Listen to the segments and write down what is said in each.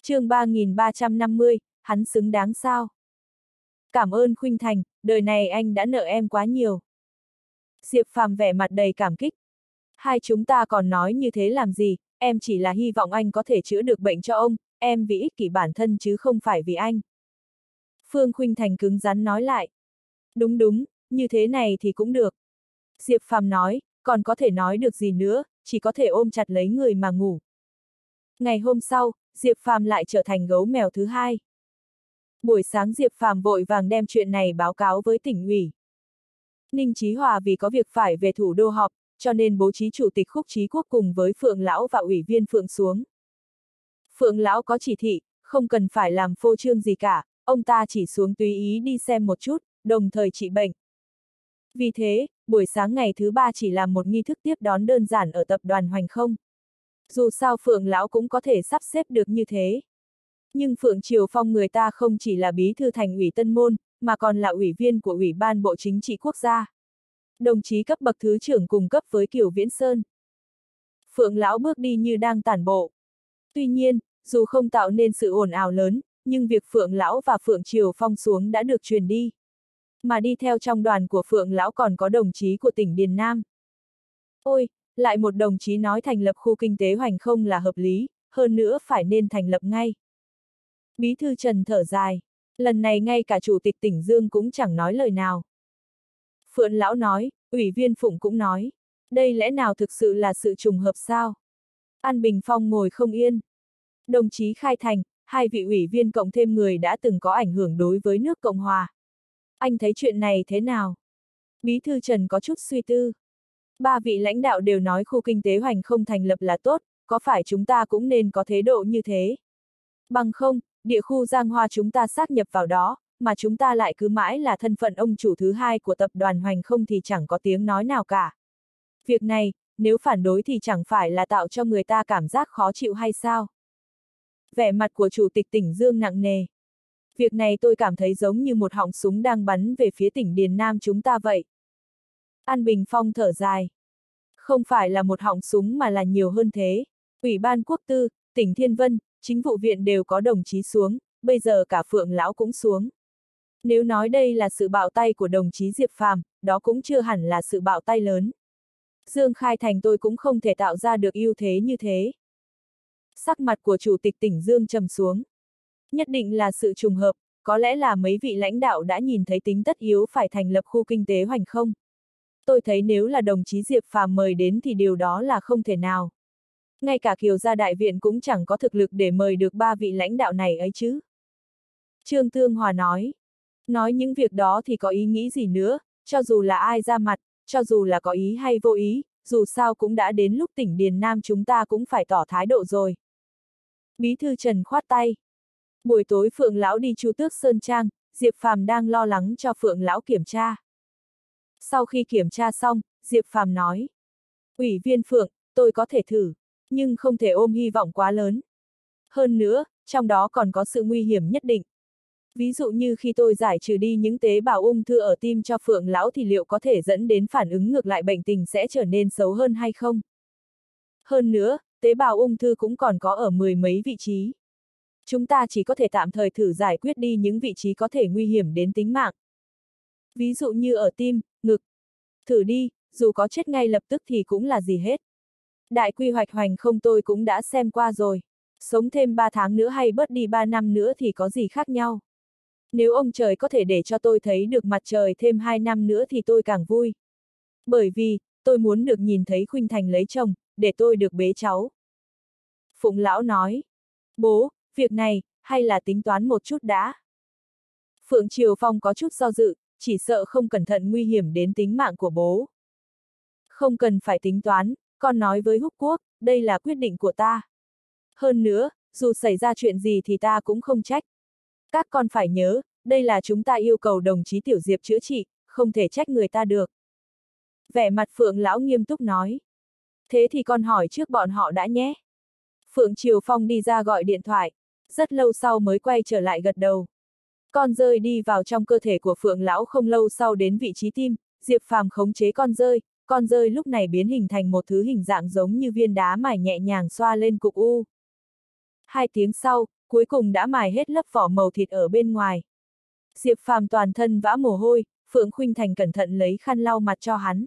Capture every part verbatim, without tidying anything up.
chương ba nghìn ba trăm năm mươi, hắn xứng đáng sao? Cảm ơn Khuynh Thành, đời này anh đã nợ em quá nhiều. Diệp Phàm vẻ mặt đầy cảm kích. Hai chúng ta còn nói như thế làm gì, em chỉ là hy vọng anh có thể chữa được bệnh cho ông, em vì ích kỷ bản thân chứ không phải vì anh. Phương Khuynh Thành cứng rắn nói lại. Đúng đúng, như thế này thì cũng được. Diệp Phàm nói, còn có thể nói được gì nữa, chỉ có thể ôm chặt lấy người mà ngủ. Ngày hôm sau, Diệp Phàm lại trở thành gấu mèo thứ hai. Buổi sáng Diệp Phàm vội vàng đem chuyện này báo cáo với tỉnh ủy. Ninh Chí Hòa vì có việc phải về thủ đô họp, cho nên bố trí chủ tịch Khúc Chí Quốc cùng với Phượng Lão và ủy viên Phượng xuống. Phượng Lão có chỉ thị, không cần phải làm phô trương gì cả, ông ta chỉ xuống tùy ý đi xem một chút, đồng thời trị bệnh. Vì thế, buổi sáng ngày thứ ba chỉ làm một nghi thức tiếp đón đơn giản ở tập đoàn Hoành Không. Dù sao Phượng Lão cũng có thể sắp xếp được như thế. Nhưng Phượng Triều Phong người ta không chỉ là bí thư thành ủy Tân Môn, mà còn là ủy viên của Ủy ban Bộ Chính trị Quốc gia. Đồng chí cấp bậc thứ trưởng cùng cấp với Kiều Viễn Sơn. Phượng Lão bước đi như đang tản bộ. Tuy nhiên, dù không tạo nên sự ồn ào lớn, nhưng việc Phượng Lão và Phượng Triều Phong xuống đã được truyền đi. Mà đi theo trong đoàn của Phượng Lão còn có đồng chí của tỉnh Điền Nam. Ôi, lại một đồng chí nói thành lập khu kinh tế Hoành Không là hợp lý, hơn nữa phải nên thành lập ngay. Bí thư Trần thở dài, lần này ngay cả chủ tịch tỉnh Dương cũng chẳng nói lời nào. Phượng Lão nói, ủy viên Phụng cũng nói, đây lẽ nào thực sự là sự trùng hợp sao? An Bình Phong ngồi không yên. Đồng chí Khai Thành, hai vị ủy viên cộng thêm người đã từng có ảnh hưởng đối với nước Cộng Hòa. Anh thấy chuyện này thế nào? Bí thư Trần có chút suy tư. Ba vị lãnh đạo đều nói khu kinh tế Hoành Không thành lập là tốt, có phải chúng ta cũng nên có thái độ như thế? Bằng không, địa khu Giang Hoa chúng ta sát nhập vào đó, mà chúng ta lại cứ mãi là thân phận ông chủ thứ hai của tập đoàn Hoành Không thì chẳng có tiếng nói nào cả. Việc này, nếu phản đối thì chẳng phải là tạo cho người ta cảm giác khó chịu hay sao? Vẻ mặt của chủ tịch tỉnh Dương nặng nề. Việc này tôi cảm thấy giống như một họng súng đang bắn về phía tỉnh Điền Nam chúng ta vậy. An Bình Phong thở dài. Không phải là một họng súng mà là nhiều hơn thế. Ủy ban Quốc tư, tỉnh Thiên Vân, chính vụ viện đều có đồng chí xuống, bây giờ cả Phượng Lão cũng xuống. Nếu nói đây là sự bạo tay của đồng chí Diệp Phàm, đó cũng chưa hẳn là sự bạo tay lớn. Dương Khai Thành tôi cũng không thể tạo ra được ưu thế như thế. Sắc mặt của chủ tịch tỉnh Dương trầm xuống. Nhất định là sự trùng hợp, có lẽ là mấy vị lãnh đạo đã nhìn thấy tính tất yếu phải thành lập khu kinh tế Hoành Không. Tôi thấy nếu là đồng chí Diệp Phàm mời đến thì điều đó là không thể nào. Ngay cả Kiều gia đại viện cũng chẳng có thực lực để mời được ba vị lãnh đạo này ấy chứ. Trương Tương Hòa nói. Nói những việc đó thì có ý nghĩ gì nữa, cho dù là ai ra mặt, cho dù là có ý hay vô ý, dù sao cũng đã đến lúc tỉnh Điền Nam chúng ta cũng phải tỏ thái độ rồi. Bí thư Trần khoát tay. Buổi tối Phượng Lão đi Chu Tước Sơn Trang, Diệp Phàm đang lo lắng cho Phượng Lão kiểm tra. Sau khi kiểm tra xong, Diệp Phàm nói. Ủy viên Phượng, tôi có thể thử, nhưng không thể ôm hy vọng quá lớn. Hơn nữa, trong đó còn có sự nguy hiểm nhất định. Ví dụ như khi tôi giải trừ đi những tế bào ung thư ở tim cho Phượng Lão thì liệu có thể dẫn đến phản ứng ngược lại, bệnh tình sẽ trở nên xấu hơn hay không? Hơn nữa, tế bào ung thư cũng còn có ở mười mấy vị trí. Chúng ta chỉ có thể tạm thời thử giải quyết đi những vị trí có thể nguy hiểm đến tính mạng. Ví dụ như ở tim, ngực. Thử đi, dù có chết ngay lập tức thì cũng là gì hết. Đại quy hoạch Hoành Không tôi cũng đã xem qua rồi. Sống thêm ba tháng nữa hay bớt đi ba năm nữa thì có gì khác nhau. Nếu ông trời có thể để cho tôi thấy được mặt trời thêm hai năm nữa thì tôi càng vui. Bởi vì, tôi muốn được nhìn thấy Khuynh Thành lấy chồng, để tôi được bế cháu. Phụng Lão nói. Bố, việc này, hay là tính toán một chút đã. Phượng Triều Phong có chút do dự, chỉ sợ không cẩn thận nguy hiểm đến tính mạng của bố. Không cần phải tính toán, con nói với Húc Quốc, đây là quyết định của ta. Hơn nữa, dù xảy ra chuyện gì thì ta cũng không trách. Các con phải nhớ, đây là chúng ta yêu cầu đồng chí Tiểu Diệp chữa trị, không thể trách người ta được. Vẻ mặt Phượng Lão nghiêm túc nói. Thế thì con hỏi trước bọn họ đã nhé. Phượng Triều Phong đi ra gọi điện thoại, rất lâu sau mới quay trở lại gật đầu. Con dơi đi vào trong cơ thể của Phượng Lão không lâu sau đến vị trí tim, Diệp Phàm khống chế con dơi, con dơi lúc này biến hình thành một thứ hình dạng giống như viên đá mài nhẹ nhàng xoa lên cục u. Hai tiếng sau, cuối cùng đã mài hết lớp vỏ màu thịt ở bên ngoài. Diệp Phàm toàn thân vã mồ hôi, Phượng Khuynh Thành cẩn thận lấy khăn lau mặt cho hắn.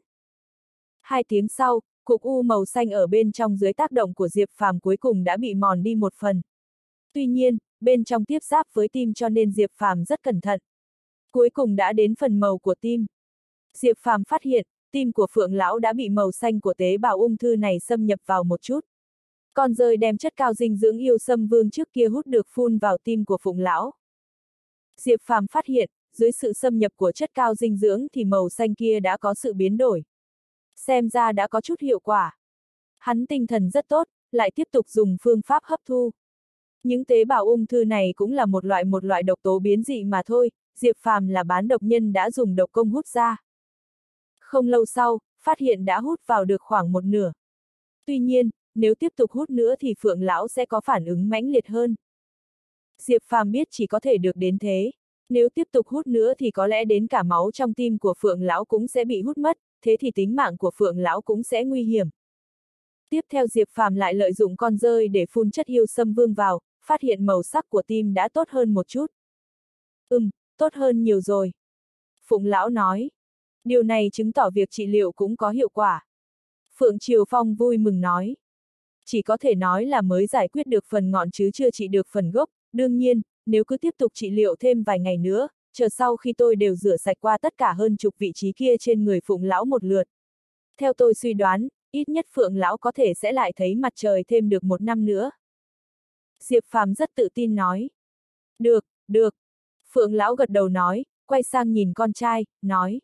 Hai tiếng sau, cục u màu xanh ở bên trong dưới tác động của Diệp Phàm cuối cùng đã bị mòn đi một phần. Tuy nhiên, bên trong tiếp giáp với tim cho nên Diệp Phàm rất cẩn thận. Cuối cùng đã đến phần màu của tim. Diệp Phàm phát hiện, tim của Phượng lão đã bị màu xanh của tế bào ung thư này xâm nhập vào một chút. Con dơi đem chất cao dinh dưỡng yêu sâm vương trước kia hút được phun vào tim của Phượng lão. Diệp Phàm phát hiện, dưới sự xâm nhập của chất cao dinh dưỡng thì màu xanh kia đã có sự biến đổi. Xem ra đã có chút hiệu quả. Hắn tinh thần rất tốt, lại tiếp tục dùng phương pháp hấp thu. Những tế bào ung thư này cũng là một loại một loại độc tố biến dị mà thôi, Diệp Phàm là bán độc nhân đã dùng độc công hút ra. Không lâu sau, phát hiện đã hút vào được khoảng một nửa. Tuy nhiên, nếu tiếp tục hút nữa thì Phượng lão sẽ có phản ứng mãnh liệt hơn. Diệp Phàm biết chỉ có thể được đến thế. Nếu tiếp tục hút nữa thì có lẽ đến cả máu trong tim của Phượng lão cũng sẽ bị hút mất, thế thì tính mạng của Phượng lão cũng sẽ nguy hiểm. Tiếp theo Diệp Phàm lại lợi dụng con dơi để phun chất yêu sâm vương vào, phát hiện màu sắc của tim đã tốt hơn một chút. Ừm, tốt hơn nhiều rồi. Phượng lão nói. Điều này chứng tỏ việc trị liệu cũng có hiệu quả. Phượng Triều Phong vui mừng nói. Chỉ có thể nói là mới giải quyết được phần ngọn chứ chưa trị được phần gốc, đương nhiên, nếu cứ tiếp tục trị liệu thêm vài ngày nữa, chờ sau khi tôi đều rửa sạch qua tất cả hơn chục vị trí kia trên người Phượng lão một lượt. Theo tôi suy đoán, ít nhất Phượng lão có thể sẽ lại thấy mặt trời thêm được một năm nữa. Diệp Phàm rất tự tin nói. Được, được. Phượng lão gật đầu nói, quay sang nhìn con trai, nói.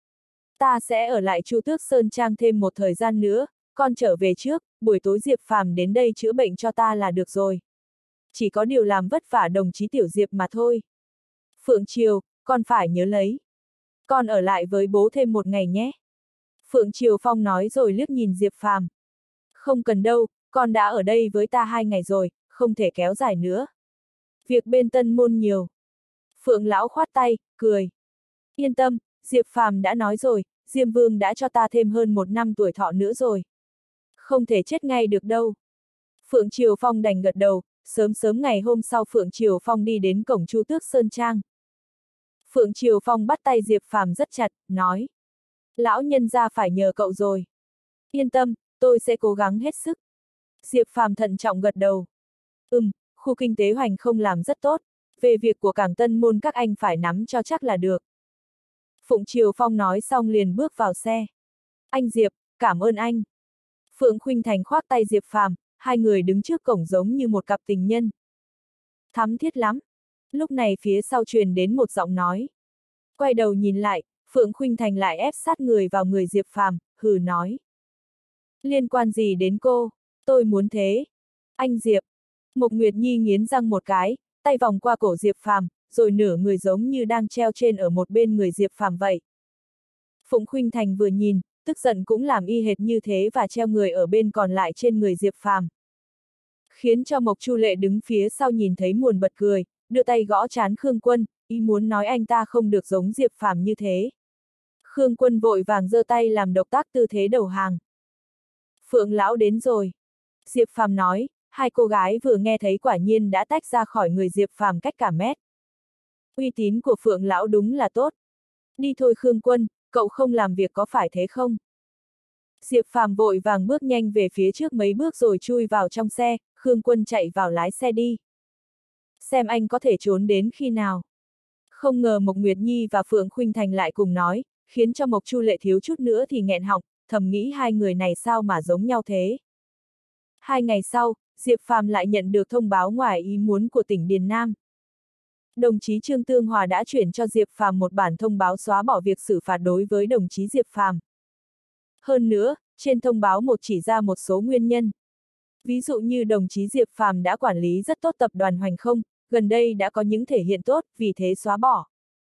Ta sẽ ở lại Chu Tước Sơn Trang thêm một thời gian nữa, con trở về trước, buổi tối Diệp Phàm đến đây chữa bệnh cho ta là được rồi. Chỉ có điều làm vất vả đồng chí Tiểu Diệp mà thôi. Phượng Triều, con phải nhớ lấy. Con ở lại với bố thêm một ngày nhé. Phượng Triều Phong nói rồi liếc nhìn Diệp Phàm. Không cần đâu, con đã ở đây với ta hai ngày rồi, không thể kéo dài nữa. Việc bên Tân Môn nhiều. Phượng lão khoát tay, cười. Yên tâm, Diệp Phàm đã nói rồi, Diêm Vương đã cho ta thêm hơn một năm tuổi thọ nữa rồi. Không thể chết ngay được đâu. Phượng Triều Phong đành gật đầu, sớm sớm ngày hôm sau Phượng Triều Phong đi đến cổng Chu Tước Sơn Trang. Phượng Triều Phong bắt tay Diệp Phàm rất chặt, nói. Lão nhân gia phải nhờ cậu rồi. Yên tâm, tôi sẽ cố gắng hết sức. Diệp Phàm thận trọng gật đầu. Ừm, khu kinh tế Hoành không làm rất tốt, về việc của cảng Tân Môn các anh phải nắm cho chắc là được. Phượng Triều Phong nói xong liền bước vào xe. Anh Diệp, cảm ơn anh. Phượng Khuynh Thành khoác tay Diệp Phàm, hai người đứng trước cổng giống như một cặp tình nhân. Thắm thiết lắm. Lúc này phía sau truyền đến một giọng nói. Quay đầu nhìn lại, Phượng Khuynh Thành lại ép sát người vào người Diệp Phàm, hừ nói. Liên quan gì đến cô? Tôi muốn thế. Anh Diệp. Mộc Nguyệt Nhi nghiến răng một cái, tay vòng qua cổ Diệp Phàm, rồi nửa người giống như đang treo trên ở một bên người Diệp Phàm vậy. Phượng Khuynh Thành vừa nhìn, tức giận cũng làm y hệt như thế và treo người ở bên còn lại trên người Diệp Phàm. Khiến cho Mộc Chu Lệ đứng phía sau nhìn thấy muồn bật cười, đưa tay gõ trán Khương Quân, ý muốn nói anh ta không được giống Diệp Phàm như thế. Khương Quân vội vàng giơ tay làm động tác tư thế đầu hàng. Phượng lão đến rồi. Diệp Phàm nói, hai cô gái vừa nghe thấy quả nhiên đã tách ra khỏi người Diệp Phàm cách cả mét. Uy tín của Phượng lão đúng là tốt. Đi thôi Khương Quân, cậu không làm việc có phải thế không? Diệp Phàm vội vàng bước nhanh về phía trước mấy bước rồi chui vào trong xe, Khương Quân chạy vào lái xe đi. Xem anh có thể trốn đến khi nào. Không ngờ Mộc Nguyệt Nhi và Phượng Khuynh Thành lại cùng nói, khiến cho Mộc Chu Lệ thiếu chút nữa thì nghẹn họng, thầm nghĩ hai người này sao mà giống nhau thế. Hai ngày sau, Diệp Phàm lại nhận được thông báo ngoài ý muốn của tỉnh Điền Nam. Đồng chí Trương Tương Hòa đã chuyển cho Diệp Phàm một bản thông báo xóa bỏ việc xử phạt đối với đồng chí Diệp Phàm. Hơn nữa, trên thông báo một chỉ ra một số nguyên nhân. Ví dụ như đồng chí Diệp Phàm đã quản lý rất tốt tập đoàn Hoành Không, gần đây đã có những thể hiện tốt, vì thế xóa bỏ.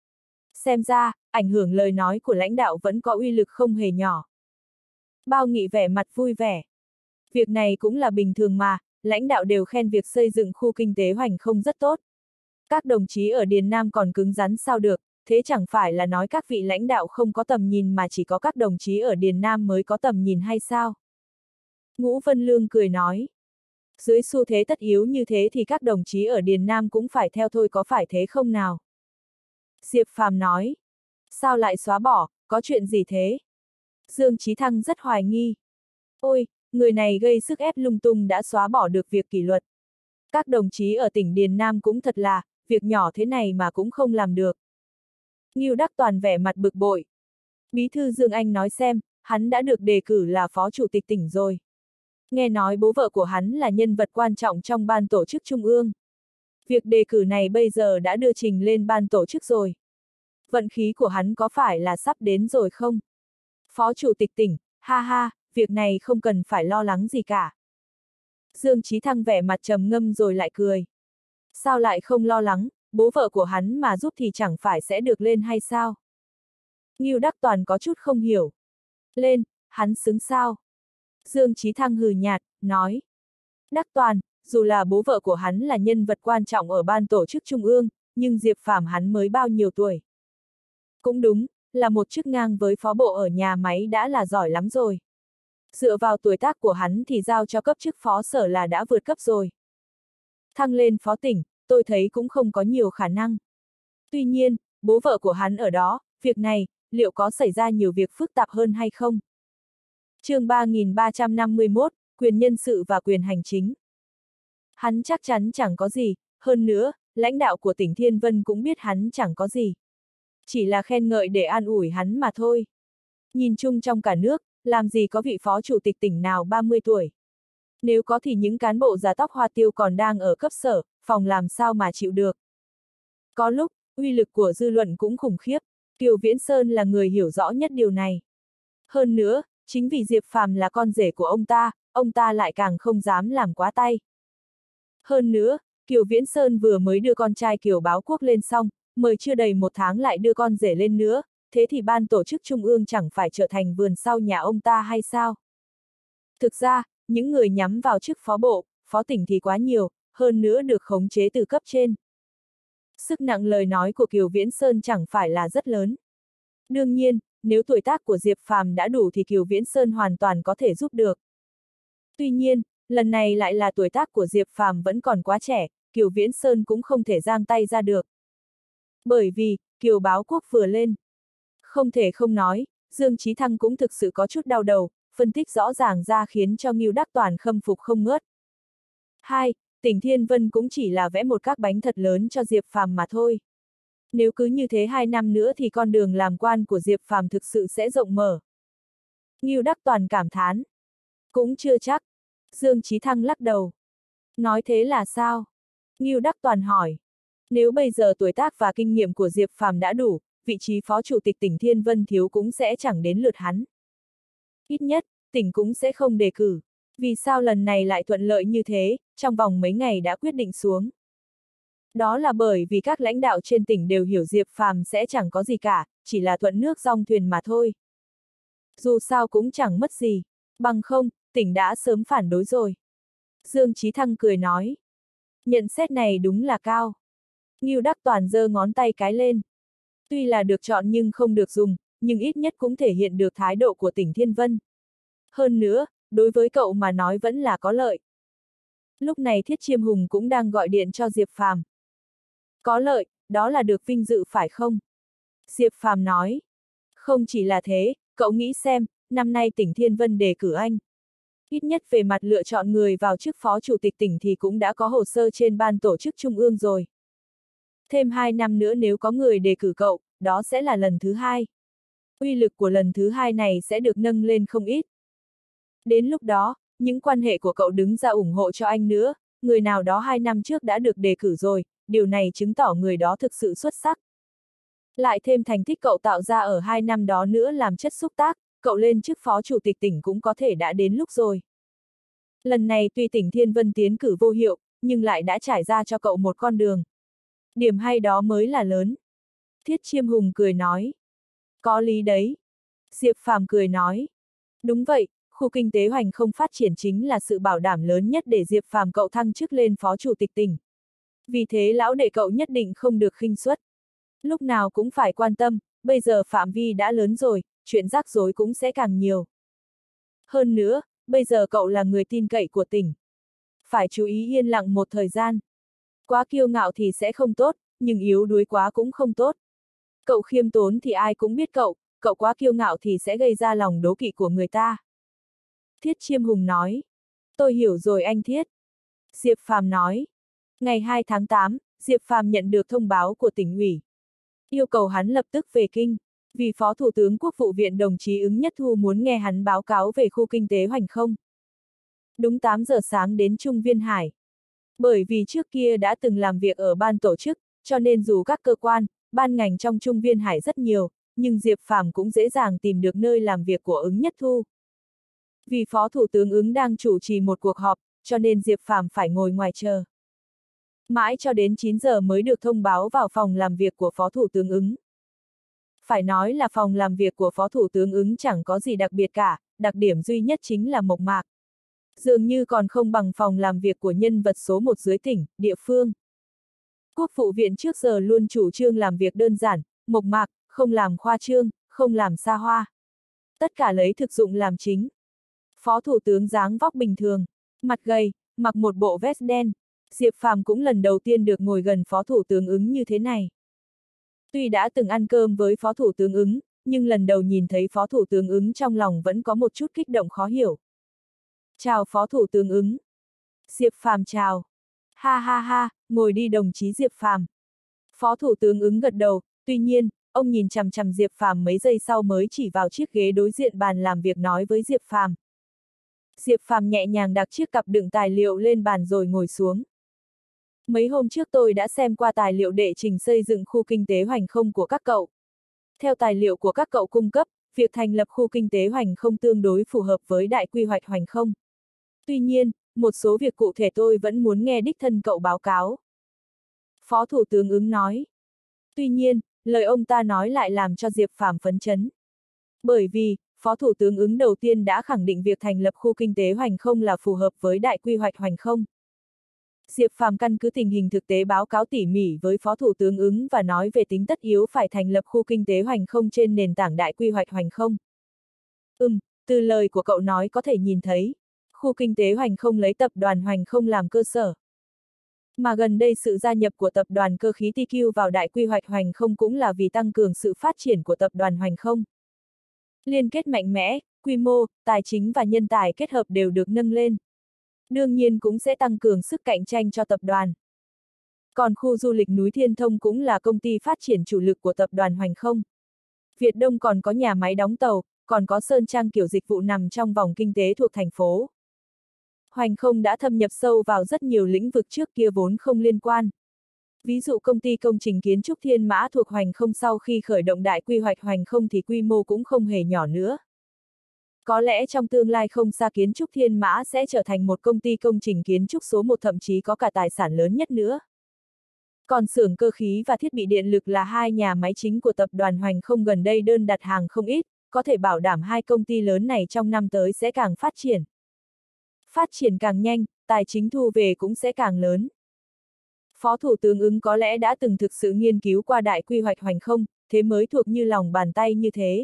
Xem ra, ảnh hưởng lời nói của lãnh đạo vẫn có uy lực không hề nhỏ. Bao Nghị vẻ mặt vui vẻ. Việc này cũng là bình thường mà, lãnh đạo đều khen việc xây dựng khu kinh tế Hoành Không rất tốt. Các đồng chí ở Điền Nam còn cứng rắn sao được, thế chẳng phải là nói các vị lãnh đạo không có tầm nhìn mà chỉ có các đồng chí ở Điền Nam mới có tầm nhìn hay sao? Ngũ Vân Lương cười nói. Dưới xu thế tất yếu như thế thì các đồng chí ở Điền Nam cũng phải theo thôi, có phải thế không nào? Diệp Phàm nói. Sao lại xóa bỏ, có chuyện gì thế? Dương Chí Thăng rất hoài nghi. Ôi, người này gây sức ép lung tung đã xóa bỏ được việc kỷ luật. Các đồng chí ở tỉnh Điền Nam cũng thật là, việc nhỏ thế này mà cũng không làm được. Ngưu Đắc Toàn vẻ mặt bực bội. Bí thư Dương Anh nói xem, hắn đã được đề cử là phó chủ tịch tỉnh rồi. Nghe nói bố vợ của hắn là nhân vật quan trọng trong ban tổ chức trung ương. Việc đề cử này bây giờ đã đưa trình lên ban tổ chức rồi. Vận khí của hắn có phải là sắp đến rồi không? Phó chủ tịch tỉnh, ha ha, việc này không cần phải lo lắng gì cả. Dương Chí Thăng vẻ mặt trầm ngâm rồi lại cười. Sao lại không lo lắng, bố vợ của hắn mà giúp thì chẳng phải sẽ được lên hay sao? Ngưu Đắc Toàn có chút không hiểu. Lên, hắn xứng sao? Dương Chí Thăng hừ nhạt, nói. Đắc Toàn, dù là bố vợ của hắn là nhân vật quan trọng ở ban tổ chức trung ương, nhưng Diệp Phàm hắn mới bao nhiêu tuổi? Cũng đúng, là một chức ngang với phó bộ ở nhà máy đã là giỏi lắm rồi. Dựa vào tuổi tác của hắn thì giao cho cấp chức phó sở là đã vượt cấp rồi. Thăng lên phó tỉnh, tôi thấy cũng không có nhiều khả năng. Tuy nhiên, bố vợ của hắn ở đó, việc này, liệu có xảy ra nhiều việc phức tạp hơn hay không? Chương ba nghìn ba trăm năm mươi mốt, quyền nhân sự và quyền hành chính. Hắn chắc chắn chẳng có gì, hơn nữa, lãnh đạo của tỉnh Thiên Vân cũng biết hắn chẳng có gì. Chỉ là khen ngợi để an ủi hắn mà thôi. Nhìn chung trong cả nước, làm gì có vị phó chủ tịch tỉnh nào ba mươi tuổi. Nếu có thì những cán bộ già tóc hoa tiêu còn đang ở cấp sở, phòng làm sao mà chịu được. Có lúc, uy lực của dư luận cũng khủng khiếp, Kiều Viễn Sơn là người hiểu rõ nhất điều này. Hơn nữa, chính vì Diệp Phàm là con rể của ông ta, ông ta lại càng không dám làm quá tay. Hơn nữa, Kiều Viễn Sơn vừa mới đưa con trai Kiều Báo Quốc lên xong, mới chưa đầy một tháng lại đưa con rể lên nữa, thế thì ban tổ chức trung ương chẳng phải trở thành vườn sau nhà ông ta hay sao? Thực ra, những người nhắm vào chức phó bộ, phó tỉnh thì quá nhiều, hơn nữa được khống chế từ cấp trên. Sức nặng lời nói của Kiều Viễn Sơn chẳng phải là rất lớn. Đương nhiên, nếu tuổi tác của Diệp Phàm đã đủ thì Kiều Viễn Sơn hoàn toàn có thể giúp được. Tuy nhiên, lần này lại là tuổi tác của Diệp Phàm vẫn còn quá trẻ, Kiều Viễn Sơn cũng không thể giang tay ra được. Bởi vì, Kiều Báo Quốc vừa lên. Không thể không nói, Dương Chí Thăng cũng thực sự có chút đau đầu, phân tích rõ ràng ra khiến cho Ngưu Đắc Toàn khâm phục không ngớt. Hai, tỉnh Thiên Vân cũng chỉ là vẽ một các bánh thật lớn cho Diệp Phàm mà thôi. Nếu cứ như thế hai năm nữa thì con đường làm quan của Diệp Phàm thực sự sẽ rộng mở. Ngưu Đắc Toàn cảm thán. Cũng chưa chắc. Dương Chí Thăng lắc đầu. Nói thế là sao? Ngưu Đắc Toàn hỏi. Nếu bây giờ tuổi tác và kinh nghiệm của Diệp Phàm đã đủ, vị trí phó chủ tịch tỉnh Thiên Vân thiếu cũng sẽ chẳng đến lượt hắn. Ít nhất, tỉnh cũng sẽ không đề cử. Vì sao lần này lại thuận lợi như thế, trong vòng mấy ngày đã quyết định xuống? Đó là bởi vì các lãnh đạo trên tỉnh đều hiểu Diệp Phàm sẽ chẳng có gì cả, chỉ là thuận nước dong thuyền mà thôi. Dù sao cũng chẳng mất gì, bằng không, tỉnh đã sớm phản đối rồi. Dương Chí Thăng cười nói. Nhận xét này đúng là cao. Ngưu Đắc Toàn giơ ngón tay cái lên. Tuy là được chọn nhưng không được dùng, nhưng ít nhất cũng thể hiện được thái độ của tỉnh Thiên Vân. Hơn nữa, đối với cậu mà nói vẫn là có lợi. Lúc này Thiết Chiêm Hùng cũng đang gọi điện cho Diệp Phàm. Có lợi, đó là được vinh dự phải không? Diệp Phàm nói. Không chỉ là thế, cậu nghĩ xem, năm nay tỉnh Thiên Vân đề cử anh. Ít nhất về mặt lựa chọn người vào chức phó chủ tịch tỉnh thì cũng đã có hồ sơ trên ban tổ chức trung ương rồi. Thêm hai năm nữa nếu có người đề cử cậu, đó sẽ là lần thứ hai. Uy lực của lần thứ hai này sẽ được nâng lên không ít. Đến lúc đó, những quan hệ của cậu đứng ra ủng hộ cho anh nữa, người nào đó hai năm trước đã được đề cử rồi, điều này chứng tỏ người đó thực sự xuất sắc. Lại thêm thành tích cậu tạo ra ở hai năm đó nữa làm chất xúc tác, cậu lên chức phó chủ tịch tỉnh cũng có thể đã đến lúc rồi. Lần này tuy tỉnh Thiên Vân tiến cử vô hiệu, nhưng lại đã trải ra cho cậu một con đường. Điểm hay đó mới là lớn. Thiết Chiêm Hùng cười nói. Có lý đấy. Diệp Phàm cười nói. Đúng vậy, khu kinh tế hoành không phát triển chính là sự bảo đảm lớn nhất để Diệp Phàm cậu thăng chức lên phó chủ tịch tỉnh. Vì thế lão đệ cậu nhất định không được khinh suất. Lúc nào cũng phải quan tâm, bây giờ phạm vi đã lớn rồi, chuyện rắc rối cũng sẽ càng nhiều. Hơn nữa, bây giờ cậu là người tin cậy của tỉnh. Phải chú ý yên lặng một thời gian. Quá kiêu ngạo thì sẽ không tốt, nhưng yếu đuối quá cũng không tốt. Cậu khiêm tốn thì ai cũng biết cậu, cậu quá kiêu ngạo thì sẽ gây ra lòng đố kỵ của người ta. Thiết Chiêm Hùng nói. Tôi hiểu rồi anh Thiết. Diệp Phàm nói. Ngày hai tháng tám, Diệp Phàm nhận được thông báo của tỉnh ủy. Yêu cầu hắn lập tức về kinh, vì Phó Thủ tướng Quốc vụ viện đồng chí Ứng Nhất Thu muốn nghe hắn báo cáo về khu kinh tế Hoành Không. Đúng tám giờ sáng đến Trung Viên Hải. Bởi vì trước kia đã từng làm việc ở ban tổ chức, cho nên dù các cơ quan, ban ngành trong Trung Viên Hải rất nhiều, nhưng Diệp Phàm cũng dễ dàng tìm được nơi làm việc của Ứng Nhất Thu. Vì Phó Thủ tướng Ứng đang chủ trì một cuộc họp, cho nên Diệp Phàm phải ngồi ngoài chờ. Mãi cho đến chín giờ mới được thông báo vào phòng làm việc của Phó Thủ tướng Ứng. Phải nói là phòng làm việc của Phó Thủ tướng Ứng chẳng có gì đặc biệt cả, đặc điểm duy nhất chính là mộc mạc. Dường như còn không bằng phòng làm việc của nhân vật số một dưới tỉnh, địa phương. Quốc vụ viện trước giờ luôn chủ trương làm việc đơn giản, mộc mạc, không làm khoa trương, không làm xa hoa. Tất cả lấy thực dụng làm chính. Phó Thủ tướng dáng vóc bình thường, mặt gầy, mặc một bộ vest đen. Diệp Phàm cũng lần đầu tiên được ngồi gần Phó Thủ tướng Ứng như thế này. Tuy đã từng ăn cơm với Phó Thủ tướng Ứng, nhưng lần đầu nhìn thấy Phó Thủ tướng Ứng trong lòng vẫn có một chút kích động khó hiểu. Chào Phó Thủ tướng Ứng. Diệp Phàm chào. Ha ha ha, ngồi đi đồng chí Diệp Phàm. Phó Thủ tướng Ứng gật đầu, tuy nhiên, ông nhìn chằm chằm Diệp Phàm mấy giây sau mới chỉ vào chiếc ghế đối diện bàn làm việc nói với Diệp Phàm. Diệp Phàm nhẹ nhàng đặt chiếc cặp đựng tài liệu lên bàn rồi ngồi xuống. Mấy hôm trước tôi đã xem qua tài liệu đệ trình xây dựng khu kinh tế Hoành Không của các cậu. Theo tài liệu của các cậu cung cấp, việc thành lập khu kinh tế Hoành Không tương đối phù hợp với đại quy hoạch Hoành Không. Tuy nhiên, một số việc cụ thể tôi vẫn muốn nghe đích thân cậu báo cáo. Phó Thủ tướng Ứng nói. Tuy nhiên, lời ông ta nói lại làm cho Diệp Phàm phấn chấn. Bởi vì, Phó Thủ tướng Ứng đầu tiên đã khẳng định việc thành lập khu kinh tế Hoành Không là phù hợp với đại quy hoạch Hoành Không. Diệp Phàm căn cứ tình hình thực tế báo cáo tỉ mỉ với Phó Thủ tướng Ứng và nói về tính tất yếu phải thành lập khu kinh tế Hoành Không trên nền tảng đại quy hoạch Hoành Không. Ừm, từ lời của cậu nói có thể nhìn thấy, khu kinh tế Hoành Không lấy tập đoàn Hoành Không làm cơ sở. Mà gần đây sự gia nhập của tập đoàn cơ khí tê quy vào đại quy hoạch Hoành Không cũng là vì tăng cường sự phát triển của tập đoàn Hoành Không. Liên kết mạnh mẽ, quy mô, tài chính và nhân tài kết hợp đều được nâng lên. Đương nhiên cũng sẽ tăng cường sức cạnh tranh cho tập đoàn. Còn khu du lịch núi Thiên Thông cũng là công ty phát triển chủ lực của tập đoàn Hoành Không. Việt Đông còn có nhà máy đóng tàu, còn có Sơn Trang kiểu dịch vụ nằm trong vòng kinh tế thuộc thành phố. Hoành Không đã thâm nhập sâu vào rất nhiều lĩnh vực trước kia vốn không liên quan. Ví dụ công ty công trình kiến trúc Thiên Mã thuộc Hoành Không sau khi khởi động đại quy hoạch Hoành Không thì quy mô cũng không hề nhỏ nữa. Có lẽ trong tương lai không xa kiến trúc Thiên Mã sẽ trở thành một công ty công trình kiến trúc số một thậm chí có cả tài sản lớn nhất nữa. Còn xưởng cơ khí và thiết bị điện lực là hai nhà máy chính của tập đoàn Hoành Không gần đây đơn đặt hàng không ít, có thể bảo đảm hai công ty lớn này trong năm tới sẽ càng phát triển. Phát triển càng nhanh, tài chính thu về cũng sẽ càng lớn. Phó Thủ tướng Ứng có lẽ đã từng thực sự nghiên cứu qua đại quy hoạch Hoành Không, thế mới thuộc như lòng bàn tay như thế.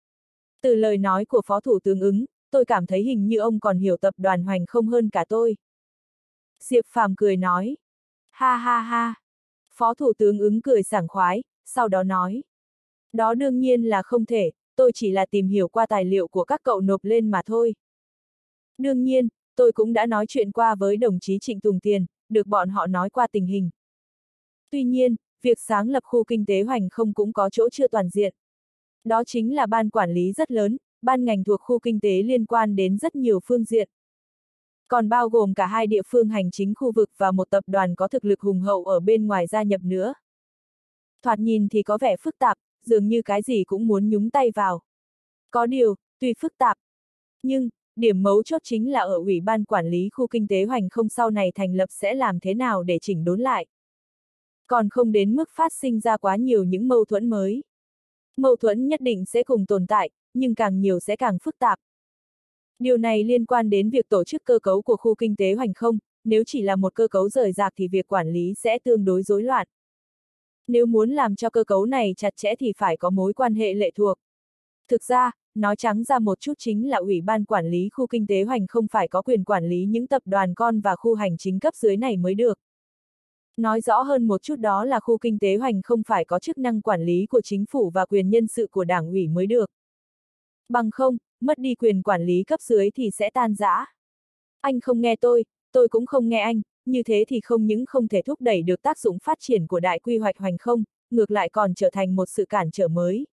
Từ lời nói của Phó Thủ tướng Ứng, tôi cảm thấy hình như ông còn hiểu tập đoàn Hoành Không hơn cả tôi. Diệp Phàm cười nói. Ha ha ha. Phó Thủ tướng Ứng cười sảng khoái, sau đó nói. Đó đương nhiên là không thể, tôi chỉ là tìm hiểu qua tài liệu của các cậu nộp lên mà thôi. Đương nhiên, tôi cũng đã nói chuyện qua với đồng chí Trịnh Tùng Tiền, được bọn họ nói qua tình hình. Tuy nhiên, việc sáng lập khu kinh tế Hoành Không cũng có chỗ chưa toàn diện. Đó chính là ban quản lý rất lớn, ban ngành thuộc khu kinh tế liên quan đến rất nhiều phương diện. Còn bao gồm cả hai địa phương hành chính khu vực và một tập đoàn có thực lực hùng hậu ở bên ngoài gia nhập nữa. Thoạt nhìn thì có vẻ phức tạp, dường như cái gì cũng muốn nhúng tay vào. Có điều, tuy phức tạp, nhưng, điểm mấu chốt chính là ở Ủy ban quản lý khu kinh tế Hoành Không sau này thành lập sẽ làm thế nào để chỉnh đốn lại. Còn không đến mức phát sinh ra quá nhiều những mâu thuẫn mới. Mâu thuẫn nhất định sẽ cùng tồn tại, nhưng càng nhiều sẽ càng phức tạp. Điều này liên quan đến việc tổ chức cơ cấu của khu kinh tế Hoành Không, nếu chỉ là một cơ cấu rời rạc thì việc quản lý sẽ tương đối rối loạn. Nếu muốn làm cho cơ cấu này chặt chẽ thì phải có mối quan hệ lệ thuộc. Thực ra, nói trắng ra một chút chính là Ủy ban Quản lý Khu Kinh tế Hoành không phải có quyền quản lý những tập đoàn con và khu hành chính cấp dưới này mới được. Nói rõ hơn một chút đó là Khu Kinh tế Hoành không phải có chức năng quản lý của chính phủ và quyền nhân sự của đảng ủy mới được. Bằng không, mất đi quyền quản lý cấp dưới thì sẽ tan rã. Anh không nghe tôi, tôi cũng không nghe anh, như thế thì không những không thể thúc đẩy được tác dụng phát triển của đại quy hoạch Hoành không, ngược lại còn trở thành một sự cản trở mới.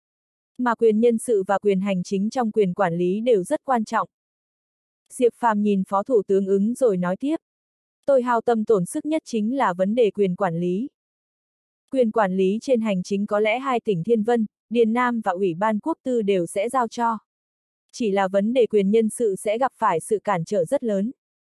Mà quyền nhân sự và quyền hành chính trong quyền quản lý đều rất quan trọng. Diệp Phàm nhìn Phó Thủ tướng Ứng rồi nói tiếp. Tôi hao tâm tổn sức nhất chính là vấn đề quyền quản lý. Quyền quản lý trên hành chính có lẽ hai tỉnh Thiên Vân, Điền Nam và Ủy ban Quốc tư đều sẽ giao cho. Chỉ là vấn đề quyền nhân sự sẽ gặp phải sự cản trở rất lớn.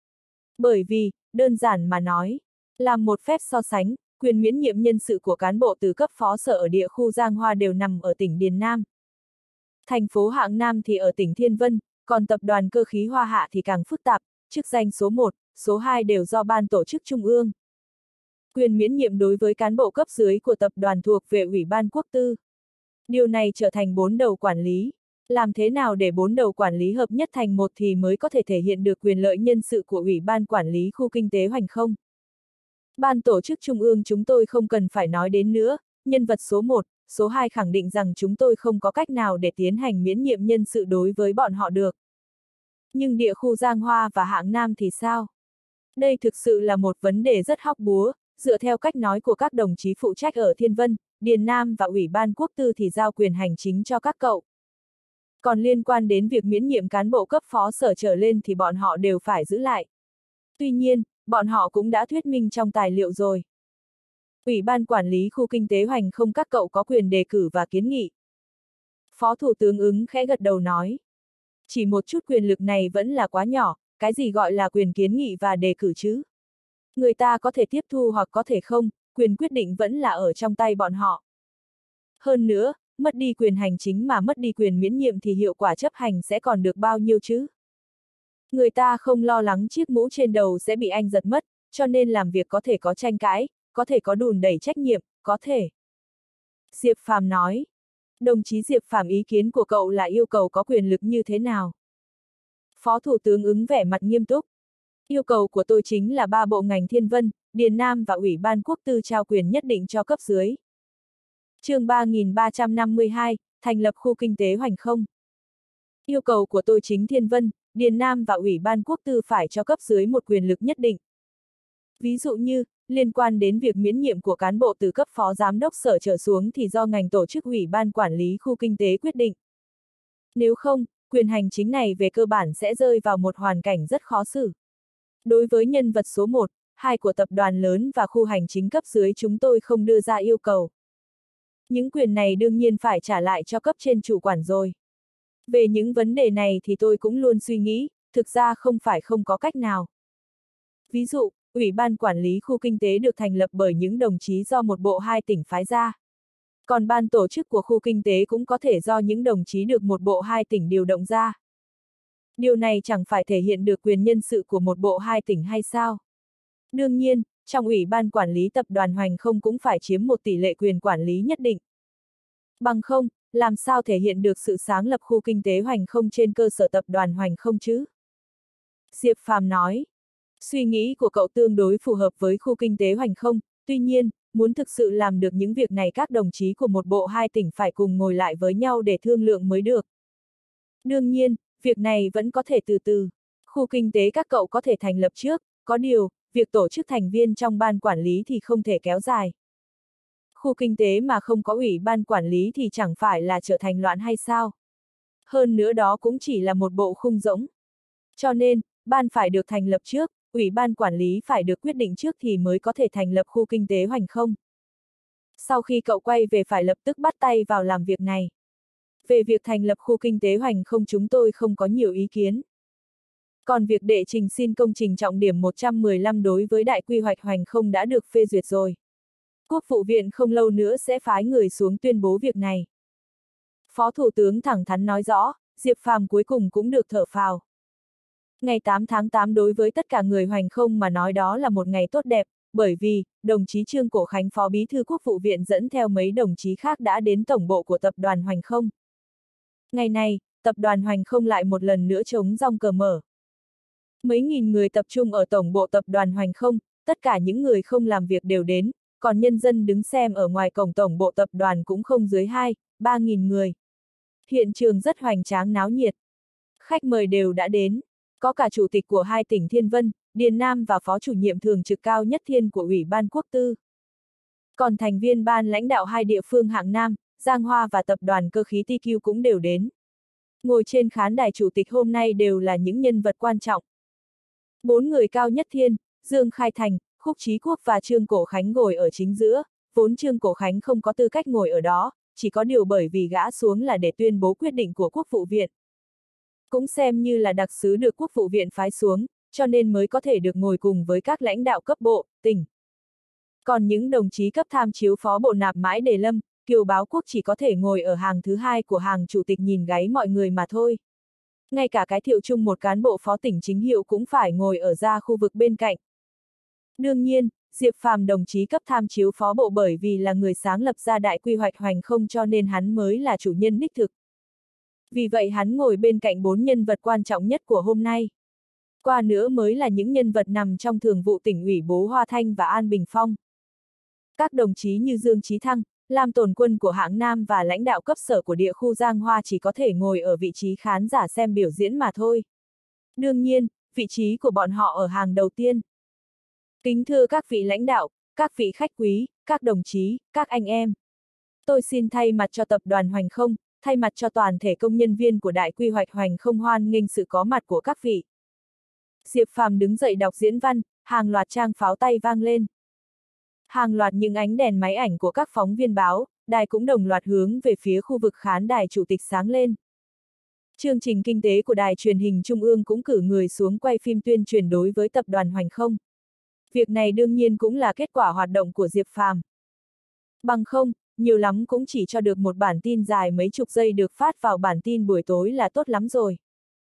Bởi vì, đơn giản mà nói, làm một phép so sánh, quyền miễn nhiệm nhân sự của cán bộ từ cấp phó sở ở địa khu Giang Hoa đều nằm ở tỉnh Điền Nam. Thành phố Hạng Nam thì ở tỉnh Thiên Vân, còn tập đoàn cơ khí Hoa Hạ thì càng phức tạp, chức danh số một, số hai đều do ban tổ chức trung ương. Quyền miễn nhiệm đối với cán bộ cấp dưới của tập đoàn thuộc về Ủy ban Quốc tư. Điều này trở thành bốn đầu quản lý. Làm thế nào để bốn đầu quản lý hợp nhất thành một thì mới có thể thể hiện được quyền lợi nhân sự của Ủy ban Quản lý Khu Kinh tế Hoành không? Ban tổ chức trung ương chúng tôi không cần phải nói đến nữa, nhân vật số một, số hai khẳng định rằng chúng tôi không có cách nào để tiến hành miễn nhiệm nhân sự đối với bọn họ được. Nhưng địa khu Giang Hoa và Hạng Nam thì sao? Đây thực sự là một vấn đề rất hóc búa, dựa theo cách nói của các đồng chí phụ trách ở Thiên Vân, Điền Nam và Ủy ban Quốc tư thì giao quyền hành chính cho các cậu. Còn liên quan đến việc miễn nhiệm cán bộ cấp phó sở trở lên thì bọn họ đều phải giữ lại. Tuy nhiên, bọn họ cũng đã thuyết minh trong tài liệu rồi. Ủy ban Quản lý Khu Kinh tế Hoành không các cậu có quyền đề cử và kiến nghị. Phó Thủ tướng Ứng khẽ gật đầu nói. Chỉ một chút quyền lực này vẫn là quá nhỏ, cái gì gọi là quyền kiến nghị và đề cử chứ? Người ta có thể tiếp thu hoặc có thể không, quyền quyết định vẫn là ở trong tay bọn họ. Hơn nữa, mất đi quyền hành chính mà mất đi quyền miễn nhiệm thì hiệu quả chấp hành sẽ còn được bao nhiêu chứ? Người ta không lo lắng chiếc mũ trên đầu sẽ bị anh giật mất, cho nên làm việc có thể có tranh cãi, có thể có đùn đẩy trách nhiệm, có thể. Diệp Phàm nói. Đồng chí Diệp Phàm ý kiến của cậu là yêu cầu có quyền lực như thế nào? Phó Thủ tướng Ứng vẻ mặt nghiêm túc. Yêu cầu của tôi chính là ba bộ ngành Thiên Vân, Điền Nam và Ủy ban Quốc tư trao quyền nhất định cho cấp dưới. Chương ba nghìn ba trăm năm mươi hai, thành lập khu kinh tế Hoành không. Yêu cầu của tôi chính Thiên Vân, Điền Nam và Ủy ban Quốc tư phải cho cấp dưới một quyền lực nhất định. Ví dụ như, liên quan đến việc miễn nhiệm của cán bộ từ cấp phó giám đốc sở trở xuống thì do ngành tổ chức Ủy ban Quản lý Khu Kinh tế quyết định. Nếu không, quyền hành chính này về cơ bản sẽ rơi vào một hoàn cảnh rất khó xử. Đối với nhân vật số một, hai của tập đoàn lớn và khu hành chính cấp dưới chúng tôi không đưa ra yêu cầu. Những quyền này đương nhiên phải trả lại cho cấp trên chủ quản rồi. Về những vấn đề này thì tôi cũng luôn suy nghĩ, thực ra không phải không có cách nào. Ví dụ, Ủy ban Quản lý Khu Kinh tế được thành lập bởi những đồng chí do một bộ hai tỉnh phái ra. Còn ban tổ chức của khu kinh tế cũng có thể do những đồng chí được một bộ hai tỉnh điều động ra. Điều này chẳng phải thể hiện được quyền nhân sự của một bộ hai tỉnh hay sao? Đương nhiên, trong Ủy ban Quản lý Tập đoàn Hoành không cũng phải chiếm một tỷ lệ quyền quản lý nhất định. Bằng không, làm sao thể hiện được sự sáng lập khu kinh tế Hoành không trên cơ sở Tập đoàn Hoành không chứ? Diệp Phàm nói. Suy nghĩ của cậu tương đối phù hợp với khu kinh tế Hoành không, tuy nhiên, muốn thực sự làm được những việc này các đồng chí của một bộ hai tỉnh phải cùng ngồi lại với nhau để thương lượng mới được. Đương nhiên, việc này vẫn có thể từ từ. Khu kinh tế các cậu có thể thành lập trước, có điều, việc tổ chức thành viên trong ban quản lý thì không thể kéo dài. Khu kinh tế mà không có ủy ban quản lý thì chẳng phải là trở thành loạn hay sao? Hơn nữa đó cũng chỉ là một bộ khung rỗng. Cho nên, ban phải được thành lập trước, ủy ban quản lý phải được quyết định trước thì mới có thể thành lập khu kinh tế Hoành không. Sau khi cậu quay về phải lập tức bắt tay vào làm việc này. Về việc thành lập khu kinh tế Hoành không chúng tôi không có nhiều ý kiến. Còn việc đệ trình xin công trình trọng điểm một trăm mười lăm đối với đại quy hoạch Hoành không đã được phê duyệt rồi. Quốc vụ viện không lâu nữa sẽ phái người xuống tuyên bố việc này. Phó Thủ tướng thẳng thắn nói rõ, Diệp Phàm cuối cùng cũng được thở phào. Ngày tám tháng tám đối với tất cả người Hoành không mà nói đó là một ngày tốt đẹp, bởi vì, đồng chí Trương Cổ Khánh Phó Bí thư Quốc vụ viện dẫn theo mấy đồng chí khác đã đến tổng bộ của tập đoàn Hoành không. Ngày này, tập đoàn Hoành Không lại một lần nữa chống rong cờ mở. Mấy nghìn người tập trung ở tổng bộ tập đoàn Hoành Không, tất cả những người không làm việc đều đến, còn nhân dân đứng xem ở ngoài cổng tổng bộ tập đoàn cũng không dưới hai, ba nghìn người. Hiện trường rất hoành tráng náo nhiệt. Khách mời đều đã đến, có cả chủ tịch của hai tỉnh Thiên Vân, Điền Nam và phó chủ nhiệm thường trực cao nhất thiên của Ủy ban Quốc tư. Còn thành viên ban lãnh đạo hai địa phương hạng Nam, Giang Hoa và tập đoàn cơ khí tê quy cũng đều đến. Ngồi trên khán đài chủ tịch hôm nay đều là những nhân vật quan trọng. Bốn người cao nhất thiên, Dương Khai Thành, Khúc Chí Quốc và Trương Cổ Khánh ngồi ở chính giữa, vốn Trương Cổ Khánh không có tư cách ngồi ở đó, chỉ có điều bởi vì gã xuống là để tuyên bố quyết định của Quốc vụ viện. Cũng xem như là đặc sứ được Quốc vụ viện phái xuống, cho nên mới có thể được ngồi cùng với các lãnh đạo cấp bộ, tỉnh. Còn những đồng chí cấp tham chiếu phó bộ nạp mãi đề lâm, Kiều Báo Quốc chỉ có thể ngồi ở hàng thứ hai của hàng chủ tịch nhìn gáy mọi người mà thôi. Ngay cả cái Thiệu Trung một cán bộ phó tỉnh chính hiệu cũng phải ngồi ở ra khu vực bên cạnh. Đương nhiên, Diệp Phàm đồng chí cấp tham chiếu phó bộ bởi vì là người sáng lập ra đại quy hoạch Hoành Không cho nên hắn mới là chủ nhân đích thực. Vì vậy hắn ngồi bên cạnh bốn nhân vật quan trọng nhất của hôm nay. Qua nữa mới là những nhân vật nằm trong thường vụ tỉnh ủy Bố Hoa Thanh và An Bình Phong. Các đồng chí như Dương Chí Thăng, Lam Tồn Quân của hạng Nam và lãnh đạo cấp sở của địa khu Giang Hoa chỉ có thể ngồi ở vị trí khán giả xem biểu diễn mà thôi. Đương nhiên, vị trí của bọn họ ở hàng đầu tiên. Kính thưa các vị lãnh đạo, các vị khách quý, các đồng chí, các anh em. Tôi xin thay mặt cho tập đoàn Hoành Không, thay mặt cho toàn thể công nhân viên của đại quy hoạch Hoành Không hoan nghênh sự có mặt của các vị. Diệp Phàm đứng dậy đọc diễn văn, hàng loạt trang pháo tay vang lên. Hàng loạt những ánh đèn máy ảnh của các phóng viên báo, đài cũng đồng loạt hướng về phía khu vực khán đài chủ tịch sáng lên. Chương trình kinh tế của đài truyền hình Trung ương cũng cử người xuống quay phim tuyên truyền đối với tập đoàn Hoành Không. Việc này đương nhiên cũng là kết quả hoạt động của Diệp Phàm. Bằng không, nhiều lắm cũng chỉ cho được một bản tin dài mấy chục giây được phát vào bản tin buổi tối là tốt lắm rồi.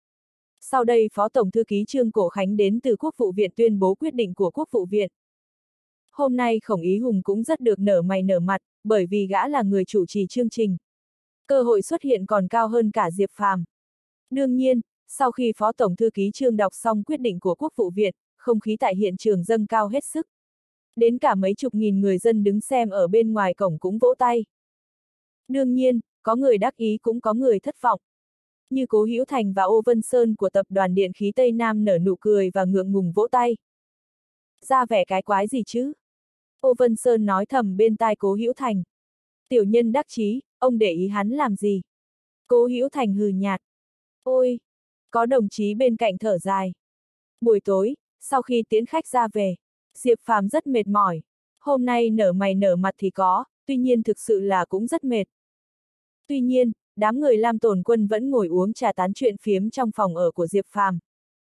Sau đây Phó Tổng Thư ký Trương Cổ Khánh đến từ Quốc vụ viện tuyên bố quyết định của Quốc vụ viện. Hôm nay Khổng Ý Hùng cũng rất được nở mày nở mặt, bởi vì gã là người chủ trì chương trình. Cơ hội xuất hiện còn cao hơn cả Diệp Phàm. Đương nhiên, sau khi Phó Tổng Thư ký Trương đọc xong quyết định của Quốc vụ viện, không khí tại hiện trường dâng cao hết sức. Đến cả mấy chục nghìn người dân đứng xem ở bên ngoài cổng cũng vỗ tay. Đương nhiên, có người đắc ý cũng có người thất vọng. Như Cố Hữu Thành và Ô Vân Sơn của tập đoàn Điện khí Tây Nam nở nụ cười và ngượng ngùng vỗ tay. Ra vẻ cái quái gì chứ? Ô Vân Sơn nói thầm bên tai Cố Hữu Thành. Tiểu nhân đắc chí, ông để ý hắn làm gì? Cố Hữu Thành hừ nhạt. Ôi! Có đồng chí bên cạnh thở dài. Buổi tối, sau khi tiễn khách ra về, Diệp Phàm rất mệt mỏi. Hôm nay nở mày nở mặt thì có, tuy nhiên thực sự là cũng rất mệt. Tuy nhiên, đám người Lam Tồn Quân vẫn ngồi uống trà tán chuyện phiếm trong phòng ở của Diệp Phàm.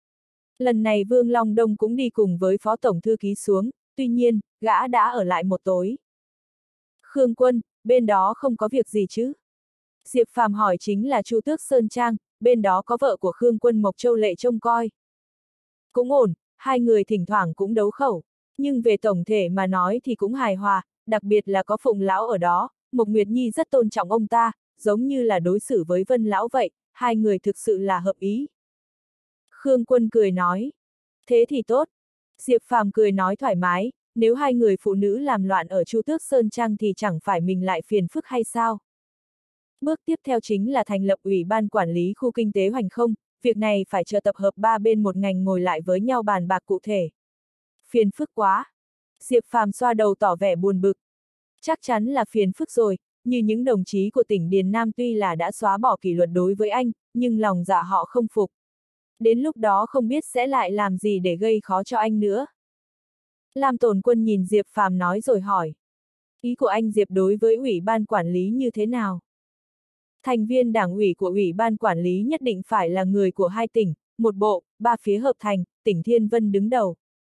Lần này Vương Long Đông cũng đi cùng với Phó Tổng Thư ký xuống, tuy nhiên, gã đã ở lại một tối. Khương Quân, bên đó không có việc gì chứ? Diệp Phàm hỏi chính là Chu Tước Sơn Trang, bên đó có vợ của Khương Quân Mộc Châu Lệ trông coi. Cũng ổn, hai người thỉnh thoảng cũng đấu khẩu, nhưng về tổng thể mà nói thì cũng hài hòa, đặc biệt là có Phụng Lão ở đó, Mộc Nguyệt Nhi rất tôn trọng ông ta, giống như là đối xử với Vân Lão vậy, hai người thực sự là hợp ý. Khương Quân cười nói, thế thì tốt. Diệp Phàm cười nói thoải mái, nếu hai người phụ nữ làm loạn ở Chu Tước Sơn Trang thì chẳng phải mình lại phiền phức hay sao? Bước tiếp theo chính là thành lập Ủy ban Quản lý Khu Kinh tế Hoành Không, việc này phải chờ tập hợp ba bên một ngành ngồi lại với nhau bàn bạc cụ thể. Phiền phức quá. Diệp Phàm xoa đầu tỏ vẻ buồn bực. Chắc chắn là phiền phức rồi, như những đồng chí của tỉnh Điền Nam tuy là đã xóa bỏ kỷ luật đối với anh, nhưng lòng dạ họ không phục. Đến lúc đó không biết sẽ lại làm gì để gây khó cho anh nữa. Lam Tồn Quân nhìn Diệp Phàm nói rồi hỏi. Ý của anh Diệp đối với Ủy ban Quản lý như thế nào? Thành viên đảng ủy của Ủy ban Quản lý nhất định phải là người của hai tỉnh, một bộ, ba phía hợp thành, tỉnh Thiên Vân đứng đầu.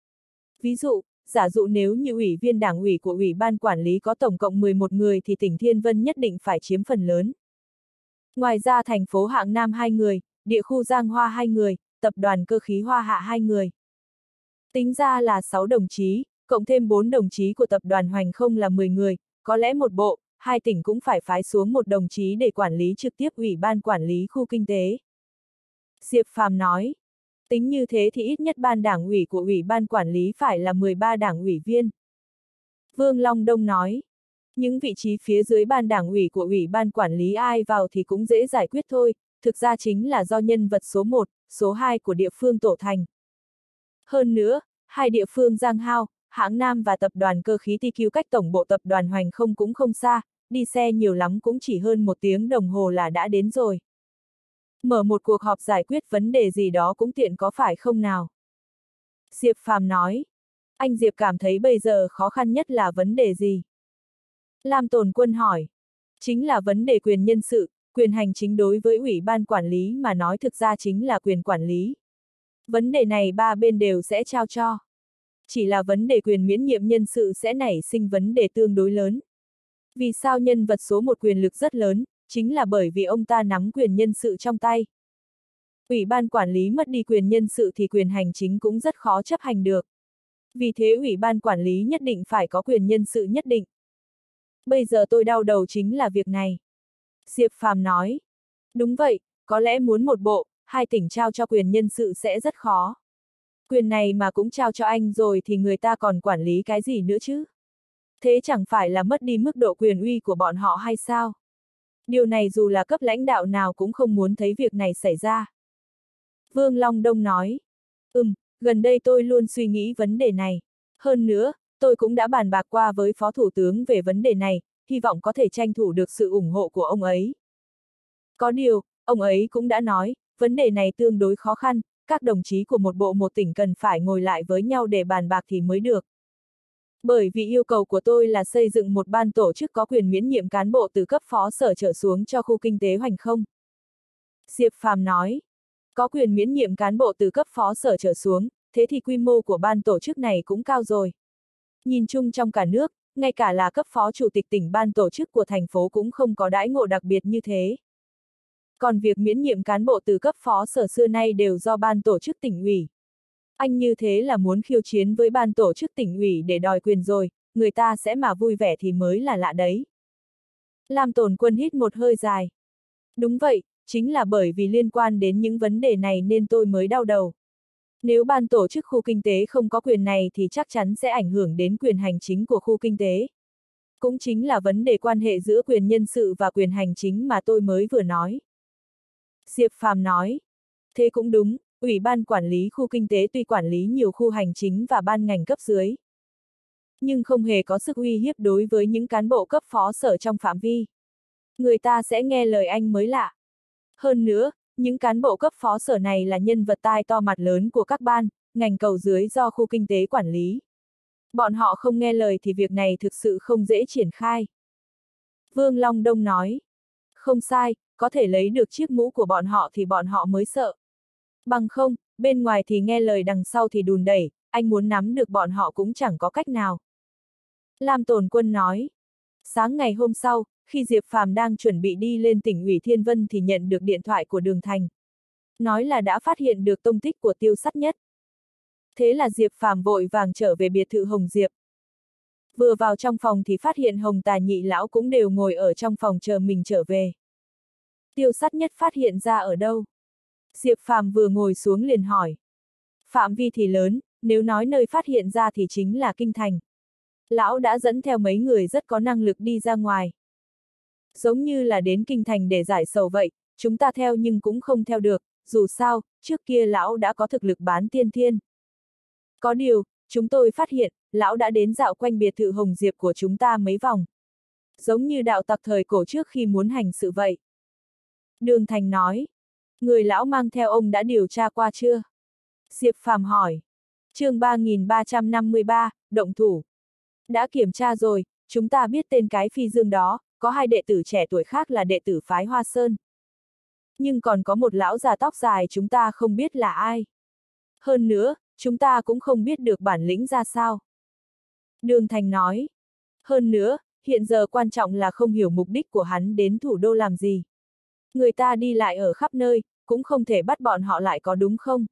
Ví dụ, giả dụ nếu như ủy viên đảng ủy của Ủy ban Quản lý có tổng cộng mười một người thì tỉnh Thiên Vân nhất định phải chiếm phần lớn. Ngoài ra thành phố hạng Nam hai người, địa khu Giang Hoa hai người, tập đoàn cơ khí Hoa Hạ hai người. Tính ra là sáu đồng chí, cộng thêm bốn đồng chí của tập đoàn Hoành Không là mười người, có lẽ một bộ, hai tỉnh cũng phải phái xuống một đồng chí để quản lý trực tiếp Ủy ban quản lý khu kinh tế. Diệp Phàm nói, tính như thế thì ít nhất ban đảng ủy của Ủy ban quản lý phải là mười ba đảng ủy viên. Vương Long Đông nói, những vị trí phía dưới ban đảng ủy của Ủy ban quản lý ai vào thì cũng dễ giải quyết thôi, thực ra chính là do nhân vật số một, số hai của địa phương tổ thành. Hơn nữa, hai địa phương Giang Hao, hãng Nam và tập đoàn cơ khí tê quy cách tổng bộ tập đoàn Hoành Không cũng không xa, đi xe nhiều lắm cũng chỉ hơn một tiếng đồng hồ là đã đến rồi. Mở một cuộc họp giải quyết vấn đề gì đó cũng tiện có phải không nào? Diệp Phàm nói, anh Diệp cảm thấy bây giờ khó khăn nhất là vấn đề gì? Lam Tồn Quân hỏi, chính là vấn đề quyền nhân sự, quyền hành chính đối với Ủy ban quản lý mà nói thực ra chính là quyền quản lý. Vấn đề này ba bên đều sẽ trao cho. Chỉ là vấn đề quyền miễn nhiệm nhân sự sẽ nảy sinh vấn đề tương đối lớn. Vì sao nhân vật số một quyền lực rất lớn, chính là bởi vì ông ta nắm quyền nhân sự trong tay. Ủy ban quản lý mất đi quyền nhân sự thì quyền hành chính cũng rất khó chấp hành được. Vì thế Ủy ban quản lý nhất định phải có quyền nhân sự nhất định. Bây giờ tôi đau đầu chính là việc này. Diệp Phàm nói, đúng vậy, có lẽ muốn một bộ, hai tỉnh trao cho quyền nhân sự sẽ rất khó. Quyền này mà cũng trao cho anh rồi thì người ta còn quản lý cái gì nữa chứ? Thế chẳng phải là mất đi mức độ quyền uy của bọn họ hay sao? Điều này dù là cấp lãnh đạo nào cũng không muốn thấy việc này xảy ra. Vương Long Đông nói, ừm, gần đây tôi luôn suy nghĩ vấn đề này. Hơn nữa, tôi cũng đã bàn bạc qua với Phó Thủ tướng về vấn đề này, hy vọng có thể tranh thủ được sự ủng hộ của ông ấy. Có điều, ông ấy cũng đã nói, vấn đề này tương đối khó khăn, các đồng chí của một bộ một tỉnh cần phải ngồi lại với nhau để bàn bạc thì mới được. Bởi vì yêu cầu của tôi là xây dựng một ban tổ chức có quyền miễn nhiệm cán bộ từ cấp phó sở trở xuống cho khu kinh tế Hoành Không. Diệp Phàm nói, có quyền miễn nhiệm cán bộ từ cấp phó sở trở xuống, thế thì quy mô của ban tổ chức này cũng cao rồi. Nhìn chung trong cả nước, ngay cả là cấp phó chủ tịch tỉnh ban tổ chức của thành phố cũng không có đãi ngộ đặc biệt như thế. Còn việc miễn nhiệm cán bộ từ cấp phó sở xưa nay đều do ban tổ chức tỉnh ủy. Anh như thế là muốn khiêu chiến với ban tổ chức tỉnh ủy để đòi quyền rồi, người ta sẽ mà vui vẻ thì mới là lạ đấy. Lam Tồn Quân hít một hơi dài. Đúng vậy, chính là bởi vì liên quan đến những vấn đề này nên tôi mới đau đầu. Nếu ban tổ chức khu kinh tế không có quyền này thì chắc chắn sẽ ảnh hưởng đến quyền hành chính của khu kinh tế. Cũng chính là vấn đề quan hệ giữa quyền nhân sự và quyền hành chính mà tôi mới vừa nói. Diệp Phàm nói, thế cũng đúng, Ủy ban quản lý khu kinh tế tuy quản lý nhiều khu hành chính và ban ngành cấp dưới, nhưng không hề có sức uy hiếp đối với những cán bộ cấp phó sở trong phạm vi. Người ta sẽ nghe lời anh mới lạ. Hơn nữa, những cán bộ cấp phó sở này là nhân vật tai to mặt lớn của các ban, ngành cầu dưới do khu kinh tế quản lý. Bọn họ không nghe lời thì việc này thực sự không dễ triển khai. Vương Long Đông nói, không sai, có thể lấy được chiếc mũ của bọn họ thì bọn họ mới sợ. Bằng không, bên ngoài thì nghe lời đằng sau thì đùn đẩy, anh muốn nắm được bọn họ cũng chẳng có cách nào. Lam Tồn Quân nói, sáng ngày hôm sau, khi Diệp Phàm đang chuẩn bị đi lên tỉnh ủy Thiên Vân thì nhận được điện thoại của Đường Thành. Nói là đã phát hiện được tông tích của Tiêu Sắt Nhất. Thế là Diệp Phàm vội vàng trở về biệt thự Hồng Diệp. Vừa vào trong phòng thì phát hiện Hồng Tà Nhị lão cũng đều ngồi ở trong phòng chờ mình trở về. Tiêu Sắt Nhất phát hiện ra ở đâu? Diệp Phàm vừa ngồi xuống liền hỏi. Phạm vi thì lớn, nếu nói nơi phát hiện ra thì chính là Kinh Thành. Lão đã dẫn theo mấy người rất có năng lực đi ra ngoài. Giống như là đến Kinh Thành để giải sầu vậy, chúng ta theo nhưng cũng không theo được, dù sao, trước kia lão đã có thực lực bán tiên thiên. Có điều, chúng tôi phát hiện, lão đã đến dạo quanh biệt thự Hồng Diệp của chúng ta mấy vòng. Giống như đạo tặc thời cổ trước khi muốn hành sự vậy. Đường Thành nói, người lão mang theo ông đã điều tra qua chưa? Diệp Phàm hỏi. Chương ba nghìn ba trăm năm mươi ba, động thủ. Đã kiểm tra rồi, chúng ta biết tên cái phi dương đó, có hai đệ tử trẻ tuổi khác là đệ tử phái Hoa Sơn. Nhưng còn có một lão già tóc dài chúng ta không biết là ai. Hơn nữa, chúng ta cũng không biết được bản lĩnh ra sao. Đường Thành nói. Hơn nữa, hiện giờ quan trọng là không hiểu mục đích của hắn đến thủ đô làm gì. Người ta đi lại ở khắp nơi, cũng không thể bắt bọn họ lại có đúng không?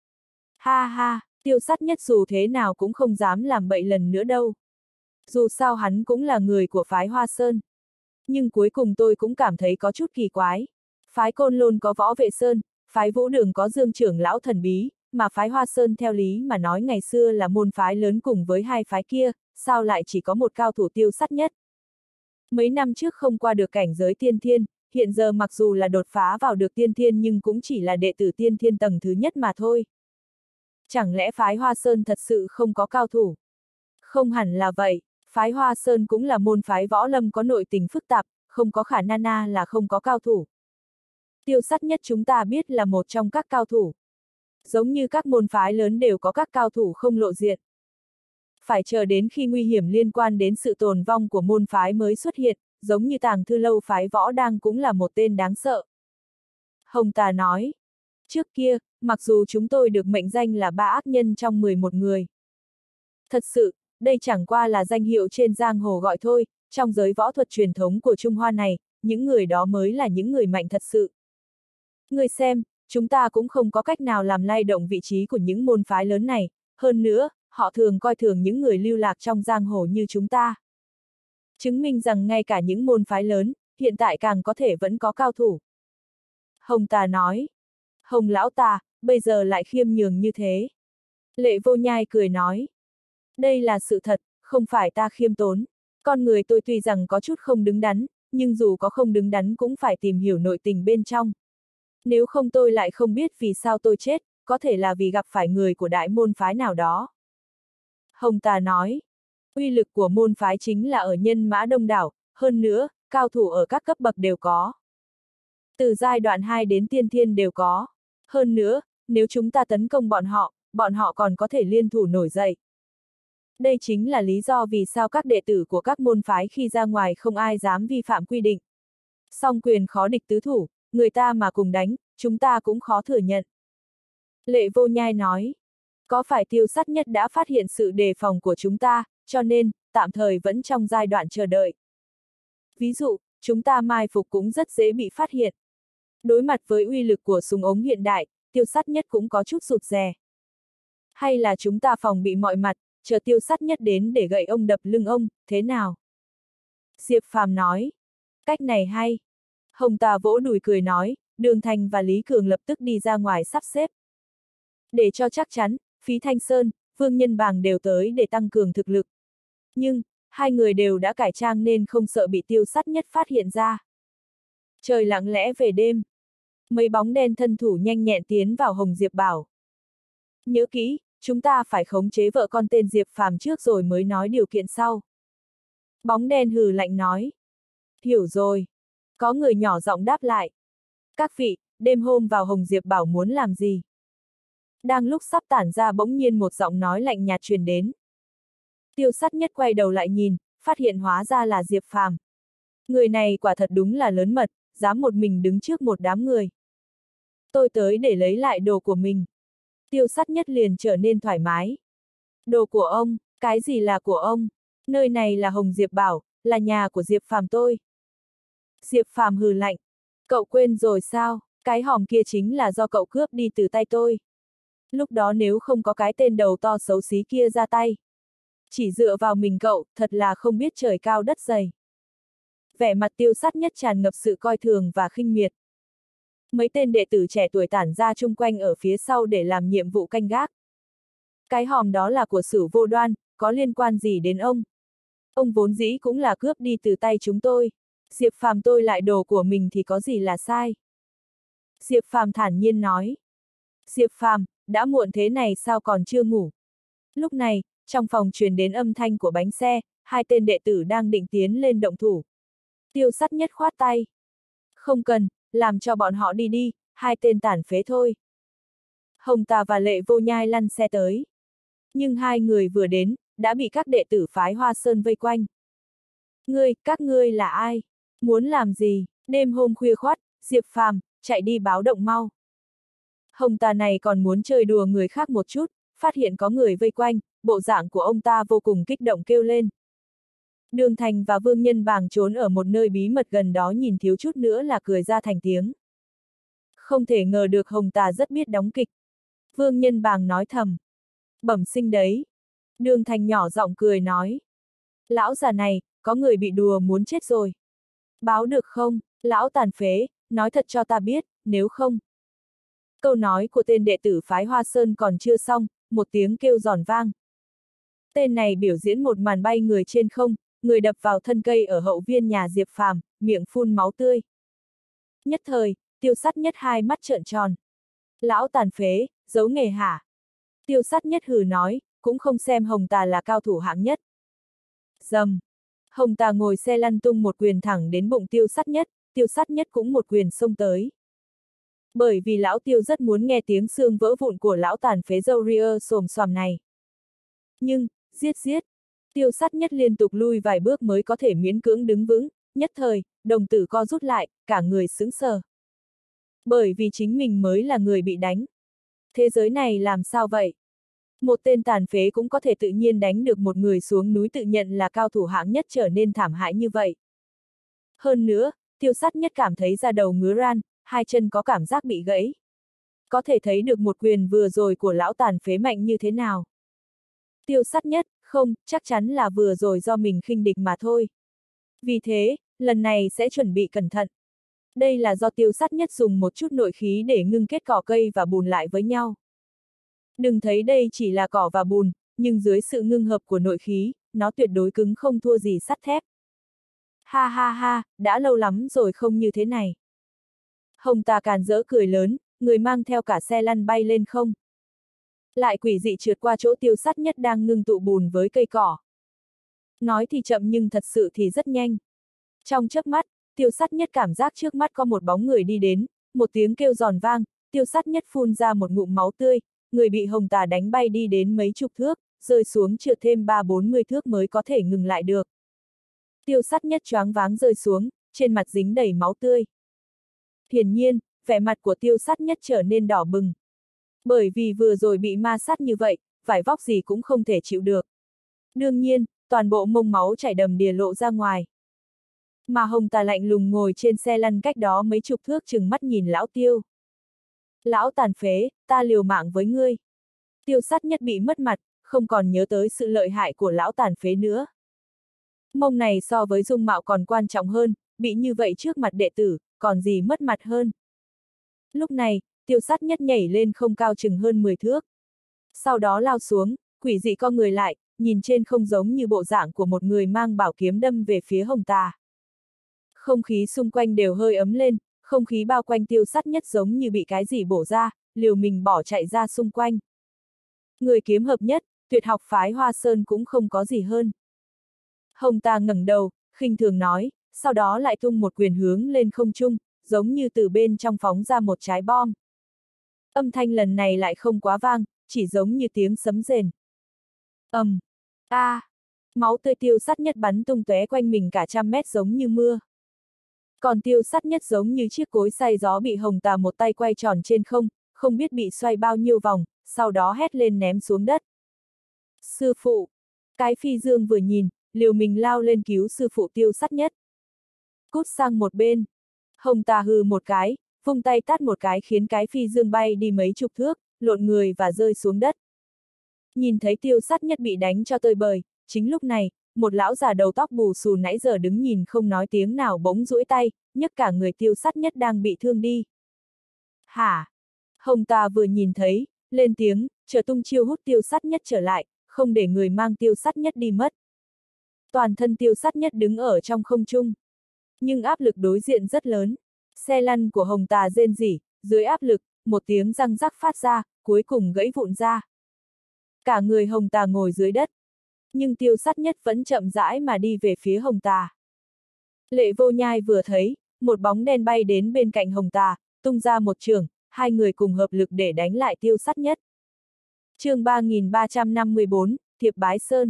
Ha ha, Tiêu Sắt Nhất dù thế nào cũng không dám làm bậy lần nữa đâu. Dù sao hắn cũng là người của phái Hoa Sơn. Nhưng cuối cùng tôi cũng cảm thấy có chút kỳ quái. Phái Côn Lôn có Võ Vệ Sơn, phái Vũ Đường có Dương trưởng lão thần bí, mà phái Hoa Sơn theo lý mà nói ngày xưa là môn phái lớn cùng với hai phái kia, sao lại chỉ có một cao thủ Tiêu Sắt Nhất. Mấy năm trước không qua được cảnh giới tiên thiên, hiện giờ mặc dù là đột phá vào được tiên thiên nhưng cũng chỉ là đệ tử tiên thiên tầng thứ nhất mà thôi. Chẳng lẽ phái Hoa Sơn thật sự không có cao thủ? Không hẳn là vậy, phái Hoa Sơn cũng là môn phái võ lâm có nội tình phức tạp, không có khả năng là không có cao thủ. Tiêu Sắt Nhất chúng ta biết là một trong các cao thủ. Giống như các môn phái lớn đều có các cao thủ không lộ diện. Phải chờ đến khi nguy hiểm liên quan đến sự tồn vong của môn phái mới xuất hiện, giống như Tàng Thư Lâu phái Võ Đang cũng là một tên đáng sợ. Hồng Tà nói, trước kia, mặc dù chúng tôi được mệnh danh là ba ác nhân trong mười một người. Thật sự, đây chẳng qua là danh hiệu trên giang hồ gọi thôi, trong giới võ thuật truyền thống của Trung Hoa này, những người đó mới là những người mạnh thật sự. Người xem, chúng ta cũng không có cách nào làm lay động vị trí của những môn phái lớn này, hơn nữa, họ thường coi thường những người lưu lạc trong giang hồ như chúng ta. Chứng minh rằng ngay cả những môn phái lớn, hiện tại càng có thể vẫn có cao thủ. Hồng Tà nói, Hồng Lão Tà, bây giờ lại khiêm nhường như thế. Lệ Vô Nhai cười nói, đây là sự thật, không phải ta khiêm tốn. Con người tôi tuy rằng có chút không đứng đắn, nhưng dù có không đứng đắn cũng phải tìm hiểu nội tình bên trong. Nếu không tôi lại không biết vì sao tôi chết, có thể là vì gặp phải người của đại môn phái nào đó. Hồng Tà nói, uy lực của môn phái chính là ở nhân mã đông đảo, hơn nữa, cao thủ ở các cấp bậc đều có. Từ giai đoạn hai đến tiên thiên đều có. Hơn nữa, nếu chúng ta tấn công bọn họ, bọn họ còn có thể liên thủ nổi dậy. Đây chính là lý do vì sao các đệ tử của các môn phái khi ra ngoài không ai dám vi phạm quy định. Song quyền khó địch tứ thủ, người ta mà cùng đánh, chúng ta cũng khó thừa nhận. Lệ Vô Nhai nói, có phải Tiêu Sắt Nhất đã phát hiện sự đề phòng của chúng ta, cho nên, tạm thời vẫn trong giai đoạn chờ đợi. Ví dụ, chúng ta mai phục cũng rất dễ bị phát hiện. Đối mặt với uy lực của súng ống hiện đại, Tiêu Sắt Nhất cũng có chút rụt rè. Hay là chúng ta phòng bị mọi mặt, chờ Tiêu Sắt Nhất đến để gậy ông đập lưng ông, thế nào? Diệp Phàm nói, cách này hay. Hồng Tà vỗ đùi cười nói, Đường Thành và Lý Cường lập tức đi ra ngoài sắp xếp. Để cho chắc chắn, Phí Thanh Sơn, Vương Nhân Bàng đều tới để tăng cường thực lực. Nhưng, hai người đều đã cải trang nên không sợ bị Tiêu Sắt Nhất phát hiện ra. Trời lặng lẽ về đêm. Mấy bóng đen thân thủ nhanh nhẹn tiến vào Hồng Diệp Bảo. Nhớ kỹ, chúng ta phải khống chế vợ con tên Diệp Phàm trước rồi mới nói điều kiện sau. Bóng đen hừ lạnh nói. Hiểu rồi. Có người nhỏ giọng đáp lại. Các vị, đêm hôm vào Hồng Diệp Bảo muốn làm gì? Đang lúc sắp tản ra bỗng nhiên một giọng nói lạnh nhạt truyền đến. Tiêu Sắt Nhất quay đầu lại nhìn, phát hiện hóa ra là Diệp Phàm. Người này quả thật đúng là lớn mật, dám một mình đứng trước một đám người. Tôi tới để lấy lại đồ của mình. Tiêu Sắt Nhất liền trở nên thoải mái. Đồ của ông, cái gì là của ông? Nơi này là Hồng Diệp Bảo, là nhà của Diệp Phàm tôi. Diệp Phàm hừ lạnh. Cậu quên rồi sao, cái hòm kia chính là do cậu cướp đi từ tay tôi. Lúc đó nếu không có cái tên đầu to xấu xí kia ra tay. Chỉ dựa vào mình cậu, thật là không biết trời cao đất dày. Vẻ mặt Tiêu Sắt Nhất tràn ngập sự coi thường và khinh miệt. Mấy tên đệ tử trẻ tuổi tản ra chung quanh ở phía sau để làm nhiệm vụ canh gác. Cái hòm đó là của Sửu Vô Đoan, có liên quan gì đến ông? Ông vốn dĩ cũng là cướp đi từ tay chúng tôi. Diệp Phàm tôi lại đồ của mình thì có gì là sai? Diệp Phàm thản nhiên nói. Diệp Phàm, đã muộn thế này sao còn chưa ngủ? Lúc này, trong phòng truyền đến âm thanh của bánh xe, hai tên đệ tử đang định tiến lên động thủ. Tiêu Sắt Nhất khoát tay. Không cần, làm cho bọn họ đi đi, hai tên tản phế thôi. Hồng Tà và Lệ Vô Nhai lăn xe tới. Nhưng hai người vừa đến, đã bị các đệ tử phái Hoa Sơn vây quanh. Ngươi, các ngươi là ai? Muốn làm gì? Đêm hôm khuya khoắt, Diệp Phàm, chạy đi báo động mau. Hồng Tà này còn muốn chơi đùa người khác một chút, phát hiện có người vây quanh, bộ dạng của ông ta vô cùng kích động kêu lên. Đường Thành và Vương Nhân Bàng trốn ở một nơi bí mật gần đó nhìn thiếu chút nữa là cười ra thành tiếng. Không thể ngờ được Hồng Tà rất biết đóng kịch. Vương Nhân Bàng nói thầm. Bẩm sinh đấy. Đường Thành nhỏ giọng cười nói. Lão già này, có người bị đùa muốn chết rồi. Báo được không, lão tàn phế, nói thật cho ta biết, nếu không. Câu nói của tên đệ tử phái Hoa Sơn còn chưa xong, một tiếng kêu giòn vang. Tên này biểu diễn một màn bay người trên không, người đập vào thân cây ở hậu viên nhà Diệp Phàm, miệng phun máu tươi. Nhất thời, Tiêu Sắt Nhất hai mắt trợn tròn. Lão tàn phế, giấu nghề hả? Tiêu Sắt Nhất hừ nói, cũng không xem Hồng Tà là cao thủ hạng nhất. Dầm. Hồng Tà ngồi xe lăn tung một quyền thẳng đến bụng Tiêu Sắt Nhất, Tiêu Sắt Nhất cũng một quyền xông tới. Bởi vì lão Tiêu rất muốn nghe tiếng xương vỡ vụn của lão tàn phế râu ria xồm xoàm này. Nhưng, giết giết, Tiêu Sắt Nhất liên tục lui vài bước mới có thể miễn cưỡng đứng vững, nhất thời, đồng tử co rút lại, cả người sững sờ. Bởi vì chính mình mới là người bị đánh. Thế giới này làm sao vậy? Một tên tàn phế cũng có thể tự nhiên đánh được một người xuống núi tự nhận là cao thủ hạng nhất trở nên thảm hại như vậy. Hơn nữa, Tiêu Sắt Nhất cảm thấy da đầu ngứa ran, hai chân có cảm giác bị gãy. Có thể thấy được một quyền vừa rồi của lão tàn phế mạnh như thế nào. Tiêu Sắt Nhất, không, chắc chắn là vừa rồi do mình khinh địch mà thôi. Vì thế, lần này sẽ chuẩn bị cẩn thận. Đây là do Tiêu Sắt Nhất dùng một chút nội khí để ngưng kết cỏ cây và bùn lại với nhau. Đừng thấy đây chỉ là cỏ và bùn, nhưng dưới sự ngưng hợp của nội khí, nó tuyệt đối cứng không thua gì sắt thép. Ha ha ha, đã lâu lắm rồi không như thế này. Hồng Tà càn rỡ cười lớn, người mang theo cả xe lăn bay lên không. Lại quỷ dị trượt qua chỗ Tiêu Sắt Nhất đang ngưng tụ bùn với cây cỏ. Nói thì chậm nhưng thật sự thì rất nhanh. Trong chớp mắt, Tiêu Sắt Nhất cảm giác trước mắt có một bóng người đi đến, một tiếng kêu giòn vang, Tiêu Sắt Nhất phun ra một ngụm máu tươi, người bị Hồng Tà đánh bay đi đến mấy chục thước, rơi xuống trượt thêm ba bốn mươi thước mới có thể ngừng lại được. Tiêu Sắt Nhất choáng váng rơi xuống, trên mặt dính đầy máu tươi. Hiển nhiên, vẻ mặt của Tiêu Sắt Nhất trở nên đỏ bừng. Bởi vì vừa rồi bị ma sát như vậy, vải vóc gì cũng không thể chịu được. Đương nhiên, toàn bộ mông máu chảy đầm đìa lộ ra ngoài. Mà Hồng Tà lạnh lùng ngồi trên xe lăn cách đó mấy chục thước chừng mắt nhìn lão Tiêu. Lão tàn phế, ta liều mạng với ngươi. Tiêu Sắt Nhất bị mất mặt, không còn nhớ tới sự lợi hại của lão tàn phế nữa. Mông này so với dung mạo còn quan trọng hơn, bị như vậy trước mặt đệ tử, còn gì mất mặt hơn. Lúc này, Tiêu Sắt Nhất nhảy lên không cao chừng hơn mười thước. Sau đó lao xuống, quỷ dị co người lại, nhìn trên không giống như bộ dạng của một người mang bảo kiếm đâm về phía Hồng Tà. Không khí xung quanh đều hơi ấm lên, không khí bao quanh Tiêu Sắt Nhất giống như bị cái gì bổ ra, liều mình bỏ chạy ra xung quanh. Người kiếm hợp nhất, tuyệt học phái Hoa Sơn cũng không có gì hơn. Hồng Tà ngẩng đầu, khinh thường nói, sau đó lại tung một quyền hướng lên không trung, giống như từ bên trong phóng ra một trái bom. Âm thanh lần này lại không quá vang, chỉ giống như tiếng sấm rền. ầm, um, a, à, máu tươi Tiêu Sắt Nhất bắn tung tóe quanh mình cả trăm mét giống như mưa. Còn Tiêu Sắt Nhất giống như chiếc cối xay gió bị Hồng Tà một tay quay tròn trên không, không biết bị xoay bao nhiêu vòng, sau đó hét lên ném xuống đất. Sư phụ! Cái phi dương vừa nhìn, liều mình lao lên cứu sư phụ Tiêu Sắt Nhất. Cút sang một bên. Hồng Tà hừ một cái, vung tay tát một cái khiến cái phi dương bay đi mấy chục thước, lộn người và rơi xuống đất. Nhìn thấy Tiêu Sắt Nhất bị đánh cho tơi bời, chính lúc này, một lão già đầu tóc bù xù nãy giờ đứng nhìn không nói tiếng nào bỗng duỗi tay, nhấc cả người Tiêu Sắt Nhất đang bị thương đi. Hả? Hồng Tà vừa nhìn thấy, lên tiếng, chờ tung chiêu hút Tiêu Sắt Nhất trở lại, không để người mang Tiêu Sắt Nhất đi mất. Toàn thân Tiêu Sắt Nhất đứng ở trong không trung. Nhưng áp lực đối diện rất lớn. Xe lăn của Hồng Tà rên rỉ, dưới áp lực, một tiếng răng rắc phát ra, cuối cùng gãy vụn ra. Cả người Hồng Tà ngồi dưới đất. Nhưng Tiêu Sắt Nhất vẫn chậm rãi mà đi về phía Hồng Tà. Lệ Vô Nhai vừa thấy, một bóng đen bay đến bên cạnh Hồng Tà, tung ra một chưởng, hai người cùng hợp lực để đánh lại Tiêu Sắt Nhất. Chương ba nghìn ba trăm năm mươi bốn, Thiệp Bái Sơn.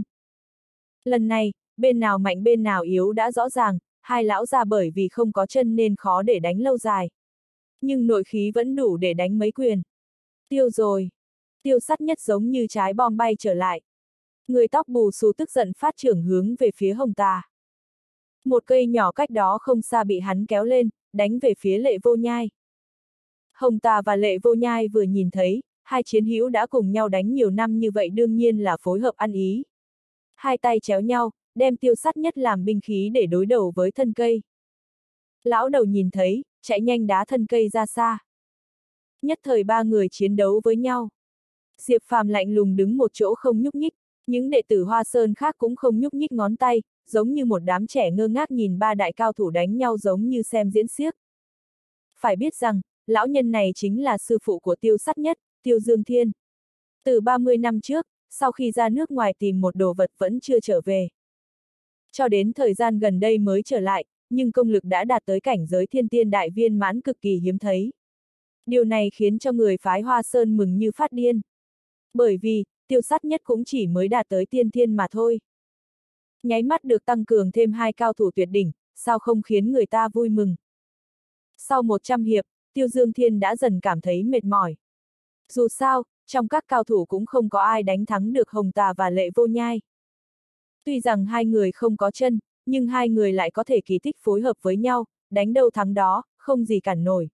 Lần này, bên nào mạnh bên nào yếu đã rõ ràng, hai lão già bởi vì không có chân nên khó để đánh lâu dài. Nhưng nội khí vẫn đủ để đánh mấy quyền. Tiêu rồi. Tiêu Sắt Nhất giống như trái bom bay trở lại. Người tóc bù xù tức giận phát trưởng hướng về phía Hồng Tà. Một cây nhỏ cách đó không xa bị hắn kéo lên, đánh về phía Lệ Vô Nhai. Hồng Tà và Lệ Vô Nhai vừa nhìn thấy, hai chiến hữu đã cùng nhau đánh nhiều năm như vậy đương nhiên là phối hợp ăn ý. Hai tay chéo nhau, đem Tiêu Sắt Nhất làm binh khí để đối đầu với thân cây. Lão đầu nhìn thấy, chạy nhanh đá thân cây ra xa. Nhất thời ba người chiến đấu với nhau. Diệp Phàm lạnh lùng đứng một chỗ không nhúc nhích, những đệ tử Hoa Sơn khác cũng không nhúc nhích ngón tay, giống như một đám trẻ ngơ ngác nhìn ba đại cao thủ đánh nhau giống như xem diễn xiếc. Phải biết rằng, lão nhân này chính là sư phụ của Tiêu Sắt Nhất, Tiêu Dương Thiên. Từ ba mươi năm trước, sau khi ra nước ngoài tìm một đồ vật vẫn chưa trở về. Cho đến thời gian gần đây mới trở lại, nhưng công lực đã đạt tới cảnh giới thiên tiên đại viên mãn cực kỳ hiếm thấy. Điều này khiến cho người phái Hoa Sơn mừng như phát điên. Bởi vì, Tiêu Sắt Nhất cũng chỉ mới đạt tới tiên thiên mà thôi. Nháy mắt được tăng cường thêm hai cao thủ tuyệt đỉnh, sao không khiến người ta vui mừng. Sau một trăm hiệp, Tiêu Dương Thiên đã dần cảm thấy mệt mỏi. Dù sao, trong các cao thủ cũng không có ai đánh thắng được Hồng Tà và Lệ Vô Nhai. Tuy rằng hai người không có chân, nhưng hai người lại có thể kỳ tích phối hợp với nhau, đánh đâu thắng đó, không gì cản nổi.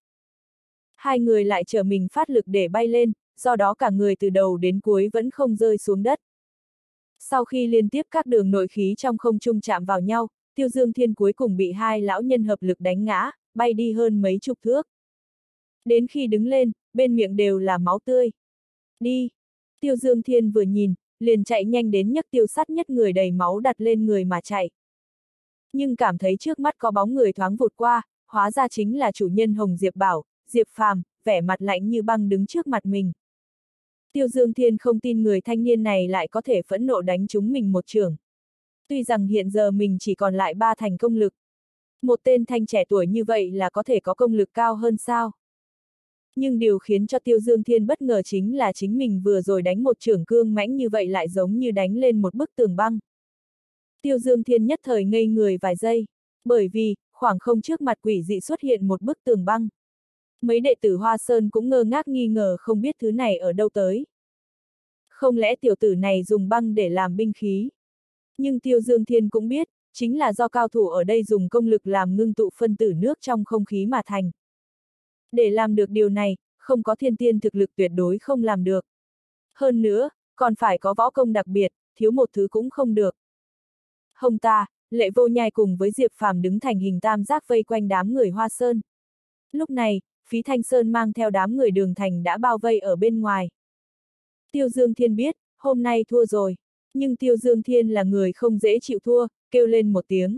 Hai người lại trở mình phát lực để bay lên, do đó cả người từ đầu đến cuối vẫn không rơi xuống đất. Sau khi liên tiếp các đường nội khí trong không trung chạm vào nhau, Tiêu Dương Thiên cuối cùng bị hai lão nhân hợp lực đánh ngã, bay đi hơn mấy chục thước. Đến khi đứng lên, bên miệng đều là máu tươi. Đi! Tiêu Dương Thiên vừa nhìn, liền chạy nhanh đến nhấc Tiêu Sắt Nhất người đầy máu đặt lên người mà chạy. Nhưng cảm thấy trước mắt có bóng người thoáng vụt qua, hóa ra chính là chủ nhân Hồng Diệp Bảo, Diệp Phàm, vẻ mặt lạnh như băng đứng trước mặt mình. Tiêu Dương Thiên không tin người thanh niên này lại có thể phẫn nộ đánh trúng mình một chưởng. Tuy rằng hiện giờ mình chỉ còn lại ba thành công lực. Một tên thanh trẻ tuổi như vậy là có thể có công lực cao hơn sao? Nhưng điều khiến cho Tiêu Dương Thiên bất ngờ chính là chính mình vừa rồi đánh một chưởng cương mãnh như vậy lại giống như đánh lên một bức tường băng. Tiêu Dương Thiên nhất thời ngây người vài giây, bởi vì, khoảng không trước mặt quỷ dị xuất hiện một bức tường băng. Mấy đệ tử Hoa Sơn cũng ngơ ngác nghi ngờ không biết thứ này ở đâu tới. Không lẽ tiểu tử này dùng băng để làm binh khí? Nhưng Tiêu Dương Thiên cũng biết, chính là do cao thủ ở đây dùng công lực làm ngưng tụ phân tử nước trong không khí mà thành. Để làm được điều này, không có thiên tiên thực lực tuyệt đối không làm được. Hơn nữa, còn phải có võ công đặc biệt, thiếu một thứ cũng không được. Hồng Tà, Lệ Vô Nhai cùng với Diệp Phàm đứng thành hình tam giác vây quanh đám người Hoa Sơn. Lúc này, Phí Thanh Sơn mang theo đám người Đường Thành đã bao vây ở bên ngoài. Tiêu Dương Thiên biết, hôm nay thua rồi, nhưng Tiêu Dương Thiên là người không dễ chịu thua, kêu lên một tiếng.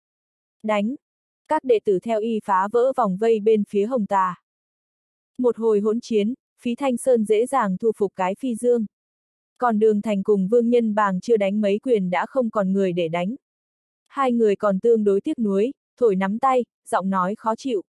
Đánh! Các đệ tử theo y phá vỡ vòng vây bên phía Hồng Tà. Một hồi hỗn chiến, Phí Thanh Sơn dễ dàng thu phục cái phi dương. Còn Đường Thành cùng Vương Nhân Bàng chưa đánh mấy quyền đã không còn người để đánh. Hai người còn tương đối tiếc nuối, thổi nắm tay, giọng nói khó chịu.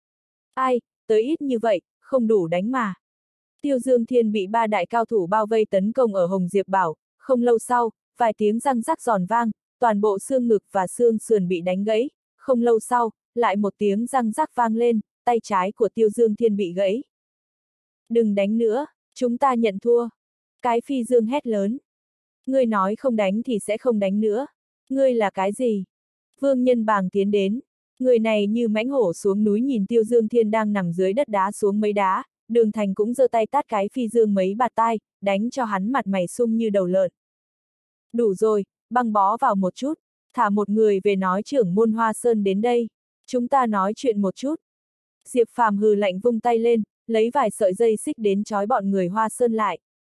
Ai, tới ít như vậy, không đủ đánh mà. Tiêu Dương Thiên bị ba đại cao thủ bao vây tấn công ở Hồng Diệp Bảo, không lâu sau, vài tiếng răng rắc giòn vang, toàn bộ xương ngực và xương sườn bị đánh gãy, không lâu sau, lại một tiếng răng rắc vang lên, tay trái của Tiêu Dương Thiên bị gãy. Đừng đánh nữa, chúng ta nhận thua. Cái phi dương hét lớn. Ngươi nói không đánh thì sẽ không đánh nữa. Ngươi là cái gì? Vương Nhân Bàng tiến đến. Người này như mãnh hổ xuống núi nhìn Tiêu Dương Thiên đang nằm dưới đất đá xuống mấy đá, Đường Thành cũng giơ tay tát cái phi dương mấy bạt tai, đánh cho hắn mặt mày sung như đầu lợn. Đủ rồi, băng bó vào một chút, thả một người về nói trưởng môn Hoa Sơn đến đây, chúng ta nói chuyện một chút. Diệp Phàm hừ lạnh vung tay lên, lấy vài sợi dây xích đến trói bọn người Hoa Sơn lại.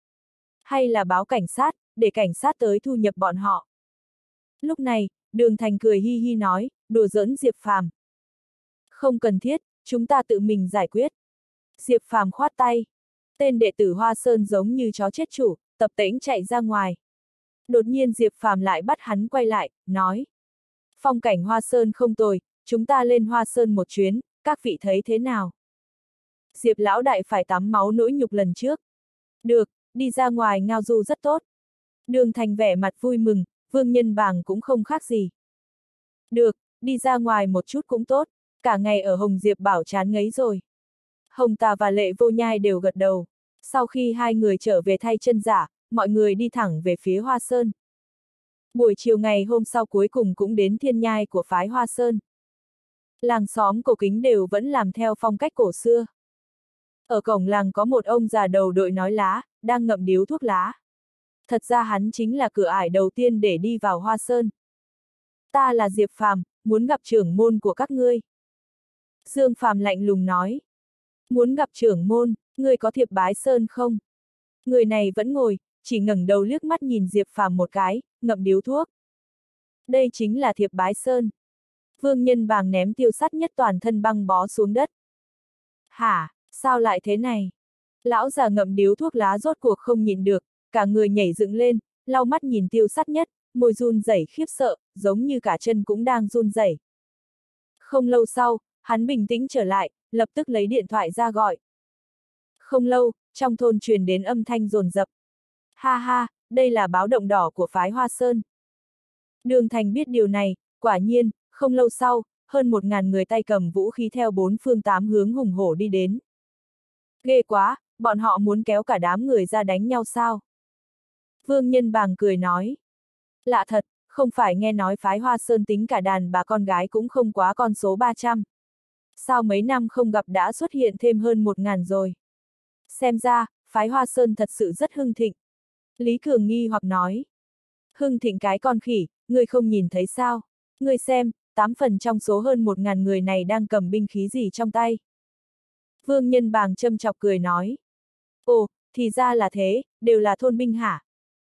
Hay là báo cảnh sát, để cảnh sát tới thu nhập bọn họ. Lúc này, Đường Thành cười hi hi nói, đùa giỡn Diệp Phàm. Không cần thiết, chúng ta tự mình giải quyết. Diệp Phàm khoát tay. Tên đệ tử Hoa Sơn giống như chó chết chủ, tập tễnh chạy ra ngoài. Đột nhiên Diệp Phàm lại bắt hắn quay lại, nói. Phong cảnh Hoa Sơn không tồi, chúng ta lên Hoa Sơn một chuyến, các vị thấy thế nào? Diệp lão đại phải tắm máu nỗi nhục lần trước. Được, đi ra ngoài ngao du rất tốt. Đường Thành vẻ mặt vui mừng, Vương Nhân Bàng cũng không khác gì. Được, đi ra ngoài một chút cũng tốt, cả ngày ở Hồng Diệp Bảo chán ngấy rồi. Hồng Tà và Lệ Vô Nhai đều gật đầu. Sau khi hai người trở về thay chân giả, mọi người đi thẳng về phía Hoa Sơn. Buổi chiều ngày hôm sau cuối cùng cũng đến thiên nhai của phái Hoa Sơn. Làng xóm cổ kính đều vẫn làm theo phong cách cổ xưa. Ở cổng làng có một ông già đầu đội nói lá, đang ngậm điếu thuốc lá. Thật ra hắn chính là cửa ải đầu tiên để đi vào Hoa Sơn. Ta là Diệp Phàm, muốn gặp trưởng môn của các ngươi. Dương Phàm lạnh lùng nói. Muốn gặp trưởng môn, người có thiệp bái sơn không? Người này vẫn ngồi, chỉ ngẩng đầu liếc mắt nhìn Diệp Phàm một cái, ngậm điếu thuốc. Đây chính là thiệp bái sơn. Vương Nhân Bàng ném Tiêu Sắt Nhất toàn thân băng bó xuống đất. Hả, sao lại thế này? Lão già ngậm điếu thuốc lá rốt cuộc không nhịn được, cả người nhảy dựng lên, lau mắt nhìn Tiêu Sắt Nhất, môi run rẩy khiếp sợ, giống như cả chân cũng đang run rẩy. Không lâu sau, hắn bình tĩnh trở lại, lập tức lấy điện thoại ra gọi. Không lâu, trong thôn truyền đến âm thanh dồn dập. Ha ha, đây là báo động đỏ của phái Hoa Sơn. Đường Thành biết điều này, quả nhiên, không lâu sau, hơn một ngàn người tay cầm vũ khí theo bốn phương tám hướng hùng hổ đi đến. Ghê quá, bọn họ muốn kéo cả đám người ra đánh nhau sao? Vương Nhân Bàng cười nói. Lạ thật, không phải nghe nói phái Hoa Sơn tính cả đàn bà con gái cũng không quá con số ba trăm. Sao mấy năm không gặp đã xuất hiện thêm hơn một ngàn rồi? Xem ra, phái Hoa Sơn thật sự rất hưng thịnh. Lý Cường nghi hoặc nói. Hưng thịnh cái con khỉ, ngươi không nhìn thấy sao? Ngươi xem, tám phần trong số hơn một ngàn người này đang cầm binh khí gì trong tay? Vương Nhân Bàng châm chọc cười nói. Ồ, thì ra là thế, đều là thôn binh hả?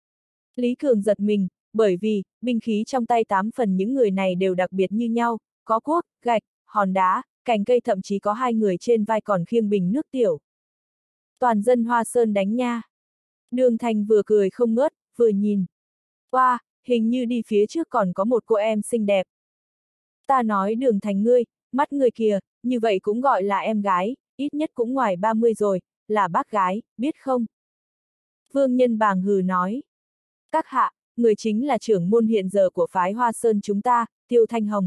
Lý Cường giật mình, bởi vì, binh khí trong tay tám phần những người này đều đặc biệt như nhau, có cuốc, gạch, hòn đá, cành cây, thậm chí có hai người trên vai còn khiêng bình nước tiểu. Toàn dân Hoa Sơn đánh nha. Đường Thành vừa cười không ngớt, vừa nhìn. Oa, wow, hình như đi phía trước còn có một cô em xinh đẹp. Ta nói Đường Thành ngươi, mắt người kìa, như vậy cũng gọi là em gái, ít nhất cũng ngoài ba mươi rồi, là bác gái, biết không? Vương Nhân Bàng hừ nói. Các hạ, người chính là trưởng môn hiện giờ của phái Hoa Sơn chúng ta, Tiêu Thanh Hồng.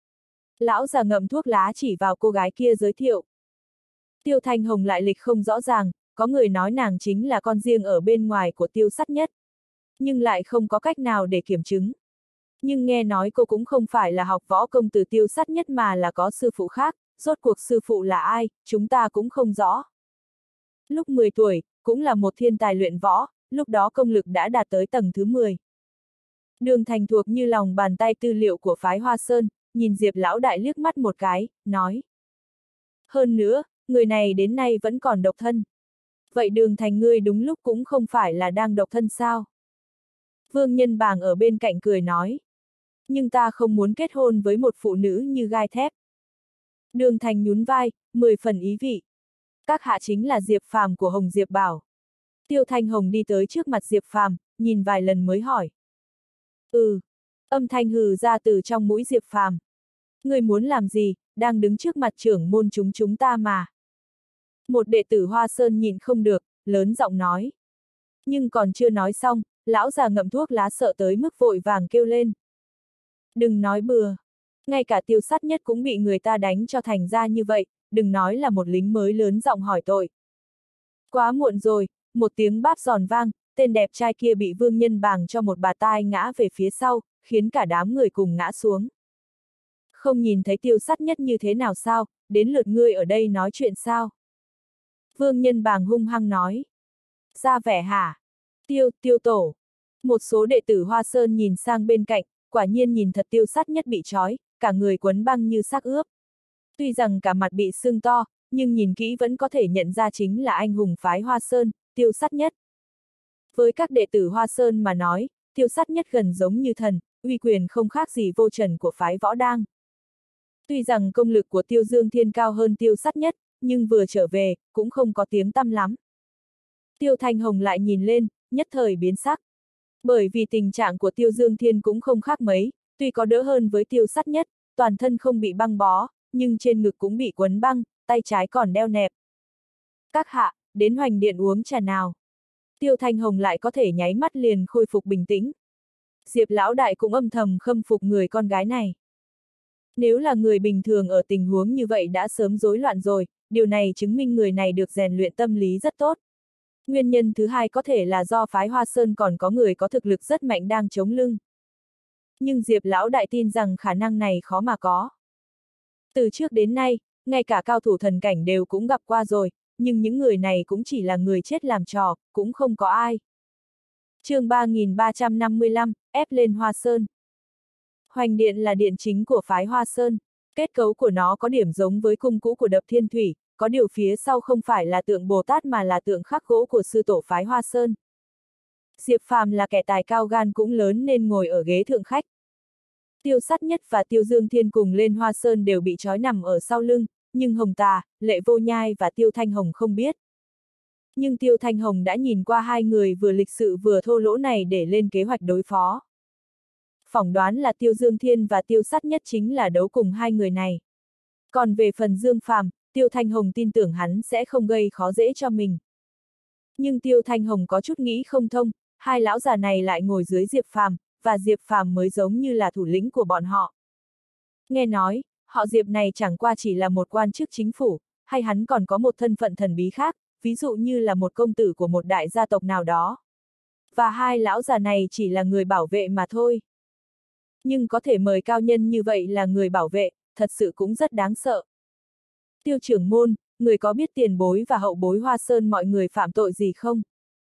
Lão già ngậm thuốc lá chỉ vào cô gái kia giới thiệu. Tiêu Thanh Hồng lại lịch không rõ ràng, có người nói nàng chính là con riêng ở bên ngoài của Tiêu Sắt Nhất. Nhưng lại không có cách nào để kiểm chứng. Nhưng nghe nói cô cũng không phải là học võ công từ Tiêu Sắt Nhất mà là có sư phụ khác, rốt cuộc sư phụ là ai, chúng ta cũng không rõ. Lúc mười tuổi, cũng là một thiên tài luyện võ, lúc đó công lực đã đạt tới tầng thứ mười. Đường Thành thuộc như lòng bàn tay tư liệu của phái Hoa Sơn, nhìn Diệp lão đại liếc mắt một cái, nói. Hơn nữa, người này đến nay vẫn còn độc thân. Vậy Đường Thành ngươi đúng lúc cũng không phải là đang độc thân sao? Vương Nhân Bàng ở bên cạnh cười nói. Nhưng ta không muốn kết hôn với một phụ nữ như gai thép. Đường Thành nhún vai, mười phần ý vị. Các hạ chính là Diệp Phàm của Hồng Diệp Bảo. Tiêu Thanh Hồng đi tới trước mặt Diệp Phàm, nhìn vài lần mới hỏi. Ừ. Âm thanh hừ ra từ trong mũi Diệp Phàm. Người muốn làm gì, đang đứng trước mặt trưởng môn chúng chúng ta mà. Một đệ tử Hoa Sơn nhìn không được, lớn giọng nói. Nhưng còn chưa nói xong, lão già ngậm thuốc lá sợ tới mức vội vàng kêu lên. Đừng nói bừa. Ngay cả Tiêu Sắt Nhất cũng bị người ta đánh cho thành ra như vậy, đừng nói là một lính mới lớn giọng hỏi tội. Quá muộn rồi, một tiếng báp giòn vang, tên đẹp trai kia bị Vương Nhân Bàng cho một bà tai ngã về phía sau, khiến cả đám người cùng ngã xuống. Không nhìn thấy Tiêu Sắt Nhất như thế nào sao, đến lượt ngươi ở đây nói chuyện sao? Vương Nhân Bàng hung hăng nói. Ra vẻ hả? Tiêu, tiêu tổ. Một số đệ tử Hoa Sơn nhìn sang bên cạnh, quả nhiên nhìn thật Tiêu Sắt Nhất bị trói, cả người quấn băng như xác ướp. Tuy rằng cả mặt bị sưng to, nhưng nhìn kỹ vẫn có thể nhận ra chính là anh hùng phái Hoa Sơn, Tiêu Sắt Nhất. Với các đệ tử Hoa Sơn mà nói, Tiêu Sắt Nhất gần giống như thần, uy quyền không khác gì vô trần của phái Võ Đang. Tuy rằng công lực của Tiêu Dương Thiên cao hơn Tiêu Sắt Nhất, nhưng vừa trở về, cũng không có tiếng tăm lắm. Tiêu Thanh Hồng lại nhìn lên, nhất thời biến sắc. Bởi vì tình trạng của Tiêu Dương Thiên cũng không khác mấy, tuy có đỡ hơn với Tiêu Sắt Nhất, toàn thân không bị băng bó, nhưng trên ngực cũng bị quấn băng, tay trái còn đeo nẹp. Các hạ, đến Hoành Điện uống trà nào. Tiêu Thanh Hồng lại có thể nháy mắt liền khôi phục bình tĩnh. Diệp lão đại cũng âm thầm khâm phục người con gái này. Nếu là người bình thường ở tình huống như vậy đã sớm rối loạn rồi, điều này chứng minh người này được rèn luyện tâm lý rất tốt. Nguyên nhân thứ hai có thể là do phái Hoa Sơn còn có người có thực lực rất mạnh đang chống lưng. Nhưng Diệp lão đại tin rằng khả năng này khó mà có. Từ trước đến nay, ngay cả cao thủ thần cảnh đều cũng gặp qua rồi, nhưng những người này cũng chỉ là người chết làm trò, cũng không có ai. chương ba nghìn ba trăm năm mươi lăm, ép lên Hoa Sơn. Hoành Điện là điện chính của phái Hoa Sơn. Kết cấu của nó có điểm giống với cung cũ của Đập Thiên Thủy, có điều phía sau không phải là tượng Bồ Tát mà là tượng khắc gỗ của sư tổ phái Hoa Sơn. Diệp Phàm là kẻ tài cao gan cũng lớn nên ngồi ở ghế thượng khách. Tiêu Sát Nhất và Tiêu Dương Thiên cùng lên Hoa Sơn đều bị trói nằm ở sau lưng, nhưng Hồng Tà, Lệ Vô Nhai và Tiêu Thanh Hồng không biết. Nhưng Tiêu Thanh Hồng đã nhìn qua hai người vừa lịch sự vừa thô lỗ này để lên kế hoạch đối phó. Phỏng đoán là Tiêu Dương Thiên và Tiêu Sát Nhất chính là đấu cùng hai người này. Còn về phần Dương Phàm, Tiêu Thanh Hồng tin tưởng hắn sẽ không gây khó dễ cho mình. Nhưng Tiêu Thanh Hồng có chút nghĩ không thông, hai lão già này lại ngồi dưới Diệp Phàm, và Diệp Phàm mới giống như là thủ lĩnh của bọn họ. Nghe nói, họ Diệp này chẳng qua chỉ là một quan chức chính phủ, hay hắn còn có một thân phận thần bí khác, ví dụ như là một công tử của một đại gia tộc nào đó. Và hai lão già này chỉ là người bảo vệ mà thôi. Nhưng có thể mời cao nhân như vậy là người bảo vệ, thật sự cũng rất đáng sợ. Tiêu trưởng môn, người có biết tiền bối và hậu bối Hoa Sơn mọi người phạm tội gì không?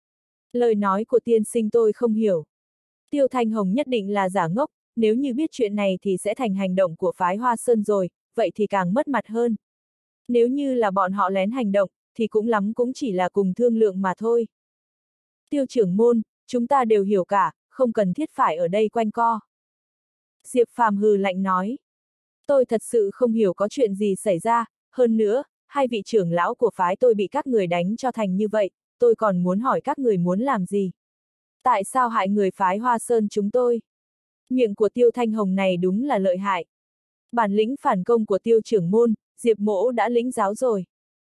Lời nói của tiên sinh tôi không hiểu. Tiêu Thanh Hồng nhất định là giả ngốc, nếu như biết chuyện này thì sẽ thành hành động của phái Hoa Sơn rồi, vậy thì càng mất mặt hơn. Nếu như là bọn họ lén hành động, thì cũng lắm cũng chỉ là cùng thương lượng mà thôi. Tiêu trưởng môn, chúng ta đều hiểu cả, không cần thiết phải ở đây quanh co. Diệp Phàm hừ lạnh nói. Tôi thật sự không hiểu có chuyện gì xảy ra, hơn nữa, hai vị trưởng lão của phái tôi bị các người đánh cho thành như vậy, tôi còn muốn hỏi các người muốn làm gì? Tại sao hại người phái Hoa Sơn chúng tôi? Miệng của Tiêu Thanh Hồng này đúng là lợi hại. Bản lĩnh phản công của Tiêu trưởng môn, Diệp mỗ đã lĩnh giáo rồi.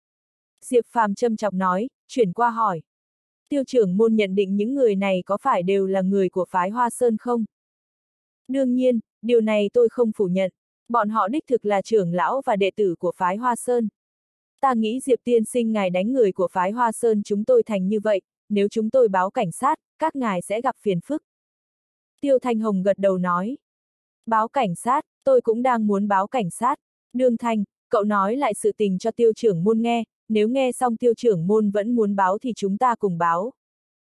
Diệp Phàm châm chọc nói, chuyển qua hỏi. Tiêu trưởng môn nhận định những người này có phải đều là người của phái Hoa Sơn không? Đương nhiên, điều này tôi không phủ nhận. Bọn họ đích thực là trưởng lão và đệ tử của phái Hoa Sơn. Ta nghĩ Diệp tiên sinh ngài đánh người của phái Hoa Sơn chúng tôi thành như vậy, nếu chúng tôi báo cảnh sát, các ngài sẽ gặp phiền phức. Tiêu Thanh Hồng gật đầu nói. Báo cảnh sát, tôi cũng đang muốn báo cảnh sát. Đường Thành, cậu nói lại sự tình cho tiêu trưởng môn nghe, nếu nghe xong tiêu trưởng môn vẫn muốn báo thì chúng ta cùng báo.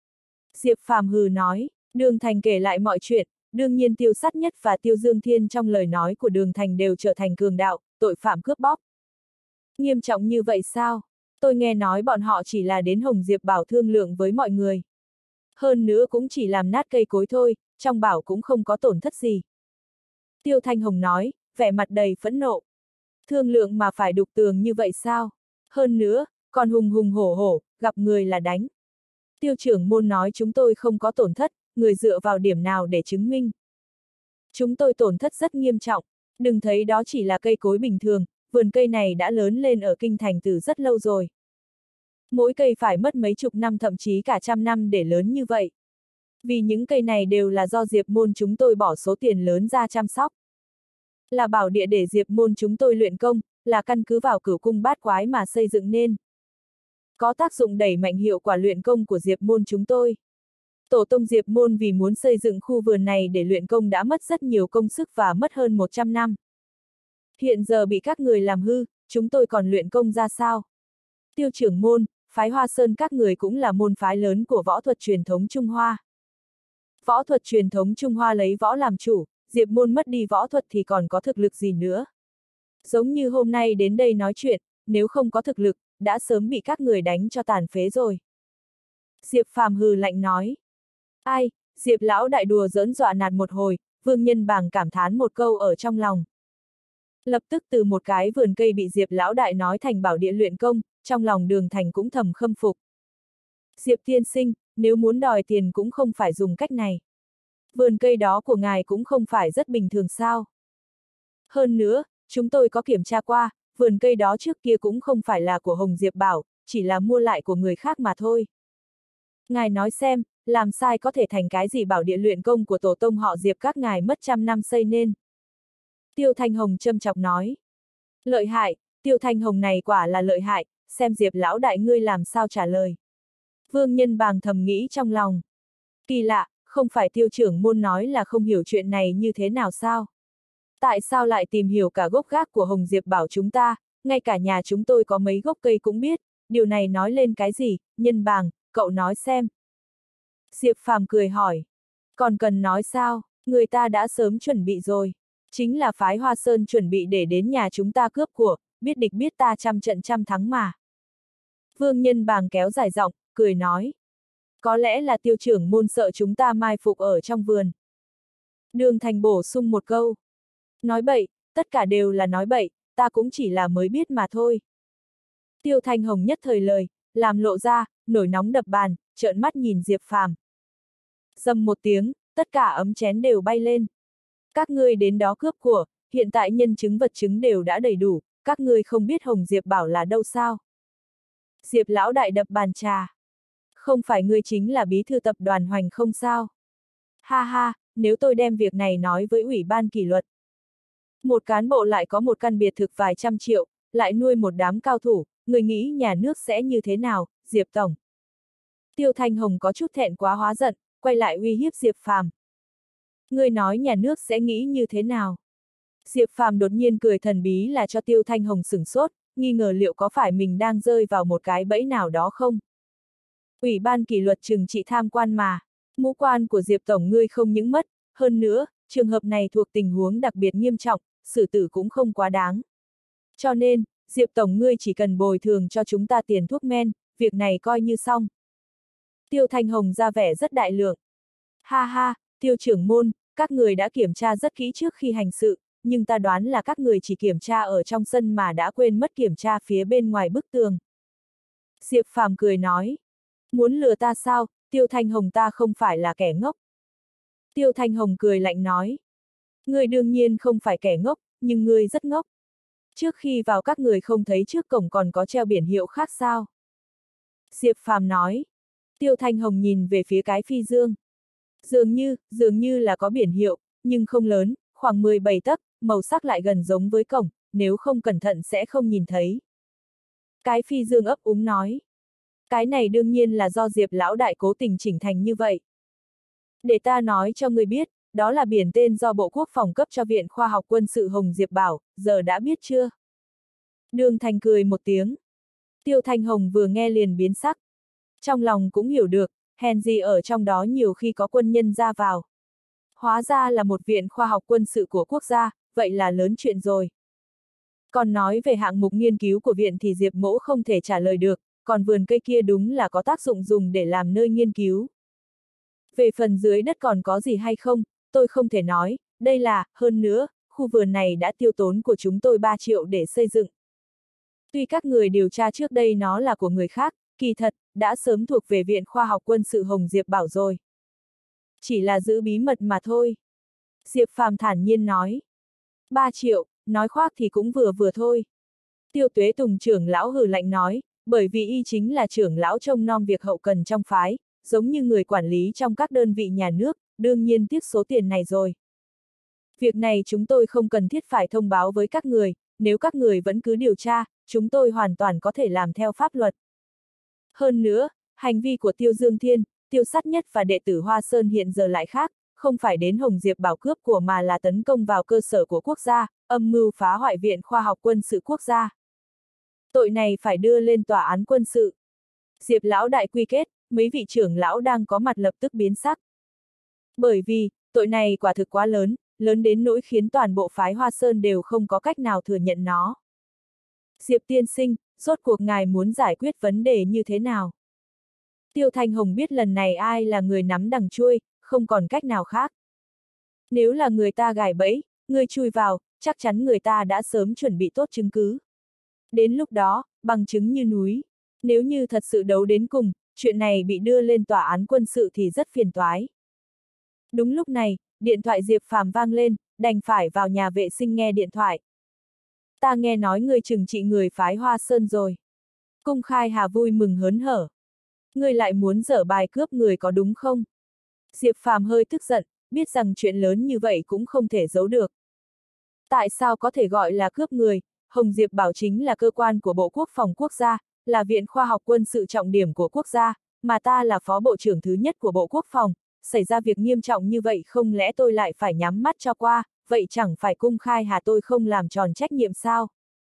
Diệp Phàm hừ nói, Đường Thành kể lại mọi chuyện, đương nhiên Tiêu Sát Nhất và Tiêu Dương Thiên trong lời nói của Đường Thành đều trở thành cường đạo, tội phạm cướp bóc. Nghiêm trọng như vậy sao? Tôi nghe nói bọn họ chỉ là đến Hồng Diệp Bảo thương lượng với mọi người. Hơn nữa cũng chỉ làm nát cây cối thôi, trong bảo cũng không có tổn thất gì. Tiêu Thanh Hồng nói, vẻ mặt đầy phẫn nộ. Thương lượng mà phải đục tường như vậy sao? Hơn nữa, còn hùng hùng hổ hổ, gặp người là đánh. Tiêu trưởng môn nói chúng tôi không có tổn thất, người dựa vào điểm nào để chứng minh? Chúng tôi tổn thất rất nghiêm trọng, đừng thấy đó chỉ là cây cối bình thường, vườn cây này đã lớn lên ở kinh thành từ rất lâu rồi. Mỗi cây phải mất mấy chục năm thậm chí cả trăm năm để lớn như vậy. Vì những cây này đều là do Diệp môn chúng tôi bỏ số tiền lớn ra chăm sóc. Là bảo địa để Diệp môn chúng tôi luyện công, là căn cứ vào cửu cung bát quái mà xây dựng nên. Có tác dụng đẩy mạnh hiệu quả luyện công của Diệp môn chúng tôi. Tổ tông Diệp môn vì muốn xây dựng khu vườn này để luyện công đã mất rất nhiều công sức và mất hơn một trăm năm. Hiện giờ bị các người làm hư, chúng tôi còn luyện công ra sao? Tiêu trưởng môn, phái Hoa Sơn các người cũng là môn phái lớn của võ thuật truyền thống Trung Hoa. Võ thuật truyền thống Trung Hoa lấy võ làm chủ, Diệp môn mất đi võ thuật thì còn có thực lực gì nữa? Giống như hôm nay đến đây nói chuyện, nếu không có thực lực, đã sớm bị các người đánh cho tàn phế rồi. Diệp Phàm hừ lạnh nói. Ai, Diệp lão đại đùa giỡn dọa nạt một hồi, Vương Nhân Bàng cảm thán một câu ở trong lòng. Lập tức từ một cái vườn cây bị Diệp lão đại nói thành bảo địa luyện công, trong lòng Đường Thành cũng thầm khâm phục. Diệp tiên sinh, nếu muốn đòi tiền cũng không phải dùng cách này. Vườn cây đó của ngài cũng không phải rất bình thường sao. Hơn nữa, chúng tôi có kiểm tra qua, vườn cây đó trước kia cũng không phải là của Hồng Diệp Bảo, chỉ là mua lại của người khác mà thôi. Ngài nói xem, làm sai có thể thành cái gì bảo địa luyện công của tổ tông họ Diệp các ngài mất trăm năm xây nên. Tiêu Thanh Hồng châm chọc nói. Lợi hại, Tiêu Thanh Hồng này quả là lợi hại, xem Diệp lão đại ngươi làm sao trả lời. Vương Nhân Bàng thầm nghĩ trong lòng. Kỳ lạ, không phải tiêu trưởng môn nói là không hiểu chuyện này như thế nào sao? Tại sao lại tìm hiểu cả gốc gác của Hồng Diệp Bảo chúng ta, ngay cả nhà chúng tôi có mấy gốc cây cũng biết, điều này nói lên cái gì, Nhân Bàng, cậu nói xem. Diệp Phàm cười hỏi. Còn cần nói sao, người ta đã sớm chuẩn bị rồi. Chính là phái Hoa Sơn chuẩn bị để đến nhà chúng ta cướp của, biết địch biết ta trăm trận trăm thắng mà. Vương Nhân Bàng kéo dài giọng, cười nói. Có lẽ là tiêu trưởng môn sợ chúng ta mai phục ở trong vườn. Đường Thành bổ sung một câu. Nói bậy, tất cả đều là nói bậy, ta cũng chỉ là mới biết mà thôi. Tiêu Thanh Hồng nhất thời lời, làm lộ ra, nổi nóng đập bàn, trợn mắt nhìn Diệp Phàm. Dầm một tiếng, tất cả ấm chén đều bay lên. Các ngươi đến đó cướp của, hiện tại nhân chứng vật chứng đều đã đầy đủ, các ngươi không biết Hồng Diệp Bảo là đâu sao? Diệp lão đại đập bàn trà. Không phải ngươi chính là bí thư tập đoàn Hoành không sao? Ha ha, nếu tôi đem việc này nói với ủy ban kỷ luật. Một cán bộ lại có một căn biệt thực vài trăm triệu, lại nuôi một đám cao thủ, người nghĩ nhà nước sẽ như thế nào, Diệp Tổng? Tiêu Thanh Hồng có chút thẹn quá hóa giận, quay lại uy hiếp Diệp Phàm. Ngươi nói nhà nước sẽ nghĩ như thế nào? Diệp Phàm đột nhiên cười thần bí là cho Tiêu Thanh Hồng sửng sốt, nghi ngờ liệu có phải mình đang rơi vào một cái bẫy nào đó không? Ủy ban kỷ luật trừng trị tham quan mà, mũ quan của Diệp Tổng ngươi không những mất, hơn nữa, trường hợp này thuộc tình huống đặc biệt nghiêm trọng, xử tử cũng không quá đáng. Cho nên, Diệp Tổng ngươi chỉ cần bồi thường cho chúng ta tiền thuốc men, việc này coi như xong. Tiêu Thanh Hồng ra vẻ rất đại lượng. Ha ha, Tiêu trưởng môn, các người đã kiểm tra rất kỹ trước khi hành sự, nhưng ta đoán là các người chỉ kiểm tra ở trong sân mà đã quên mất kiểm tra phía bên ngoài bức tường. Diệp Phàm cười nói. Muốn lừa ta sao, Tiêu Thanh Hồng ta không phải là kẻ ngốc. Tiêu Thanh Hồng cười lạnh nói. Ngươi đương nhiên không phải kẻ ngốc, nhưng ngươi rất ngốc. Trước khi vào các người không thấy trước cổng còn có treo biển hiệu khác sao? Diệp Phàm nói. Tiêu Thanh Hồng nhìn về phía cái phi dương. Dường như, dường như là có biển hiệu, nhưng không lớn, khoảng mười bảy tấc, màu sắc lại gần giống với cổng, nếu không cẩn thận sẽ không nhìn thấy. Cái phi dương ấp úng nói. Cái này đương nhiên là do Diệp lão đại cố tình chỉnh thành như vậy. Để ta nói cho người biết, đó là biển tên do Bộ Quốc phòng cấp cho Viện Khoa học Quân sự Hồng Diệp Bảo, giờ đã biết chưa? Đường Thành cười một tiếng. Tiêu Thanh Hồng vừa nghe liền biến sắc. Trong lòng cũng hiểu được, hèn gì ở trong đó nhiều khi có quân nhân ra vào. Hóa ra là một viện khoa học quân sự của quốc gia, vậy là lớn chuyện rồi. Còn nói về hạng mục nghiên cứu của viện thì Diệp Mỗ không thể trả lời được, còn vườn cây kia đúng là có tác dụng dùng để làm nơi nghiên cứu. Về phần dưới đất còn có gì hay không, tôi không thể nói, đây là, hơn nữa, khu vườn này đã tiêu tốn của chúng tôi ba triệu để xây dựng. Tuy các người điều tra trước đây nó là của người khác, kỳ thật, đã sớm thuộc về Viện Khoa học Quân sự Hồng Diệp Bảo rồi. Chỉ là giữ bí mật mà thôi. Diệp Phàm thản nhiên nói. ba triệu, nói khoác thì cũng vừa vừa thôi. Tiêu Tuế Tùng trưởng lão hừ lạnh nói, bởi vì y chính là trưởng lão trông nom việc hậu cần trong phái, giống như người quản lý trong các đơn vị nhà nước, đương nhiên tiếc số tiền này rồi. Việc này chúng tôi không cần thiết phải thông báo với các người, nếu các người vẫn cứ điều tra, chúng tôi hoàn toàn có thể làm theo pháp luật. Hơn nữa, hành vi của Tiêu Dương Thiên, Tiêu Sát Nhất và đệ tử Hoa Sơn hiện giờ lại khác, không phải đến Hồng Diệp Bảo cướp của mà là tấn công vào cơ sở của quốc gia, âm mưu phá hoại Viện Khoa học Quân sự quốc gia. Tội này phải đưa lên tòa án quân sự. Diệp lão đại quy kết, mấy vị trưởng lão đang có mặt lập tức biến sắc. Bởi vì, tội này quả thực quá lớn, lớn đến nỗi khiến toàn bộ phái Hoa Sơn đều không có cách nào thừa nhận nó. Diệp tiên sinh, rốt cuộc ngài muốn giải quyết vấn đề như thế nào? Tiêu Thanh Hồng biết lần này ai là người nắm đằng chuôi, không còn cách nào khác. Nếu là người ta gài bẫy, người chui vào, chắc chắn người ta đã sớm chuẩn bị tốt chứng cứ. Đến lúc đó, bằng chứng như núi. Nếu như thật sự đấu đến cùng, chuyện này bị đưa lên tòa án quân sự thì rất phiền toái. Đúng lúc này, điện thoại Diệp Phàm vang lên, đành phải vào nhà vệ sinh nghe điện thoại. Ta nghe nói người trừng trị người phái Hoa Sơn rồi. Cung Khai Hà vui mừng hớn hở. Ngươi lại muốn dở bài cướp người có đúng không? Diệp Phàm hơi tức giận, biết rằng chuyện lớn như vậy cũng không thể giấu được. Tại sao có thể gọi là cướp người? Hồng Diệp Bảo chính là cơ quan của Bộ Quốc phòng quốc gia, là viện khoa học quân sự trọng điểm của quốc gia, mà ta là phó bộ trưởng thứ nhất của Bộ Quốc phòng, xảy ra việc nghiêm trọng như vậy không lẽ tôi lại phải nhắm mắt cho qua, vậy chẳng phải Cung Khai Hà tôi không làm tròn trách nhiệm sao?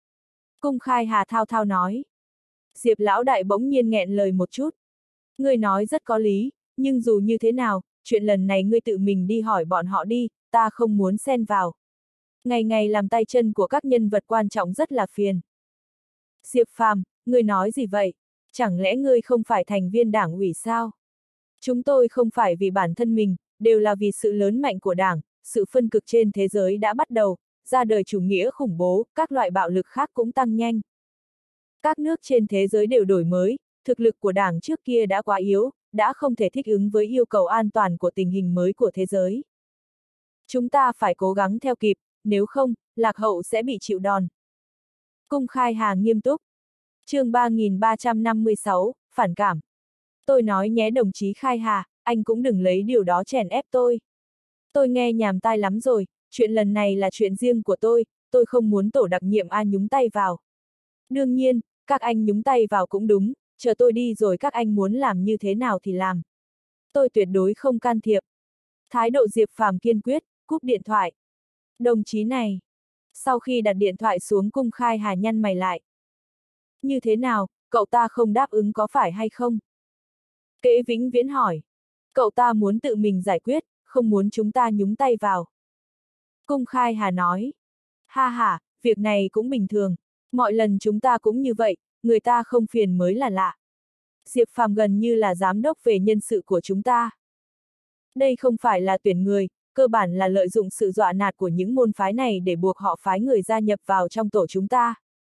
Cung Khai Hà thao thao nói. Diệp lão đại bỗng nhiên nghẹn lời một chút. Ngươi nói rất có lý, nhưng dù như thế nào, chuyện lần này ngươi tự mình đi hỏi bọn họ đi, ta không muốn xen vào. ngày ngày làm tay chân của các nhân vật quan trọng rất là phiền. Diệp Phàm, ngươi nói gì vậy? Chẳng lẽ ngươi không phải thành viên đảng ủy sao? Chúng tôi không phải vì bản thân mình, đều là vì sự lớn mạnh của đảng, sự phân cực trên thế giới đã bắt đầu, ra đời chủ nghĩa khủng bố, các loại bạo lực khác cũng tăng nhanh. Các nước trên thế giới đều đổi mới, thực lực của đảng trước kia đã quá yếu, đã không thể thích ứng với yêu cầu an toàn của tình hình mới của thế giới. Chúng ta phải cố gắng theo kịp, nếu không, lạc hậu sẽ bị chịu đòn. Cung Khai Hà nghiêm túc. Chương ba nghìn ba trăm năm mươi sáu, phản cảm. Tôi nói nhé đồng chí Khai Hà, anh cũng đừng lấy điều đó chèn ép tôi. Tôi nghe nhàm tai lắm rồi, chuyện lần này là chuyện riêng của tôi, tôi không muốn tổ đặc nhiệm ai nhúng tay vào. Đương nhiên, các anh nhúng tay vào cũng đúng, chờ tôi đi rồi các anh muốn làm như thế nào thì làm. Tôi tuyệt đối không can thiệp. Thái độ Diệp Phàm kiên quyết, cúp điện thoại. Đồng chí này. Sau khi đặt điện thoại xuống, Cung Khai Hà nhăn mày lại. Như thế nào, cậu ta không đáp ứng có phải hay không? Kế Vĩnh Viễn hỏi. Cậu ta muốn tự mình giải quyết, không muốn chúng ta nhúng tay vào. Cung Khai Hà nói. Ha ha, việc này cũng bình thường. Mọi lần chúng ta cũng như vậy, người ta không phiền mới là lạ. Diệp Phàm gần như là giám đốc về nhân sự của chúng ta. Đây không phải là tuyển người, cơ bản là lợi dụng sự dọa nạt của những môn phái này để buộc họ phái người gia nhập vào trong tổ chúng ta.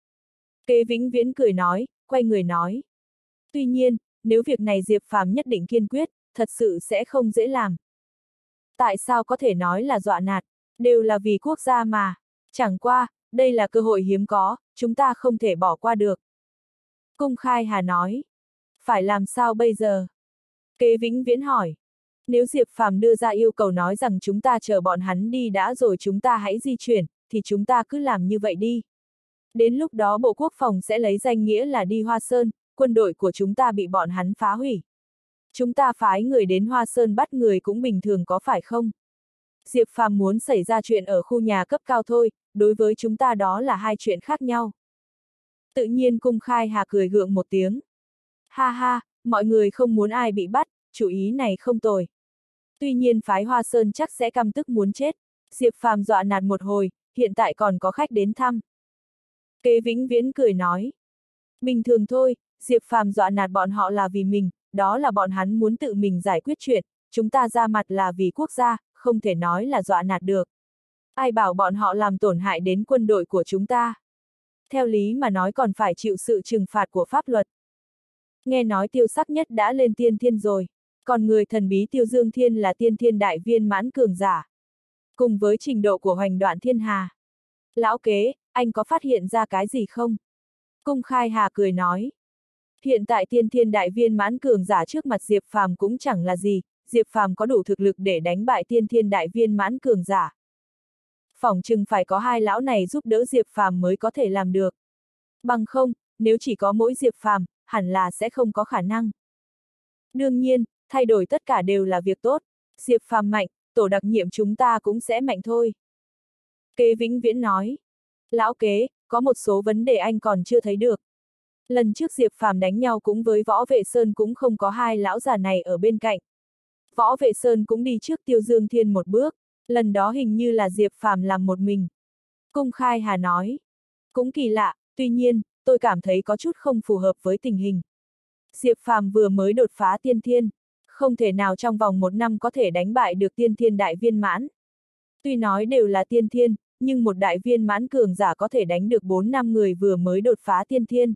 Kế Vĩnh Viễn cười nói, quay người nói. Tuy nhiên, nếu việc này Diệp Phàm nhất định kiên quyết, thật sự sẽ không dễ làm. Tại sao có thể nói là dọa nạt, đều là vì quốc gia mà. Chẳng qua, đây là cơ hội hiếm có, chúng ta không thể bỏ qua được. Cung Khai Hà nói. Phải làm sao bây giờ? Kế Vĩnh Viễn hỏi. Nếu Diệp Phàm đưa ra yêu cầu nói rằng chúng ta chờ bọn hắn đi đã rồi chúng ta hãy di chuyển, thì chúng ta cứ làm như vậy đi. Đến lúc đó Bộ Quốc phòng sẽ lấy danh nghĩa là đi Hoa Sơn, quân đội của chúng ta bị bọn hắn phá hủy. Chúng ta phái người đến Hoa Sơn bắt người cũng bình thường có phải không? Diệp Phàm muốn xảy ra chuyện ở khu nhà cấp cao thôi, đối với chúng ta đó là hai chuyện khác nhau. Tự nhiên Cung Khai Hà cười gượng một tiếng. Ha ha, mọi người không muốn ai bị bắt, chủ ý này không tồi. Tuy nhiên phái Hoa Sơn chắc sẽ căm tức muốn chết. Diệp Phàm dọa nạt một hồi, hiện tại còn có khách đến thăm. Kế Vĩnh Viễn cười nói. Bình thường thôi, Diệp Phàm dọa nạt bọn họ là vì mình, đó là bọn hắn muốn tự mình giải quyết chuyện, chúng ta ra mặt là vì quốc gia, không thể nói là dọa nạt được. Ai bảo bọn họ làm tổn hại đến quân đội của chúng ta? Theo lý mà nói còn phải chịu sự trừng phạt của pháp luật. Nghe nói Tiêu Sắc Nhất đã lên tiên thiên rồi, còn người thần bí Tiêu Dương Thiên là tiên thiên đại viên mãn cường giả. Cùng với trình độ của Hoành Đoạn Thiên Hà. Lão Kế, anh có phát hiện ra cái gì không? Cung Khai Hà cười nói. Hiện tại tiên thiên đại viên mãn cường giả trước mặt Diệp Phàm cũng chẳng là gì, Diệp Phàm có đủ thực lực để đánh bại tiên thiên đại viên mãn cường giả. Phỏng chừng phải có hai lão này giúp đỡ Diệp Phàm mới có thể làm được. Bằng không, nếu chỉ có mỗi Diệp Phàm, hẳn là sẽ không có khả năng. Đương nhiên, thay đổi tất cả đều là việc tốt, Diệp Phàm mạnh, tổ đặc nhiệm chúng ta cũng sẽ mạnh thôi. Kế Vĩnh Viễn nói. Lão Kế, có một số vấn đề anh còn chưa thấy được. Lần trước Diệp Phàm đánh nhau cũng với Võ Vệ Sơn cũng không có hai lão già này ở bên cạnh. Võ Vệ Sơn cũng đi trước Tiêu Dương Thiên một bước, lần đó hình như là Diệp Phàm làm một mình. Cung Khai Hà nói. Cũng kỳ lạ, tuy nhiên, tôi cảm thấy có chút không phù hợp với tình hình. Diệp Phàm vừa mới đột phá tiên thiên, không thể nào trong vòng một năm có thể đánh bại được tiên thiên đại viên mãn. Tuy nói đều là tiên thiên, nhưng một đại viên mãn cường giả có thể đánh được bốn năm người vừa mới đột phá tiên thiên.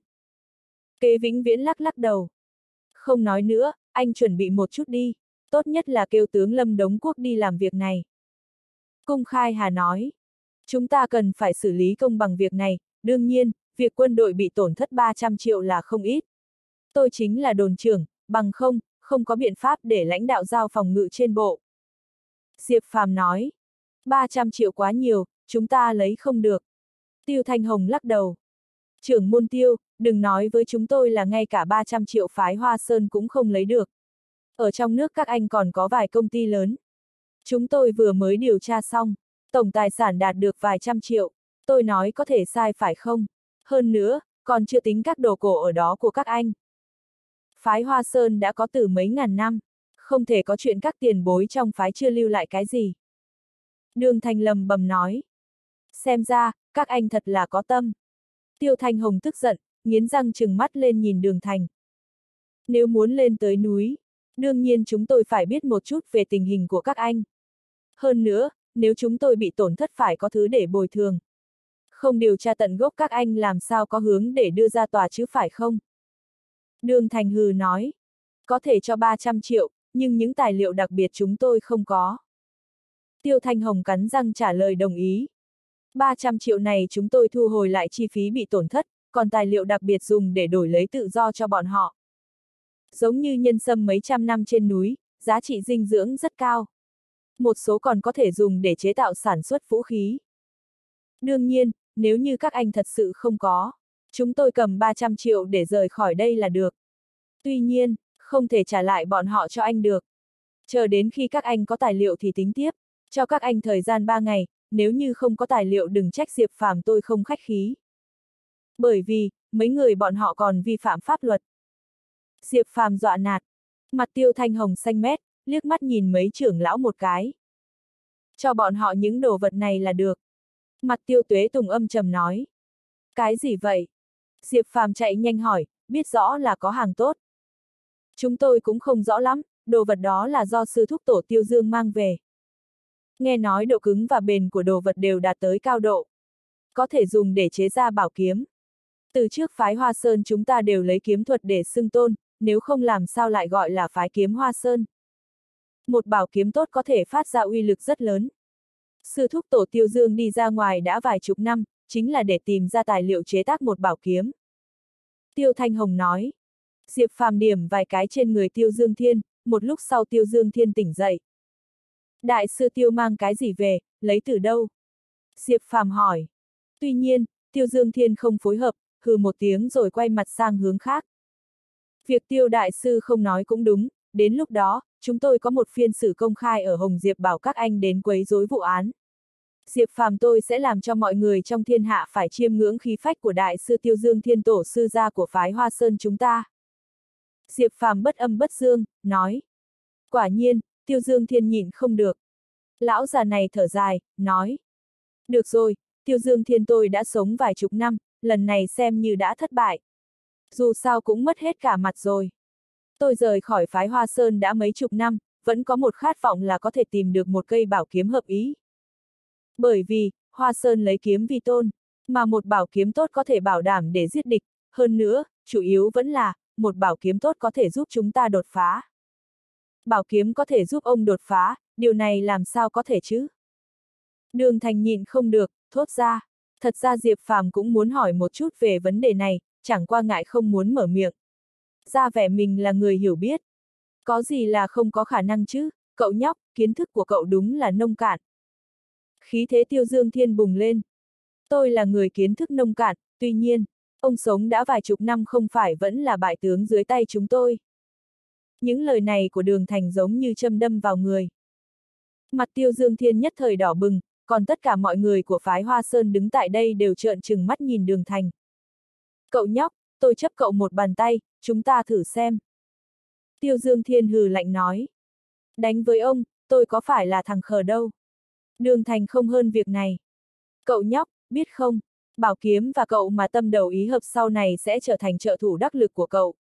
Kế Vĩnh Viễn lắc lắc đầu. Không nói nữa, anh chuẩn bị một chút đi, tốt nhất là kêu tướng Lâm Đống Quốc đi làm việc này. Cung Khai Hà nói. Chúng ta cần phải xử lý công bằng việc này, đương nhiên, việc quân đội bị tổn thất ba trăm triệu là không ít. Tôi chính là đồn trưởng, bằng không, không có biện pháp để lãnh đạo giao phòng ngự trên bộ. Diệp Phàm nói. ba trăm triệu quá nhiều, chúng ta lấy không được. Tiêu Thanh Hồng lắc đầu. Trưởng môn Tiêu, đừng nói với chúng tôi là ngay cả ba trăm triệu phái Hoa Sơn cũng không lấy được. Ở trong nước các anh còn có vài công ty lớn. Chúng tôi vừa mới điều tra xong, tổng tài sản đạt được vài trăm triệu. Tôi nói có thể sai phải không? Hơn nữa, còn chưa tính các đồ cổ ở đó của các anh. Phái Hoa Sơn đã có từ mấy ngàn năm, không thể có chuyện các tiền bối trong phái chưa lưu lại cái gì. Đường Thành lầm bầm nói. Xem ra, các anh thật là có tâm. Tiêu Thanh Hồng tức giận, nghiến răng trừng mắt lên nhìn Đường Thành. Nếu muốn lên tới núi, đương nhiên chúng tôi phải biết một chút về tình hình của các anh. Hơn nữa, nếu chúng tôi bị tổn thất phải có thứ để bồi thường. Không điều tra tận gốc các anh làm sao có hướng để đưa ra tòa chứ phải không? Đường Thành hừ nói. Có thể cho ba trăm triệu, nhưng những tài liệu đặc biệt chúng tôi không có. Tiêu Thanh Hồng cắn răng trả lời đồng ý. ba trăm triệu này chúng tôi thu hồi lại chi phí bị tổn thất, còn tài liệu đặc biệt dùng để đổi lấy tự do cho bọn họ. Giống như nhân sâm mấy trăm năm trên núi, giá trị dinh dưỡng rất cao. Một số còn có thể dùng để chế tạo sản xuất vũ khí. Đương nhiên, nếu như các anh thật sự không có, chúng tôi cầm ba trăm triệu để rời khỏi đây là được. Tuy nhiên, không thể trả lại bọn họ cho anh được. Chờ đến khi các anh có tài liệu thì tính tiếp, cho các anh thời gian ba ngày, nếu như không có tài liệu đừng trách Diệp Phàm tôi không khách khí. Bởi vì, mấy người bọn họ còn vi phạm pháp luật. Diệp Phàm dọa nạt, mặt Tiêu Thanh Hồng xanh mét, liếc mắt nhìn mấy trưởng lão một cái. Cho bọn họ những đồ vật này là được. Mặt Tiêu Tuế Tùng âm trầm nói. Cái gì vậy? Diệp Phàm chạy nhanh hỏi, biết rõ là có hàng tốt. Chúng tôi cũng không rõ lắm, đồ vật đó là do sư thúc tổ Tiêu Dương mang về. Nghe nói độ cứng và bền của đồ vật đều đạt tới cao độ. Có thể dùng để chế ra bảo kiếm. Từ trước phái Hoa Sơn chúng ta đều lấy kiếm thuật để xưng tôn, nếu không làm sao lại gọi là phái kiếm Hoa Sơn. Một bảo kiếm tốt có thể phát ra uy lực rất lớn. Sư thúc tổ Tiêu Dương đi ra ngoài đã vài chục năm, chính là để tìm ra tài liệu chế tác một bảo kiếm. Tiêu Thanh Hồng nói. Diệp Phàm điểm vài cái trên người Tiêu Dương Thiên, một lúc sau Tiêu Dương Thiên tỉnh dậy. Đại sư Tiêu mang cái gì về, lấy từ đâu? Diệp Phàm hỏi. Tuy nhiên, Tiêu Dương Thiên không phối hợp, hừ một tiếng rồi quay mặt sang hướng khác. Việc Tiêu đại sư không nói cũng đúng, đến lúc đó, chúng tôi có một phiên xử công khai ở Hồng Diệp bảo các anh đến quấy rối vụ án. Diệp Phàm tôi sẽ làm cho mọi người trong thiên hạ phải chiêm ngưỡng khí phách của đại sư Tiêu Dương Thiên tổ sư gia của phái Hoa Sơn chúng ta. Diệp Phàm bất âm bất dương, nói. Quả nhiên, Tiêu Dương Thiên nhịn không được. Lão già này thở dài, nói. Được rồi, Tiêu Dương Thiên tôi đã sống vài chục năm, lần này xem như đã thất bại. Dù sao cũng mất hết cả mặt rồi. Tôi rời khỏi phái Hoa Sơn đã mấy chục năm, vẫn có một khát vọng là có thể tìm được một cây bảo kiếm hợp ý. Bởi vì, Hoa Sơn lấy kiếm vi tôn, mà một bảo kiếm tốt có thể bảo đảm để giết địch, hơn nữa, chủ yếu vẫn là, một bảo kiếm tốt có thể giúp chúng ta đột phá. Bảo kiếm có thể giúp ông đột phá, điều này làm sao có thể chứ? Đường Thành nhịn không được, thốt ra. Thật ra Diệp Phàm cũng muốn hỏi một chút về vấn đề này, chẳng qua ngại không muốn mở miệng. Ra vẻ mình là người hiểu biết. Có gì là không có khả năng chứ, cậu nhóc, kiến thức của cậu đúng là nông cạn. Khí thế Tiêu Dương Thiên bùng lên. Tôi là người kiến thức nông cạn, tuy nhiên, ông sống đã vài chục năm không phải vẫn là bại tướng dưới tay chúng tôi. Những lời này của Đường Thành giống như châm đâm vào người. Mặt Tiêu Dương Thiên nhất thời đỏ bừng, còn tất cả mọi người của phái Hoa Sơn đứng tại đây đều trợn trừng mắt nhìn Đường Thành. Cậu nhóc, tôi chấp cậu một bàn tay, chúng ta thử xem. Tiêu Dương Thiên hừ lạnh nói. Đánh với ông, tôi có phải là thằng khờ đâu. Đường Thành không hơn việc này. Cậu nhóc, biết không, bảo kiếm và cậu mà tâm đầu ý hợp sau này sẽ trở thành trợ thủ đắc lực của cậu.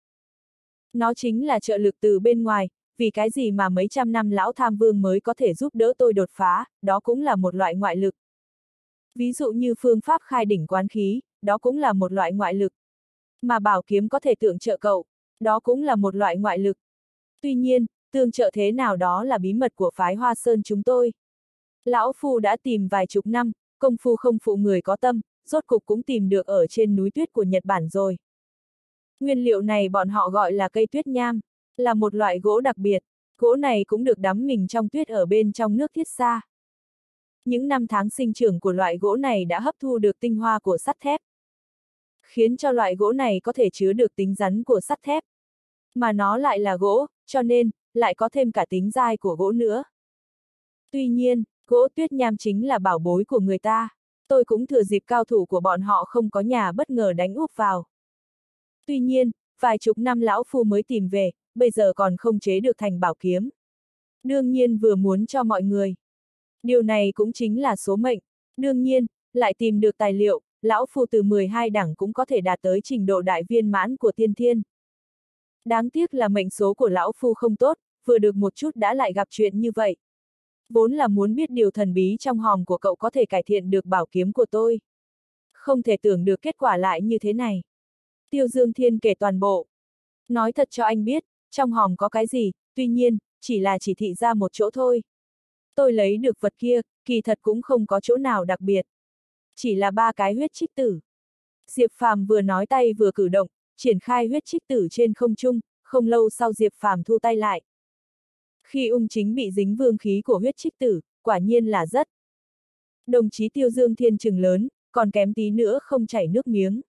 Nó chính là trợ lực từ bên ngoài, vì cái gì mà mấy trăm năm lão tham vương mới có thể giúp đỡ tôi đột phá, đó cũng là một loại ngoại lực. Ví dụ như phương pháp khai đỉnh quán khí, đó cũng là một loại ngoại lực. Mà bảo kiếm có thể tượng trợ cậu, đó cũng là một loại ngoại lực. Tuy nhiên, tương trợ thế nào đó là bí mật của phái Hoa Sơn chúng tôi. Lão Phu đã tìm vài chục năm, công phu không phụ người có tâm, rốt cục cũng tìm được ở trên núi tuyết của Nhật Bản rồi. Nguyên liệu này bọn họ gọi là cây tuyết nham, là một loại gỗ đặc biệt, gỗ này cũng được đắm mình trong tuyết ở bên trong nước Thiết Sa. Những năm tháng sinh trưởng của loại gỗ này đã hấp thu được tinh hoa của sắt thép, khiến cho loại gỗ này có thể chứa được tính rắn của sắt thép. Mà nó lại là gỗ, cho nên, lại có thêm cả tính dai của gỗ nữa. Tuy nhiên, gỗ tuyết nham chính là bảo bối của người ta, tôi cũng thừa dịp cao thủ của bọn họ không có nhà bất ngờ đánh úp vào. Tuy nhiên, vài chục năm lão phu mới tìm về, bây giờ còn không chế được thành bảo kiếm. Đương nhiên vừa muốn cho mọi người. Điều này cũng chính là số mệnh, đương nhiên, lại tìm được tài liệu, lão phu từ mười hai đẳng cũng có thể đạt tới trình độ đại viên mãn của tiên thiên. Đáng tiếc là mệnh số của lão phu không tốt, vừa được một chút đã lại gặp chuyện như vậy. Vốn là muốn biết điều thần bí trong hòm của cậu có thể cải thiện được bảo kiếm của tôi. Không thể tưởng được kết quả lại như thế này. Tiêu Dương Thiên kể toàn bộ. Nói thật cho anh biết, trong hòm có cái gì, tuy nhiên, chỉ là chỉ thị ra một chỗ thôi. Tôi lấy được vật kia, kỳ thật cũng không có chỗ nào đặc biệt. Chỉ là ba cái huyết trích tử. Diệp Phàm vừa nói tay vừa cử động, triển khai huyết trích tử trên không trung, không lâu sau Diệp Phàm thu tay lại. Khi ung chính bị dính vương khí của huyết trích tử, quả nhiên là rất. Đồng chí Tiêu Dương Thiên trừng lớn, còn kém tí nữa không chảy nước miếng.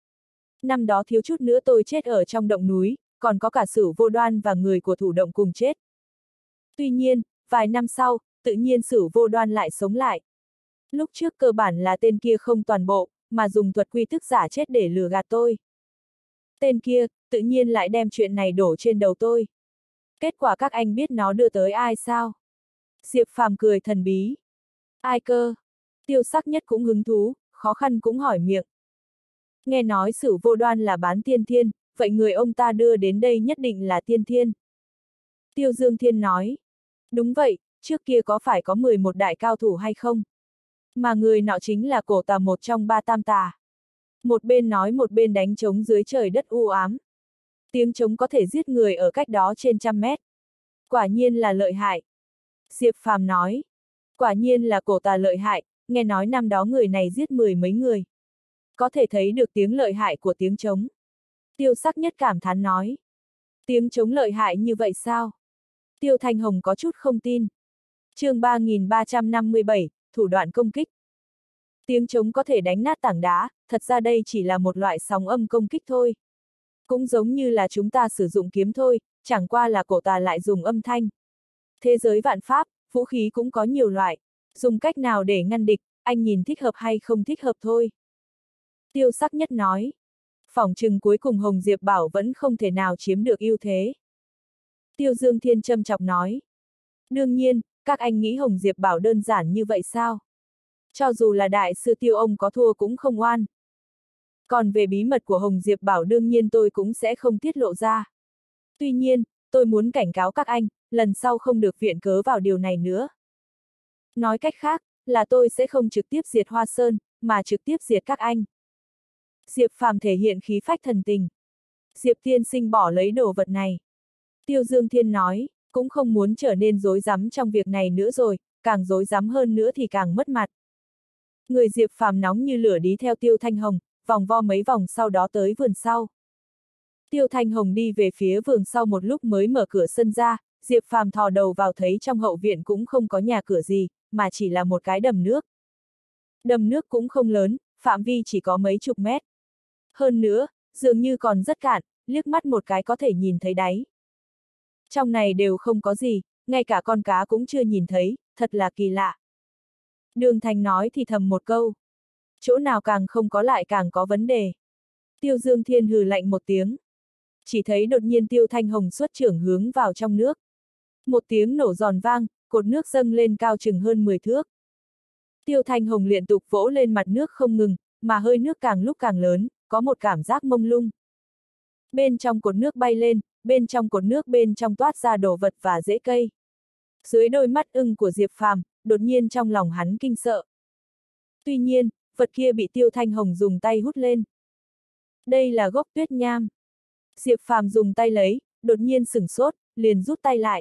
Năm đó thiếu chút nữa tôi chết ở trong động núi, còn có cả Sửu Vô Đoan và người của thủ động cùng chết. Tuy nhiên, vài năm sau, tự nhiên Sửu Vô Đoan lại sống lại. Lúc trước cơ bản là tên kia không toàn bộ, mà dùng thuật quy thức giả chết để lừa gạt tôi. Tên kia, tự nhiên lại đem chuyện này đổ trên đầu tôi. Kết quả các anh biết nó đưa tới ai sao? Diệp Phàm cười thần bí. Ai cơ? Tiêu Sắc Nhất cũng hứng thú, khó khăn cũng hỏi miệng. Nghe nói Sửu Vô Đoan là bán tiên thiên, vậy người ông ta đưa đến đây nhất định là tiên thiên. Tiêu Dương Thiên nói. Đúng vậy, trước kia có phải có mười một đại cao thủ hay không? Mà người nọ chính là cổ tà một trong ba tam tà. Một bên nói một bên đánh trống dưới trời đất u ám. Tiếng trống có thể giết người ở cách đó trên trăm mét. Quả nhiên là lợi hại. Diệp Phàm nói. Quả nhiên là cổ tà lợi hại, nghe nói năm đó người này giết mười mấy người. Có thể thấy được tiếng lợi hại của tiếng trống. Tiêu Sắc Nhất cảm thán nói. Tiếng trống lợi hại như vậy sao? Tiêu Thanh Hồng có chút không tin. chương ba nghìn ba trăm năm mươi bảy, thủ đoạn công kích. Tiếng trống có thể đánh nát tảng đá, thật ra đây chỉ là một loại sóng âm công kích thôi. Cũng giống như là chúng ta sử dụng kiếm thôi, chẳng qua là cổ tà lại dùng âm thanh. Thế giới vạn pháp, vũ khí cũng có nhiều loại. Dùng cách nào để ngăn địch, anh nhìn thích hợp hay không thích hợp thôi. Tiêu Sắc Nhất nói. Phỏng chừng cuối cùng Hồng Diệp Bảo vẫn không thể nào chiếm được ưu thế. Tiêu Dương Thiên châm chọc nói. Đương nhiên, các anh nghĩ Hồng Diệp Bảo đơn giản như vậy sao? Cho dù là đại sư Tiêu ông có thua cũng không oan. Còn về bí mật của Hồng Diệp Bảo đương nhiên tôi cũng sẽ không tiết lộ ra. Tuy nhiên, tôi muốn cảnh cáo các anh, lần sau không được viện cớ vào điều này nữa. Nói cách khác, là tôi sẽ không trực tiếp diệt Hoa Sơn, mà trực tiếp diệt các anh. Diệp Phàm thể hiện khí phách thần tình. Diệp tiên sinh bỏ lấy đồ vật này. Tiêu Dương Thiên nói, cũng không muốn trở nên rối rắm trong việc này nữa rồi, càng rối rắm hơn nữa thì càng mất mặt. Người Diệp Phàm nóng như lửa đi theo Tiêu Thanh Hồng, vòng vo mấy vòng sau đó tới vườn sau. Tiêu Thanh Hồng đi về phía vườn sau một lúc mới mở cửa sân ra, Diệp Phàm thò đầu vào thấy trong hậu viện cũng không có nhà cửa gì, mà chỉ là một cái đầm nước. Đầm nước cũng không lớn, phạm vi chỉ có mấy chục mét. Hơn nữa, dường như còn rất cạn, liếc mắt một cái có thể nhìn thấy đáy. Trong này đều không có gì, ngay cả con cá cũng chưa nhìn thấy, thật là kỳ lạ. Đường Thành nói thì thầm một câu. Chỗ nào càng không có lại càng có vấn đề. Tiêu Dương Thiên hừ lạnh một tiếng. Chỉ thấy đột nhiên Tiêu Thanh Hồng xuất trưởng hướng vào trong nước. Một tiếng nổ giòn vang, cột nước dâng lên cao chừng hơn mười thước. Tiêu Thanh Hồng liên tục vỗ lên mặt nước không ngừng, mà hơi nước càng lúc càng lớn, có một cảm giác mông lung. Bên trong cột nước bay lên, bên trong cột nước bên trong toát ra đồ vật và rễ cây. Dưới đôi mắt ưng của Diệp Phàm, đột nhiên trong lòng hắn kinh sợ. Tuy nhiên, vật kia bị Tiêu Thanh Hồng dùng tay hút lên. Đây là gốc tuyết nham. Diệp Phàm dùng tay lấy, đột nhiên sửng sốt, liền rút tay lại.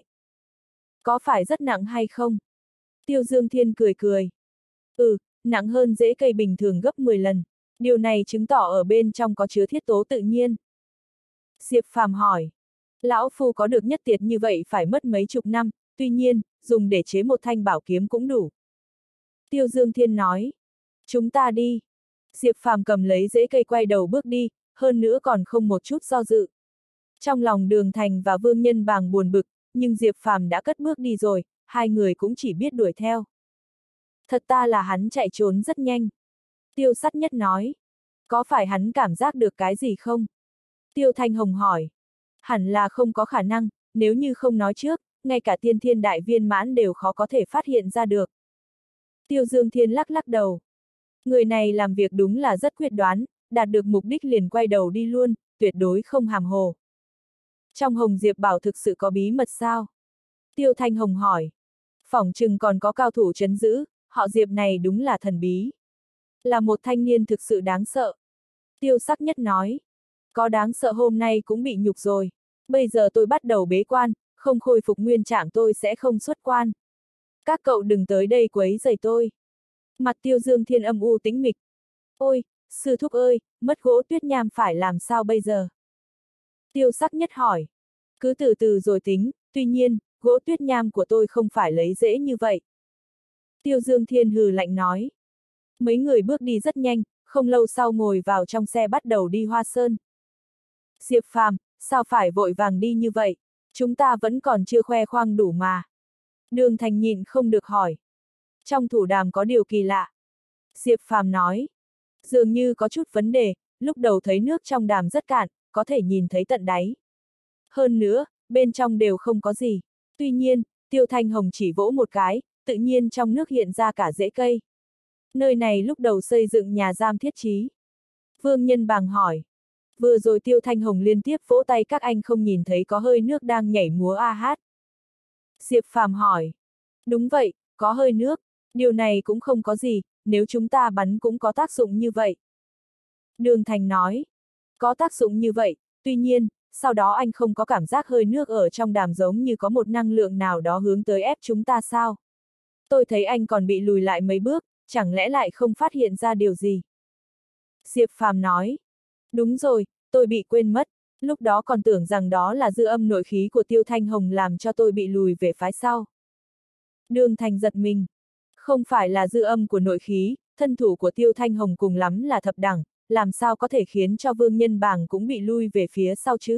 Có phải rất nặng hay không? Tiêu Dương Thiên cười cười. Ừ, nặng hơn rễ cây bình thường gấp mười lần. Điều này chứng tỏ ở bên trong có chứa thiết tố tự nhiên. Diệp Phàm hỏi. Lão Phu có được nhất tiệt như vậy phải mất mấy chục năm, tuy nhiên, dùng để chế một thanh bảo kiếm cũng đủ. Tiêu Dương Thiên nói. Chúng ta đi. Diệp Phàm cầm lấy rễ cây quay đầu bước đi, hơn nữa còn không một chút do dự. Trong lòng Đường Thành và Vương Nhân Bàng buồn bực, nhưng Diệp Phàm đã cất bước đi rồi, hai người cũng chỉ biết đuổi theo. Thật ta là hắn chạy trốn rất nhanh. Tiêu Sắc Nhất nói. Có phải hắn cảm giác được cái gì không? Tiêu Thanh Hồng hỏi. Hẳn là không có khả năng, nếu như không nói trước, ngay cả tiên thiên đại viên mãn đều khó có thể phát hiện ra được. Tiêu Dương Thiên lắc lắc đầu. Người này làm việc đúng là rất quyết đoán, đạt được mục đích liền quay đầu đi luôn, tuyệt đối không hàm hồ. Trong Hồng Diệp Bảo thực sự có bí mật sao? Tiêu Thanh Hồng hỏi. Phỏng chừng còn có cao thủ trấn giữ, họ Diệp này đúng là thần bí. Là một thanh niên thực sự đáng sợ. Tiêu Sắc Nhất nói. Có đáng sợ hôm nay cũng bị nhục rồi. Bây giờ tôi bắt đầu bế quan, không khôi phục nguyên trạng tôi sẽ không xuất quan. Các cậu đừng tới đây quấy rầy tôi. Mặt Tiêu Dương Thiên âm u tĩnh mịch. Ôi, sư thúc ơi, mất gỗ tuyết nham phải làm sao bây giờ? Tiêu Sắc Nhất hỏi. Cứ từ từ rồi tính, tuy nhiên, gỗ tuyết nham của tôi không phải lấy dễ như vậy. Tiêu Dương Thiên hừ lạnh nói. Mấy người bước đi rất nhanh, không lâu sau ngồi vào trong xe bắt đầu đi Hoa Sơn. Diệp Phàm, sao phải vội vàng đi như vậy? Chúng ta vẫn còn chưa khoe khoang đủ mà. Đường Thành nhịn không được hỏi. Trong thủ đàm có điều kỳ lạ. Diệp Phàm nói. Dường như có chút vấn đề, lúc đầu thấy nước trong đàm rất cạn, có thể nhìn thấy tận đáy. Hơn nữa, bên trong đều không có gì. Tuy nhiên, Tiêu Thanh Hồng chỉ vỗ một cái, tự nhiên trong nước hiện ra cả rễ cây. Nơi này lúc đầu xây dựng nhà giam Thiết Chí. Vương Nhân Bàng hỏi. Vừa rồi Tiêu Thanh Hồng liên tiếp vỗ tay các anh không nhìn thấy có hơi nước đang nhảy múa a hát. Diệp Phàm hỏi. Đúng vậy, có hơi nước. Điều này cũng không có gì, nếu chúng ta bắn cũng có tác dụng như vậy. Đường Thành nói. Có tác dụng như vậy, tuy nhiên, sau đó anh không có cảm giác hơi nước ở trong đàm giống như có một năng lượng nào đó hướng tới ép chúng ta sao? Tôi thấy anh còn bị lùi lại mấy bước, chẳng lẽ lại không phát hiện ra điều gì? Diệp Phàm nói. Đúng rồi, tôi bị quên mất, lúc đó còn tưởng rằng đó là dư âm nội khí của Tiêu Thanh Hồng làm cho tôi bị lùi về phái sau. Đường Thành giật mình. Không phải là dư âm của nội khí, thân thủ của Tiêu Thanh Hồng cùng lắm là thập đẳng, làm sao có thể khiến cho Vương Nhân Bàng cũng bị lui về phía sau chứ?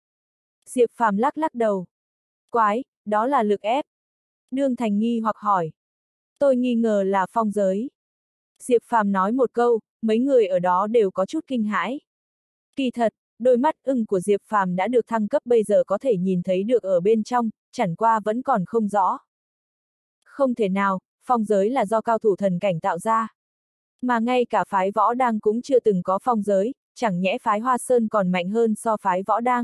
Diệp Phàm lắc lắc đầu. Quái, đó là lực ép. Đường Thành nghi hoặc hỏi. Tôi nghi ngờ là phong giới. Diệp Phàm nói một câu, mấy người ở đó đều có chút kinh hãi. Kỳ thật, đôi mắt ưng của Diệp Phàm đã được thăng cấp bây giờ có thể nhìn thấy được ở bên trong, chẳng qua vẫn còn không rõ. Không thể nào, phong giới là do cao thủ thần cảnh tạo ra. Mà ngay cả phái Võ Đang cũng chưa từng có phong giới, chẳng nhẽ phái Hoa Sơn còn mạnh hơn so phái Võ Đang.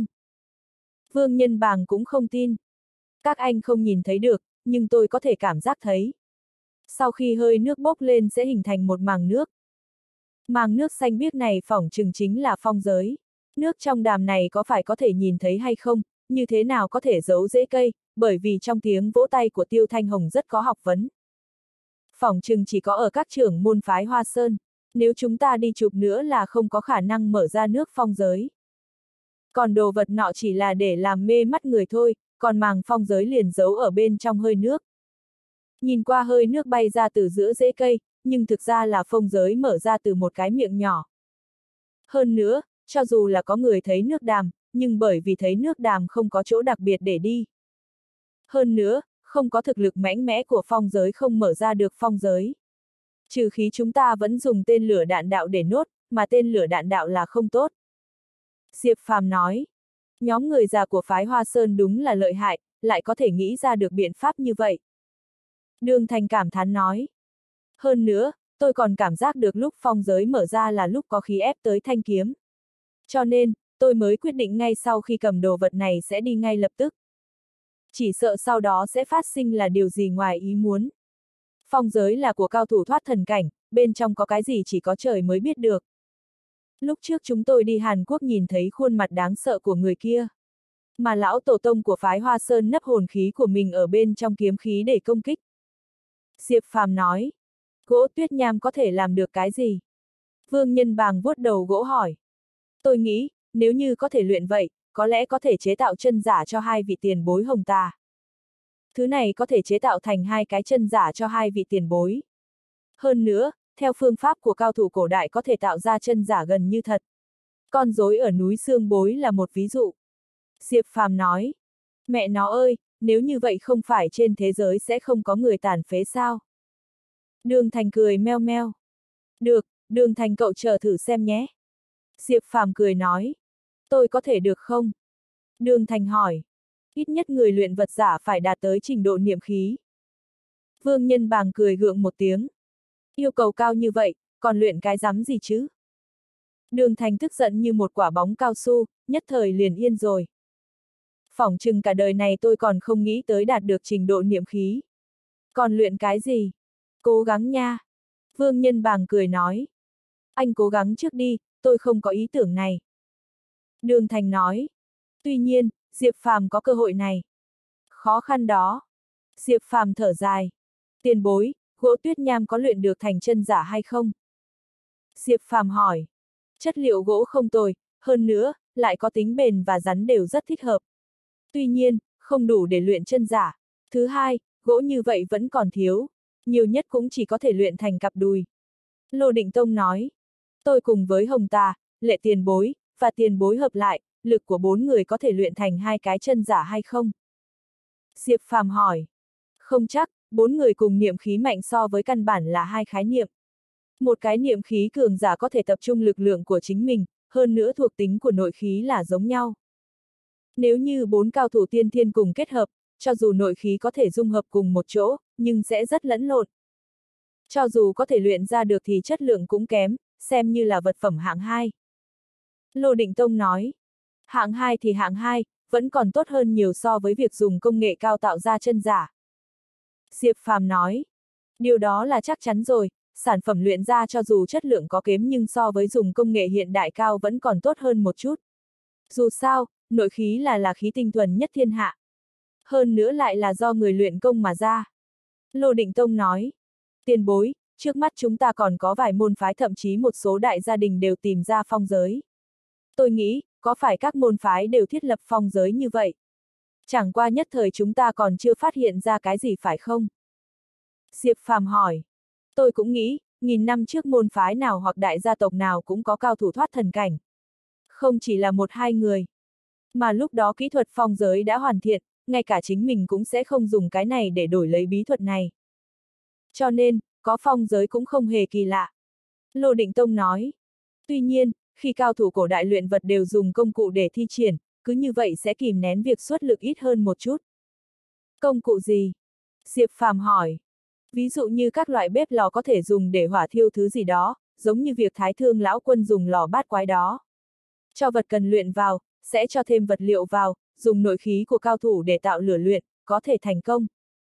Vương Nhân Bàng cũng không tin. Các anh không nhìn thấy được, nhưng tôi có thể cảm giác thấy. Sau khi hơi nước bốc lên sẽ hình thành một màng nước. Màng nước xanh biếc này phỏng chừng chính là phong giới. Nước trong đàm này có phải có thể nhìn thấy hay không, như thế nào có thể giấu rễ cây, bởi vì trong tiếng vỗ tay của Tiêu Thanh Hồng rất có học vấn. Phỏng chừng chỉ có ở các trưởng môn phái Hoa Sơn, nếu chúng ta đi chụp nữa là không có khả năng mở ra nước phong giới. Còn đồ vật nọ chỉ là để làm mê mắt người thôi, còn màng phong giới liền giấu ở bên trong hơi nước. Nhìn qua hơi nước bay ra từ giữa rễ cây, nhưng thực ra là phong giới mở ra từ một cái miệng nhỏ. Hơn nữa, cho dù là có người thấy nước đàm, nhưng bởi vì thấy nước đàm không có chỗ đặc biệt để đi. Hơn nữa, không có thực lực mãnh mẽ của phong giới không mở ra được phong giới. Trừ khí chúng ta vẫn dùng tên lửa đạn đạo để nốt, mà tên lửa đạn đạo là không tốt. Diệp Phàm nói, nhóm người già của phái Hoa Sơn đúng là lợi hại, lại có thể nghĩ ra được biện pháp như vậy. Đường Thành cảm thán nói. Hơn nữa, tôi còn cảm giác được lúc phong giới mở ra là lúc có khí ép tới thanh kiếm. Cho nên, tôi mới quyết định ngay sau khi cầm đồ vật này sẽ đi ngay lập tức. Chỉ sợ sau đó sẽ phát sinh là điều gì ngoài ý muốn. Phong giới là của cao thủ thoát thần cảnh, bên trong có cái gì chỉ có trời mới biết được. Lúc trước chúng tôi đi Hàn Quốc nhìn thấy khuôn mặt đáng sợ của người kia. Mà lão tổ tông của phái Hoa Sơn nấp hồn khí của mình ở bên trong kiếm khí để công kích. Diệp Phàm nói, gỗ tuyết nham có thể làm được cái gì? Vương Nhân Bàng vuốt đầu gỗ hỏi. Tôi nghĩ, nếu như có thể luyện vậy, có lẽ có thể chế tạo chân giả cho hai vị tiền bối hồng tà. Thứ này có thể chế tạo thành hai cái chân giả cho hai vị tiền bối. Hơn nữa, theo phương pháp của cao thủ cổ đại có thể tạo ra chân giả gần như thật. Con rối ở núi Xương Bối là một ví dụ. Diệp Phàm nói, mẹ nó ơi, nếu như vậy không phải trên thế giới sẽ không có người tàn phế sao? Đường Thành cười meo meo. Được, Đường Thành cậu chờ thử xem nhé. Diệp Phàm cười nói, tôi có thể được không? Đường Thành hỏi, ít nhất người luyện vật giả phải đạt tới trình độ niệm khí. Vương Nhân Bàng cười gượng một tiếng. Yêu cầu cao như vậy, còn luyện cái rắm gì chứ? Đường Thành tức giận như một quả bóng cao su, nhất thời liền yên rồi. Phỏng chừng cả đời này tôi còn không nghĩ tới đạt được trình độ niệm khí. Còn luyện cái gì? Cố gắng nha. Vương Nhân Bàng cười nói. Anh cố gắng trước đi, tôi không có ý tưởng này. Đường Thành nói. Tuy nhiên, Diệp Phàm có cơ hội này. Khó khăn đó. Diệp Phàm thở dài. Tiền bối, gỗ tuyết nham có luyện được thành chân giả hay không? Diệp Phàm hỏi. Chất liệu gỗ không tồi, hơn nữa, lại có tính bền và rắn đều rất thích hợp. Tuy nhiên, không đủ để luyện chân giả. Thứ hai, gỗ như vậy vẫn còn thiếu. Nhiều nhất cũng chỉ có thể luyện thành cặp đùi. Lô Định Tông nói. Tôi cùng với Hồng Tà, Lệ tiền bối, và tiền bối hợp lại, lực của bốn người có thể luyện thành hai cái chân giả hay không? Diệp Phàm hỏi. Không chắc, bốn người cùng niệm khí mạnh so với căn bản là hai khái niệm. Một cái niệm khí cường giả có thể tập trung lực lượng của chính mình, hơn nữa thuộc tính của nội khí là giống nhau. Nếu như bốn cao thủ tiên thiên cùng kết hợp, cho dù nội khí có thể dung hợp cùng một chỗ, nhưng sẽ rất lẫn lộn. Cho dù có thể luyện ra được thì chất lượng cũng kém, xem như là vật phẩm hạng hai. Lô Định Tông nói, hạng hai thì hạng hai, vẫn còn tốt hơn nhiều so với việc dùng công nghệ cao tạo ra chân giả. Diệp Phàm nói, điều đó là chắc chắn rồi, sản phẩm luyện ra cho dù chất lượng có kém nhưng so với dùng công nghệ hiện đại cao vẫn còn tốt hơn một chút. Dù sao, nội khí là là khí tinh thuần nhất thiên hạ. Hơn nữa lại là do người luyện công mà ra. Lô Định Tông nói, tiền bối, trước mắt chúng ta còn có vài môn phái thậm chí một số đại gia đình đều tìm ra phong giới. Tôi nghĩ, có phải các môn phái đều thiết lập phong giới như vậy? Chẳng qua nhất thời chúng ta còn chưa phát hiện ra cái gì phải không? Diệp Phàm hỏi. Tôi cũng nghĩ, nghìn năm trước môn phái nào hoặc đại gia tộc nào cũng có cao thủ thoát thần cảnh. Không chỉ là một hai người. Mà lúc đó kỹ thuật phong giới đã hoàn thiện, ngay cả chính mình cũng sẽ không dùng cái này để đổi lấy bí thuật này. Cho nên, có phong giới cũng không hề kỳ lạ. Lô Định Tông nói. Tuy nhiên, khi cao thủ cổ đại luyện vật đều dùng công cụ để thi triển, cứ như vậy sẽ kìm nén việc xuất lực ít hơn một chút. Công cụ gì? Diệp Phàm hỏi. Ví dụ như các loại bếp lò có thể dùng để hỏa thiêu thứ gì đó, giống như việc Thái Thương lão quân dùng lò bát quái đó. Cho vật cần luyện vào, sẽ cho thêm vật liệu vào, dùng nội khí của cao thủ để tạo lửa luyện, có thể thành công.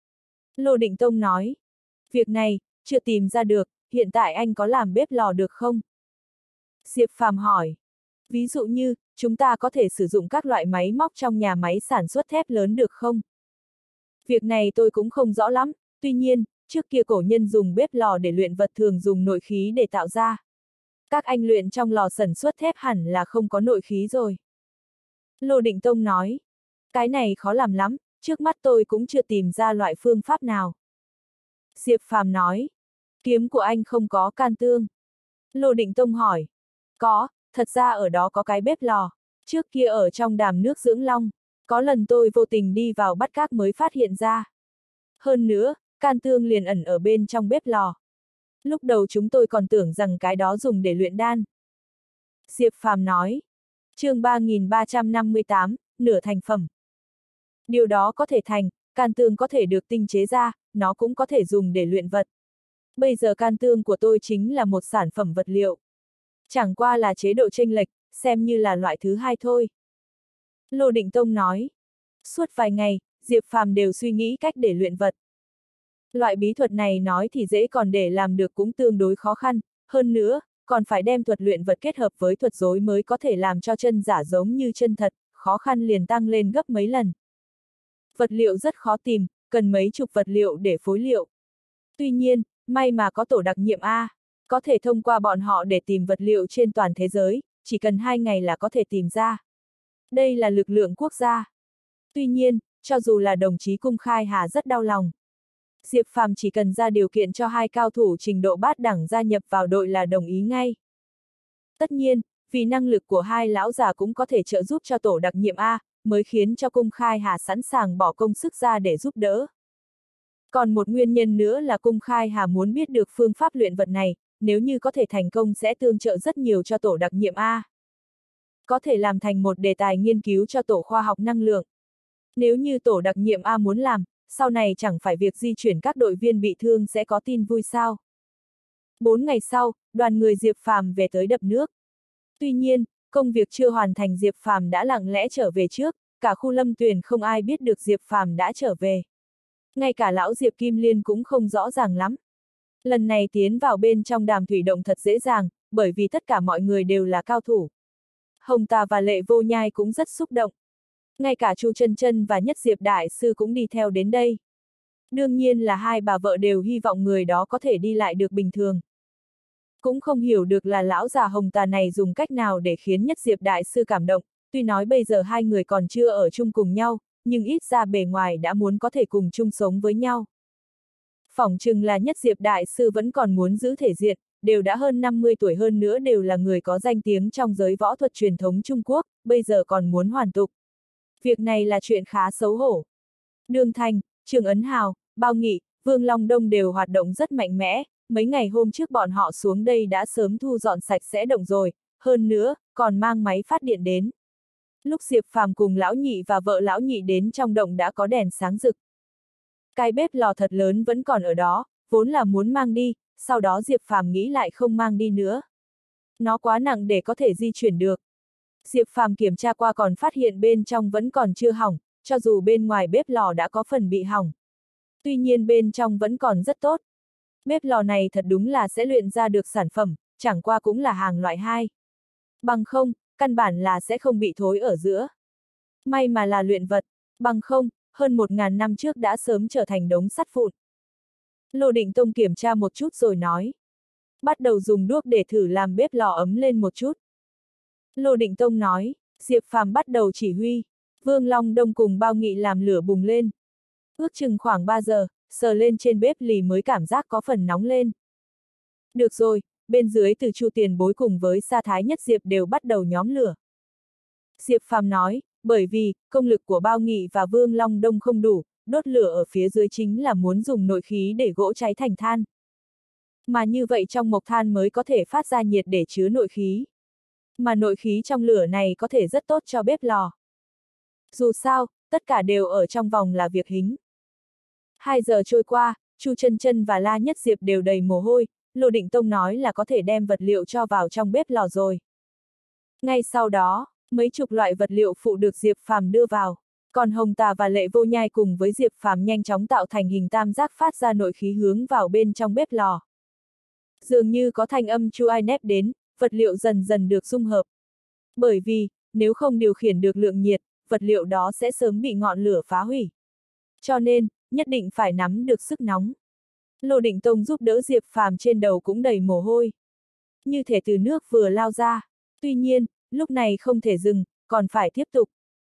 Lô Định Tông nói. Việc này, chưa tìm ra được, hiện tại anh có làm bếp lò được không? Diệp Phàm hỏi. Ví dụ như, chúng ta có thể sử dụng các loại máy móc trong nhà máy sản xuất thép lớn được không? Việc này tôi cũng không rõ lắm, tuy nhiên, trước kia cổ nhân dùng bếp lò để luyện vật thường dùng nội khí để tạo ra. Các anh luyện trong lò sản xuất thép hẳn là không có nội khí rồi. Lô Định Tông nói. Cái này khó làm lắm, trước mắt tôi cũng chưa tìm ra loại phương pháp nào. Diệp Phàm nói. Kiếm của anh không có can tương. Lô Định Tông hỏi. Có, thật ra ở đó có cái bếp lò. Trước kia ở trong đàm nước dưỡng long, có lần tôi vô tình đi vào bắt các mới phát hiện ra. Hơn nữa, can tương liền ẩn ở bên trong bếp lò. Lúc đầu chúng tôi còn tưởng rằng cái đó dùng để luyện đan. Diệp Phàm nói. Chương ba nghìn ba trăm năm mươi tám, nửa thành phẩm. Điều đó có thể thành, can tương có thể được tinh chế ra, nó cũng có thể dùng để luyện vật. Bây giờ can tương của tôi chính là một sản phẩm vật liệu. Chẳng qua là chế độ chênh lệch, xem như là loại thứ hai thôi. Lô Định Tông nói. Suốt vài ngày, Diệp Phàm đều suy nghĩ cách để luyện vật. Loại bí thuật này nói thì dễ còn để làm được cũng tương đối khó khăn, hơn nữa, còn phải đem thuật luyện vật kết hợp với thuật rối mới có thể làm cho chân giả giống như chân thật, khó khăn liền tăng lên gấp mấy lần. Vật liệu rất khó tìm, cần mấy chục vật liệu để phối liệu. Tuy nhiên, may mà có tổ đặc nhiệm A, có thể thông qua bọn họ để tìm vật liệu trên toàn thế giới, chỉ cần hai ngày là có thể tìm ra. Đây là lực lượng quốc gia. Tuy nhiên, cho dù là đồng chí Cung Khai Hà rất đau lòng. Diệp Phàm chỉ cần ra điều kiện cho hai cao thủ trình độ bát đẳng gia nhập vào đội là đồng ý ngay. Tất nhiên, vì năng lực của hai lão già cũng có thể trợ giúp cho tổ đặc nhiệm A, mới khiến cho Cung Khai Hà sẵn sàng bỏ công sức ra để giúp đỡ. Còn một nguyên nhân nữa là Cung Khai Hà muốn biết được phương pháp luyện vật này, nếu như có thể thành công sẽ tương trợ rất nhiều cho tổ đặc nhiệm A. Có thể làm thành một đề tài nghiên cứu cho tổ khoa học năng lượng. Nếu như tổ đặc nhiệm A muốn làm, sau này chẳng phải việc di chuyển các đội viên bị thương sẽ có tin vui sao. Bốn ngày sau, đoàn người Diệp Phàm về tới đập nước. Tuy nhiên, công việc chưa hoàn thành Diệp Phàm đã lặng lẽ trở về trước, cả khu Lâm Tuyền không ai biết được Diệp Phàm đã trở về. Ngay cả lão Diệp Kim Liên cũng không rõ ràng lắm. Lần này tiến vào bên trong Đàm Thủy Động thật dễ dàng, bởi vì tất cả mọi người đều là cao thủ. Hồng Tà và Lệ Vô Nhai cũng rất xúc động. Ngay cả Chu Chân Chân và Nhất Diệp Đại Sư cũng đi theo đến đây. Đương nhiên là hai bà vợ đều hy vọng người đó có thể đi lại được bình thường. Cũng không hiểu được là lão già Hồng Tà này dùng cách nào để khiến Nhất Diệp Đại Sư cảm động, tuy nói bây giờ hai người còn chưa ở chung cùng nhau, nhưng ít ra bề ngoài đã muốn có thể cùng chung sống với nhau. Phỏng chừng là Nhất Diệp Đại Sư vẫn còn muốn giữ thể diện, đều đã hơn năm mươi tuổi hơn nữa đều là người có danh tiếng trong giới võ thuật truyền thống Trung Quốc, bây giờ còn muốn hoàn tục. Việc này là chuyện khá xấu hổ. Đường Thành, Trương Ấn Hào, Bao Nghị, Vương Long Đông đều hoạt động rất mạnh mẽ, mấy ngày hôm trước bọn họ xuống đây đã sớm thu dọn sạch sẽ động rồi, hơn nữa, còn mang máy phát điện đến. Lúc Diệp Phàm cùng lão nhị và vợ lão nhị đến trong động đã có đèn sáng rực. Cái bếp lò thật lớn vẫn còn ở đó, vốn là muốn mang đi, sau đó Diệp Phàm nghĩ lại không mang đi nữa. Nó quá nặng để có thể di chuyển được. Diệp Phàm kiểm tra qua còn phát hiện bên trong vẫn còn chưa hỏng, cho dù bên ngoài bếp lò đã có phần bị hỏng. Tuy nhiên bên trong vẫn còn rất tốt. Bếp lò này thật đúng là sẽ luyện ra được sản phẩm, chẳng qua cũng là hàng loại hai. Bằng không, căn bản là sẽ không bị thối ở giữa. May mà là luyện vật, bằng không, hơn một ngàn năm trước đã sớm trở thành đống sắt vụn. Lô Định Tông kiểm tra một chút rồi nói. Bắt đầu dùng đuốc để thử làm bếp lò ấm lên một chút. Lô Định Tông nói, Diệp Phàm bắt đầu chỉ huy, Vương Long Đông cùng Bao Nghị làm lửa bùng lên. Ước chừng khoảng ba giờ, sờ lên trên bếp lì mới cảm giác có phần nóng lên. Được rồi, bên dưới từ Chu Tiền Bối cùng với Sa Thái Nhất Diệp đều bắt đầu nhóm lửa. Diệp Phàm nói, bởi vì, công lực của Bao Nghị và Vương Long Đông không đủ, đốt lửa ở phía dưới chính là muốn dùng nội khí để gỗ cháy thành than. Mà như vậy trong mộc than mới có thể phát ra nhiệt để chứa nội khí. Mà nội khí trong lửa này có thể rất tốt cho bếp lò. Dù sao, tất cả đều ở trong vòng là việc hính. Hai giờ trôi qua, Chu Chân Chân và La Nhất Diệp đều đầy mồ hôi, Lô Định Tông nói là có thể đem vật liệu cho vào trong bếp lò rồi. Ngay sau đó, mấy chục loại vật liệu phụ được Diệp Phàm đưa vào, còn Hồng Tà và Lệ Vô Nhai cùng với Diệp Phàm nhanh chóng tạo thành hình tam giác phát ra nội khí hướng vào bên trong bếp lò. Dường như có thanh âm chu ai nép đến, vật liệu dần dần được dung hợp. Bởi vì, nếu không điều khiển được lượng nhiệt, vật liệu đó sẽ sớm bị ngọn lửa phá hủy. Cho nên, nhất định phải nắm được sức nóng. Lô Định Tông giúp đỡ Diệp Phàm trên đầu cũng đầy mồ hôi. Như thể từ nước vừa lao ra. Tuy nhiên, lúc này không thể dừng, còn phải tiếp tục.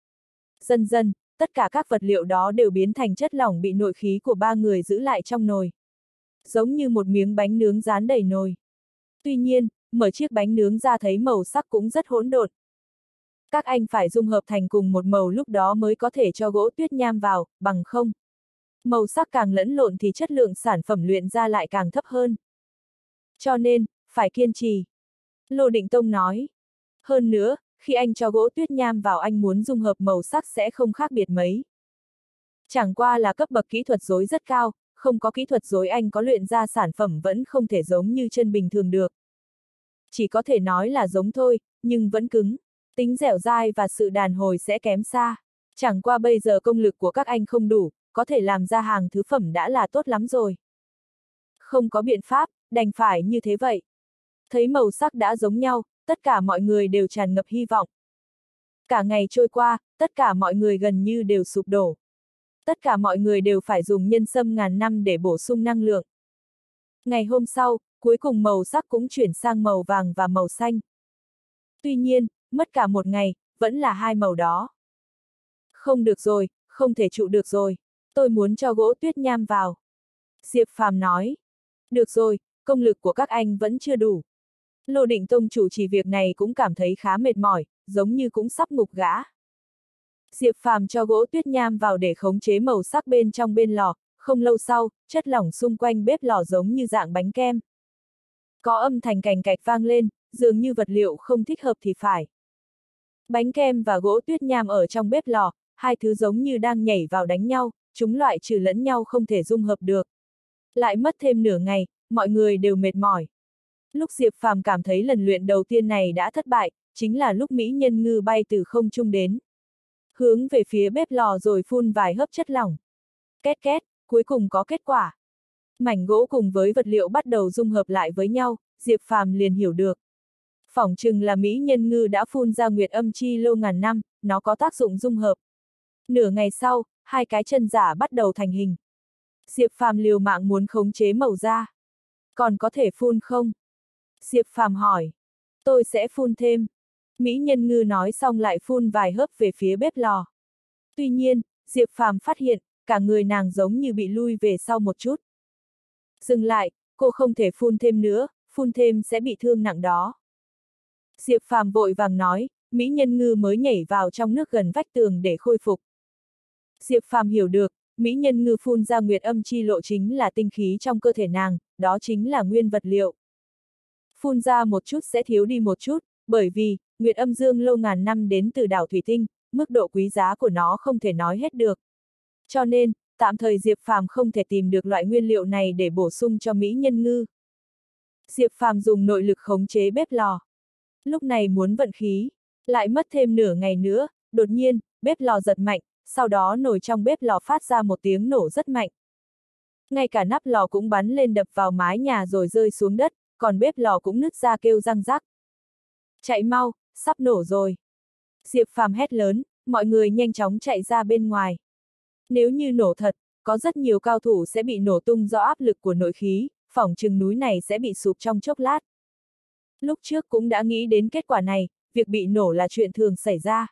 Dần dần, tất cả các vật liệu đó đều biến thành chất lỏng bị nội khí của ba người giữ lại trong nồi. Giống như một miếng bánh nướng dán đầy nồi. Tuy nhiên, mở chiếc bánh nướng ra thấy màu sắc cũng rất hỗn độn. Các anh phải dung hợp thành cùng một màu lúc đó mới có thể cho gỗ tuyết nham vào, bằng không. Màu sắc càng lẫn lộn thì chất lượng sản phẩm luyện ra lại càng thấp hơn. Cho nên, phải kiên trì. Lô Định Tông nói. Hơn nữa, khi anh cho gỗ tuyết nham vào anh muốn dung hợp màu sắc sẽ không khác biệt mấy. Chẳng qua là cấp bậc kỹ thuật rối rất cao, không có kỹ thuật rối anh có luyện ra sản phẩm vẫn không thể giống như chân bình thường được. Chỉ có thể nói là giống thôi, nhưng vẫn cứng. Tính dẻo dai và sự đàn hồi sẽ kém xa. Chẳng qua bây giờ công lực của các anh không đủ, có thể làm ra hàng thứ phẩm đã là tốt lắm rồi. Không có biện pháp, đành phải như thế vậy. Thấy màu sắc đã giống nhau, tất cả mọi người đều tràn ngập hy vọng. Cả ngày trôi qua, tất cả mọi người gần như đều sụp đổ. Tất cả mọi người đều phải dùng nhân sâm ngàn năm để bổ sung năng lượng. Ngày hôm sau, cuối cùng màu sắc cũng chuyển sang màu vàng và màu xanh. Tuy nhiên, mất cả một ngày, vẫn là hai màu đó. Không được rồi, không thể trụ được rồi. Tôi muốn cho gỗ tuyết nham vào. Diệp Phàm nói. Được rồi, công lực của các anh vẫn chưa đủ. Lô Định Tông chủ trì việc này cũng cảm thấy khá mệt mỏi, giống như cũng sắp ngục gã. Diệp Phàm cho gỗ tuyết nham vào để khống chế màu sắc bên trong bên lò, không lâu sau, chất lỏng xung quanh bếp lò giống như dạng bánh kem. Có âm thanh cành cạch vang lên, dường như vật liệu không thích hợp thì phải. Bánh kem và gỗ tuyết nham ở trong bếp lò, hai thứ giống như đang nhảy vào đánh nhau, chúng loại trừ lẫn nhau không thể dung hợp được. Lại mất thêm nửa ngày, mọi người đều mệt mỏi. Lúc Diệp Phàm cảm thấy lần luyện đầu tiên này đã thất bại, chính là lúc Mỹ Nhân Ngư bay từ không trung đến. Hướng về phía bếp lò rồi phun vài hớp chất lỏng. Két két, cuối cùng có kết quả. Mảnh gỗ cùng với vật liệu bắt đầu dung hợp lại với nhau, Diệp Phàm liền hiểu được. Phỏng chừng là Mỹ Nhân Ngư đã phun ra nguyệt âm chi lô ngàn năm, nó có tác dụng dung hợp. Nửa ngày sau, hai cái chân giả bắt đầu thành hình. Diệp Phàm liều mạng muốn khống chế màu da. Còn có thể phun không? Diệp Phàm hỏi. Tôi sẽ phun thêm. Mỹ Nhân Ngư nói xong lại phun vài hớp về phía bếp lò. Tuy nhiên, Diệp Phàm phát hiện, cả người nàng giống như bị lui về sau một chút. Dừng lại, cô không thể phun thêm nữa, phun thêm sẽ bị thương nặng đó. Diệp Phàm vội vàng nói, Mỹ Nhân Ngư mới nhảy vào trong nước gần vách tường để khôi phục. Diệp Phàm hiểu được, Mỹ Nhân Ngư phun ra nguyệt âm chi lộ chính là tinh khí trong cơ thể nàng, đó chính là nguyên vật liệu. Phun ra một chút sẽ thiếu đi một chút, bởi vì, nguyệt âm dương lâu ngàn năm đến từ đảo Thủy Tinh, mức độ quý giá của nó không thể nói hết được. Cho nên, tạm thời Diệp Phàm không thể tìm được loại nguyên liệu này để bổ sung cho Mỹ Nhân Ngư. Diệp Phàm dùng nội lực khống chế bếp lò. Lúc này muốn vận khí, lại mất thêm nửa ngày nữa, đột nhiên, bếp lò giật mạnh, sau đó nồi trong bếp lò phát ra một tiếng nổ rất mạnh. Ngay cả nắp lò cũng bắn lên đập vào mái nhà rồi rơi xuống đất, còn bếp lò cũng nứt ra kêu răng rắc. Chạy mau, sắp nổ rồi. Diệp Phàm hét lớn, mọi người nhanh chóng chạy ra bên ngoài. Nếu như nổ thật, có rất nhiều cao thủ sẽ bị nổ tung do áp lực của nội khí, phỏng chừng núi này sẽ bị sụp trong chốc lát. Lúc trước cũng đã nghĩ đến kết quả này, việc bị nổ là chuyện thường xảy ra.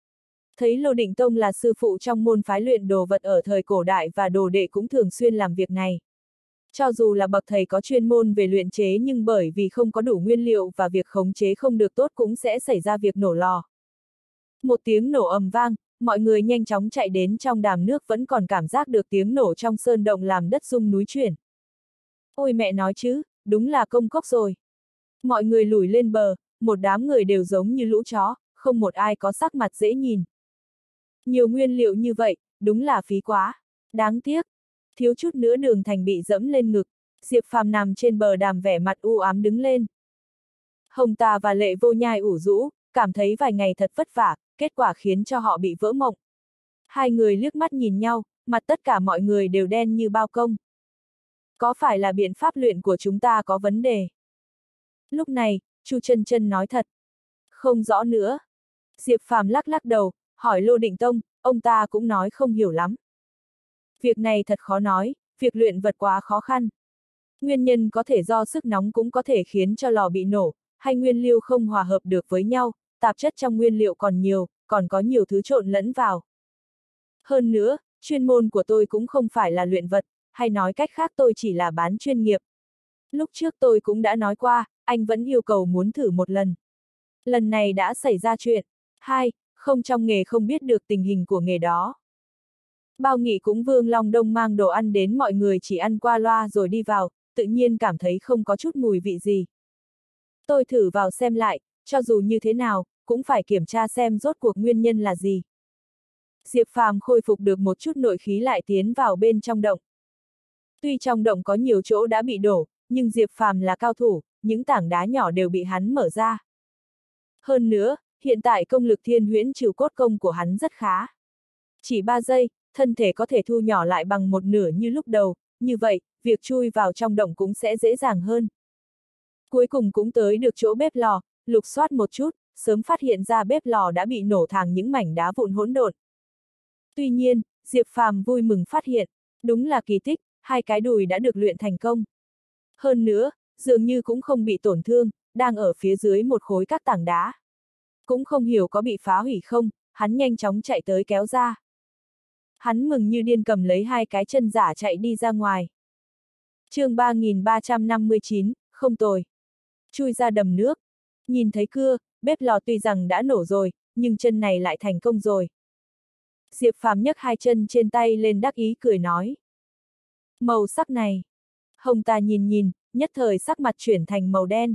Thấy Lô Định Tông là sư phụ trong môn phái luyện đồ vật ở thời cổ đại và đồ đệ cũng thường xuyên làm việc này. Cho dù là bậc thầy có chuyên môn về luyện chế nhưng bởi vì không có đủ nguyên liệu và việc khống chế không được tốt cũng sẽ xảy ra việc nổ lò. Một tiếng nổ ầm vang, mọi người nhanh chóng chạy đến trong đàm nước vẫn còn cảm giác được tiếng nổ trong sơn động làm đất rung núi chuyển. Ôi mẹ nói chứ, đúng là công cốc rồi. Mọi người lủi lên bờ, một đám người đều giống như lũ chó, không một ai có sắc mặt dễ nhìn. Nhiều nguyên liệu như vậy, đúng là phí quá. Đáng tiếc. Thiếu chút nữa Đường Thành bị dẫm lên ngực, Diệp Phàm nằm trên bờ đàm vẻ mặt u ám đứng lên. Hồng Tà và Lệ Vô Nhai ủ rũ, cảm thấy vài ngày thật vất vả, kết quả khiến cho họ bị vỡ mộng. Hai người liếc mắt nhìn nhau, mặt tất cả mọi người đều đen như bao công. Có phải là biện pháp luyện của chúng ta có vấn đề? Lúc này, Chu Chân Chân nói thật. Không rõ nữa. Diệp Phàm lắc lắc đầu, hỏi Lô Định Tông, ông ta cũng nói không hiểu lắm. Việc này thật khó nói, việc luyện vật quá khó khăn. Nguyên nhân có thể do sức nóng cũng có thể khiến cho lò bị nổ, hay nguyên liệu không hòa hợp được với nhau, tạp chất trong nguyên liệu còn nhiều, còn có nhiều thứ trộn lẫn vào. Hơn nữa, chuyên môn của tôi cũng không phải là luyện vật, hay nói cách khác tôi chỉ là bán chuyên nghiệp. Lúc trước tôi cũng đã nói qua, anh vẫn yêu cầu muốn thử một lần. Lần này đã xảy ra chuyện. Hai, không trong nghề không biết được tình hình của nghề đó. Bao Nghị cũng Vương Long Đông mang đồ ăn đến mọi người chỉ ăn qua loa rồi đi vào, tự nhiên cảm thấy không có chút mùi vị gì. Tôi thử vào xem lại, cho dù như thế nào, cũng phải kiểm tra xem rốt cuộc nguyên nhân là gì. Diệp Phàm khôi phục được một chút nội khí lại tiến vào bên trong động. Tuy trong động có nhiều chỗ đã bị đổ, nhưng Diệp Phàm là cao thủ, những tảng đá nhỏ đều bị hắn mở ra. Hơn nữa, hiện tại công lực thiên huyễn trừ cốt công của hắn rất khá. Chỉ ba giây, thân thể có thể thu nhỏ lại bằng một nửa như lúc đầu, như vậy, việc chui vào trong động cũng sẽ dễ dàng hơn. Cuối cùng cũng tới được chỗ bếp lò, lục soát một chút, sớm phát hiện ra bếp lò đã bị nổ thành những mảnh đá vụn hỗn độn. Tuy nhiên, Diệp Phàm vui mừng phát hiện, đúng là kỳ tích, hai cái đùi đã được luyện thành công. Hơn nữa, dường như cũng không bị tổn thương, đang ở phía dưới một khối các tảng đá. Cũng không hiểu có bị phá hủy không, hắn nhanh chóng chạy tới kéo ra. Hắn mừng như điên cầm lấy hai cái chân giả chạy đi ra ngoài. chương ba nghìn ba trăm năm mươi chín, không tồi. Chui ra đầm nước. Nhìn thấy cưa, bếp lò tuy rằng đã nổ rồi, nhưng chân này lại thành công rồi. Diệp Phàm nhấc hai chân trên tay lên đắc ý cười nói. Màu sắc này. Hồng Tà nhìn nhìn, nhất thời sắc mặt chuyển thành màu đen.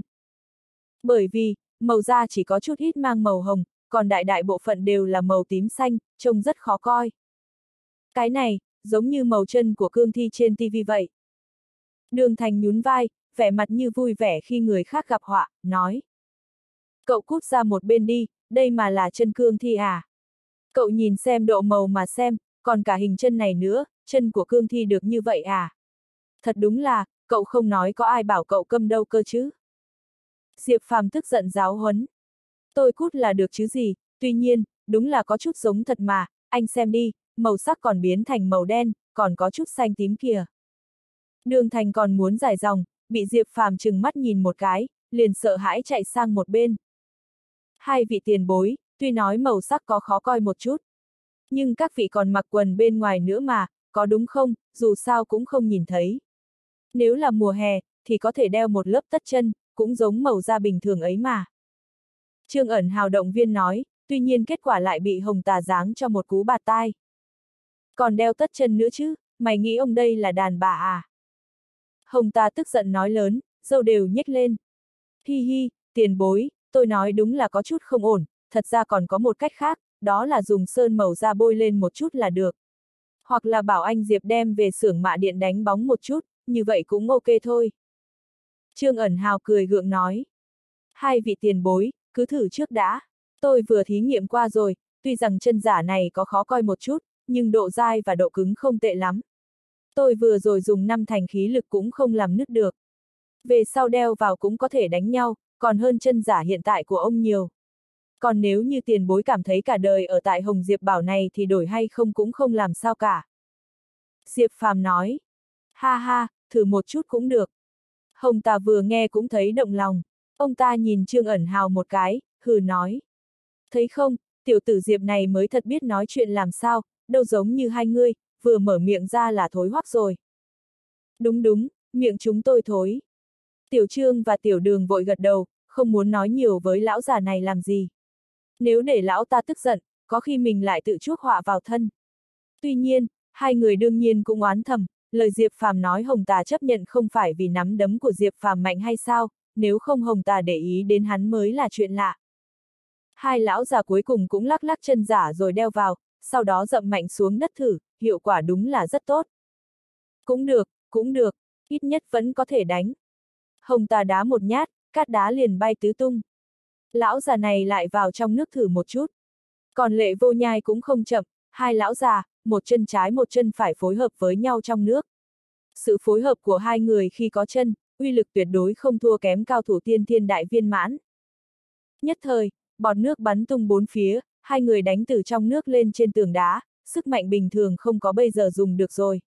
Bởi vì, màu da chỉ có chút ít mang màu hồng, còn đại đại bộ phận đều là màu tím xanh, trông rất khó coi. Cái này, giống như màu chân của cương thi trên tivi vậy. Đường Thành nhún vai, vẻ mặt như vui vẻ khi người khác gặp họa, nói. Cậu cút ra một bên đi, đây mà là chân cương thi à? Cậu nhìn xem độ màu mà xem, còn cả hình chân này nữa, chân của cương thi được như vậy à? Thật đúng là, cậu không nói có ai bảo cậu câm đâu cơ chứ? Diệp Phàm tức giận giáo huấn. Tôi cút là được chứ gì, tuy nhiên, đúng là có chút giống thật mà, anh xem đi, màu sắc còn biến thành màu đen, còn có chút xanh tím kìa. Đường Thành còn muốn giải dòng, bị Diệp Phàm trừng mắt nhìn một cái, liền sợ hãi chạy sang một bên. Hai vị tiền bối, tuy nói màu sắc có khó coi một chút, nhưng các vị còn mặc quần bên ngoài nữa mà, có đúng không, dù sao cũng không nhìn thấy. Nếu là mùa hè, thì có thể đeo một lớp tất chân, cũng giống màu da bình thường ấy mà. Trương Ẩn Hào động viên nói, tuy nhiên kết quả lại bị Hồng Tà giáng cho một cú bạt tai. Còn đeo tất chân nữa chứ, mày nghĩ ông đây là đàn bà à? Hồng Tà tức giận nói lớn, râu đều nhếch lên. Hi hi, tiền bối, tôi nói đúng là có chút không ổn, thật ra còn có một cách khác, đó là dùng sơn màu da bôi lên một chút là được. Hoặc là bảo anh Diệp đem về xưởng mạ điện đánh bóng một chút, như vậy cũng ok thôi. Trương Ẩn Hào cười gượng nói. Hai vị tiền bối, cứ thử trước đã. Tôi vừa thí nghiệm qua rồi, tuy rằng chân giả này có khó coi một chút, nhưng độ dai và độ cứng không tệ lắm. Tôi vừa rồi dùng năm thành khí lực cũng không làm nứt được. Về sau đeo vào cũng có thể đánh nhau, còn hơn chân giả hiện tại của ông nhiều. Còn nếu như tiền bối cảm thấy cả đời ở tại Hồng Diệp Bảo này thì đổi hay không cũng không làm sao cả. Diệp Phàm nói. Ha ha, thử một chút cũng được. Hồng Tà vừa nghe cũng thấy động lòng. Ông ta nhìn Trương Ẩn Hào một cái, hừ nói. Thấy không, tiểu tử Diệp này mới thật biết nói chuyện làm sao, đâu giống như hai ngươi, vừa mở miệng ra là thối hoắc rồi. Đúng đúng, miệng chúng tôi thối. Tiểu Trương và Tiểu Đường vội gật đầu, không muốn nói nhiều với lão già này làm gì. Nếu để lão ta tức giận, có khi mình lại tự chuốc họa vào thân. Tuy nhiên, hai người đương nhiên cũng oán thầm, lời Diệp Phàm nói Hồng Tà chấp nhận không phải vì nắm đấm của Diệp Phàm mạnh hay sao, nếu không Hồng Tà để ý đến hắn mới là chuyện lạ. Hai lão già cuối cùng cũng lắc lắc chân giả rồi đeo vào, sau đó dậm mạnh xuống đất thử, hiệu quả đúng là rất tốt. Cũng được, cũng được, ít nhất vẫn có thể đánh. Hồng Tà đá một nhát, cát đá liền bay tứ tung. Lão già này lại vào trong nước thử một chút. Còn Lệ Vô Nhai cũng không chậm, hai lão già, một chân trái một chân phải phối hợp với nhau trong nước. Sự phối hợp của hai người khi có chân, uy lực tuyệt đối không thua kém cao thủ tiên thiên đại viên mãn. Nhất thời, bọt nước bắn tung bốn phía, hai người đánh từ trong nước lên trên tường đá, sức mạnh bình thường không có bây giờ dùng được rồi.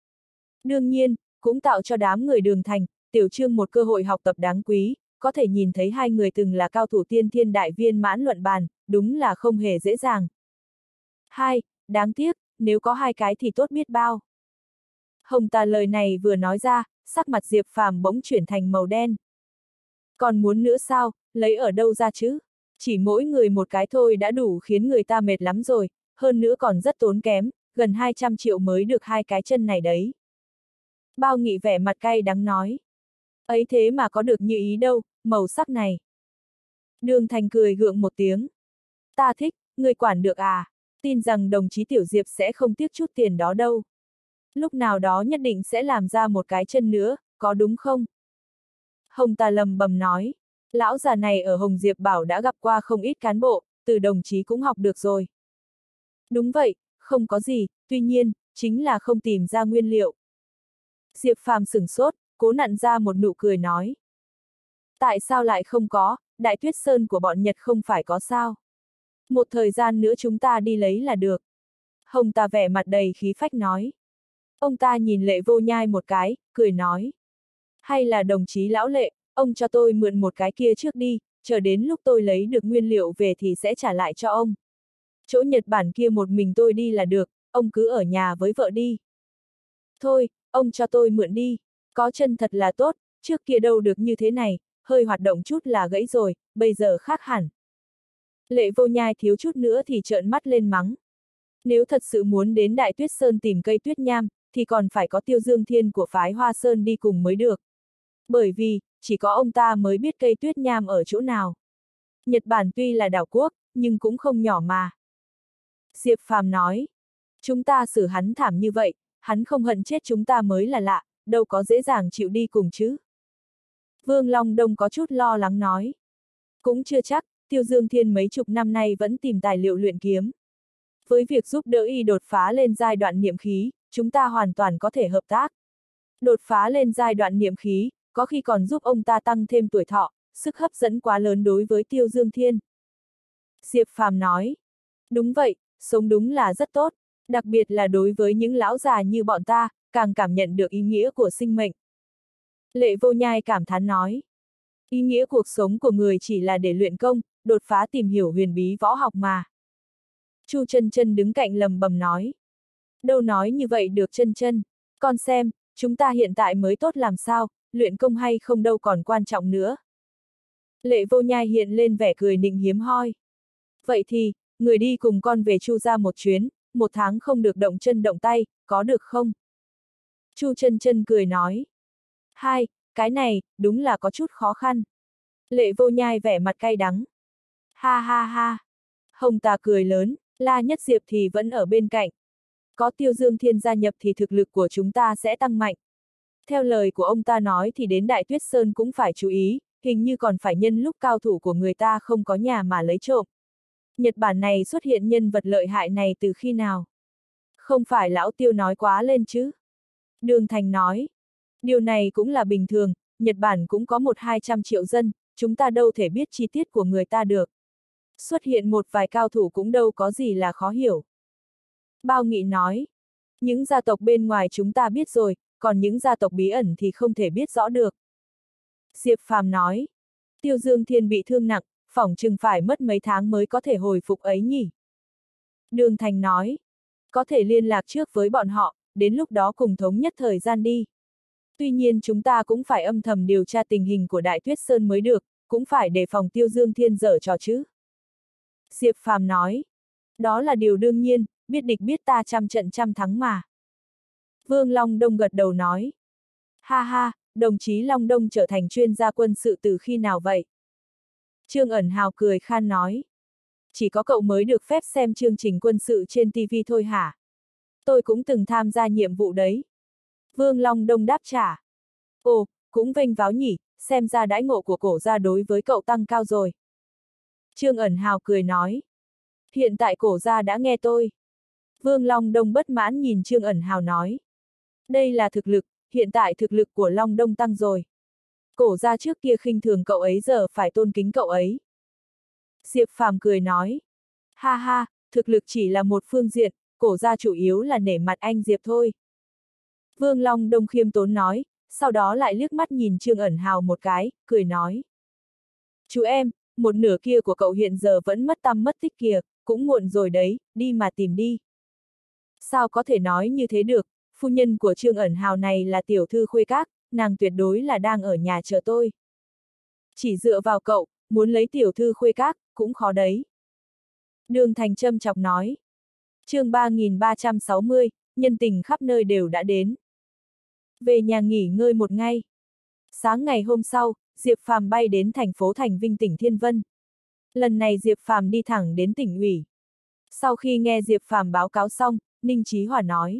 Đương nhiên, cũng tạo cho đám người Đường Thành, Tiểu Trương một cơ hội học tập đáng quý, có thể nhìn thấy hai người từng là cao thủ tiên thiên đại viên mãn luận bàn, đúng là không hề dễ dàng. Hai, đáng tiếc, nếu có hai cái thì tốt biết bao. Hồng Tà lời này vừa nói ra, sắc mặt Diệp Phàm bỗng chuyển thành màu đen. Còn muốn nữa sao, lấy ở đâu ra chứ? Chỉ mỗi người một cái thôi đã đủ khiến người ta mệt lắm rồi, hơn nữa còn rất tốn kém, gần hai trăm triệu mới được hai cái chân này đấy. Bao Nghị vẻ mặt cay đắng nói. Ấy thế mà có được như ý đâu, màu sắc này. Đường Thành cười gượng một tiếng. Ta thích, người quản được à? Tin rằng đồng chí Tiểu Diệp sẽ không tiếc chút tiền đó đâu. Lúc nào đó nhất định sẽ làm ra một cái chân nữa, có đúng không? Hồng Tà lầm bầm nói. Lão già này ở Hồng Diệp Bảo đã gặp qua không ít cán bộ, từ đồng chí cũng học được rồi. Đúng vậy, không có gì, tuy nhiên, chính là không tìm ra nguyên liệu. Diệp Phàm sửng sốt, cố nặn ra một nụ cười nói. Tại sao lại không có, Đại Tuyết Sơn của bọn Nhật không phải có sao? Một thời gian nữa chúng ta đi lấy là được. Hồng Tà vẻ mặt đầy khí phách nói. Ông ta nhìn Lệ Vô Nhai một cái, cười nói. Hay là đồng chí lão Lệ, ông cho tôi mượn một cái kia trước đi, chờ đến lúc tôi lấy được nguyên liệu về thì sẽ trả lại cho ông. Chỗ Nhật Bản kia một mình tôi đi là được, ông cứ ở nhà với vợ đi. Thôi, ông cho tôi mượn đi, có chân thật là tốt, trước kia đâu được như thế này, hơi hoạt động chút là gãy rồi, bây giờ khác hẳn. Lệ Vô Nhai thiếu chút nữa thì trợn mắt lên mắng. Nếu thật sự muốn đến Đại Tuyết Sơn tìm cây tuyết nham, thì còn phải có Tiêu Dương Thiên của phái Hoa Sơn đi cùng mới được. Bởi vì, chỉ có ông ta mới biết cây tuyết nham ở chỗ nào. Nhật Bản tuy là đảo quốc, nhưng cũng không nhỏ mà. Diệp Phàm nói, chúng ta xử hắn thảm như vậy, hắn không hận chết chúng ta mới là lạ, đâu có dễ dàng chịu đi cùng chứ. Vương Long Đông có chút lo lắng nói. Cũng chưa chắc, Tiêu Dương Thiên mấy chục năm nay vẫn tìm tài liệu luyện kiếm. Với việc giúp đỡ y đột phá lên giai đoạn niệm khí, chúng ta hoàn toàn có thể hợp tác. Đột phá lên giai đoạn niệm khí, có khi còn giúp ông ta tăng thêm tuổi thọ, sức hấp dẫn quá lớn đối với Tiêu Dương Thiên. Diệp Phàm nói. Đúng vậy, sống đúng là rất tốt, đặc biệt là đối với những lão già như bọn ta, càng cảm nhận được ý nghĩa của sinh mệnh. Lệ Vô Nhai cảm thán nói. Ý nghĩa cuộc sống của người chỉ là để luyện công, đột phá tìm hiểu huyền bí võ học mà. Chu Chân Chân đứng cạnh lầm bầm nói. Đâu nói như vậy được Chân Chân, con xem, chúng ta hiện tại mới tốt làm sao, luyện công hay không đâu còn quan trọng nữa. Lệ Vô Nhai hiện lên vẻ cười nịnh hiếm hoi. Vậy thì, người đi cùng con về Chu gia một chuyến, một tháng không được động chân động tay, có được không? Chu Chân Chân cười nói. Hai, cái này, đúng là có chút khó khăn. Lệ Vô Nhai vẻ mặt cay đắng. Ha ha ha. Hồng Tà cười lớn, La Nhất Diệp thì vẫn ở bên cạnh. Có Tiêu Dương Thiên gia nhập thì thực lực của chúng ta sẽ tăng mạnh. Theo lời của ông ta nói thì đến Đại Tuyết Sơn cũng phải chú ý, hình như còn phải nhân lúc cao thủ của người ta không có nhà mà lấy trộm. Nhật Bản này xuất hiện nhân vật lợi hại này từ khi nào? Không phải lão Tiêu nói quá lên chứ? Đường Thành nói. Điều này cũng là bình thường, Nhật Bản cũng có một hai trăm triệu dân, chúng ta đâu thể biết chi tiết của người ta được. Xuất hiện một vài cao thủ cũng đâu có gì là khó hiểu. Bao Nghị nói. Những gia tộc bên ngoài chúng ta biết rồi, còn những gia tộc bí ẩn thì không thể biết rõ được. Diệp Phàm nói. Tiêu Dương Thiên bị thương nặng, phỏng chừng phải mất mấy tháng mới có thể hồi phục ấy nhỉ. Đường Thành nói. Có thể liên lạc trước với bọn họ, đến lúc đó cùng thống nhất thời gian đi. Tuy nhiên chúng ta cũng phải âm thầm điều tra tình hình của Đại Tuyết Sơn mới được, cũng phải đề phòng Tiêu Dương Thiên giở trò chứ. Diệp Phàm nói. Đó là điều đương nhiên, biết địch biết ta trăm trận trăm thắng mà. Vương Long Đông gật đầu nói. Ha ha, đồng chí Long Đông trở thành chuyên gia quân sự từ khi nào vậy? Trương Ẩn Hào cười khan nói. Chỉ có cậu mới được phép xem chương trình quân sự trên ti vi thôi hả? Tôi cũng từng tham gia nhiệm vụ đấy. Vương Long Đông đáp trả. Ồ, cũng vênh váo nhỉ, xem ra đãi ngộ của cổ gia đối với cậu tăng cao rồi. Trương Ẩn Hào cười nói. Hiện tại cổ gia đã nghe tôi. Vương Long Đông bất mãn nhìn Trương Ẩn Hào nói. Đây là thực lực, hiện tại thực lực của Long Đông tăng rồi. Cổ gia trước kia khinh thường cậu ấy giờ phải tôn kính cậu ấy. Diệp Phàm cười nói. Ha ha, thực lực chỉ là một phương diện, cổ gia chủ yếu là nể mặt anh Diệp thôi. Vương Long Đông khiêm tốn nói, sau đó lại liếc mắt nhìn Trương Ẩn Hào một cái, cười nói. Chú em, một nửa kia của cậu hiện giờ vẫn mất tăm mất tích kìa, cũng muộn rồi đấy, đi mà tìm đi. Sao có thể nói như thế được, phu nhân của Trương Ẩn Hào này là tiểu thư Khuê Các, nàng tuyệt đối là đang ở nhà chờ tôi. Chỉ dựa vào cậu, muốn lấy tiểu thư Khuê Các, cũng khó đấy. Đường Thành châm chọc nói. Chương ba nghìn ba trăm sáu mươi, nhân tình khắp nơi đều đã đến. Về nhà nghỉ ngơi một ngày. Sáng ngày hôm sau, Diệp Phàm bay đến thành phố Thành Vinh tỉnh Thiên Vân. Lần này Diệp Phàm đi thẳng đến tỉnh ủy. Sau khi nghe Diệp Phàm báo cáo xong, Ninh Chí Hòa nói.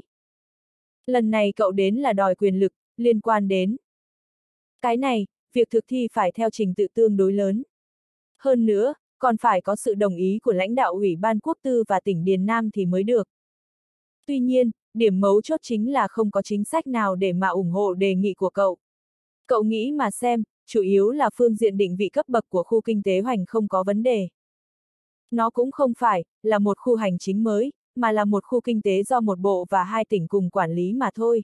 Lần này cậu đến là đòi quyền lực, liên quan đến. Cái này, việc thực thi phải theo trình tự tương đối lớn. Hơn nữa, còn phải có sự đồng ý của lãnh đạo Ủy ban Quốc tư và tỉnh Điền Nam thì mới được. Tuy nhiên, điểm mấu chốt chính là không có chính sách nào để mà ủng hộ đề nghị của cậu. Cậu nghĩ mà xem, chủ yếu là phương diện định vị cấp bậc của khu kinh tế Hoành không có vấn đề. Nó cũng không phải là một khu hành chính mới, mà là một khu kinh tế do một bộ và hai tỉnh cùng quản lý mà thôi.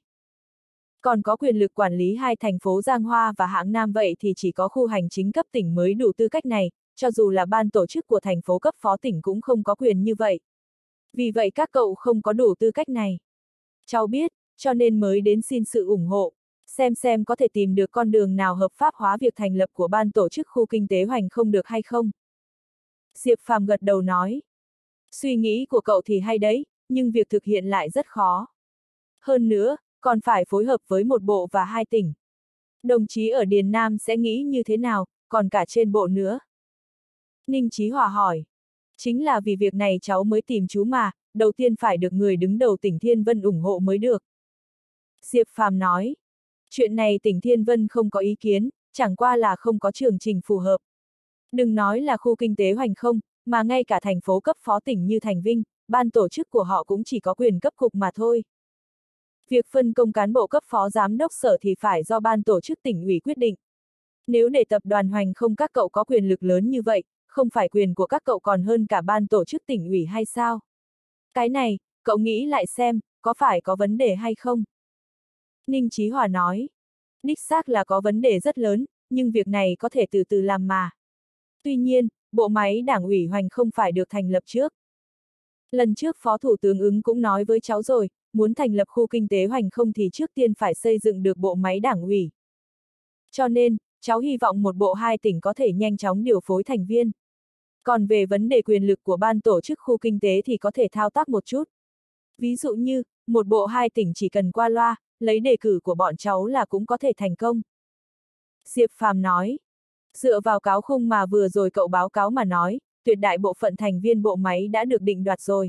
Còn có quyền lực quản lý hai thành phố Giang Hoa và Hạng Nam vậy thì chỉ có khu hành chính cấp tỉnh mới đủ tư cách này, cho dù là ban tổ chức của thành phố cấp phó tỉnh cũng không có quyền như vậy. Vì vậy các cậu không có đủ tư cách này. Cháu biết, cho nên mới đến xin sự ủng hộ, xem xem có thể tìm được con đường nào hợp pháp hóa việc thành lập của ban tổ chức khu kinh tế Hoành không được hay không. Diệp Phàm gật đầu nói. Suy nghĩ của cậu thì hay đấy, nhưng việc thực hiện lại rất khó. Hơn nữa, còn phải phối hợp với một bộ và hai tỉnh. Đồng chí ở Điền Nam sẽ nghĩ như thế nào, còn cả trên bộ nữa. Ninh Chí Hòa hỏi. Chính là vì việc này cháu mới tìm chú mà, đầu tiên phải được người đứng đầu tỉnh Thiên Vân ủng hộ mới được. Diệp Phàm nói. Chuyện này tỉnh Thiên Vân không có ý kiến, chẳng qua là không có chương trình phù hợp. Đừng nói là khu kinh tế hoành không, mà ngay cả thành phố cấp phó tỉnh như Thành Vinh, ban tổ chức của họ cũng chỉ có quyền cấp cục mà thôi. Việc phân công cán bộ cấp phó giám đốc sở thì phải do ban tổ chức tỉnh ủy quyết định. Nếu để tập đoàn hoành không các cậu có quyền lực lớn như vậy, không phải quyền của các cậu còn hơn cả ban tổ chức tỉnh ủy hay sao? Cái này, cậu nghĩ lại xem, có phải có vấn đề hay không? Ninh Chí Hòa nói. Đích xác là có vấn đề rất lớn, nhưng việc này có thể từ từ làm mà. Tuy nhiên, bộ máy đảng ủy hoành không phải được thành lập trước. Lần trước Phó Thủ tướng Ứng cũng nói với cháu rồi, muốn thành lập khu kinh tế hoành không thì trước tiên phải xây dựng được bộ máy đảng ủy. Cho nên, cháu hy vọng một bộ hai tỉnh có thể nhanh chóng điều phối thành viên. Còn về vấn đề quyền lực của ban tổ chức khu kinh tế thì có thể thao tác một chút. Ví dụ như, một bộ hai tỉnh chỉ cần qua loa, lấy đề cử của bọn cháu là cũng có thể thành công. Diệp Phàm nói, dựa vào cáo khung mà vừa rồi cậu báo cáo mà nói, tuyệt đại bộ phận thành viên bộ máy đã được định đoạt rồi.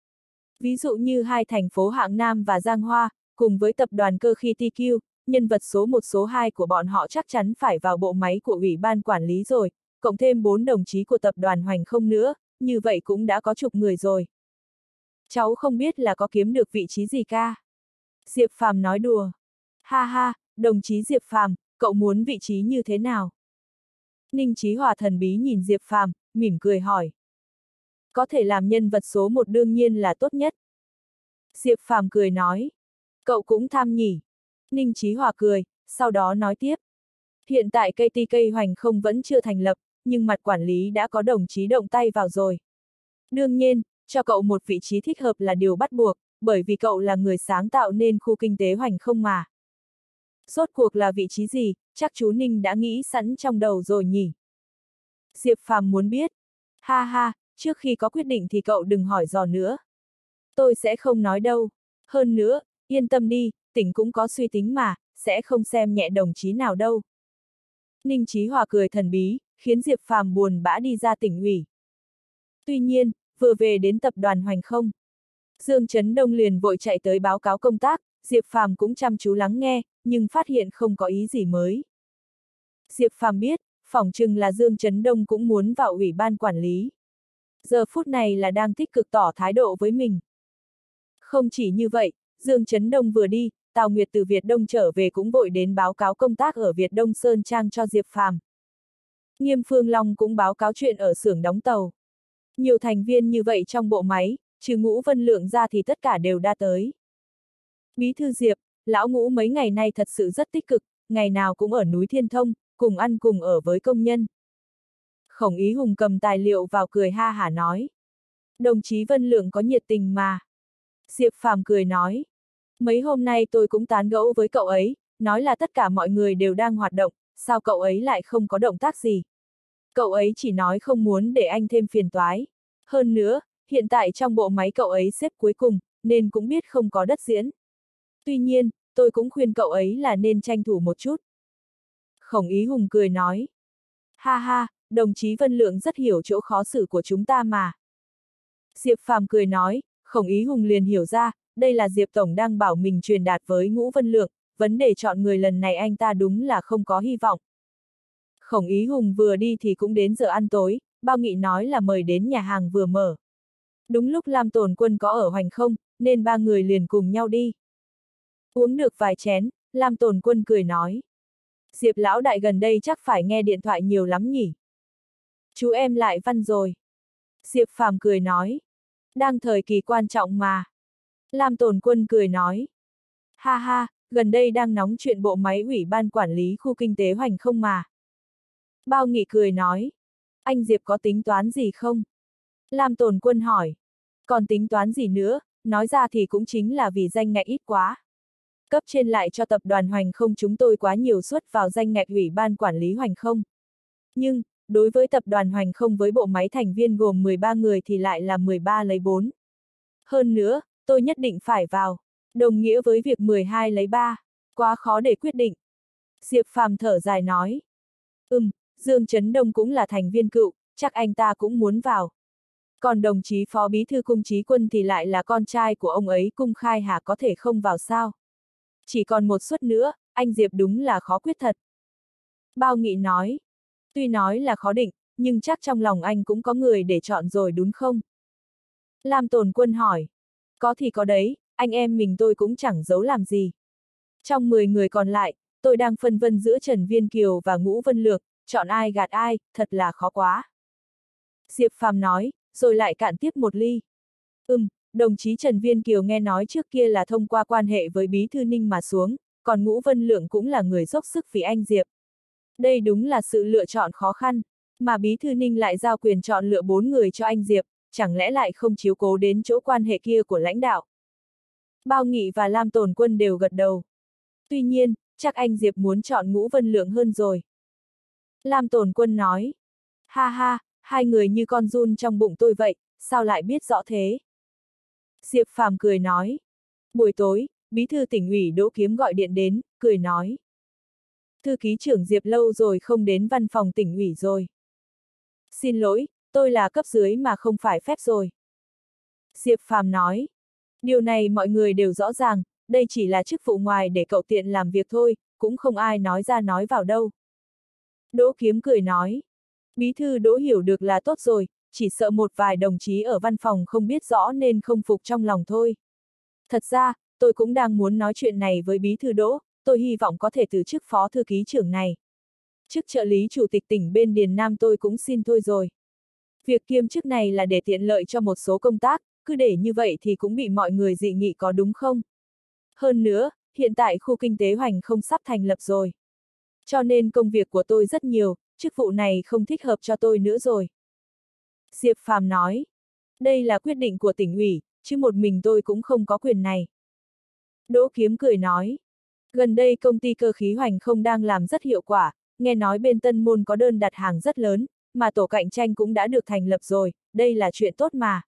Ví dụ như hai thành phố Hạng Nam và Giang Hoa, cùng với tập đoàn Cơ Khí tê quy, nhân vật số một số hai của bọn họ chắc chắn phải vào bộ máy của Ủy ban Quản lý rồi, cộng thêm bốn đồng chí của tập đoàn Hoành không nữa, như vậy cũng đã có chục người rồi. Cháu không biết là có kiếm được vị trí gì ca. Diệp Phàm nói đùa. Ha ha, đồng chí Diệp Phàm, cậu muốn vị trí như thế nào? Ninh Chí Hòa thần bí nhìn Diệp Phàm, mỉm cười hỏi. Có thể làm nhân vật số một đương nhiên là tốt nhất. Diệp Phàm cười nói. Cậu cũng tham nhỉ. Ninh Chí Hòa cười, sau đó nói tiếp. Hiện tại ca tê ca Hoành không vẫn chưa thành lập, nhưng mặt quản lý đã có đồng chí động tay vào rồi. Đương nhiên, cho cậu một vị trí thích hợp là điều bắt buộc, bởi vì cậu là người sáng tạo nên khu kinh tế Hoành không mà. Rốt cuộc là vị trí gì, chắc chú Ninh đã nghĩ sẵn trong đầu rồi nhỉ? Diệp Phàm muốn biết. Ha ha, trước khi có quyết định thì cậu đừng hỏi dò nữa. Tôi sẽ không nói đâu. Hơn nữa, yên tâm đi, tỉnh cũng có suy tính mà, sẽ không xem nhẹ đồng chí nào đâu. Ninh Chí Hòa cười thần bí, khiến Diệp Phàm buồn bã đi ra tỉnh ủy. Tuy nhiên, vừa về đến tập đoàn Hoành không, Dương Chấn Đông liền vội chạy tới báo cáo công tác, Diệp Phàm cũng chăm chú lắng nghe, nhưng phát hiện không có ý gì mới. Diệp Phàm biết, phỏng chừng là Dương Chấn Đông cũng muốn vào ủy ban quản lý. Giờ phút này là đang tích cực tỏ thái độ với mình. Không chỉ như vậy, Dương Chấn Đông vừa đi, Tào Nguyệt từ Việt Đông trở về cũng vội đến báo cáo công tác ở Việt Đông Sơn Trang cho Diệp Phàm. Nghiêm Phương Long cũng báo cáo chuyện ở xưởng đóng tàu. Nhiều thành viên như vậy trong bộ máy, trừ Ngũ Vân Lượng ra thì tất cả đều đã tới. Bí thư Diệp, lão Ngũ mấy ngày nay thật sự rất tích cực, ngày nào cũng ở núi Thiên Thông, cùng ăn cùng ở với công nhân. Khổng Ý Hùng cầm tài liệu vào cười ha hả nói. Đồng chí Vân Lượng có nhiệt tình mà. Diệp Phàm cười nói. Mấy hôm nay tôi cũng tán gẫu với cậu ấy, nói là tất cả mọi người đều đang hoạt động, sao cậu ấy lại không có động tác gì. Cậu ấy chỉ nói không muốn để anh thêm phiền toái. Hơn nữa, hiện tại trong bộ máy cậu ấy xếp cuối cùng, nên cũng biết không có đất diễn. Tuy nhiên, tôi cũng khuyên cậu ấy là nên tranh thủ một chút. Khổng Ý Hùng cười nói. Ha ha, đồng chí Vân Lượng rất hiểu chỗ khó xử của chúng ta mà. Diệp Phàm cười nói, Khổng Ý Hùng liền hiểu ra, đây là Diệp Tổng đang bảo mình truyền đạt với Ngũ Vân Lượng, vấn đề chọn người lần này anh ta đúng là không có hy vọng. Khổng Ý Hùng vừa đi thì cũng đến giờ ăn tối, Bao Nghị nói là mời đến nhà hàng vừa mở. Đúng lúc Lam Tồn Quân có ở Hoành không, nên ba người liền cùng nhau đi. Uống được vài chén, Lam Tồn Quân cười nói. Diệp lão đại gần đây chắc phải nghe điện thoại nhiều lắm nhỉ. Chú em lại văn rồi. Diệp Phàm cười nói. Đang thời kỳ quan trọng mà. Lam Tồn Quân cười nói. Ha ha, gần đây đang nóng chuyện bộ máy ủy ban quản lý khu kinh tế Hoành không mà. Bao Nghị cười nói. Anh Diệp có tính toán gì không? Lam Tồn Quân hỏi. Còn tính toán gì nữa, nói ra thì cũng chính là vì danh ngạch ít quá. Cấp trên lại cho tập đoàn Hoành không chúng tôi quá nhiều suất vào danh ngạch ủy ban quản lý Hoành không. Nhưng, đối với tập đoàn Hoành không với bộ máy thành viên gồm mười ba người thì lại là mười ba lấy bốn. Hơn nữa, tôi nhất định phải vào, đồng nghĩa với việc mười hai lấy ba, quá khó để quyết định. Diệp Phàm thở dài nói. Ừm, Dương Chấn Đông cũng là thành viên cựu, chắc anh ta cũng muốn vào. Còn đồng chí Phó Bí thư Cung Chí Quân thì lại là con trai của ông ấy Cung Khai Hà có thể không vào sao. Chỉ còn một suất nữa, anh Diệp đúng là khó quyết thật. Bao Nghị nói. Tuy nói là khó định, nhưng chắc trong lòng anh cũng có người để chọn rồi đúng không? Lam Tồn Quân hỏi. Có thì có đấy, anh em mình tôi cũng chẳng giấu làm gì. Trong mười người còn lại, tôi đang phân vân giữa Trần Viên Kiều và Ngũ Vân Lược, chọn ai gạt ai, thật là khó quá. Diệp Phàm nói, rồi lại cạn tiếp một ly. Ừm, đồng chí Trần Viên Kiều nghe nói trước kia là thông qua quan hệ với Bí Thư Ninh mà xuống, còn Ngũ Vân Lượng cũng là người dốc sức vì anh Diệp. Đây đúng là sự lựa chọn khó khăn, mà Bí Thư Ninh lại giao quyền chọn lựa bốn người cho anh Diệp, chẳng lẽ lại không chiếu cố đến chỗ quan hệ kia của lãnh đạo. Bao Nghị và Lam Tồn Quân đều gật đầu. Tuy nhiên, chắc anh Diệp muốn chọn Ngũ Vân Lượng hơn rồi. Lam Tồn Quân nói. Ha ha, hai người như con giun trong bụng tôi vậy, sao lại biết rõ thế? Diệp Phàm cười nói. Buổi tối, Bí thư tỉnh ủy Đỗ Kiếm gọi điện đến, cười nói. Thư ký trưởng Diệp lâu rồi không đến văn phòng tỉnh ủy rồi. Xin lỗi, tôi là cấp dưới mà không phải phép rồi. Diệp Phàm nói. Điều này mọi người đều rõ ràng, đây chỉ là chức vụ ngoài để cậu tiện làm việc thôi, cũng không ai nói ra nói vào đâu. Đỗ Kiếm cười nói. Bí thư Đỗ hiểu được là tốt rồi, chỉ sợ một vài đồng chí ở văn phòng không biết rõ nên không phục trong lòng thôi. Thật ra, tôi cũng đang muốn nói chuyện này với Bí thư Đỗ, tôi hy vọng có thể từ chức phó thư ký trưởng này. Chức trợ lý chủ tịch tỉnh bên Điền Nam tôi cũng xin thôi rồi. Việc kiêm chức này là để tiện lợi cho một số công tác, cứ để như vậy thì cũng bị mọi người dị nghị có đúng không? Hơn nữa, hiện tại khu kinh tế Hoành không sắp thành lập rồi. Cho nên công việc của tôi rất nhiều, chức vụ này không thích hợp cho tôi nữa rồi. Diệp Phàm nói, đây là quyết định của tỉnh ủy, chứ một mình tôi cũng không có quyền này. Đỗ Kiếm cười nói, gần đây công ty cơ khí Hoành không đang làm rất hiệu quả, nghe nói bên Tân Môn có đơn đặt hàng rất lớn, mà tổ cạnh tranh cũng đã được thành lập rồi, đây là chuyện tốt mà.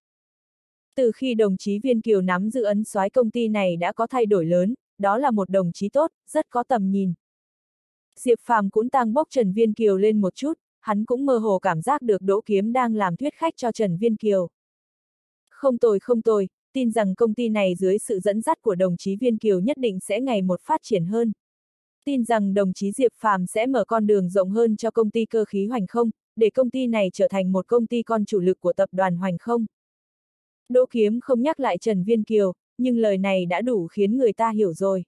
Từ khi đồng chí Viên Kiều nắm giữ ấn soái công ty này đã có thay đổi lớn, đó là một đồng chí tốt, rất có tầm nhìn. Diệp Phàm cũng tăng bốc Trần Viên Kiều lên một chút, hắn cũng mơ hồ cảm giác được Đỗ Kiếm đang làm thuyết khách cho Trần Viên Kiều. Không tồi không tồi, tin rằng công ty này dưới sự dẫn dắt của đồng chí Viên Kiều nhất định sẽ ngày một phát triển hơn. Tin rằng đồng chí Diệp Phàm sẽ mở con đường rộng hơn cho công ty cơ khí Hoành không, để công ty này trở thành một công ty con chủ lực của tập đoàn Hoành không. Đỗ Kiếm không nhắc lại Trần Viên Kiều, nhưng lời này đã đủ khiến người ta hiểu rồi.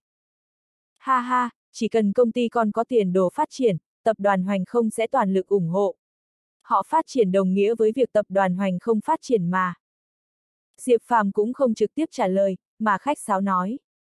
Ha ha, chỉ cần công ty con có tiền đồ phát triển, tập đoàn Hoành không sẽ toàn lực ủng hộ. Họ phát triển đồng nghĩa với việc tập đoàn Hoành không phát triển mà. Diệp Phàm cũng không trực tiếp trả lời, mà khách sáo nói.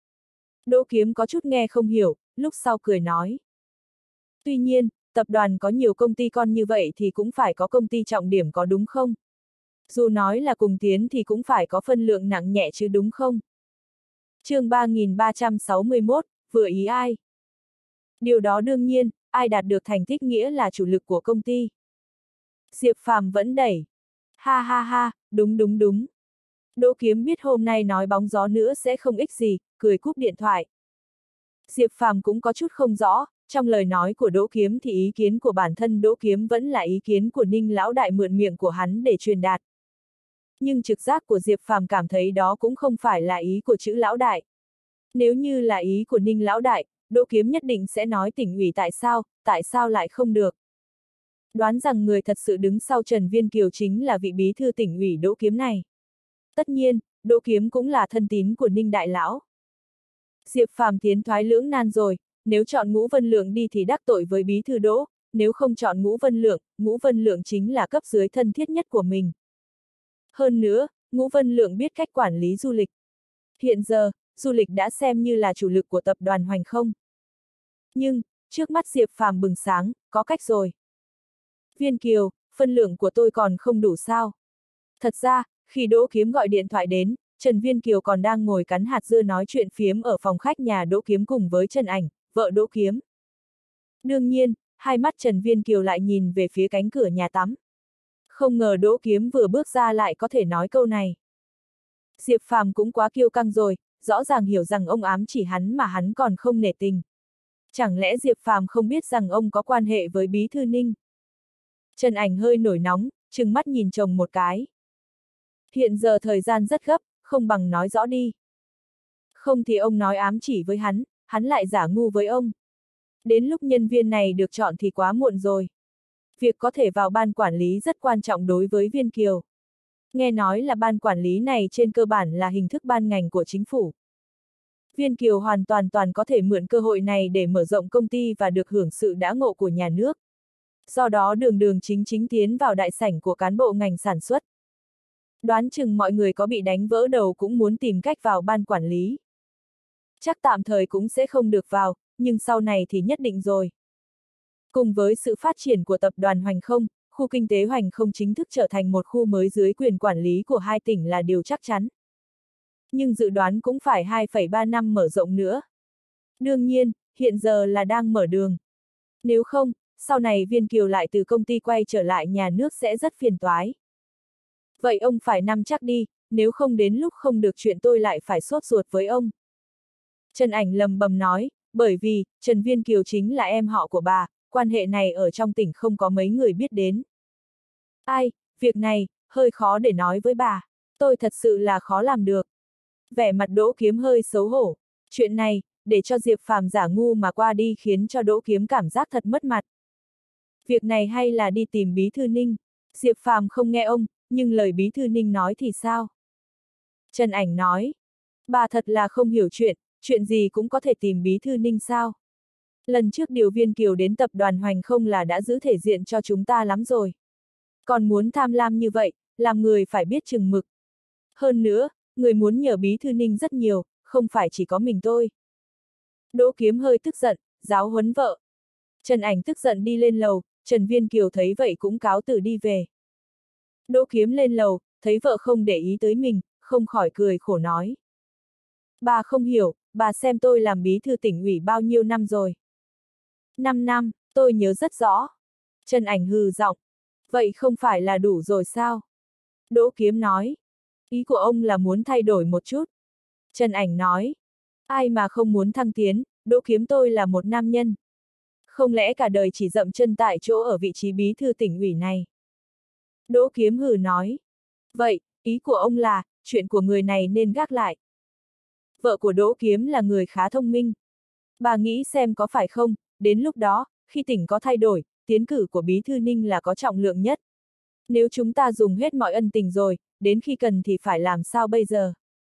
Đỗ Kiếm có chút nghe không hiểu, lúc sau cười nói. Tuy nhiên, tập đoàn có nhiều công ty con như vậy thì cũng phải có công ty trọng điểm có đúng không? Dù nói là cùng tiến thì cũng phải có phân lượng nặng nhẹ chứ đúng không? chương ba nghìn ba trăm sáu mươi mốt, vừa ý ai? Điều đó đương nhiên, ai đạt được thành tích nghĩa là chủ lực của công ty. Diệp Phàm vẫn đẩy. Ha ha ha, đúng đúng đúng. Đỗ Kiếm biết hôm nay nói bóng gió nữa sẽ không ích gì, cười cúp điện thoại. Diệp Phàm cũng có chút không rõ, trong lời nói của Đỗ Kiếm thì ý kiến của bản thân Đỗ Kiếm vẫn là ý kiến của Ninh lão đại mượn miệng của hắn để truyền đạt. Nhưng trực giác của Diệp Phàm cảm thấy đó cũng không phải là ý của chữ lão đại. Nếu như là ý của Ninh lão đại, Đỗ Kiếm nhất định sẽ nói tỉnh ủy tại sao, tại sao lại không được. Đoán rằng người thật sự đứng sau Trần Viên Kiều chính là vị bí thư tỉnh ủy Đỗ Kiếm này. Tất nhiên, Đỗ Kiếm cũng là thân tín của Ninh đại lão. Diệp Phàm tiến thoái lưỡng nan rồi, nếu chọn Ngũ Vân Lượng đi thì đắc tội với bí thư Đỗ, nếu không chọn Ngũ Vân Lượng, Ngũ Vân Lượng chính là cấp dưới thân thiết nhất của mình. Hơn nữa, Ngũ Vân Lượng biết cách quản lý du lịch. Hiện giờ, du lịch đã xem như là chủ lực của tập đoàn Hoành không. Nhưng, trước mắt Diệp Phàm bừng sáng, có cách rồi. Viên Kiều, phân lượng của tôi còn không đủ sao? Thật ra, khi Đỗ Kiếm gọi điện thoại đến, Trần Viên Kiều còn đang ngồi cắn hạt dưa nói chuyện phiếm ở phòng khách nhà Đỗ Kiếm cùng với Trần Ảnh, vợ Đỗ Kiếm. Đương nhiên, hai mắt Trần Viên Kiều lại nhìn về phía cánh cửa nhà tắm. Không ngờ Đỗ Kiếm vừa bước ra lại có thể nói câu này. Diệp Phàm cũng quá kiêu căng rồi, rõ ràng hiểu rằng ông ám chỉ hắn mà hắn còn không nể tình. Chẳng lẽ Diệp Phàm không biết rằng ông có quan hệ với Bí thư Ninh? Trần Ảnh hơi nổi nóng, trừng mắt nhìn chồng một cái. Hiện giờ thời gian rất gấp, không bằng nói rõ đi. Không thì ông nói ám chỉ với hắn, hắn lại giả ngu với ông. Đến lúc nhân viên này được chọn thì quá muộn rồi. Việc có thể vào ban quản lý rất quan trọng đối với Viên Kiều. Nghe nói là ban quản lý này trên cơ bản là hình thức ban ngành của chính phủ. Viên Kiều hoàn toàn toàn có thể mượn cơ hội này để mở rộng công ty và được hưởng sự đãi ngộ của nhà nước. Do đó đường đường chính chính tiến vào đại sảnh của cán bộ ngành sản xuất. Đoán chừng mọi người có bị đánh vỡ đầu cũng muốn tìm cách vào ban quản lý. Chắc tạm thời cũng sẽ không được vào, nhưng sau này thì nhất định rồi. Cùng với sự phát triển của tập đoàn Hoành Không, khu kinh tế Hoành Không chính thức trở thành một khu mới dưới quyền quản lý của hai tỉnh là điều chắc chắn. Nhưng dự đoán cũng phải hai phẩy ba năm mở rộng nữa. Đương nhiên, hiện giờ là đang mở đường. Nếu không, sau này Viên Kiều lại từ công ty quay trở lại nhà nước sẽ rất phiền toái. Vậy ông phải nắm chắc đi, nếu không đến lúc không được chuyện tôi lại phải sốt ruột với ông. Trần Ảnh lầm bầm nói, bởi vì, Trần Viên Kiều chính là em họ của bà, quan hệ này ở trong tỉnh không có mấy người biết đến. Ai, việc này, hơi khó để nói với bà, tôi thật sự là khó làm được. Vẻ mặt Đỗ Kiếm hơi xấu hổ, chuyện này, để cho Diệp Phàm giả ngu mà qua đi khiến cho Đỗ Kiếm cảm giác thật mất mặt. Việc này hay là đi tìm Bí Thư Ninh, Diệp Phàm không nghe ông, nhưng lời Bí Thư Ninh nói thì sao? Trần Ảnh nói, bà thật là không hiểu chuyện, chuyện gì cũng có thể tìm Bí Thư Ninh sao? Lần trước điều Viên Kiều đến tập đoàn Hoành Không là đã giữ thể diện cho chúng ta lắm rồi. Còn muốn tham lam như vậy, làm người phải biết chừng mực. Hơn nữa, người muốn nhờ Bí Thư Ninh rất nhiều, không phải chỉ có mình tôi. Đỗ Kiếm hơi tức giận, giáo huấn vợ. Trần Ảnh tức giận đi lên lầu, Trần Viên Kiều thấy vậy cũng cáo từ đi về. Đỗ Kiếm lên lầu, thấy vợ không để ý tới mình, không khỏi cười khổ nói. Bà không hiểu, bà xem tôi làm bí thư tỉnh ủy bao nhiêu năm rồi. Năm năm, tôi nhớ rất rõ. Trần Ảnh hừ giọng. Vậy không phải là đủ rồi sao? Đỗ Kiếm nói. Ý của ông là muốn thay đổi một chút. Trần Ảnh nói. Ai mà không muốn thăng tiến, Đỗ Kiếm tôi là một nam nhân. Không lẽ cả đời chỉ dậm chân tại chỗ ở vị trí bí thư tỉnh ủy này? Đỗ Kiếm hừ nói. Vậy, ý của ông là, chuyện của người này nên gác lại. Vợ của Đỗ Kiếm là người khá thông minh. Bà nghĩ xem có phải không, đến lúc đó, khi tỉnh có thay đổi, tiến cử của Bí Thư Ninh là có trọng lượng nhất. Nếu chúng ta dùng hết mọi ân tình rồi, đến khi cần thì phải làm sao bây giờ?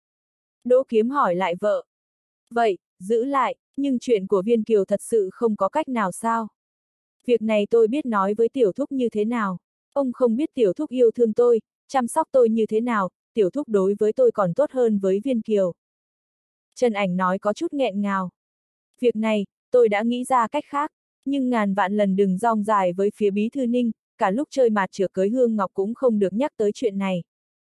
Đỗ Kiếm hỏi lại vợ. Vậy, giữ lại, nhưng chuyện của Viên Kiều thật sự không có cách nào sao? Việc này tôi biết nói với Tiểu Thúc như thế nào? Ông không biết Tiểu Thúc yêu thương tôi, chăm sóc tôi như thế nào, Tiểu Thúc đối với tôi còn tốt hơn với Viên Kiều. Trần Ảnh nói có chút nghẹn ngào. Việc này, tôi đã nghĩ ra cách khác, nhưng ngàn vạn lần đừng rong dài với phía Bí Thư Ninh, cả lúc chơi mạt chửa cưới Hương Ngọc cũng không được nhắc tới chuyện này.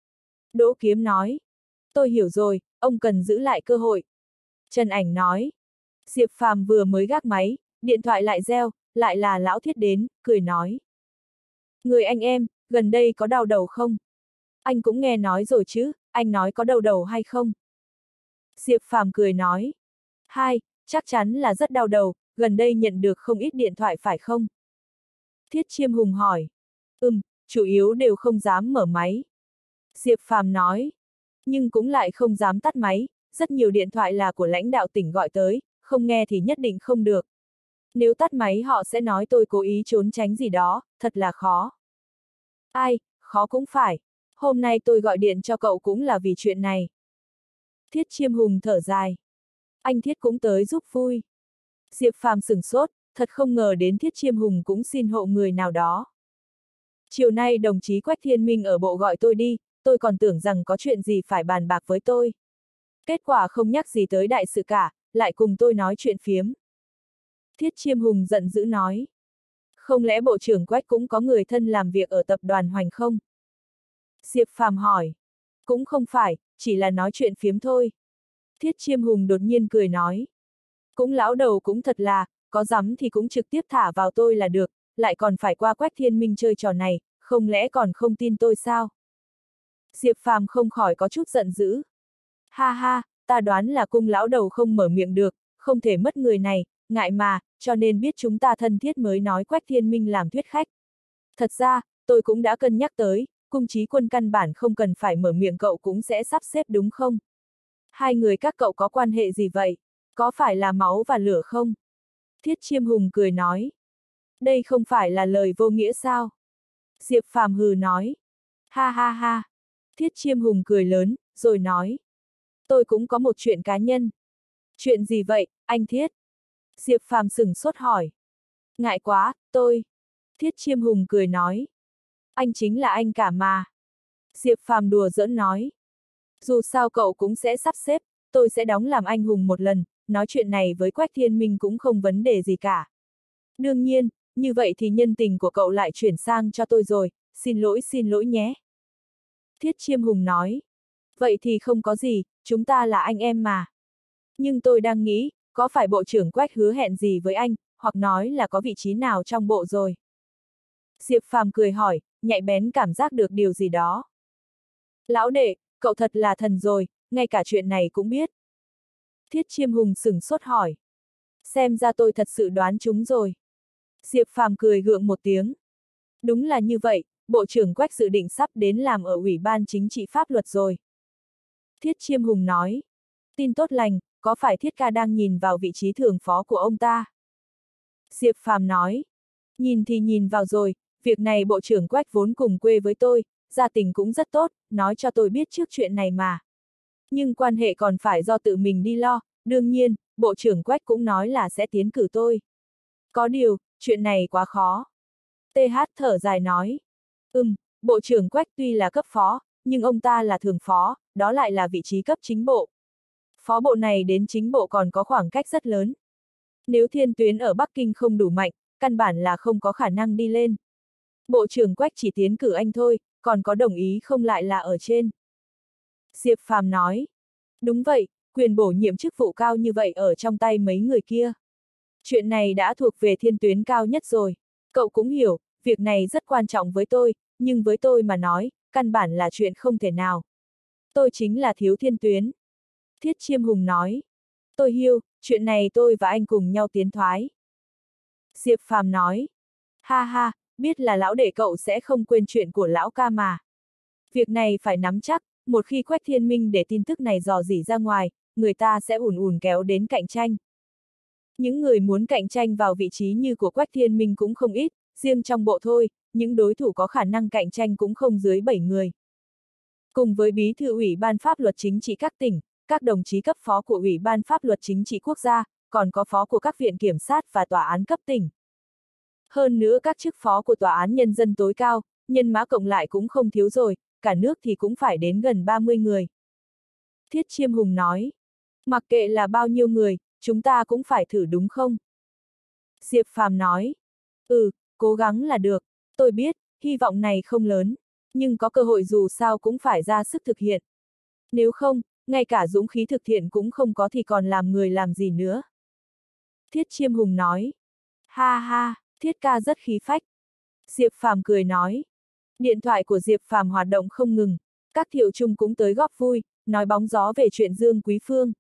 Đỗ Kiếm nói. Tôi hiểu rồi, ông cần giữ lại cơ hội. Trần Ảnh nói. Diệp Phàm vừa mới gác máy, điện thoại lại reo, lại là Lão Thiết đến, cười nói. Người anh em, gần đây có đau đầu không? Anh cũng nghe nói rồi chứ, anh nói có đau đầu hay không? Diệp Phàm cười nói. Hai, chắc chắn là rất đau đầu, gần đây nhận được không ít điện thoại phải không? Thiết Chiêm Hùng hỏi. Ừm, chủ yếu đều không dám mở máy. Diệp Phàm nói. Nhưng cũng lại không dám tắt máy, rất nhiều điện thoại là của lãnh đạo tỉnh gọi tới, không nghe thì nhất định không được. Nếu tắt máy họ sẽ nói tôi cố ý trốn tránh gì đó, thật là khó. Ai, khó cũng phải. Hôm nay tôi gọi điện cho cậu cũng là vì chuyện này. Thiết Chiêm Hùng thở dài. Anh Thiết cũng tới giúp vui. Diệp Phàm sửng sốt, thật không ngờ đến Thiết Chiêm Hùng cũng xin hộ người nào đó. Chiều nay đồng chí Quách Thiên Minh ở bộ gọi tôi đi, tôi còn tưởng rằng có chuyện gì phải bàn bạc với tôi. Kết quả không nhắc gì tới đại sự cả, lại cùng tôi nói chuyện phiếm. Thiết Chiêm Hùng giận dữ nói. Không lẽ Bộ trưởng Quách cũng có người thân làm việc ở tập đoàn Hoành không? Diệp Phàm hỏi. Cũng không phải, chỉ là nói chuyện phiếm thôi. Thiết Chiêm Hùng đột nhiên cười nói. Cũng lão đầu cũng thật là, có dám thì cũng trực tiếp thả vào tôi là được, lại còn phải qua Quách Thiên Minh chơi trò này, không lẽ còn không tin tôi sao? Diệp Phàm không khỏi có chút giận dữ. Ha ha, ta đoán là cung lão đầu không mở miệng được, không thể mất người này, ngại mà, cho nên biết chúng ta thân thiết mới nói Quách Thiên Minh làm thuyết khách. Thật ra, tôi cũng đã cân nhắc tới, cung Chí Quân căn bản không cần phải mở miệng cậu cũng sẽ sắp xếp đúng không? Hai người các cậu có quan hệ gì vậy? Có phải là máu và lửa không? Thiết Chiêm Hùng cười nói. Đây không phải là lời vô nghĩa sao? Diệp Phàm hừ nói. Ha ha ha. Thiết Chiêm Hùng cười lớn, rồi nói. Tôi cũng có một chuyện cá nhân. Chuyện gì vậy, anh Thiết? Diệp Phàm sửng sốt hỏi. Ngại quá, tôi. Thiết Chiêm Hùng cười nói. Anh chính là anh cả mà. Diệp Phàm đùa giỡn nói. Dù sao cậu cũng sẽ sắp xếp, tôi sẽ đóng làm anh hùng một lần, nói chuyện này với Quách Thiên Minh cũng không vấn đề gì cả. Đương nhiên, như vậy thì nhân tình của cậu lại chuyển sang cho tôi rồi, xin lỗi xin lỗi nhé. Thiết Chiêm Hùng nói. Vậy thì không có gì, chúng ta là anh em mà. Nhưng tôi đang nghĩ, có phải bộ trưởng Quách hứa hẹn gì với anh, hoặc nói là có vị trí nào trong bộ rồi? Diệp Phàm cười hỏi, nhạy bén cảm giác được điều gì đó. Lão đệ, cậu thật là thần rồi, ngay cả chuyện này cũng biết. Thiết Chiêm Hùng sửng sốt hỏi. Xem ra tôi thật sự đoán chúng rồi. Diệp Phàm cười gượng một tiếng. Đúng là như vậy, Bộ trưởng Quách dự định sắp đến làm ở Ủy ban Chính trị Pháp luật rồi. Thiết Chiêm Hùng nói. Tin tốt lành, có phải Thiết ca đang nhìn vào vị trí thường phó của ông ta? Diệp Phàm nói. Nhìn thì nhìn vào rồi, việc này Bộ trưởng Quách vốn cùng quê với tôi, gia tình cũng rất tốt, nói cho tôi biết trước chuyện này mà. Nhưng quan hệ còn phải do tự mình đi lo, đương nhiên, Bộ trưởng Quách cũng nói là sẽ tiến cử tôi. Có điều, chuyện này quá khó. tê hát thở dài nói. Ừm, Bộ trưởng Quách tuy là cấp phó, nhưng ông ta là thường phó, đó lại là vị trí cấp chính bộ. Phó bộ này đến chính bộ còn có khoảng cách rất lớn. Nếu thiên tuyến ở Bắc Kinh không đủ mạnh, căn bản là không có khả năng đi lên. Bộ trưởng Quách chỉ tiến cử anh thôi, còn có đồng ý không lại là ở trên. Diệp Phàm nói. Đúng vậy, quyền bổ nhiệm chức vụ cao như vậy ở trong tay mấy người kia. Chuyện này đã thuộc về thiên tuyến cao nhất rồi. Cậu cũng hiểu, việc này rất quan trọng với tôi, nhưng với tôi mà nói, căn bản là chuyện không thể nào. Tôi chính là thiếu thiên tuyến. Thiết Chiêm Hùng nói. Tôi hiểu, chuyện này tôi và anh cùng nhau tiến thoái. Diệp Phàm nói. Ha ha, biết là lão đệ cậu sẽ không quên chuyện của lão ca mà. Việc này phải nắm chắc, một khi Quách Thiên Minh để tin tức này dò dỉ ra ngoài, người ta sẽ ùn ùn kéo đến cạnh tranh. Những người muốn cạnh tranh vào vị trí như của Quách Thiên Minh cũng không ít, riêng trong bộ thôi, những đối thủ có khả năng cạnh tranh cũng không dưới bảy người. Cùng với Bí thư Ủy ban Pháp luật Chính trị các tỉnh, các đồng chí cấp phó của Ủy ban Pháp luật Chính trị quốc gia, còn có phó của các viện kiểm sát và tòa án cấp tỉnh. Hơn nữa các chức phó của tòa án nhân dân tối cao, nhân mã cộng lại cũng không thiếu rồi, cả nước thì cũng phải đến gần ba mươi người. Thiết Chiêm Hùng nói, mặc kệ là bao nhiêu người, chúng ta cũng phải thử đúng không? Diệp Phàm nói, ừ, cố gắng là được, tôi biết, hy vọng này không lớn, nhưng có cơ hội dù sao cũng phải ra sức thực hiện. Nếu không, ngay cả dũng khí thực hiện cũng không có thì còn làm người làm gì nữa. Thiết Chiêm Hùng nói, ha ha, Thiết ca rất khí phách. Diệp Phàm cười nói, điện thoại của Diệp Phàm hoạt động không ngừng, các thiệu chung cũng tới góp vui, nói bóng gió về chuyện Dương Quý Phương.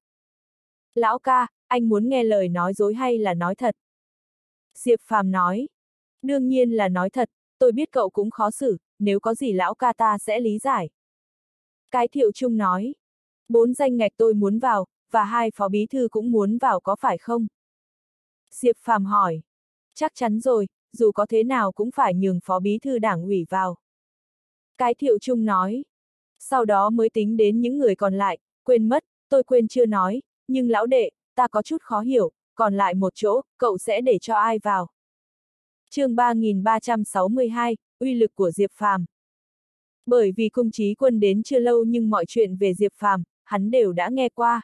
Lão ca, anh muốn nghe lời nói dối hay là nói thật? Diệp Phàm nói, đương nhiên là nói thật, tôi biết cậu cũng khó xử, nếu có gì lão ca ta sẽ lý giải. Cái thiệu chung nói, bốn danh ngạch tôi muốn vào, và hai phó bí thư cũng muốn vào có phải không? Diệp Phàm hỏi, chắc chắn rồi, dù có thế nào cũng phải nhường phó bí thư đảng ủy vào. Cái thiệu chung nói, sau đó mới tính đến những người còn lại, quên mất, tôi quên chưa nói, nhưng lão đệ, ta có chút khó hiểu, còn lại một chỗ, cậu sẽ để cho ai vào? Chương ba nghìn ba trăm sáu mươi hai, uy lực của Diệp Phàm. Bởi vì Cung Chí Quân đến chưa lâu nhưng mọi chuyện về Diệp Phàm, hắn đều đã nghe qua.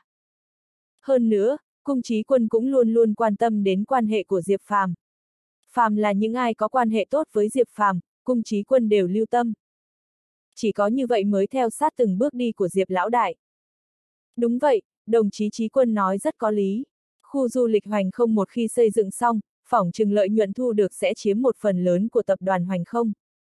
Hơn nữa, Cung Chí Quân cũng luôn luôn quan tâm đến quan hệ của Diệp Phàm. Phàm là những ai có quan hệ tốt với Diệp Phàm, Cung Chí Quân đều lưu tâm. Chỉ có như vậy mới theo sát từng bước đi của Diệp lão đại. Đúng vậy, đồng chí Chí Quân nói rất có lý. Khu du lịch Hoành Không một khi xây dựng xong, phỏng chừng lợi nhuận thu được sẽ chiếm một phần lớn của tập đoàn Hoành Không.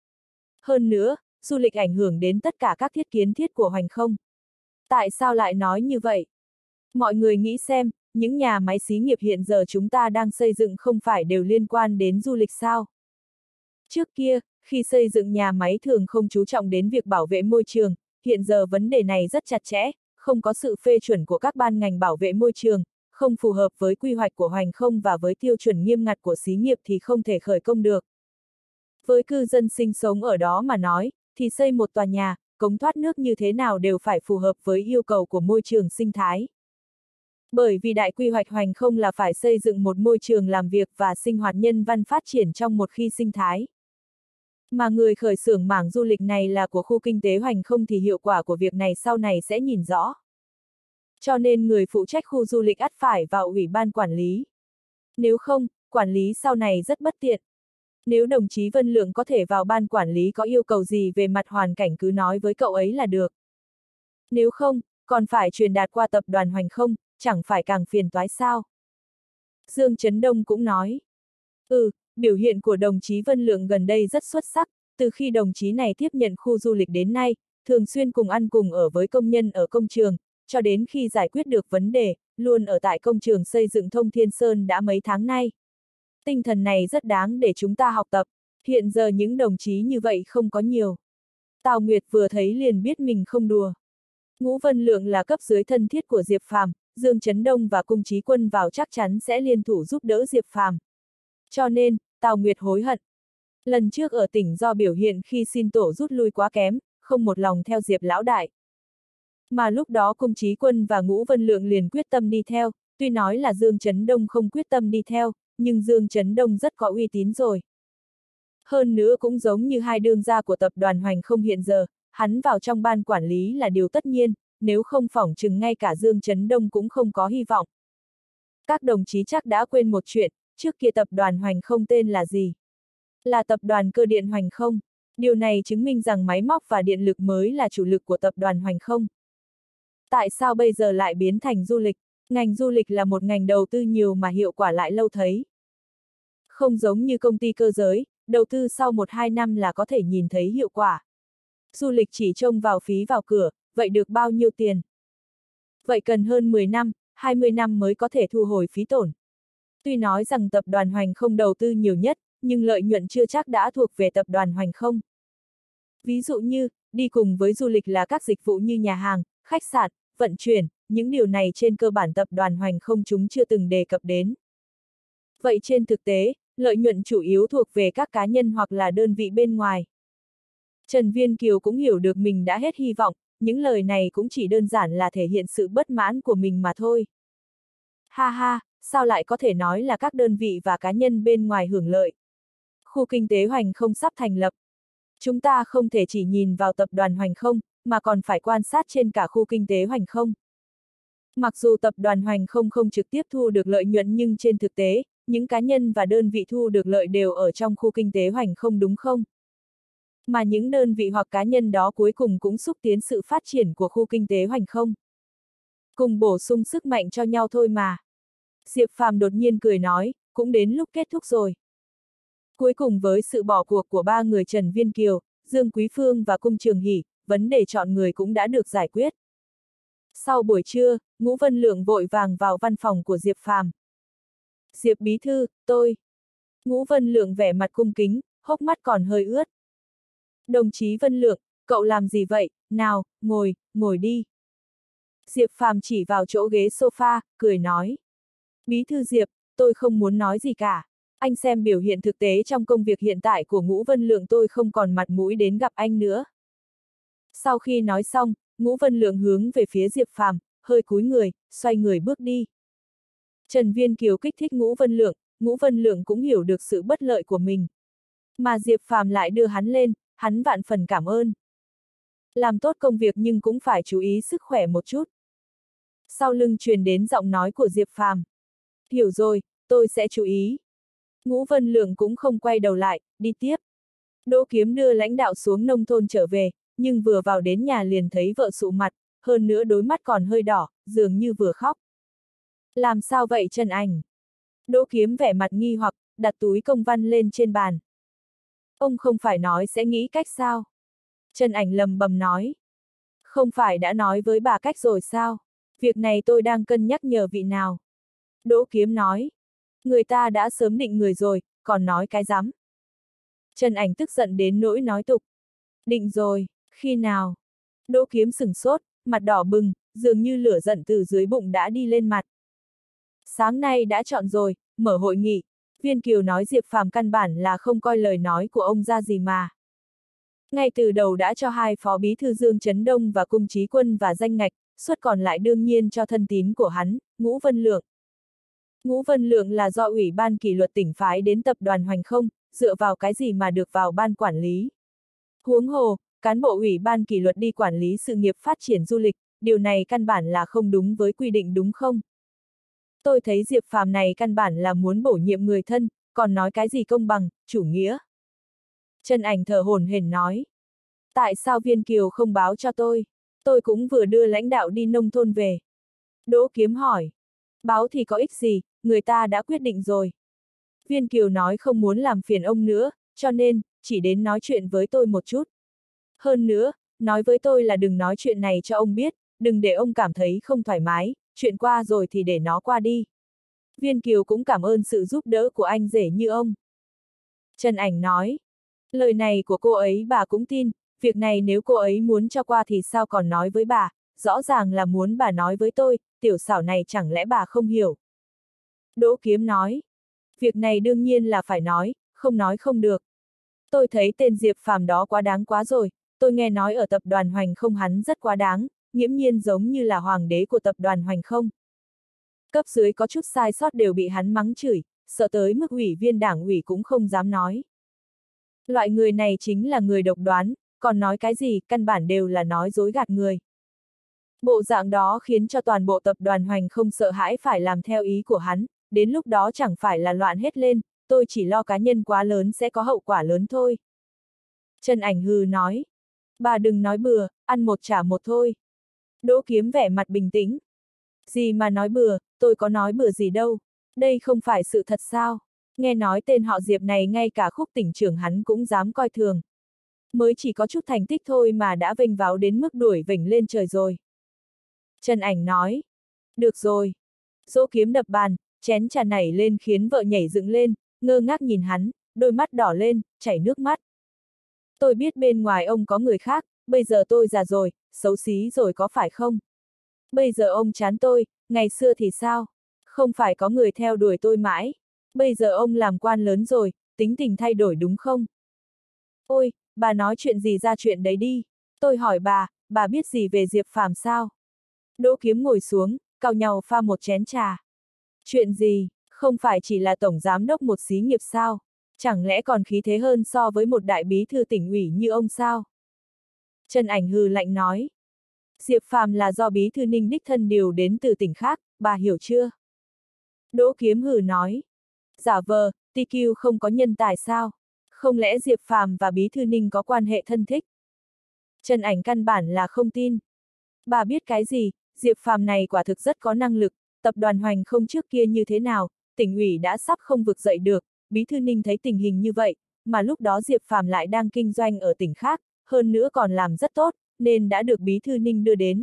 Hơn nữa, du lịch ảnh hưởng đến tất cả các thiết kiến thiết của Hoành Không. Tại sao lại nói như vậy? Mọi người nghĩ xem, những nhà máy xí nghiệp hiện giờ chúng ta đang xây dựng không phải đều liên quan đến du lịch sao? Trước kia, khi xây dựng nhà máy thường không chú trọng đến việc bảo vệ môi trường, hiện giờ vấn đề này rất chặt chẽ, không có sự phê chuẩn của các ban ngành bảo vệ môi trường, không phù hợp với quy hoạch của Hoành Không và với tiêu chuẩn nghiêm ngặt của xí nghiệp thì không thể khởi công được. Với cư dân sinh sống ở đó mà nói, thì xây một tòa nhà, cống thoát nước như thế nào đều phải phù hợp với yêu cầu của môi trường sinh thái. Bởi vì đại quy hoạch Hoành Không là phải xây dựng một môi trường làm việc và sinh hoạt nhân văn phát triển trong một khi sinh thái. Mà người khởi xướng mảng du lịch này là của khu kinh tế Hoành Không thì hiệu quả của việc này sau này sẽ nhìn rõ. Cho nên người phụ trách khu du lịch ắt phải vào ủy ban quản lý. Nếu không, quản lý sau này rất bất tiện. Nếu đồng chí Vân Lượng có thể vào ban quản lý có yêu cầu gì về mặt hoàn cảnh cứ nói với cậu ấy là được. Nếu không, còn phải truyền đạt qua tập đoàn Hoành Không, chẳng phải càng phiền toái sao. Dương Chấn Đông cũng nói. Ừ, biểu hiện của đồng chí Vân Lượng gần đây rất xuất sắc, từ khi đồng chí này tiếp nhận khu du lịch đến nay, thường xuyên cùng ăn cùng ở với công nhân ở công trường, cho đến khi giải quyết được vấn đề, luôn ở tại công trường xây dựng Thông Thiên Sơn đã mấy tháng nay. Tinh thần này rất đáng để chúng ta học tập, hiện giờ những đồng chí như vậy không có nhiều. Tào Nguyệt vừa thấy liền biết mình không đùa. Ngũ Vân Lượng là cấp dưới thân thiết của Diệp Phàm, Dương Chấn Đông và Cung Chí Quân vào chắc chắn sẽ liên thủ giúp đỡ Diệp Phàm. Cho nên, Tào Nguyệt hối hận. Lần trước ở tỉnh do biểu hiện khi xin tổ rút lui quá kém, không một lòng theo Diệp lão đại. Mà lúc đó Cung Chí Quân và Ngũ Vân Lượng liền quyết tâm đi theo, tuy nói là Dương Chấn Đông không quyết tâm đi theo, nhưng Dương Chấn Đông rất có uy tín rồi. Hơn nữa cũng giống như hai đương gia của tập đoàn Hoành Không hiện giờ, hắn vào trong ban quản lý là điều tất nhiên, nếu không phỏng chừng ngay cả Dương Chấn Đông cũng không có hy vọng. Các đồng chí chắc đã quên một chuyện, trước kia tập đoàn Hoành Không tên là gì? Là tập đoàn Cơ điện Hoành Không. Điều này chứng minh rằng máy móc và điện lực mới là chủ lực của tập đoàn Hoành Không. Tại sao bây giờ lại biến thành du lịch? Ngành du lịch là một ngành đầu tư nhiều mà hiệu quả lại lâu thấy. Không giống như công ty cơ giới, đầu tư sau một hai năm là có thể nhìn thấy hiệu quả. Du lịch chỉ trông vào phí vào cửa, vậy được bao nhiêu tiền? Vậy cần hơn mười năm, hai mươi năm mới có thể thu hồi phí tổn. Tuy nói rằng tập đoàn Hoành Không đầu tư nhiều nhất, nhưng lợi nhuận chưa chắc đã thuộc về tập đoàn Hoành Không. Ví dụ như, đi cùng với du lịch là các dịch vụ như nhà hàng, khách sạn, vận chuyển, những điều này trên cơ bản tập đoàn Hoành Không chúng chưa từng đề cập đến. Vậy trên thực tế, lợi nhuận chủ yếu thuộc về các cá nhân hoặc là đơn vị bên ngoài. Trần Viên Kiều cũng hiểu được mình đã hết hy vọng, những lời này cũng chỉ đơn giản là thể hiện sự bất mãn của mình mà thôi. Ha ha, sao lại có thể nói là các đơn vị và cá nhân bên ngoài hưởng lợi? Khu kinh tế Hoành Không sắp thành lập. Chúng ta không thể chỉ nhìn vào tập đoàn Hoành Không, mà còn phải quan sát trên cả khu kinh tế Hoành Không. Mặc dù tập đoàn Hoành Không không trực tiếp thu được lợi nhuận nhưng trên thực tế, những cá nhân và đơn vị thu được lợi đều ở trong khu kinh tế Hoành Không đúng không? Mà những đơn vị hoặc cá nhân đó cuối cùng cũng xúc tiến sự phát triển của khu kinh tế Hoành Không. Cùng bổ sung sức mạnh cho nhau thôi mà. Diệp Phàm đột nhiên cười nói, cũng đến lúc kết thúc rồi. Cuối cùng với sự bỏ cuộc của ba người Trần Viên Kiều, Dương Quý Phương và Cung Trường Hỷ, vấn đề chọn người cũng đã được giải quyết. Sau buổi trưa, Ngũ Vân Lượng vội vàng vào văn phòng của Diệp Phàm. Diệp bí thư, tôi. Ngũ Vân Lượng vẻ mặt cung kính, hốc mắt còn hơi ướt. Đồng chí Vân Lượng, cậu làm gì vậy? Nào, ngồi, ngồi đi. Diệp Phàm chỉ vào chỗ ghế sofa, cười nói. Bí thư Diệp, tôi không muốn nói gì cả. Anh xem biểu hiện thực tế trong công việc hiện tại của Ngũ Vân Lượng tôi không còn mặt mũi đến gặp anh nữa. Sau khi nói xong, Ngũ Vân Lượng hướng về phía Diệp Phàm, hơi cúi người, xoay người bước đi. Trần Viên Kiều kích thích Ngũ Vân Lượng, Ngũ Vân Lượng cũng hiểu được sự bất lợi của mình. Mà Diệp Phàm lại đưa hắn lên, hắn vạn phần cảm ơn. Làm tốt công việc nhưng cũng phải chú ý sức khỏe một chút. Sau lưng truyền đến giọng nói của Diệp Phàm. Hiểu rồi, tôi sẽ chú ý. Ngũ Vân Lượng cũng không quay đầu lại, đi tiếp. Đỗ Kiếm đưa lãnh đạo xuống nông thôn trở về, nhưng vừa vào đến nhà liền thấy vợ sụ mặt, hơn nữa đôi mắt còn hơi đỏ, dường như vừa khóc. Làm sao vậy Trần Ảnh? Đỗ Kiếm vẻ mặt nghi hoặc, đặt túi công văn lên trên bàn. Ông không phải nói sẽ nghĩ cách sao? Trần Ảnh lầm bầm nói. Không phải đã nói với bà cách rồi sao? Việc này tôi đang cân nhắc nhờ vị nào. Đỗ Kiếm nói. Người ta đã sớm định người rồi, còn nói cái rắm. Trần Ảnh tức giận đến nỗi nói tục. Định rồi, khi nào? Đỗ Kiếm sửng sốt, mặt đỏ bừng, dường như lửa giận từ dưới bụng đã đi lên mặt. Sáng nay đã chọn rồi, mở hội nghị. Viên Kiều nói Diệp Phàm căn bản là không coi lời nói của ông ra gì mà. Ngay từ đầu đã cho hai phó bí thư Dương Trấn Đông và Cung Chí Quân và danh ngạch, suất còn lại đương nhiên cho thân tín của hắn, Ngũ Vân Lượng. Ngũ Vân Lượng là do Ủy ban kỷ luật tỉnh phái đến tập đoàn Hoành Không, dựa vào cái gì mà được vào ban quản lý. Huống hồ, cán bộ Ủy ban kỷ luật đi quản lý sự nghiệp phát triển du lịch, điều này căn bản là không đúng với quy định đúng không? Tôi thấy Diệp Phàm này căn bản là muốn bổ nhiệm người thân, còn nói cái gì công bằng, chủ nghĩa. Trần Ảnh thở hổn hển nói. Tại sao Viên Kiều không báo cho tôi? Tôi cũng vừa đưa lãnh đạo đi nông thôn về. Đỗ Kiếm hỏi. Báo thì có ích gì, người ta đã quyết định rồi. Viên Kiều nói không muốn làm phiền ông nữa, cho nên, chỉ đến nói chuyện với tôi một chút. Hơn nữa, nói với tôi là đừng nói chuyện này cho ông biết, đừng để ông cảm thấy không thoải mái, chuyện qua rồi thì để nó qua đi. Viên Kiều cũng cảm ơn sự giúp đỡ của anh rể như ông. Trần Ảnh nói. Lời này của cô ấy bà cũng tin, việc này nếu cô ấy muốn cho qua thì sao còn nói với bà, rõ ràng là muốn bà nói với tôi, tiểu xảo này chẳng lẽ bà không hiểu. Đỗ Kiếm nói. Việc này đương nhiên là phải nói, không nói không được. Tôi thấy tên Diệp Phàm đó quá đáng quá rồi, tôi nghe nói ở tập đoàn Hoành Không hắn rất quá đáng, nghiễm nhiên giống như là hoàng đế của tập đoàn Hoành Không. Cấp dưới có chút sai sót đều bị hắn mắng chửi, sợ tới mức ủy viên đảng ủy cũng không dám nói. Loại người này chính là người độc đoán, còn nói cái gì, căn bản đều là nói dối gạt người. Bộ dạng đó khiến cho toàn bộ tập đoàn Hoành Không sợ hãi phải làm theo ý của hắn, đến lúc đó chẳng phải là loạn hết lên, tôi chỉ lo cá nhân quá lớn sẽ có hậu quả lớn thôi. Trần Ảnh hừ nói. Bà đừng nói bừa, ăn một trả một thôi. Đỗ Kiếm vẻ mặt bình tĩnh. Gì mà nói bừa, tôi có nói bừa gì đâu. Đây không phải sự thật sao? Nghe nói tên họ Diệp này ngay cả Khúc tỉnh trưởng hắn cũng dám coi thường. Mới chỉ có chút thành tích thôi mà đã vênh váo đến mức đuổi vểnh lên trời rồi. Trần Ảnh nói. Được rồi. Dỗ Kiếm đập bàn, chén trà nảy lên khiến vợ nhảy dựng lên, ngơ ngác nhìn hắn, đôi mắt đỏ lên, chảy nước mắt. Tôi biết bên ngoài ông có người khác, bây giờ tôi già rồi, xấu xí rồi có phải không? Bây giờ ông chán tôi, ngày xưa thì sao? Không phải có người theo đuổi tôi mãi. Bây giờ ông làm quan lớn rồi, tính tình thay đổi đúng không? Ôi, bà nói chuyện gì ra chuyện đấy đi. Tôi hỏi bà, bà biết gì về Diệp Phàm sao? Đỗ Kiếm ngồi xuống, cau nhau pha một chén trà. Chuyện gì, không phải chỉ là tổng giám đốc một xí nghiệp sao? Chẳng lẽ còn khí thế hơn so với một đại bí thư tỉnh ủy như ông sao? Trần Ảnh hừ lạnh nói. Diệp Phàm là do bí thư Ninh đích thân điều đến từ tỉnh khác, bà hiểu chưa? Đỗ Kiếm hừ nói. Giả vờ, tê quy không có nhân tài sao? Không lẽ Diệp Phàm và bí thư Ninh có quan hệ thân thích? Trần Ảnh căn bản là không tin. Bà biết cái gì, Diệp Phàm này quả thực rất có năng lực, tập đoàn Hoành Không trước kia như thế nào, tỉnh ủy đã sắp không vực dậy được, bí thư Ninh thấy tình hình như vậy, mà lúc đó Diệp Phàm lại đang kinh doanh ở tỉnh khác, hơn nữa còn làm rất tốt, nên đã được bí thư Ninh đưa đến.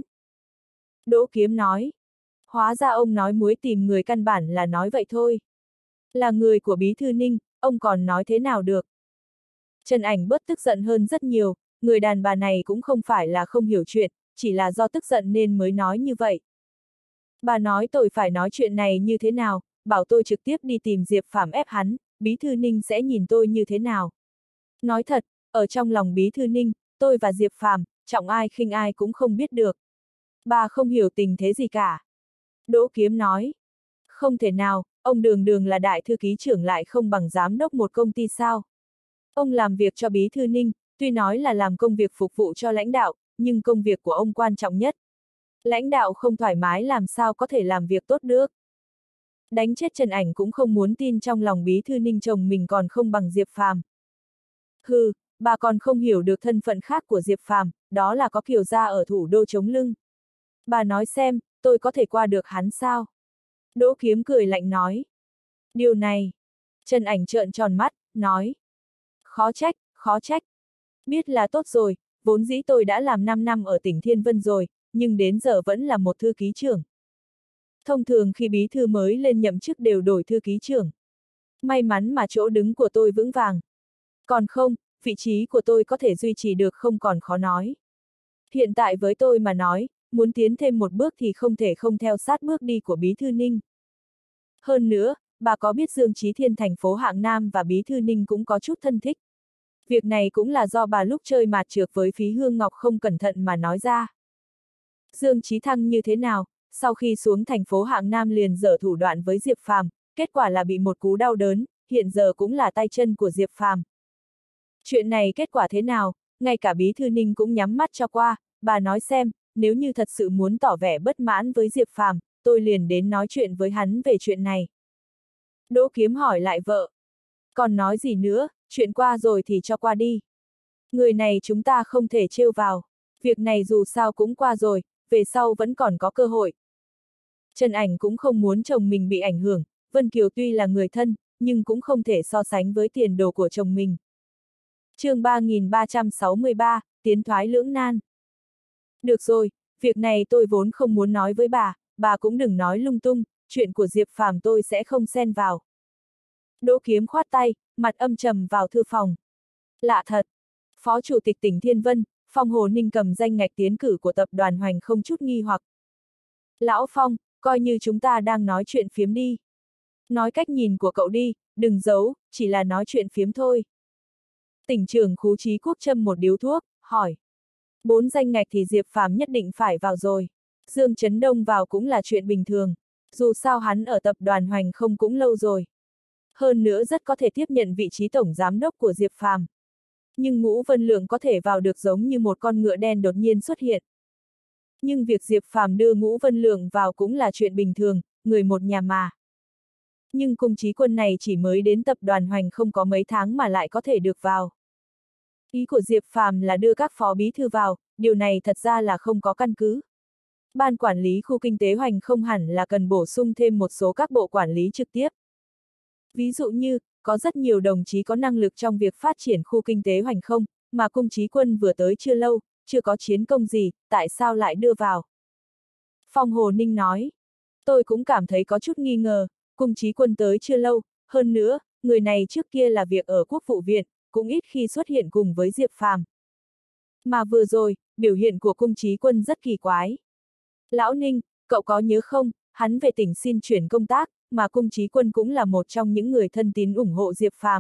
Đỗ Kiếm nói. Hóa ra ông nói muối tìm người căn bản là nói vậy thôi. Là người của bí thư Ninh, ông còn nói thế nào được? Trần Ảnh bớt tức giận hơn rất nhiều, người đàn bà này cũng không phải là không hiểu chuyện, chỉ là do tức giận nên mới nói như vậy. Bà nói tôi phải nói chuyện này như thế nào, bảo tôi trực tiếp đi tìm Diệp Phàm ép hắn, bí thư Ninh sẽ nhìn tôi như thế nào. Nói thật, ở trong lòng bí thư Ninh, tôi và Diệp Phàm, trọng ai khinh ai cũng không biết được. Bà không hiểu tình thế gì cả. Đỗ Kiếm nói. Không thể nào, ông Đường Đường là đại thư ký trưởng lại không bằng giám đốc một công ty sao. Ông làm việc cho bí thư Ninh, tuy nói là làm công việc phục vụ cho lãnh đạo, nhưng công việc của ông quan trọng nhất. Lãnh đạo không thoải mái làm sao có thể làm việc tốt được. Đánh chết Trần Ảnh cũng không muốn tin trong lòng bí thư Ninh chồng mình còn không bằng Diệp Phàm. Hừ, bà còn không hiểu được thân phận khác của Diệp Phàm, đó là có Kiều gia ở thủ đô chống lưng. Bà nói xem, tôi có thể qua được hắn sao? Đỗ Kiếm cười lạnh nói. Điều này. Trần Ảnh trợn tròn mắt, nói. Khó trách, khó trách. Biết là tốt rồi, vốn dĩ tôi đã làm năm năm ở tỉnh Thiên Vân rồi, nhưng đến giờ vẫn là một thư ký trưởng. Thông thường khi bí thư mới lên nhậm chức đều đổi thư ký trưởng. May mắn mà chỗ đứng của tôi vững vàng. Còn không, vị trí của tôi có thể duy trì được không còn khó nói. Hiện tại với tôi mà nói, muốn tiến thêm một bước thì không thể không theo sát bước đi của bí thư Ninh. Hơn nữa, bà có biết Dương Chí Thiên thành phố hạng Nam và Bí Thư Ninh cũng có chút thân thích. Việc này cũng là do bà lúc chơi mạt trược với Phí Hương Ngọc không cẩn thận mà nói ra. Dương Chí Thăng như thế nào, sau khi xuống thành phố hạng Nam liền dở thủ đoạn với Diệp Phàm, kết quả là bị một cú đau đớn, hiện giờ cũng là tay chân của Diệp Phàm. Chuyện này kết quả thế nào, ngay cả Bí Thư Ninh cũng nhắm mắt cho qua, bà nói xem, nếu như thật sự muốn tỏ vẻ bất mãn với Diệp Phàm, tôi liền đến nói chuyện với hắn về chuyện này. Đỗ Kiếm hỏi lại vợ. Còn nói gì nữa, chuyện qua rồi thì cho qua đi. Người này chúng ta không thể trêu vào. Việc này dù sao cũng qua rồi, về sau vẫn còn có cơ hội. Trần Ảnh cũng không muốn chồng mình bị ảnh hưởng, Vân Kiều tuy là người thân, nhưng cũng không thể so sánh với tiền đồ của chồng mình. chương ba nghìn ba trăm sáu mươi ba, tiến thoái lưỡng nan. Được rồi, việc này tôi vốn không muốn nói với bà, bà cũng đừng nói lung tung, chuyện của Diệp Phàm tôi sẽ không xen vào. Đỗ Kiếm khoát tay, mặt âm trầm vào thư phòng. Lạ thật, Phó Chủ tịch tỉnh Thiên Vân, Phong Hồ Ninh cầm danh ngạch tiến cử của tập đoàn Hoành không chút nghi hoặc. Lão Phong, coi như chúng ta đang nói chuyện phiếm đi. Nói cách nhìn của cậu đi, đừng giấu, chỉ là nói chuyện phiếm thôi. Tỉnh trưởng Khú Chí Quốc châm một điếu thuốc, hỏi. Bốn danh ngạch thì Diệp Phàm nhất định phải vào rồi. Dương Trấn Đông vào cũng là chuyện bình thường. Dù sao hắn ở tập đoàn Hoành không cũng lâu rồi. Hơn nữa rất có thể tiếp nhận vị trí tổng giám đốc của Diệp Phàm. Nhưng Ngũ Vân Lượng có thể vào được giống như một con ngựa đen đột nhiên xuất hiện. Nhưng việc Diệp Phàm đưa Ngũ Vân Lượng vào cũng là chuyện bình thường, người một nhà mà. Nhưng Cung Chí Quân này chỉ mới đến tập đoàn Hoành không có mấy tháng mà lại có thể được vào. Ý của Diệp Phàm là đưa các phó bí thư vào, điều này thật ra là không có căn cứ. Ban quản lý khu kinh tế Hoành không hẳn là cần bổ sung thêm một số các bộ quản lý trực tiếp. Ví dụ như, có rất nhiều đồng chí có năng lực trong việc phát triển khu kinh tế Hoành không, mà Cung Chí Quân vừa tới chưa lâu, chưa có chiến công gì, tại sao lại đưa vào? Phong Hồ Ninh nói, tôi cũng cảm thấy có chút nghi ngờ, Cung Chí Quân tới chưa lâu, hơn nữa, người này trước kia là việc ở Quốc vụ viện, cũng ít khi xuất hiện cùng với Diệp Phàm. Mà vừa rồi, biểu hiện của Cung Chí Quân rất kỳ quái. Lão Ninh, cậu có nhớ không, hắn về tỉnh xin chuyển công tác, mà Cung Chí Quân cũng là một trong những người thân tín ủng hộ Diệp Phàm.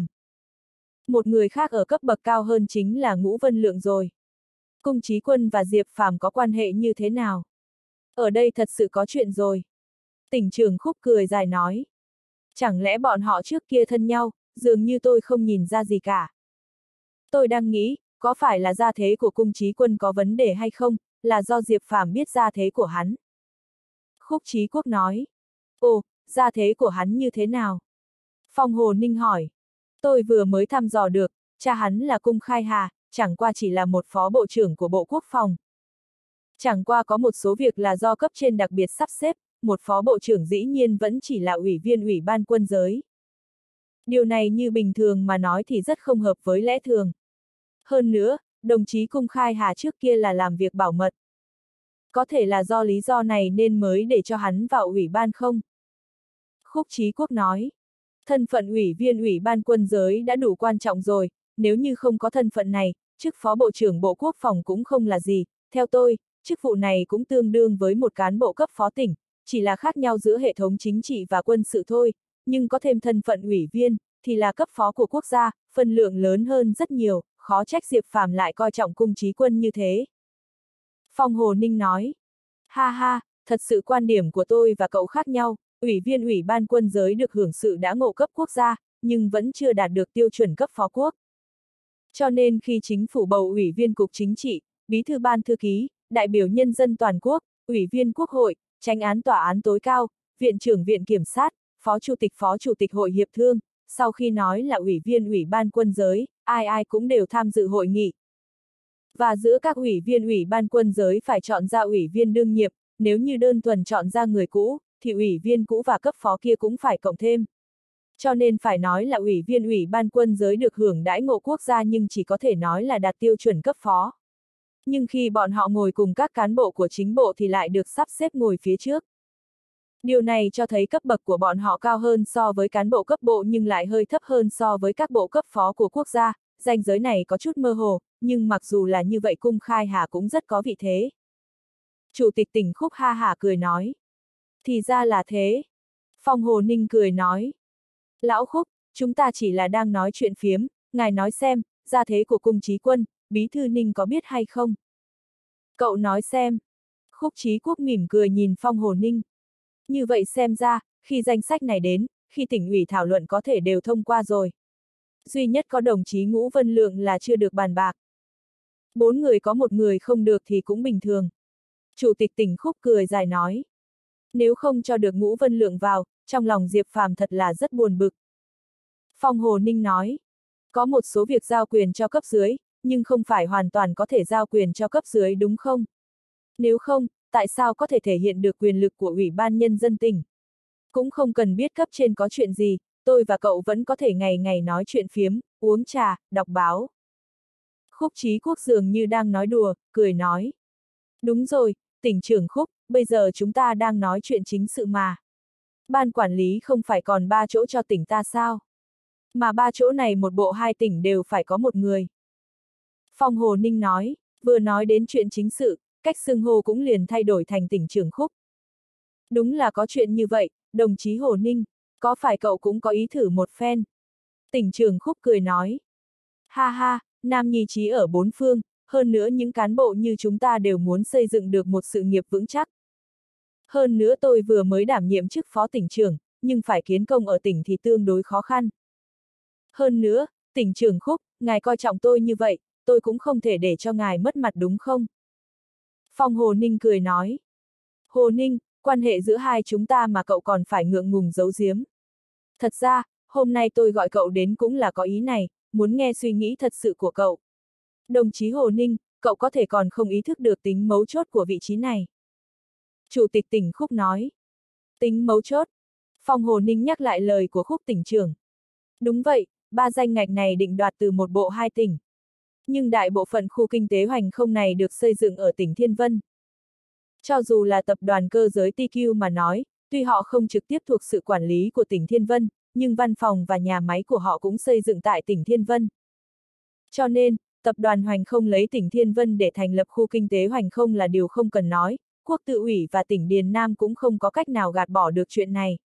Một người khác ở cấp bậc cao hơn chính là Ngũ Vân Lượng rồi. Cung Chí Quân và Diệp Phàm có quan hệ như thế nào? Ở đây thật sự có chuyện rồi. Tỉnh trưởng Khúc cười dài nói. Chẳng lẽ bọn họ trước kia thân nhau, dường như tôi không nhìn ra gì cả. Tôi đang nghĩ, có phải là gia thế của Cung Chí Quân có vấn đề hay không, là do Diệp Phàm biết gia thế của hắn. Khúc Chí Quốc nói. Ồ, gia thế của hắn như thế nào? Phong Hồ Ninh hỏi. Tôi vừa mới thăm dò được, cha hắn là Cung Khai Hà, chẳng qua chỉ là một phó bộ trưởng của Bộ Quốc phòng. Chẳng qua có một số việc là do cấp trên đặc biệt sắp xếp, một phó bộ trưởng dĩ nhiên vẫn chỉ là ủy viên ủy ban quân giới. Điều này như bình thường mà nói thì rất không hợp với lẽ thường. Hơn nữa, đồng chí Cung Khai Hà trước kia là làm việc bảo mật. Có thể là do lý do này nên mới để cho hắn vào ủy ban không? Khúc Chí Quốc nói. Thân phận ủy viên ủy ban quân giới đã đủ quan trọng rồi, nếu như không có thân phận này, chức phó bộ trưởng Bộ Quốc phòng cũng không là gì, theo tôi, chức vụ này cũng tương đương với một cán bộ cấp phó tỉnh, chỉ là khác nhau giữa hệ thống chính trị và quân sự thôi, nhưng có thêm thân phận ủy viên, thì là cấp phó của quốc gia, phân lượng lớn hơn rất nhiều, khó trách Diệp Phàm lại coi trọng Cung Chí Quân như thế. Phong Hồ Ninh nói, ha ha, thật sự quan điểm của tôi và cậu khác nhau, ủy viên ủy ban quân giới được hưởng sự đã ngộ cấp quốc gia, nhưng vẫn chưa đạt được tiêu chuẩn cấp phó quốc. Cho nên khi chính phủ bầu ủy viên cục chính trị, bí thư ban thư ký, đại biểu nhân dân toàn quốc, ủy viên quốc hội, chánh án tòa án tối cao, viện trưởng viện kiểm sát, phó chủ tịch phó chủ tịch hội hiệp thương, sau khi nói là ủy viên ủy ban quân giới, ai ai cũng đều tham dự hội nghị. Và giữa các ủy viên ủy ban quân giới phải chọn ra ủy viên đương nhiệm, nếu như đơn thuần chọn ra người cũ, thì ủy viên cũ và cấp phó kia cũng phải cộng thêm. Cho nên phải nói là ủy viên ủy ban quân giới được hưởng đãi ngộ quốc gia nhưng chỉ có thể nói là đạt tiêu chuẩn cấp phó. Nhưng khi bọn họ ngồi cùng các cán bộ của chính bộ thì lại được sắp xếp ngồi phía trước. Điều này cho thấy cấp bậc của bọn họ cao hơn so với cán bộ cấp bộ nhưng lại hơi thấp hơn so với các bộ cấp phó của quốc gia, ranh giới này có chút mơ hồ, nhưng mặc dù là như vậy Cung Khai Hà cũng rất có vị thế. Chủ tịch tỉnh Khúc ha hả cười nói. Thì ra là thế. Phong Hồ Ninh cười nói. Lão Khúc, chúng ta chỉ là đang nói chuyện phiếm, ngài nói xem, gia thế của cung Chí Quân, Bí thư Ninh có biết hay không? Cậu nói xem. Khúc Chí Quốc mỉm cười nhìn Phong Hồ Ninh. Như vậy xem ra, khi danh sách này đến, khi tỉnh ủy thảo luận có thể đều thông qua rồi. Duy nhất có đồng chí Ngũ Vân Lượng là chưa được bàn bạc. Bốn người có một người không được thì cũng bình thường. Chủ tịch tỉnh Khúc cười dài nói. Nếu không cho được Ngũ Vân Lượng vào, trong lòng Diệp Phàm thật là rất buồn bực. Phong Hồ Ninh nói. Có một số việc giao quyền cho cấp dưới, nhưng không phải hoàn toàn có thể giao quyền cho cấp dưới đúng không? Nếu không, tại sao có thể thể hiện được quyền lực của Ủy ban Nhân dân tỉnh? Cũng không cần biết cấp trên có chuyện gì, tôi và cậu vẫn có thể ngày ngày nói chuyện phiếm, uống trà, đọc báo. Khúc Chí Quốc dường như đang nói đùa, cười nói. Đúng rồi, tỉnh trưởng Khúc, bây giờ chúng ta đang nói chuyện chính sự mà. Ban quản lý không phải còn ba chỗ cho tỉnh ta sao? Mà ba chỗ này một bộ hai tỉnh đều phải có một người. Phong Hồ Ninh nói, vừa nói đến chuyện chính sự, cách xưng hô cũng liền thay đổi thành tỉnh trưởng Khúc. Đúng là có chuyện như vậy, đồng chí Hồ Ninh, có phải cậu cũng có ý thử một phen? Tỉnh trưởng Khúc cười nói. Ha ha, nam nhi trí ở bốn phương, hơn nữa những cán bộ như chúng ta đều muốn xây dựng được một sự nghiệp vững chắc. Hơn nữa tôi vừa mới đảm nhiệm chức phó tỉnh trưởng, nhưng phải kiến công ở tỉnh thì tương đối khó khăn. Hơn nữa, tỉnh trưởng Khúc, ngài coi trọng tôi như vậy, tôi cũng không thể để cho ngài mất mặt đúng không? Phong Hồ Ninh cười nói. Hồ Ninh, quan hệ giữa hai chúng ta mà cậu còn phải ngượng ngùng giấu giếm. Thật ra, hôm nay tôi gọi cậu đến cũng là có ý này, muốn nghe suy nghĩ thật sự của cậu. Đồng chí Hồ Ninh, cậu có thể còn không ý thức được tính mấu chốt của vị trí này. Chủ tịch tỉnh Khúc nói. Tính mấu chốt. Phong Hồ Ninh nhắc lại lời của Khúc tỉnh trưởng. Đúng vậy, ba danh ngạch này định đoạt từ một bộ hai tỉnh. Nhưng đại bộ phận khu kinh tế hoành không này được xây dựng ở tỉnh Thiên Vân. Cho dù là tập đoàn cơ giới tê quy mà nói, tuy họ không trực tiếp thuộc sự quản lý của tỉnh Thiên Vân, nhưng văn phòng và nhà máy của họ cũng xây dựng tại tỉnh Thiên Vân. Cho nên, tập đoàn Hoành Không lấy tỉnh Thiên Vân để thành lập khu kinh tế Hoành Không là điều không cần nói, Quốc tự ủy và tỉnh Điền Nam cũng không có cách nào gạt bỏ được chuyện này.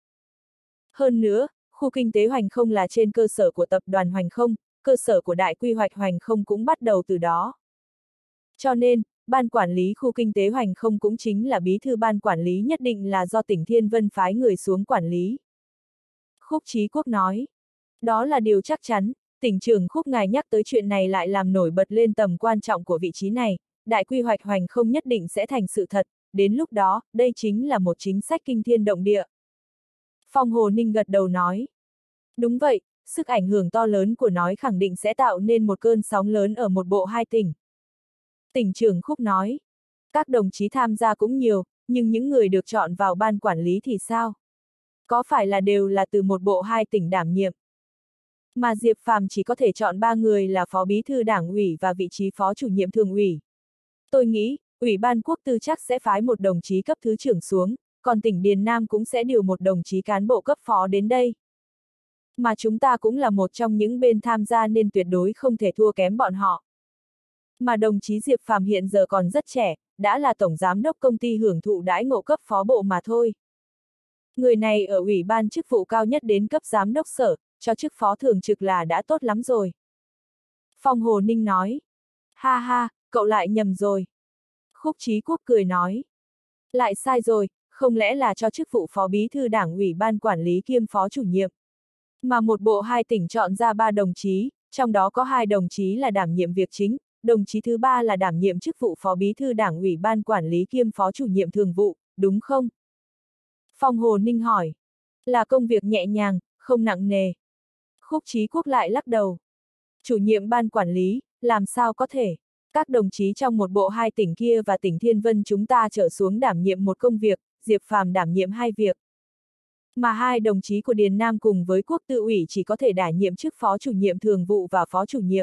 Hơn nữa, khu kinh tế Hoành Không là trên cơ sở của tập đoàn Hoành Không, cơ sở của đại quy hoạch Hoành Không cũng bắt đầu từ đó. Cho nên, ban quản lý khu kinh tế Hoành Không cũng chính là bí thư ban quản lý nhất định là do tỉnh Thiên Vân phái người xuống quản lý. Khúc Chí Quốc nói, đó là điều chắc chắn, tỉnh trưởng Khúc ngài nhắc tới chuyện này lại làm nổi bật lên tầm quan trọng của vị trí này, đại quy hoạch Hoành Không nhất định sẽ thành sự thật, đến lúc đó, đây chính là một chính sách kinh thiên động địa. Phong Hồ Ninh gật đầu nói, đúng vậy, sức ảnh hưởng to lớn của nó khẳng định sẽ tạo nên một cơn sóng lớn ở một bộ hai tỉnh. Tỉnh trưởng Khúc nói, các đồng chí tham gia cũng nhiều, nhưng những người được chọn vào ban quản lý thì sao? Có phải là đều là từ một bộ hai tỉnh đảm nhiệm? Mà Diệp Phàm chỉ có thể chọn ba người là phó bí thư đảng ủy và vị trí phó chủ nhiệm thường ủy. Tôi nghĩ, Ủy ban Quốc tư chắc sẽ phái một đồng chí cấp thứ trưởng xuống, còn tỉnh Điền Nam cũng sẽ điều một đồng chí cán bộ cấp phó đến đây. Mà chúng ta cũng là một trong những bên tham gia nên tuyệt đối không thể thua kém bọn họ. Mà đồng chí Diệp Phàm hiện giờ còn rất trẻ, đã là tổng giám đốc công ty hưởng thụ đãi ngộ cấp phó bộ mà thôi. Người này ở ủy ban chức vụ cao nhất đến cấp giám đốc sở, cho chức phó thường trực là đã tốt lắm rồi. Phong Hồ Ninh nói. Ha ha, cậu lại nhầm rồi. Khúc Chí Quốc cười nói. Lại sai rồi, không lẽ là cho chức vụ phó bí thư đảng ủy ban quản lý kiêm phó chủ nhiệm. Mà một bộ hai tỉnh chọn ra ba đồng chí, trong đó có hai đồng chí là đảm nhiệm việc chính, đồng chí thứ ba là đảm nhiệm chức vụ phó bí thư đảng ủy ban quản lý kiêm phó chủ nhiệm thường vụ, đúng không? Phong Hồ Ninh hỏi. Là công việc nhẹ nhàng, không nặng nề. Khúc Chí Quốc lại lắc đầu. Chủ nhiệm ban quản lý, làm sao có thể? Các đồng chí trong một bộ hai tỉnh kia và tỉnh Thiên Vân chúng ta trở xuống đảm nhiệm một công việc, Diệp Phàm đảm nhiệm hai việc. Mà hai đồng chí của Điền Nam cùng với Quốc tự ủy chỉ có thể đảm nhiệm chức phó chủ nhiệm thường vụ và phó chủ nhiệm.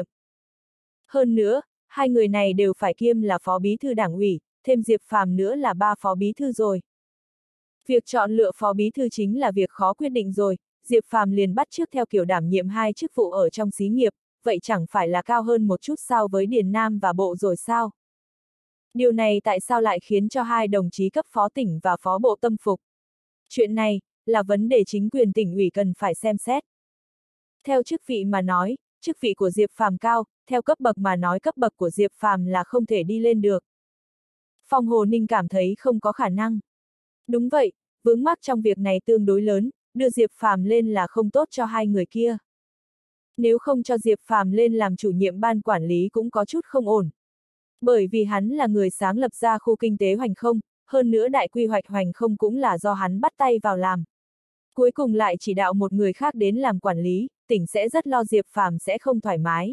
Hơn nữa, hai người này đều phải kiêm là phó bí thư đảng ủy, thêm Diệp Phàm nữa là ba phó bí thư rồi. Việc chọn lựa phó bí thư chính là việc khó quyết định rồi, Diệp Phàm liền bắt chước theo kiểu đảm nhiệm hai chức vụ ở trong xí nghiệp, vậy chẳng phải là cao hơn một chút so với Điền Nam và bộ rồi sao? Điều này tại sao lại khiến cho hai đồng chí cấp phó tỉnh và phó bộ tâm phục? Chuyện này, là vấn đề chính quyền tỉnh ủy cần phải xem xét. Theo chức vị mà nói, chức vị của Diệp Phàm cao, theo cấp bậc mà nói cấp bậc của Diệp Phàm là không thể đi lên được. Phong Hồ Ninh cảm thấy không có khả năng. Đúng vậy, vướng mắc trong việc này tương đối lớn, đưa Diệp Phàm lên là không tốt cho hai người kia. Nếu không cho Diệp Phàm lên làm chủ nhiệm ban quản lý cũng có chút không ổn. Bởi vì hắn là người sáng lập ra khu kinh tế Hoành Không, hơn nữa đại quy hoạch Hoành Không cũng là do hắn bắt tay vào làm. Cuối cùng lại chỉ đạo một người khác đến làm quản lý, tỉnh sẽ rất lo Diệp Phàm sẽ không thoải mái.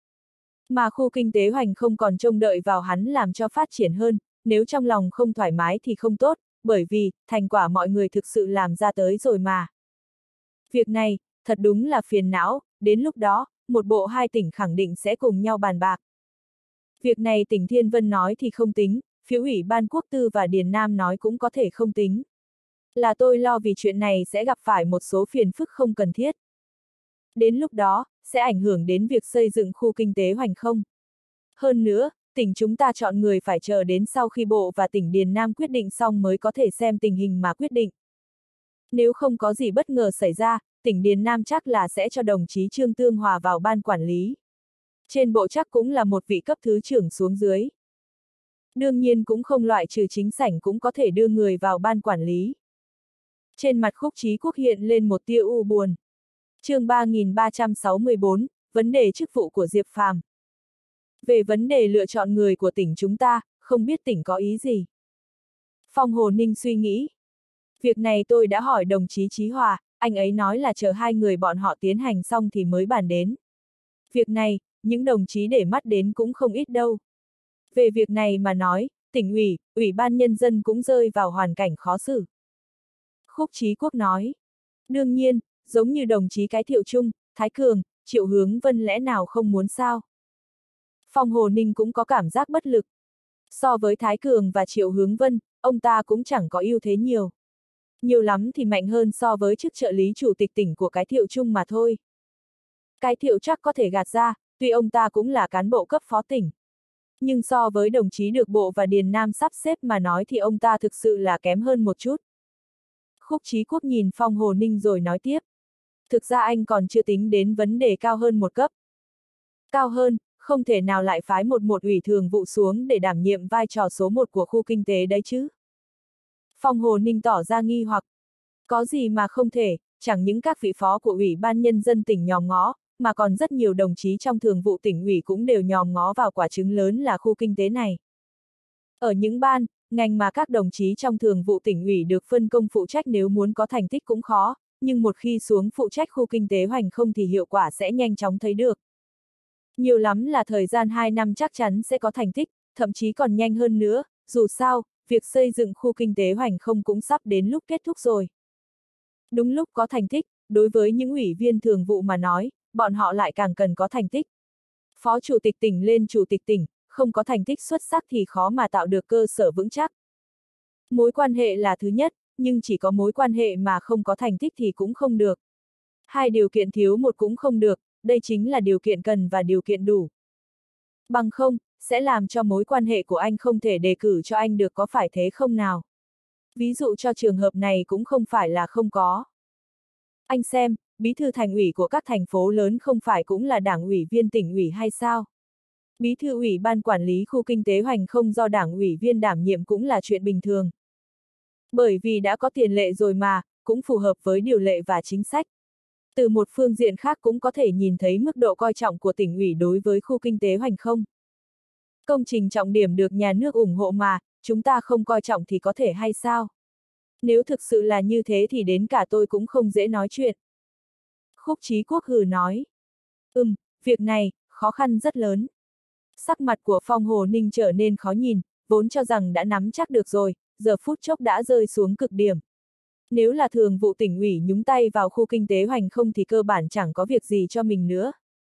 Mà khu kinh tế Hoành Không còn trông đợi vào hắn làm cho phát triển hơn, nếu trong lòng không thoải mái thì không tốt, bởi vì, thành quả mọi người thực sự làm ra tới rồi mà. Việc này, thật đúng là phiền não, đến lúc đó, một bộ hai tỉnh khẳng định sẽ cùng nhau bàn bạc. Việc này tỉnh Thiên Vân nói thì không tính, phía Ủy ban Quốc tư và Điền Nam nói cũng có thể không tính. Là tôi lo vì chuyện này sẽ gặp phải một số phiền phức không cần thiết. Đến lúc đó, sẽ ảnh hưởng đến việc xây dựng khu kinh tế Hoành Không. Hơn nữa, tỉnh chúng ta chọn người phải chờ đến sau khi Bộ và tỉnh Điền Nam quyết định xong mới có thể xem tình hình mà quyết định. Nếu không có gì bất ngờ xảy ra, tỉnh Điền Nam chắc là sẽ cho đồng chí Trương Tương Hòa vào ban quản lý. Trên bộ chắc cũng là một vị cấp thứ trưởng xuống dưới. Đương nhiên cũng không loại trừ chính sảnh cũng có thể đưa người vào ban quản lý. Trên mặt Khúc Chí Quốc hiện lên một tia u buồn. Chương ba nghìn ba trăm sáu mươi bốn, vấn đề chức vụ của Diệp Phàm. Về vấn đề lựa chọn người của tỉnh chúng ta, không biết tỉnh có ý gì. Phong Hồ Ninh suy nghĩ. Việc này tôi đã hỏi đồng chí Chí Hòa, anh ấy nói là chờ hai người bọn họ tiến hành xong thì mới bàn đến. Việc này, những đồng chí để mắt đến cũng không ít đâu. Về việc này mà nói, tỉnh ủy, ủy ban nhân dân cũng rơi vào hoàn cảnh khó xử. Khúc Chí Quốc nói. Đương nhiên, giống như đồng chí Cái Thiệu Trung, Thái Cường, Triệu Hướng Vân lẽ nào không muốn sao? Phong Hồ Ninh cũng có cảm giác bất lực. So với Thái Cường và Triệu Hướng Vân, ông ta cũng chẳng có ưu thế nhiều. Nhiều lắm thì mạnh hơn so với chức trợ lý chủ tịch tỉnh của Cái Thiệu Trung mà thôi. Cái Thiệu chắc có thể gạt ra, tuy ông ta cũng là cán bộ cấp phó tỉnh. Nhưng so với đồng chí được Bộ và Điền Nam sắp xếp mà nói thì ông ta thực sự là kém hơn một chút. Khúc Chí Quốc nhìn Phong Hồ Ninh rồi nói tiếp. Thực ra anh còn chưa tính đến vấn đề cao hơn một cấp. Cao hơn, không thể nào lại phái một một ủy thường vụ xuống để đảm nhiệm vai trò số một của khu kinh tế đấy chứ. Phong Hồ Ninh tỏ ra nghi hoặc. Có gì mà không thể, chẳng những các vị phó của Ủy ban Nhân dân tỉnh nhòm ngó, mà còn rất nhiều đồng chí trong thường vụ tỉnh ủy cũng đều nhòm ngó vào quả trứng lớn là khu kinh tế này. Ở những ban, ngành mà các đồng chí trong thường vụ tỉnh ủy được phân công phụ trách nếu muốn có thành tích cũng khó, nhưng một khi xuống phụ trách khu kinh tế Hoành Không thì hiệu quả sẽ nhanh chóng thấy được. Nhiều lắm là thời gian hai năm chắc chắn sẽ có thành tích, thậm chí còn nhanh hơn nữa, dù sao, việc xây dựng khu kinh tế Hoành Không cũng sắp đến lúc kết thúc rồi. Đúng lúc có thành tích, đối với những ủy viên thường vụ mà nói, bọn họ lại càng cần có thành tích. Phó chủ tịch tỉnh lên chủ tịch tỉnh, không có thành tích xuất sắc thì khó mà tạo được cơ sở vững chắc. Mối quan hệ là thứ nhất, nhưng chỉ có mối quan hệ mà không có thành tích thì cũng không được. Hai điều kiện thiếu một cũng không được, đây chính là điều kiện cần và điều kiện đủ. Bằng không, sẽ làm cho mối quan hệ của anh không thể đề cử cho anh được, có phải thế không nào? Ví dụ cho trường hợp này cũng không phải là không có. Anh xem, bí thư thành ủy của các thành phố lớn không phải cũng là đảng ủy viên tỉnh ủy hay sao? Bí thư ủy ban quản lý khu kinh tế Hoành Không do đảng ủy viên đảm nhiệm cũng là chuyện bình thường. Bởi vì đã có tiền lệ rồi mà, cũng phù hợp với điều lệ và chính sách. Từ một phương diện khác cũng có thể nhìn thấy mức độ coi trọng của tỉnh ủy đối với khu kinh tế Hoành Không. Công trình trọng điểm được nhà nước ủng hộ mà, chúng ta không coi trọng thì có thể hay sao? Nếu thực sự là như thế thì đến cả tôi cũng không dễ nói chuyện. Khúc Chí Quốc hừ nói. Ừm, việc này, khó khăn rất lớn. Sắc mặt của Phong Hồ Ninh trở nên khó nhìn, vốn cho rằng đã nắm chắc được rồi, giờ phút chốc đã rơi xuống cực điểm. Nếu là thường vụ tỉnh ủy nhúng tay vào khu kinh tế Hoành Không thì cơ bản chẳng có việc gì cho mình nữa.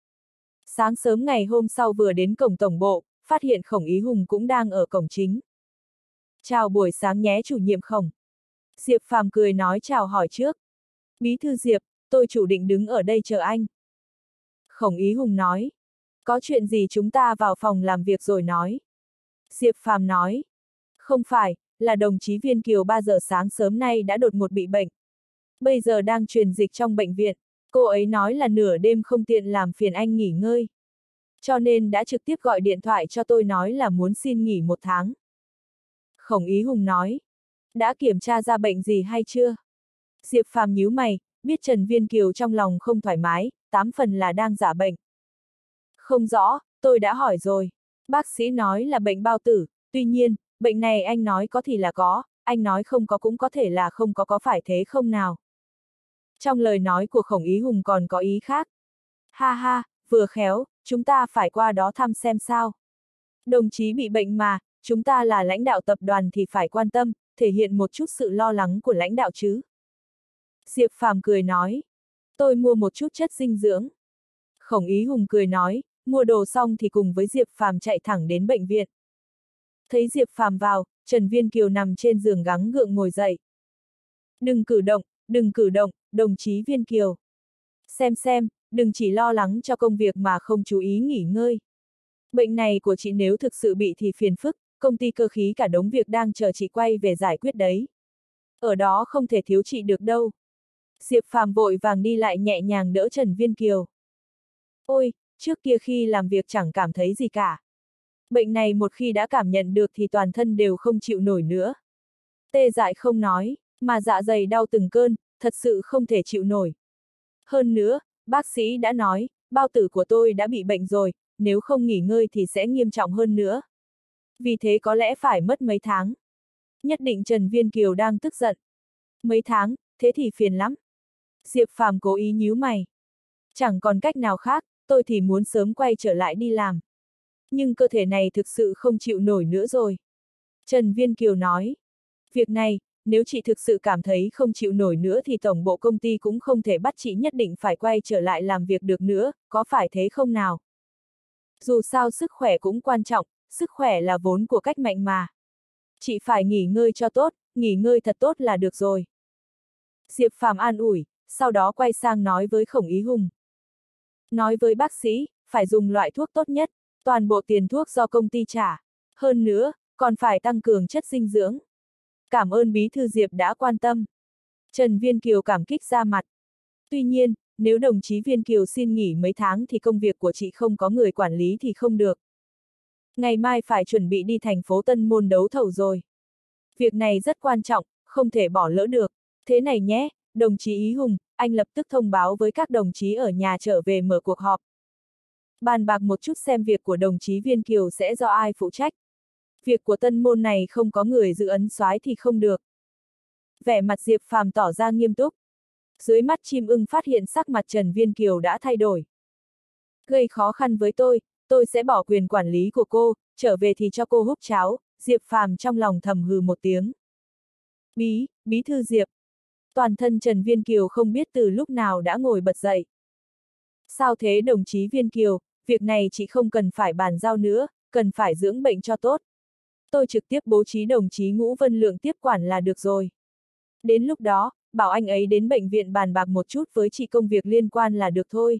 Sáng sớm ngày hôm sau vừa đến cổng tổng bộ, phát hiện Khổng Ý Hùng cũng đang ở cổng chính. Chào buổi sáng nhé chủ nhiệm Khổng. Diệp Phàm cười nói chào hỏi trước. Bí thư Diệp, tôi chủ định đứng ở đây chờ anh. Khổng Ý Hùng nói. Có chuyện gì chúng ta vào phòng làm việc rồi nói. Diệp Phàm nói. Không phải, là đồng chí Viên Kiều ba giờ sáng sớm nay đã đột ngột bị bệnh. Bây giờ đang truyền dịch trong bệnh viện, cô ấy nói là nửa đêm không tiện làm phiền anh nghỉ ngơi. Cho nên đã trực tiếp gọi điện thoại cho tôi nói là muốn xin nghỉ một tháng. Khổng Ý Hùng nói, đã kiểm tra ra bệnh gì hay chưa? Diệp Phàm nhíu mày, biết Trần Viên Kiều trong lòng không thoải mái, tám phần là đang giả bệnh. Không rõ, tôi đã hỏi rồi. Bác sĩ nói là bệnh bao tử, tuy nhiên, bệnh này anh nói có thì là có, anh nói không có cũng có thể là không có có phải thế không nào? Trong lời nói của Khổng Ý Hùng còn có ý khác. Ha ha, vừa khéo, chúng ta phải qua đó thăm xem sao. Đồng chí bị bệnh mà, chúng ta là lãnh đạo tập đoàn thì phải quan tâm, thể hiện một chút sự lo lắng của lãnh đạo chứ. Diệp Phàm cười nói, tôi mua một chút chất dinh dưỡng. Khổng Ý Hùng cười nói, mua đồ xong thì cùng với Diệp Phàm chạy thẳng đến bệnh viện. Thấy Diệp Phàm vào, Trần Viên Kiều nằm trên giường gắng gượng ngồi dậy. Đừng cử động, đừng cử động, đồng chí Viên Kiều. Xem xem, đừng chỉ lo lắng cho công việc mà không chú ý nghỉ ngơi. Bệnh này của chị nếu thực sự bị thì phiền phức, công ty cơ khí cả đống việc đang chờ chị quay về giải quyết đấy. Ở đó không thể thiếu chị được đâu. Diệp Phàm vội vàng đi lại nhẹ nhàng đỡ Trần Viên Kiều. Ôi, trước kia khi làm việc chẳng cảm thấy gì cả. Bệnh này một khi đã cảm nhận được thì toàn thân đều không chịu nổi nữa. Tê dại không nói, mà dạ dày đau từng cơn, thật sự không thể chịu nổi. Hơn nữa, bác sĩ đã nói, bao tử của tôi đã bị bệnh rồi, nếu không nghỉ ngơi thì sẽ nghiêm trọng hơn nữa. Vì thế có lẽ phải mất mấy tháng. Nhất định Trần Viên Kiều đang tức giận. Mấy tháng, thế thì phiền lắm. Diệp Phàm cố ý nhíu mày. Chẳng còn cách nào khác, tôi thì muốn sớm quay trở lại đi làm. Nhưng cơ thể này thực sự không chịu nổi nữa rồi. Trần Viên Kiều nói, việc này, nếu chị thực sự cảm thấy không chịu nổi nữa thì tổng bộ công ty cũng không thể bắt chị nhất định phải quay trở lại làm việc được nữa, có phải thế không nào? Dù sao sức khỏe cũng quan trọng, sức khỏe là vốn của cách mạnh mà. Chị phải nghỉ ngơi cho tốt, nghỉ ngơi thật tốt là được rồi. Diệp Phàm an ủi, sau đó quay sang nói với Khổng Ý Hùng. Nói với bác sĩ, phải dùng loại thuốc tốt nhất, toàn bộ tiền thuốc do công ty trả. Hơn nữa, còn phải tăng cường chất dinh dưỡng. Cảm ơn Bí thư Diệp đã quan tâm. Trần Viên Kiều cảm kích ra mặt. Tuy nhiên, nếu đồng chí Viên Kiều xin nghỉ mấy tháng thì công việc của chị không có người quản lý thì không được. Ngày mai phải chuẩn bị đi thành phố Tân Môn đấu thầu rồi. Việc này rất quan trọng, không thể bỏ lỡ được. Thế này nhé, đồng chí Ý Hùng, anh lập tức thông báo với các đồng chí ở nhà trở về mở cuộc họp. Bàn bạc một chút xem việc của đồng chí Viên Kiều sẽ do ai phụ trách. Việc của Tân Môn này không có người giữ ấn soái thì không được. Vẻ mặt Diệp Phàm tỏ ra nghiêm túc. Dưới mắt chim ưng phát hiện sắc mặt Trần Viên Kiều đã thay đổi. Gây khó khăn với tôi, tôi sẽ bỏ quyền quản lý của cô, trở về thì cho cô húp cháo, Diệp Phàm trong lòng thầm hừ một tiếng. Bí, bí thư Diệp. Toàn thân Trần Viên Kiều không biết từ lúc nào đã ngồi bật dậy. Sao thế đồng chí Viên Kiều, việc này chị không cần phải bàn giao nữa, cần phải dưỡng bệnh cho tốt. Tôi trực tiếp bố trí đồng chí Ngũ Vân Lượng tiếp quản là được rồi. Đến lúc đó, bảo anh ấy đến bệnh viện bàn bạc một chút với chị công việc liên quan là được thôi.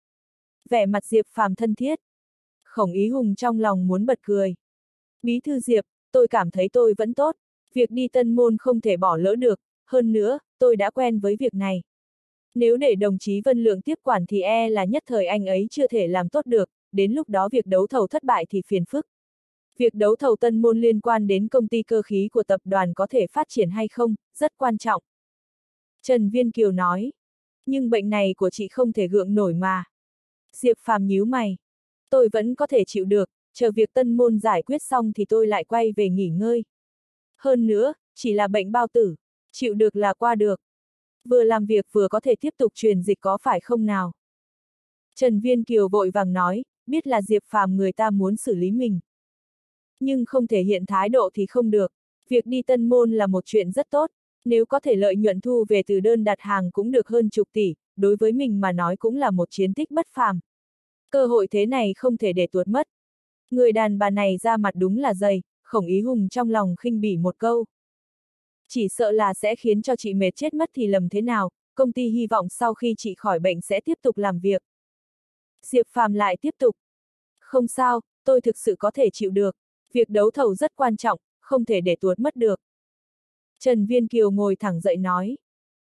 Vẻ mặt Diệp Phàm thân thiết. Khổng Ý Hùng trong lòng muốn bật cười. Bí thư Diệp, tôi cảm thấy tôi vẫn tốt, việc đi Tân Môn không thể bỏ lỡ được, hơn nữa, tôi đã quen với việc này. Nếu để đồng chí Vân Lượng tiếp quản thì e là nhất thời anh ấy chưa thể làm tốt được, đến lúc đó việc đấu thầu thất bại thì phiền phức. Việc đấu thầu Tân Môn liên quan đến công ty cơ khí của tập đoàn có thể phát triển hay không, rất quan trọng. Trần Viên Kiều nói, nhưng bệnh này của chị không thể gượng nổi mà. Diệp Phàm nhíu mày, tôi vẫn có thể chịu được, chờ việc Tân Môn giải quyết xong thì tôi lại quay về nghỉ ngơi. Hơn nữa, chỉ là bệnh bao tử, chịu được là qua được. Vừa làm việc vừa có thể tiếp tục truyền dịch có phải không nào? Trần Viên Kiều vội vàng nói, biết là Diệp Phàm người ta muốn xử lý mình. Nhưng không thể hiện thái độ thì không được. Việc đi Tân Môn là một chuyện rất tốt, nếu có thể lợi nhuận thu về từ đơn đặt hàng cũng được hơn chục tỷ, đối với mình mà nói cũng là một chiến tích bất phàm. Cơ hội thế này không thể để tuột mất. Người đàn bà này ra mặt đúng là dày, Khổng Ý Hùng trong lòng khinh bỉ một câu. Chỉ sợ là sẽ khiến cho chị mệt chết mất thì lầm thế nào, công ty hy vọng sau khi chị khỏi bệnh sẽ tiếp tục làm việc. Diệp Phàm lại tiếp tục. Không sao, tôi thực sự có thể chịu được, việc đấu thầu rất quan trọng, không thể để tuột mất được. Trần Viên Kiều ngồi thẳng dậy nói.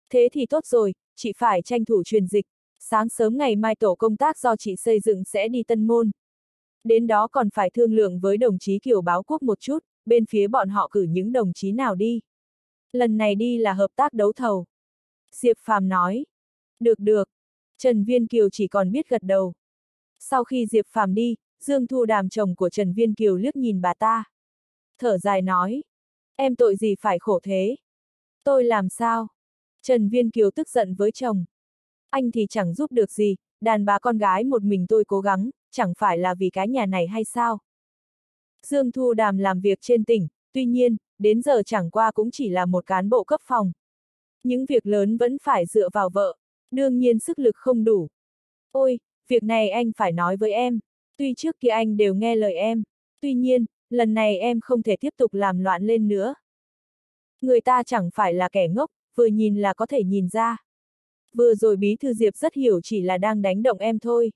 Thế thì tốt rồi, chị phải tranh thủ truyền dịch. Sáng sớm ngày mai tổ công tác do chị xây dựng sẽ đi Tân Môn. Đến đó còn phải thương lượng với đồng chí Kiều báo quốc một chút, bên phía bọn họ cử những đồng chí nào đi. Lần này đi là hợp tác đấu thầu. Diệp Phàm nói. Được được. Trần Viên Kiều chỉ còn biết gật đầu. Sau khi Diệp Phàm đi, Dương Thu Đàm chồng của Trần Viên Kiều liếc nhìn bà ta. Thở dài nói. Em tội gì phải khổ thế? Tôi làm sao? Trần Viên Kiều tức giận với chồng. Anh thì chẳng giúp được gì, đàn bà con gái một mình tôi cố gắng, chẳng phải là vì cái nhà này hay sao? Dương Thu Đàm làm việc trên tỉnh, tuy nhiên, đến giờ chẳng qua cũng chỉ là một cán bộ cấp phòng. Những việc lớn vẫn phải dựa vào vợ, đương nhiên sức lực không đủ. Ôi, việc này anh phải nói với em, tuy trước kia anh đều nghe lời em, tuy nhiên, lần này em không thể tiếp tục làm loạn lên nữa. Người ta chẳng phải là kẻ ngốc, vừa nhìn là có thể nhìn ra. Vừa rồi Bí thư Diệp rất hiểu chỉ là đang đánh động em thôi.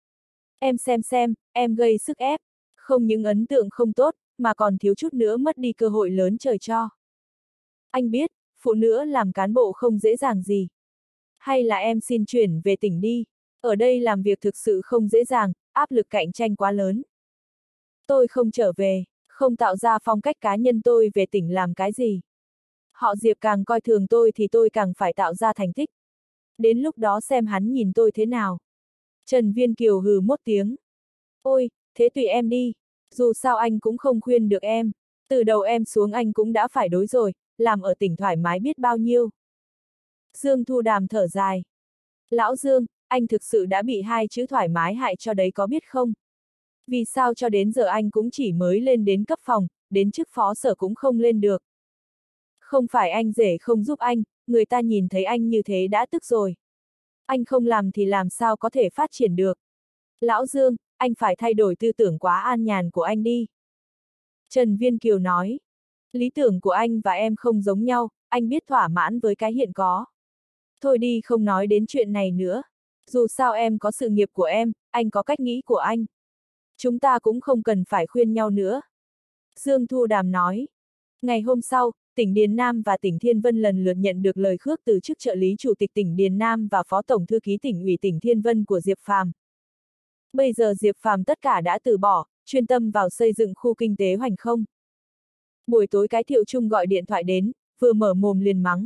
Em xem xem, em gây sức ép, không những ấn tượng không tốt, mà còn thiếu chút nữa mất đi cơ hội lớn trời cho. Anh biết, phụ nữ làm cán bộ không dễ dàng gì. Hay là em xin chuyển về tỉnh đi, ở đây làm việc thực sự không dễ dàng, áp lực cạnh tranh quá lớn. Tôi không trở về, không tạo ra phong cách cá nhân tôi về tỉnh làm cái gì. Họ Diệp càng coi thường tôi thì tôi càng phải tạo ra thành tích. Đến lúc đó xem hắn nhìn tôi thế nào. Trần Viên Kiều hừ một tiếng. Ôi, thế tùy em đi, dù sao anh cũng không khuyên được em. Từ đầu em xuống anh cũng đã phải đối rồi, làm ở tỉnh thoải mái biết bao nhiêu. Dương Thu Đàm thở dài. Lão Dương, anh thực sự đã bị hai chữ thoải mái hại cho đấy có biết không? Vì sao cho đến giờ anh cũng chỉ mới lên đến cấp phòng, đến chức phó sở cũng không lên được. Không phải anh rể không giúp anh, người ta nhìn thấy anh như thế đã tức rồi. Anh không làm thì làm sao có thể phát triển được. Lão Dương, anh phải thay đổi tư tưởng quá an nhàn của anh đi. Trần Viên Kiều nói. Lý tưởng của anh và em không giống nhau, anh biết thỏa mãn với cái hiện có. Thôi đi không nói đến chuyện này nữa. Dù sao em có sự nghiệp của em, anh có cách nghĩ của anh. Chúng ta cũng không cần phải khuyên nhau nữa. Dương Thu Đàm nói. Ngày hôm sau, tỉnh Điền Nam và tỉnh Thiên Vân lần lượt nhận được lời khước từ chức trợ lý chủ tịch tỉnh Điền Nam và phó tổng thư ký tỉnh ủy tỉnh Thiên Vân của Diệp Phàm. Bây giờ Diệp Phàm tất cả đã từ bỏ, chuyên tâm vào xây dựng khu kinh tế Hoành Không. Buổi tối cái Thiệu Trung gọi điện thoại đến, vừa mở mồm liền mắng.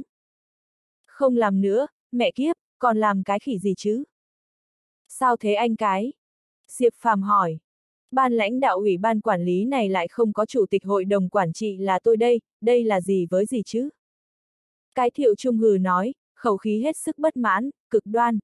Không làm nữa, mẹ kiếp, còn làm cái khỉ gì chứ? Sao thế anh cái? Diệp Phàm hỏi. Ban lãnh đạo ủy ban quản lý này lại không có chủ tịch hội đồng quản trị là tôi đây, đây là gì với gì chứ? Cái Thiệu Trung hừ nói, khẩu khí hết sức bất mãn, cực đoan.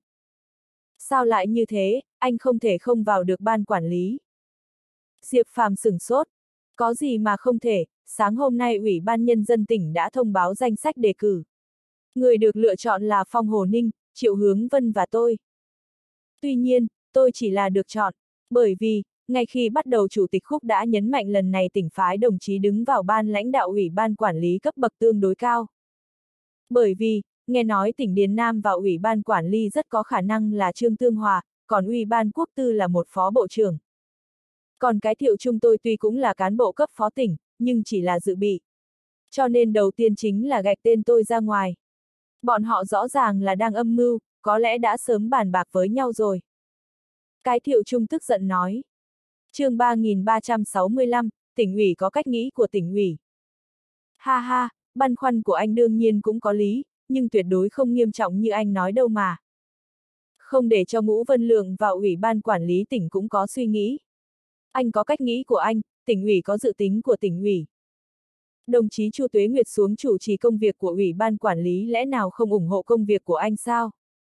Sao lại như thế, anh không thể không vào được ban quản lý? Diệp Phàm sửng sốt. Có gì mà không thể, sáng hôm nay Ủy ban Nhân dân tỉnh đã thông báo danh sách đề cử. Người được lựa chọn là Phong Hồ Ninh, Triệu Hướng Vân và tôi. Tuy nhiên, tôi chỉ là được chọn, bởi vì, ngay khi bắt đầu Chủ tịch Khúc đã nhấn mạnh lần này tỉnh phái đồng chí đứng vào ban lãnh đạo Ủy ban quản lý cấp bậc tương đối cao. Bởi vì, nghe nói tỉnh Điền Nam vào Ủy ban quản lý rất có khả năng là Trương Tương Hòa, còn Ủy ban Quốc tư là một phó bộ trưởng. Còn cái Thiệu Trung tôi tuy cũng là cán bộ cấp phó tỉnh, nhưng chỉ là dự bị. Cho nên đầu tiên chính là gạch tên tôi ra ngoài. Bọn họ rõ ràng là đang âm mưu, có lẽ đã sớm bàn bạc với nhau rồi. Cái Thiệu Trung tức giận nói. Chương ba nghìn ba trăm sáu mươi lăm, tỉnh ủy có cách nghĩ của tỉnh ủy. Ha ha, băn khoăn của anh đương nhiên cũng có lý, nhưng tuyệt đối không nghiêm trọng như anh nói đâu mà. Không để cho Ngũ Vân Lượng vào Ủy ban quản lý tỉnh cũng có suy nghĩ. Anh có cách nghĩ của anh, tỉnh ủy có dự tính của tỉnh ủy. Đồng chí Chu Tuế Nguyệt xuống chủ trì công việc của Ủy ban quản lý lẽ nào không ủng hộ công việc của anh sao?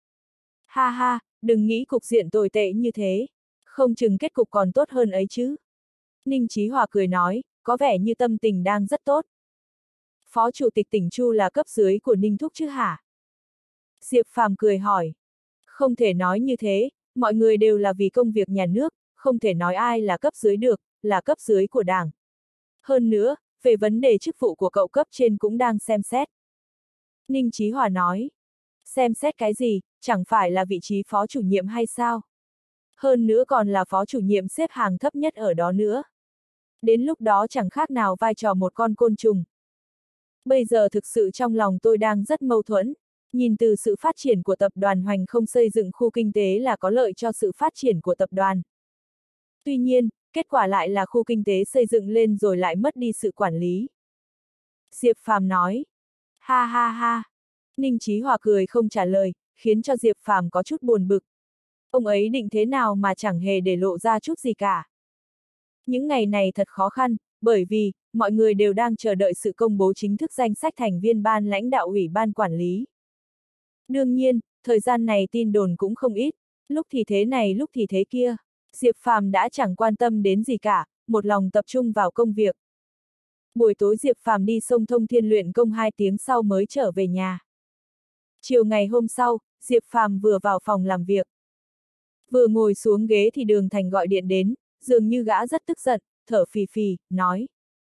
Ha ha, đừng nghĩ cục diện tồi tệ như thế, không chừng kết cục còn tốt hơn ấy chứ. Ninh Chí Hòa cười nói, có vẻ như tâm tình đang rất tốt. Phó Chủ tịch tỉnh Chu là cấp dưới của Ninh Thúc chứ hả? Diệp Phàm cười hỏi. Không thể nói như thế, mọi người đều là vì công việc nhà nước, không thể nói ai là cấp dưới được, là cấp dưới của Đảng. Hơn nữa, về vấn đề chức vụ của cậu cấp trên cũng đang xem xét. Ninh Chí Hòa nói. Xem xét cái gì, chẳng phải là vị trí phó chủ nhiệm hay sao? Hơn nữa còn là phó chủ nhiệm xếp hàng thấp nhất ở đó nữa. Đến lúc đó chẳng khác nào vai trò một con côn trùng. Bây giờ thực sự trong lòng tôi đang rất mâu thuẫn. Nhìn từ sự phát triển của tập đoàn Hoành Không xây dựng khu kinh tế là có lợi cho sự phát triển của tập đoàn. Tuy nhiên, kết quả lại là khu kinh tế xây dựng lên rồi lại mất đi sự quản lý. Diệp Phàm nói. Ha ha ha. Ninh Chí Hòa cười không trả lời, khiến cho Diệp Phàm có chút buồn bực. Ông ấy định thế nào mà chẳng hề để lộ ra chút gì cả. Những ngày này thật khó khăn, bởi vì, mọi người đều đang chờ đợi sự công bố chính thức danh sách thành viên ban lãnh đạo ủy ban quản lý. Đương nhiên, thời gian này tin đồn cũng không ít, lúc thì thế này lúc thì thế kia. Diệp Phàm đã chẳng quan tâm đến gì cả, một lòng tập trung vào công việc. Buổi tối Diệp Phàm đi sông Thông Thiên luyện công hai tiếng sau mới trở về nhà. Chiều ngày hôm sau, Diệp Phàm vừa vào phòng làm việc. Vừa ngồi xuống ghế thì Đường Thành gọi điện đến, dường như gã rất tức giận, thở phì phì, nói.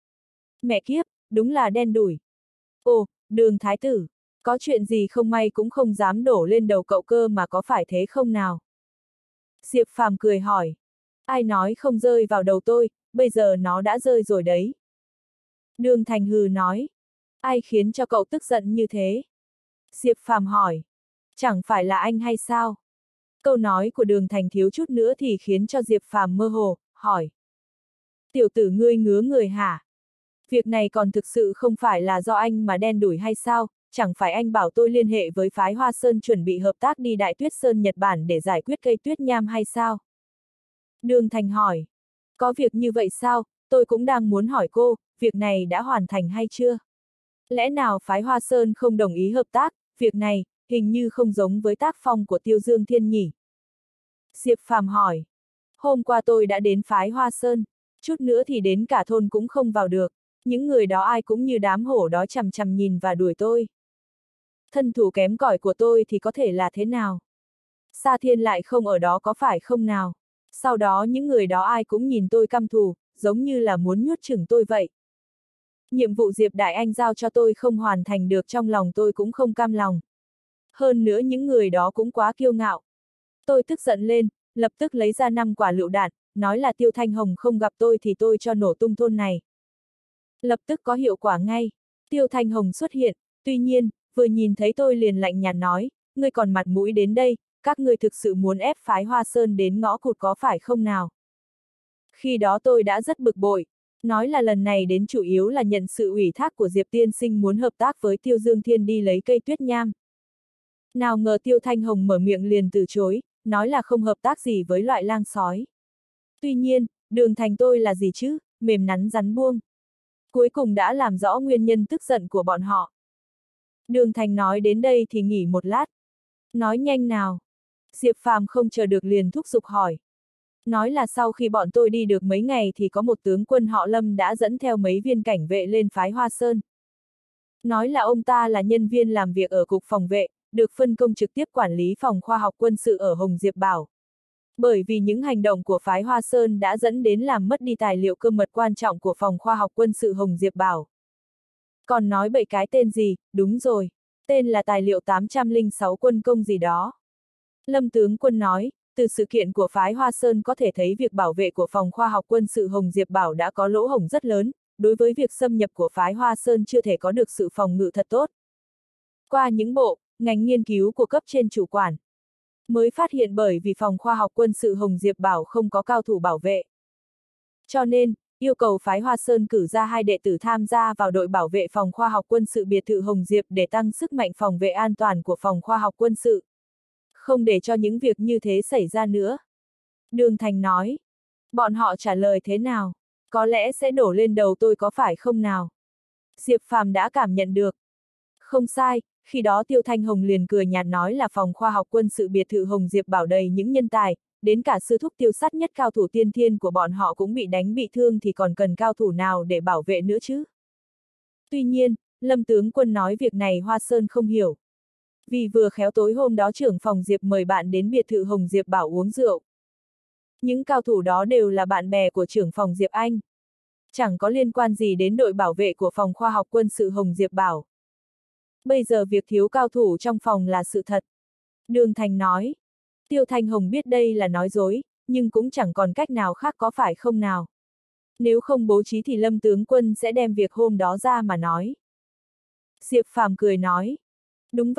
Mẹ kiếp, đúng là đen đủi. Ồ, Đường Thái tử, có chuyện gì không may cũng không dám đổ lên đầu cậu cơ mà có phải thế không nào? Diệp Phàm cười hỏi. Ai nói không rơi vào đầu tôi, bây giờ nó đã rơi rồi đấy. Đường Thành hừ nói. Ai khiến cho cậu tức giận như thế? Diệp Phàm hỏi. Chẳng phải là anh hay sao? Câu nói của Đường Thành thiếu chút nữa thì khiến cho Diệp Phàm mơ hồ, hỏi. Tiểu tử ngươi ngứa người hả? Việc này còn thực sự không phải là do anh mà đen đủi hay sao? Chẳng phải anh bảo tôi liên hệ với phái Hoa Sơn chuẩn bị hợp tác đi Đại Tuyết Sơn Nhật Bản để giải quyết cây tuyết nham hay sao? Đường Thành hỏi. Có việc như vậy sao? Tôi cũng đang muốn hỏi cô, việc này đã hoàn thành hay chưa? Lẽ nào phái Hoa Sơn không đồng ý hợp tác? Việc này, hình như không giống với tác phong của Tiêu Dương Thiên nhỉ? Diệp Phàm hỏi. Hôm qua tôi đã đến phái Hoa Sơn, chút nữa thì đến cả thôn cũng không vào được, những người đó ai cũng như đám hổ đói chằm chằm nhìn và đuổi tôi. Thân thủ kém cỏi của tôi thì có thể là thế nào? Sa Thiên lại không ở đó có phải không nào? Sau đó những người đó ai cũng nhìn tôi căm thù, giống như là muốn nuốt chửng tôi vậy. Nhiệm vụ Diệp Đại Anh giao cho tôi không hoàn thành được, trong lòng tôi cũng không cam lòng. Hơn nữa những người đó cũng quá kiêu ngạo. Tôi tức giận lên, lập tức lấy ra năm quả lựu đạn, nói là Tiêu Thanh Hồng không gặp tôi thì tôi cho nổ tung thôn này. Lập tức có hiệu quả ngay. Tiêu Thanh Hồng xuất hiện, tuy nhiên, vừa nhìn thấy tôi liền lạnh nhạt nói, ngươi còn mặt mũi đến đây, các ngươi thực sự muốn ép phái Hoa Sơn đến ngõ cụt có phải không nào? Khi đó tôi đã rất bực bội, nói là lần này đến chủ yếu là nhận sự ủy thác của Diệp tiên sinh muốn hợp tác với Tiêu Dương Thiên đi lấy cây tuyết nham. Nào ngờ Tiêu Thanh Hồng mở miệng liền từ chối, nói là không hợp tác gì với loại lang sói. Tuy nhiên, Đường Thành tôi là gì chứ, mềm nắn rắn buông. Cuối cùng đã làm rõ nguyên nhân tức giận của bọn họ. Đường Thành nói đến đây thì nghỉ một lát. Nói nhanh nào. Diệp Phàm không chờ được liền thúc giục hỏi. Nói là sau khi bọn tôi đi được mấy ngày thì có một tướng quân họ Lâm đã dẫn theo mấy viên cảnh vệ lên phái Hoa Sơn. Nói là ông ta là nhân viên làm việc ở cục phòng vệ, được phân công trực tiếp quản lý phòng khoa học quân sự ở Hồng Diệp Bảo. Bởi vì những hành động của phái Hoa Sơn đã dẫn đến làm mất đi tài liệu cơ mật quan trọng của phòng khoa học quân sự Hồng Diệp Bảo. Còn nói bậy cái tên gì, đúng rồi, tên là tài liệu tám trăm lẻ sáu quân công gì đó. Lâm tướng quân nói, từ sự kiện của phái Hoa Sơn có thể thấy việc bảo vệ của phòng khoa học quân sự Hồng Diệp Bảo đã có lỗ hổng rất lớn, đối với việc xâm nhập của phái Hoa Sơn chưa thể có được sự phòng ngự thật tốt. Qua những bộ, ngành nghiên cứu của cấp trên chủ quản, mới phát hiện bởi vì phòng khoa học quân sự Hồng Diệp Bảo không có cao thủ bảo vệ. Cho nên, yêu cầu phái Hoa Sơn cử ra hai đệ tử tham gia vào đội bảo vệ phòng khoa học quân sự biệt thự Hồng Diệp để tăng sức mạnh phòng vệ an toàn của phòng khoa học quân sự. Không để cho những việc như thế xảy ra nữa. Đường Thành nói, bọn họ trả lời thế nào? Có lẽ sẽ đổ lên đầu tôi có phải không nào? Diệp Phàm đã cảm nhận được. Không sai, khi đó Tiêu Thanh Hồng liền cười nhạt nói là phòng khoa học quân sự biệt thự Hồng Diệp Bảo đầy những nhân tài, đến cả sư thúc Tiêu Sắt nhất cao thủ tiên thiên của bọn họ cũng bị đánh bị thương thì còn cần cao thủ nào để bảo vệ nữa chứ? Tuy nhiên, Lâm tướng quân nói việc này Hoa Sơn không hiểu. Vì vừa khéo tối hôm đó trưởng phòng Diệp mời bạn đến biệt thự Hồng Diệp Bảo uống rượu. Những cao thủ đó đều là bạn bè của trưởng phòng Diệp Anh. Chẳng có liên quan gì đến đội bảo vệ của phòng khoa học quân sự Hồng Diệp Bảo. Bây giờ việc thiếu cao thủ trong phòng là sự thật. Đường Thành nói. Tiêu Thanh Hồng biết đây là nói dối, nhưng cũng chẳng còn cách nào khác có phải không nào. Nếu không bố trí thì Lâm tướng quân sẽ đem việc hôm đó ra mà nói. Diệp Phàm cười nói. Đúng vậy,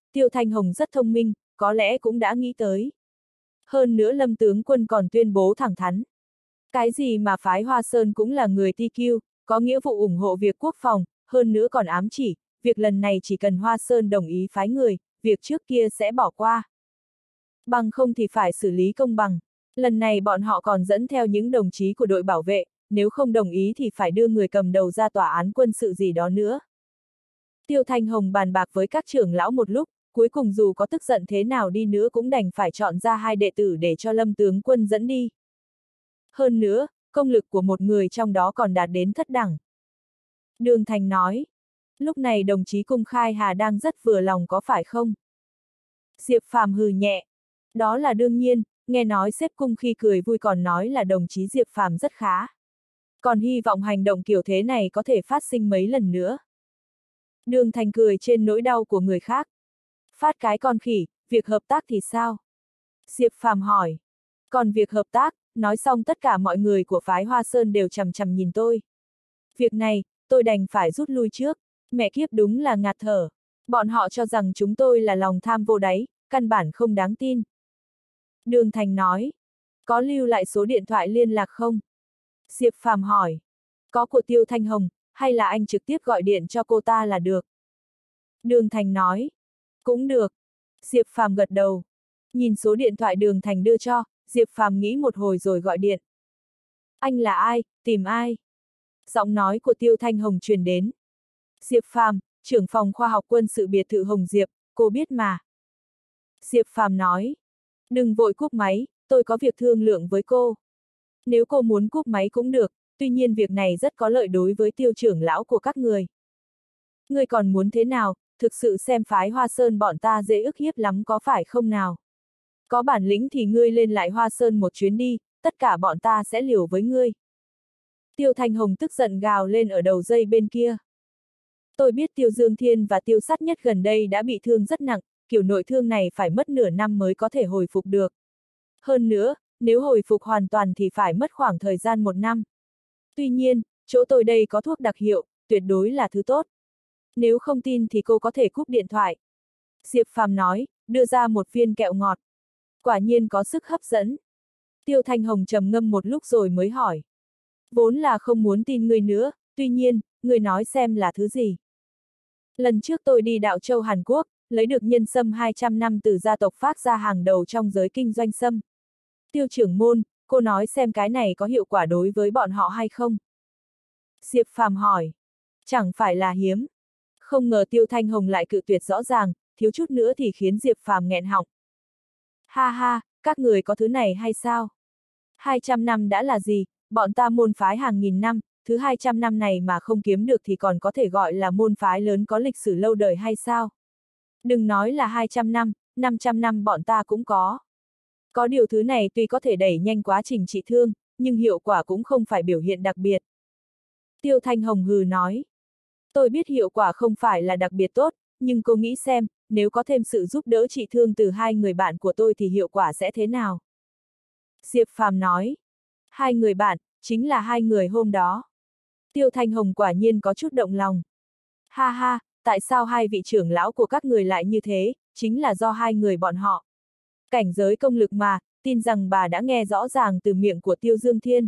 Tiêu Thanh Hồng rất thông minh, có lẽ cũng đã nghĩ tới. Hơn nữa Lâm tướng quân còn tuyên bố thẳng thắn. Cái gì mà phái Hoa Sơn cũng là người ti kiu, có nghĩa vụ ủng hộ việc quốc phòng, hơn nữa còn ám chỉ, việc lần này chỉ cần Hoa Sơn đồng ý phái người, việc trước kia sẽ bỏ qua. Bằng không thì phải xử lý công bằng. Lần này bọn họ còn dẫn theo những đồng chí của đội bảo vệ, nếu không đồng ý thì phải đưa người cầm đầu ra tòa án quân sự gì đó nữa. Tiêu Thanh Hồng bàn bạc với các trưởng lão một lúc, cuối cùng dù có tức giận thế nào đi nữa cũng đành phải chọn ra hai đệ tử để cho Lâm tướng quân dẫn đi. Hơn nữa, công lực của một người trong đó còn đạt đến thất đẳng. Đường Thành nói, lúc này đồng chí Cung Khai Hà đang rất vừa lòng có phải không? Diệp Phàm hừ nhẹ, đó là đương nhiên, nghe nói sếp Cung khi cười vui còn nói là đồng chí Diệp Phàm rất khá. Còn hy vọng hành động kiểu thế này có thể phát sinh mấy lần nữa. Đường Thành cười trên nỗi đau của người khác. Phát cái con khỉ, việc hợp tác thì sao? Diệp Phàm hỏi. Còn việc hợp tác, nói xong tất cả mọi người của phái Hoa Sơn đều chằm chằm nhìn tôi. Việc này, tôi đành phải rút lui trước. Mẹ kiếp đúng là ngạt thở. Bọn họ cho rằng chúng tôi là lòng tham vô đáy, căn bản không đáng tin. Đường Thành nói. Có lưu lại số điện thoại liên lạc không? Diệp Phàm hỏi. Có của Tiêu Thanh Hồng, hay là anh trực tiếp gọi điện cho cô ta là được? Đường Thành nói. Cũng được. Diệp Phàm gật đầu. Nhìn số điện thoại Đường Thành đưa cho, Diệp Phàm nghĩ một hồi rồi gọi điện. Anh là ai, tìm ai? Giọng nói của Tiêu Thanh Hồng truyền đến. Diệp Phàm, trưởng phòng khoa học quân sự biệt thự Hồng Diệp, cô biết mà. Diệp Phàm nói. Đừng vội cúp máy, tôi có việc thương lượng với cô. Nếu cô muốn cúp máy cũng được, tuy nhiên việc này rất có lợi đối với Tiêu trưởng lão của các người. Ngươi còn muốn thế nào, thực sự xem phái Hoa Sơn bọn ta dễ ức hiếp lắm có phải không nào? Có bản lĩnh thì ngươi lên lại Hoa Sơn một chuyến đi, tất cả bọn ta sẽ liều với ngươi. Tiêu Thanh Hồng tức giận gào lên ở đầu dây bên kia. Tôi biết Tiêu Dương Thiên và Tiêu Sát Nhất gần đây đã bị thương rất nặng, kiểu nội thương này phải mất nửa năm mới có thể hồi phục được. Hơn nữa, nếu hồi phục hoàn toàn thì phải mất khoảng thời gian một năm. Tuy nhiên, chỗ tôi đây có thuốc đặc hiệu, tuyệt đối là thứ tốt. Nếu không tin thì cô có thể cúp điện thoại. Diệp Phàm nói, đưa ra một viên kẹo ngọt. Quả nhiên có sức hấp dẫn. Tiêu Thanh Hồng trầm ngâm một lúc rồi mới hỏi. Vốn là không muốn tin ngươi nữa, tuy nhiên, ngươi nói xem là thứ gì. Lần trước tôi đi Đạo Châu Hàn Quốc, lấy được nhân sâm hai trăm năm từ gia tộc Phác gia hàng đầu trong giới kinh doanh sâm. Tiêu trưởng môn, cô nói xem cái này có hiệu quả đối với bọn họ hay không? Diệp Phàm hỏi. Chẳng phải là hiếm. Không ngờ Tiêu Thanh Hồng lại cự tuyệt rõ ràng, thiếu chút nữa thì khiến Diệp Phàm nghẹn họng. Ha ha, các người có thứ này hay sao? hai trăm năm đã là gì, bọn ta môn phái hàng nghìn năm, thứ hai trăm năm này mà không kiếm được thì còn có thể gọi là môn phái lớn có lịch sử lâu đời hay sao? Đừng nói là hai trăm năm, năm trăm năm bọn ta cũng có. Có điều thứ này tuy có thể đẩy nhanh quá trình trị thương, nhưng hiệu quả cũng không phải biểu hiện đặc biệt. Tiêu Thanh Hồng hừ nói. Tôi biết hiệu quả không phải là đặc biệt tốt, nhưng cô nghĩ xem, nếu có thêm sự giúp đỡ trị thương từ hai người bạn của tôi thì hiệu quả sẽ thế nào? Diệp Phàm nói. Hai người bạn, chính là hai người hôm đó. Tiêu Thanh Hồng quả nhiên có chút động lòng. Ha ha, tại sao hai vị trưởng lão của các người lại như thế, chính là do hai người bọn họ. Cảnh giới công lực mà, tin rằng bà đã nghe rõ ràng từ miệng của Tiêu Dương Thiên.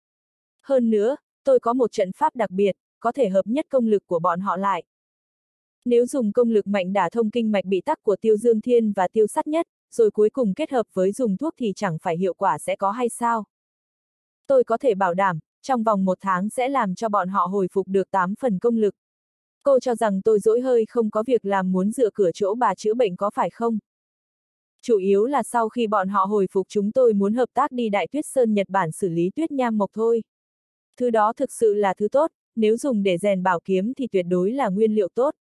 Hơn nữa, tôi có một trận pháp đặc biệt, có thể hợp nhất công lực của bọn họ lại. Nếu dùng công lực mạnh đả thông kinh mạch bị tắc của Tiêu Dương Thiên và Tiêu Sát Nhất, rồi cuối cùng kết hợp với dùng thuốc thì chẳng phải hiệu quả sẽ có hay sao? Tôi có thể bảo đảm, trong vòng một tháng sẽ làm cho bọn họ hồi phục được tám phần công lực. Cô cho rằng tôi dỗi hơi không có việc làm muốn dựa cửa chỗ bà chữa bệnh có phải không? Chủ yếu là sau khi bọn họ hồi phục chúng tôi muốn hợp tác đi Đại Tuyết Sơn Nhật Bản xử lý tuyết nham mộc thôi. Thứ đó thực sự là thứ tốt, nếu dùng để rèn bảo kiếm thì tuyệt đối là nguyên liệu tốt.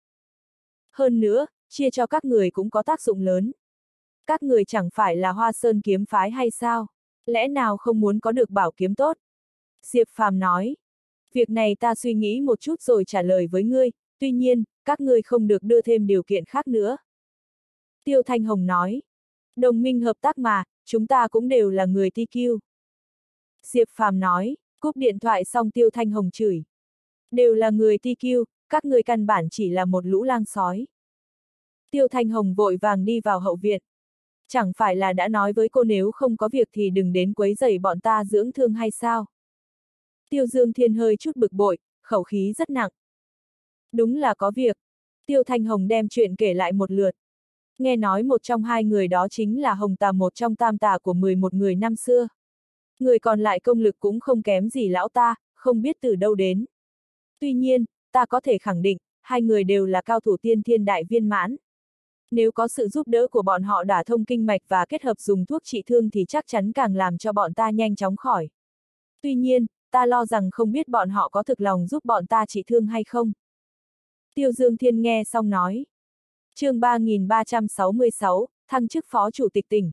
Hơn nữa, chia cho các người cũng có tác dụng lớn. Các người chẳng phải là Hoa Sơn kiếm phái hay sao? Lẽ nào không muốn có được bảo kiếm tốt? Diệp Phàm nói. Việc này ta suy nghĩ một chút rồi trả lời với ngươi, tuy nhiên, các ngươi không được đưa thêm điều kiện khác nữa. Tiêu Thanh Hồng nói. Đồng minh hợp tác mà, chúng ta cũng đều là người ti kiu. Diệp Phàm nói, cúp điện thoại xong Tiêu Thanh Hồng chửi. Đều là người ti kiu, các ngươi căn bản chỉ là một lũ lang sói. Tiêu Thanh Hồng vội vàng đi vào hậu viện. Chẳng phải là đã nói với cô nếu không có việc thì đừng đến quấy rầy bọn ta dưỡng thương hay sao? Tiêu Dương Thiên hơi chút bực bội, khẩu khí rất nặng. Đúng là có việc. Tiêu Thanh Hồng đem chuyện kể lại một lượt. Nghe nói một trong hai người đó chính là Hồng Tà, một trong tam tà của mười một người năm xưa. Người còn lại công lực cũng không kém gì lão ta, không biết từ đâu đến. Tuy nhiên, ta có thể khẳng định, hai người đều là cao thủ tiên thiên đại viên mãn. Nếu có sự giúp đỡ của bọn họ đả thông kinh mạch và kết hợp dùng thuốc trị thương thì chắc chắn càng làm cho bọn ta nhanh chóng khỏi. Tuy nhiên, ta lo rằng không biết bọn họ có thực lòng giúp bọn ta trị thương hay không. Tiêu Dương Thiên nghe xong nói. Chương ba nghìn ba trăm sáu mươi sáu, thăng chức phó chủ tịch tỉnh.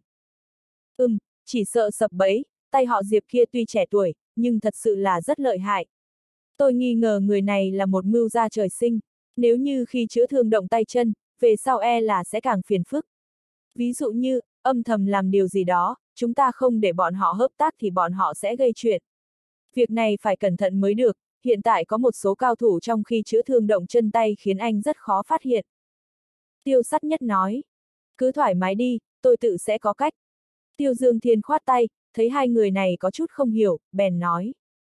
Ừm, chỉ sợ sập bẫy, tay họ Diệp kia tuy trẻ tuổi, nhưng thật sự là rất lợi hại. Tôi nghi ngờ người này là một mưu gia trời sinh, nếu như khi chữa thương động tay chân, về sau e là sẽ càng phiền phức. Ví dụ như, âm thầm làm điều gì đó, chúng ta không để bọn họ hợp tác thì bọn họ sẽ gây chuyện. Việc này phải cẩn thận mới được, hiện tại có một số cao thủ trong khi chữa thương động chân tay khiến anh rất khó phát hiện. Tiêu Sắt Nhất nói, cứ thoải mái đi, tôi tự sẽ có cách. Tiêu Dương Thiên khoát tay, thấy hai người này có chút không hiểu, bèn nói.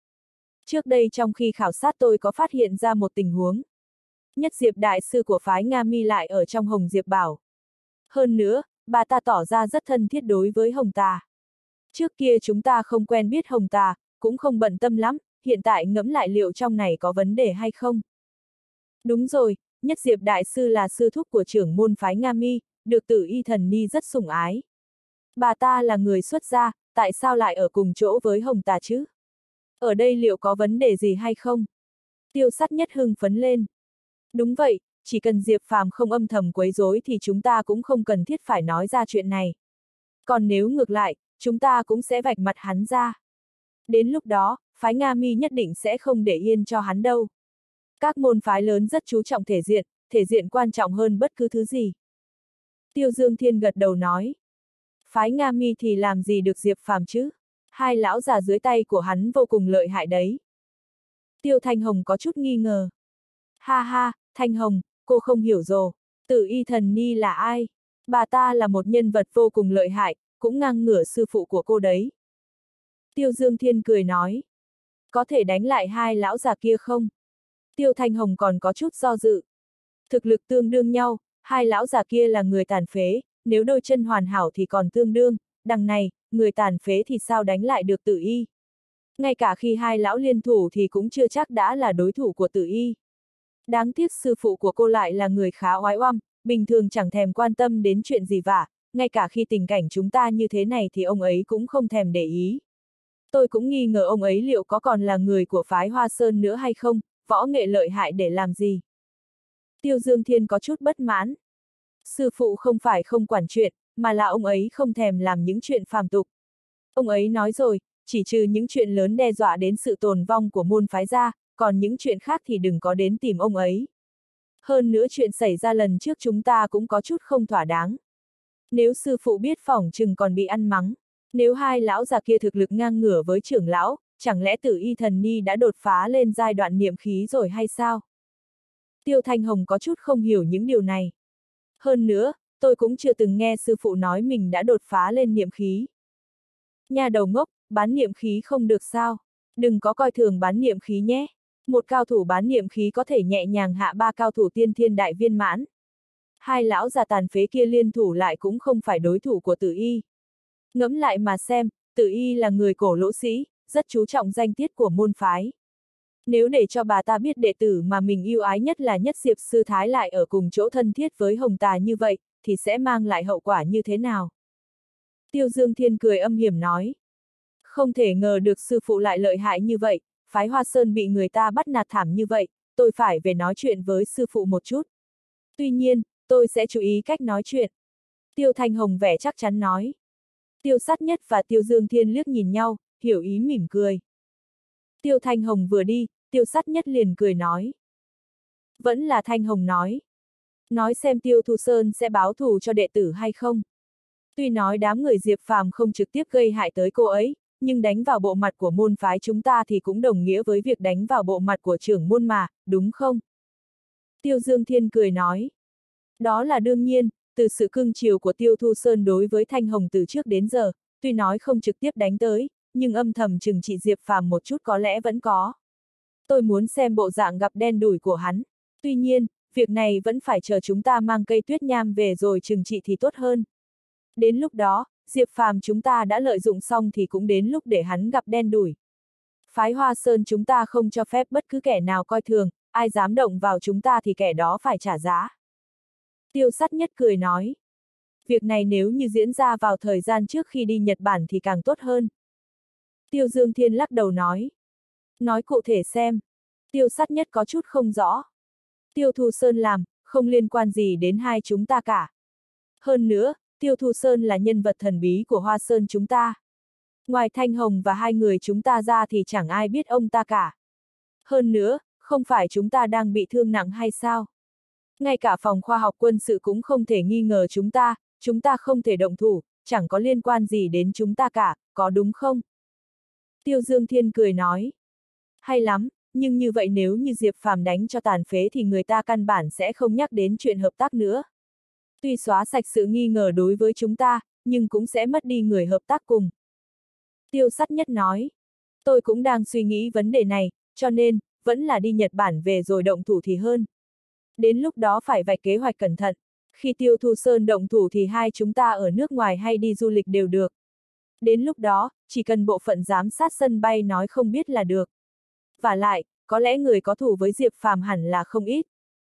Trước đây trong khi khảo sát tôi có phát hiện ra một tình huống. Nhất Diệp đại sư của phái Nga Mi lại ở trong Hồng Diệp Bảo. Hơn nữa, bà ta tỏ ra rất thân thiết đối với Hồng Tà. Trước kia chúng ta không quen biết Hồng Tà, cũng không bận tâm lắm, hiện tại ngẫm lại liệu trong này có vấn đề hay không. Đúng rồi, Nhất Diệp đại sư là sư thúc của trưởng môn phái Nga Mi, được Tử Y Thần Ni rất sủng ái. Bà ta là người xuất gia, tại sao lại ở cùng chỗ với Hồng Tà chứ? Ở đây liệu có vấn đề gì hay không? Tiêu Sắt Nhất hưng phấn lên. Đúng vậy, chỉ cần Diệp Phàm không âm thầm quấy rối thì chúng ta cũng không cần thiết phải nói ra chuyện này. Còn nếu ngược lại, chúng ta cũng sẽ vạch mặt hắn ra. Đến lúc đó, phái Nga Mi nhất định sẽ không để yên cho hắn đâu. Các môn phái lớn rất chú trọng thể diện, thể diện quan trọng hơn bất cứ thứ gì. Tiêu Dương Thiên gật đầu nói. Phái Nga Mi thì làm gì được Diệp Phàm chứ? Hai lão già dưới tay của hắn vô cùng lợi hại đấy. Tiêu Thanh Hồng có chút nghi ngờ. Ha ha, Thanh Hồng, cô không hiểu rồi. Tử Y Thần Ni là ai? Bà ta là một nhân vật vô cùng lợi hại, cũng ngang ngửa sư phụ của cô đấy. Tiêu Dương Thiên cười nói. Có thể đánh lại hai lão già kia không? Tiêu Thanh Hồng còn có chút do dự. Thực lực tương đương nhau, hai lão già kia là người tàn phế, nếu đôi chân hoàn hảo thì còn tương đương, đằng này, người tàn phế thì sao đánh lại được Tử Y. Ngay cả khi hai lão liên thủ thì cũng chưa chắc đã là đối thủ của Tử Y. Đáng tiếc sư phụ của cô lại là người khá oái oăm, bình thường chẳng thèm quan tâm đến chuyện gì vả, ngay cả khi tình cảnh chúng ta như thế này thì ông ấy cũng không thèm để ý. Tôi cũng nghi ngờ ông ấy liệu có còn là người của phái Hoa Sơn nữa hay không, võ nghệ lợi hại để làm gì. Tiêu Dương Thiên có chút bất mãn. Sư phụ không phải không quản chuyện, mà là ông ấy không thèm làm những chuyện phàm tục. Ông ấy nói rồi, chỉ trừ những chuyện lớn đe dọa đến sự tồn vong của môn phái ra, còn những chuyện khác thì đừng có đến tìm ông ấy. Hơn nữa chuyện xảy ra lần trước chúng ta cũng có chút không thỏa đáng. Nếu sư phụ biết phỏng chừng còn bị ăn mắng, nếu hai lão già kia thực lực ngang ngửa với trưởng lão, chẳng lẽ Tử Y Thần Ni đã đột phá lên giai đoạn niệm khí rồi hay sao? Tiêu Thanh Hồng có chút không hiểu những điều này. Hơn nữa, tôi cũng chưa từng nghe sư phụ nói mình đã đột phá lên niệm khí. Nhà đầu ngốc, bán niệm khí không được sao? Đừng có coi thường bán niệm khí nhé. Một cao thủ bán niệm khí có thể nhẹ nhàng hạ ba cao thủ tiên thiên đại viên mãn. Hai lão già tàn phế kia liên thủ lại cũng không phải đối thủ của Tử Y. Ngẫm lại mà xem, Tử Y là người cổ lỗ sĩ, rất chú trọng danh tiết của môn phái. Nếu để cho bà ta biết đệ tử mà mình yêu ái nhất là Nhất Diệp sư thái lại ở cùng chỗ thân thiết với Hồng Tà như vậy, thì sẽ mang lại hậu quả như thế nào? Tiêu Dương Thiên cười âm hiểm nói. Không thể ngờ được sư phụ lại lợi hại như vậy, phái Hoa Sơn bị người ta bắt nạt thảm như vậy, tôi phải về nói chuyện với sư phụ một chút. Tuy nhiên, tôi sẽ chú ý cách nói chuyện. Tiêu Thanh Hồng vẻ chắc chắn nói. Tiêu Sắt Nhất và Tiêu Dương Thiên liếc nhìn nhau, hiểu ý mỉm cười. Tiêu Thanh Hồng vừa đi, Tiêu Sắt Nhất liền cười nói. Vẫn là Thanh Hồng nói. Nói xem Tiêu Thu Sơn sẽ báo thù cho đệ tử hay không. Tuy nói đám người Diệp Phàm không trực tiếp gây hại tới cô ấy, nhưng đánh vào bộ mặt của môn phái chúng ta thì cũng đồng nghĩa với việc đánh vào bộ mặt của trưởng môn mà, đúng không? Tiêu Dương Thiên cười nói. Đó là đương nhiên, từ sự cưng chiều của Tiêu Thu Sơn đối với Thanh Hồng từ trước đến giờ, tuy nói không trực tiếp đánh tới, nhưng âm thầm trừng trị Diệp Phàm một chút có lẽ vẫn có. Tôi muốn xem bộ dạng gặp đen đủi của hắn. Tuy nhiên, việc này vẫn phải chờ chúng ta mang cây tuyết nham về rồi trừng trị thì tốt hơn. Đến lúc đó, Diệp Phàm chúng ta đã lợi dụng xong thì cũng đến lúc để hắn gặp đen đủi. Phái Hoa Sơn chúng ta không cho phép bất cứ kẻ nào coi thường, ai dám động vào chúng ta thì kẻ đó phải trả giá. Tiêu Sắt Nhất cười nói. Việc này nếu như diễn ra vào thời gian trước khi đi Nhật Bản thì càng tốt hơn. Tiêu Dương Thiên lắc đầu nói. Nói cụ thể xem. Tiêu Sắt Nhất có chút không rõ. Tiêu Thu Sơn làm, không liên quan gì đến hai chúng ta cả. Hơn nữa, Tiêu Thu Sơn là nhân vật thần bí của Hoa Sơn chúng ta. Ngoài Thanh Hồng và hai người chúng ta ra thì chẳng ai biết ông ta cả. Hơn nữa, không phải chúng ta đang bị thương nặng hay sao? Ngay cả phòng khoa học quân sự cũng không thể nghi ngờ chúng ta, chúng ta không thể động thủ, chẳng có liên quan gì đến chúng ta cả, có đúng không? Tiêu Dương Thiên cười nói. Hay lắm, nhưng như vậy nếu như Diệp Phàm đánh cho tàn phế thì người ta căn bản sẽ không nhắc đến chuyện hợp tác nữa. Tuy xóa sạch sự nghi ngờ đối với chúng ta, nhưng cũng sẽ mất đi người hợp tác cùng. Tiêu Sắt Nhất nói. Tôi cũng đang suy nghĩ vấn đề này, cho nên, vẫn là đi Nhật Bản về rồi động thủ thì hơn. Đến lúc đó phải vạch kế hoạch cẩn thận. Khi Tiêu Thu Sơn động thủ thì hai chúng ta ở nước ngoài hay đi du lịch đều được. Đến lúc đó, chỉ cần bộ phận giám sát sân bay nói không biết là được. Vả lại, có lẽ người có thù với Diệp Phàm hẳn là không ít.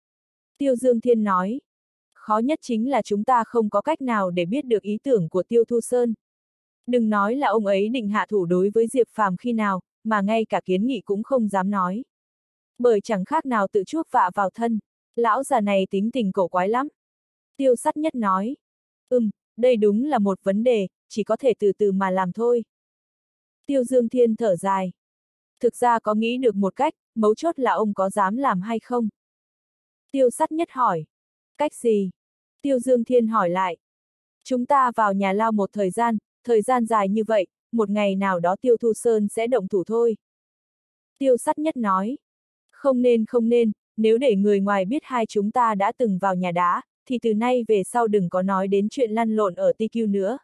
Tiêu Dương Thiên nói. Khó nhất chính là chúng ta không có cách nào để biết được ý tưởng của Tiêu Thu Sơn. Đừng nói là ông ấy định hạ thủ đối với Diệp Phàm khi nào, mà ngay cả kiến nghị cũng không dám nói. Bởi chẳng khác nào tự chuốc vạ vào thân. Lão già này tính tình cổ quái lắm. Tiêu Sắt Nhất nói. Ừm, đây đúng là một vấn đề, chỉ có thể từ từ mà làm thôi. Tiêu Dương Thiên thở dài. Thực ra có nghĩ được một cách, mấu chốt là ông có dám làm hay không? Tiêu Sắt Nhất hỏi. Cách gì? Tiêu Dương Thiên hỏi lại. Chúng ta vào nhà lao một thời gian, thời gian dài như vậy, một ngày nào đó Tiêu Thu Sơn sẽ động thủ thôi. Tiêu Sắt Nhất nói. Không nên không nên, nếu để người ngoài biết hai chúng ta đã từng vào nhà đá, thì từ nay về sau đừng có nói đến chuyện lăn lộn ở tê quy nữa.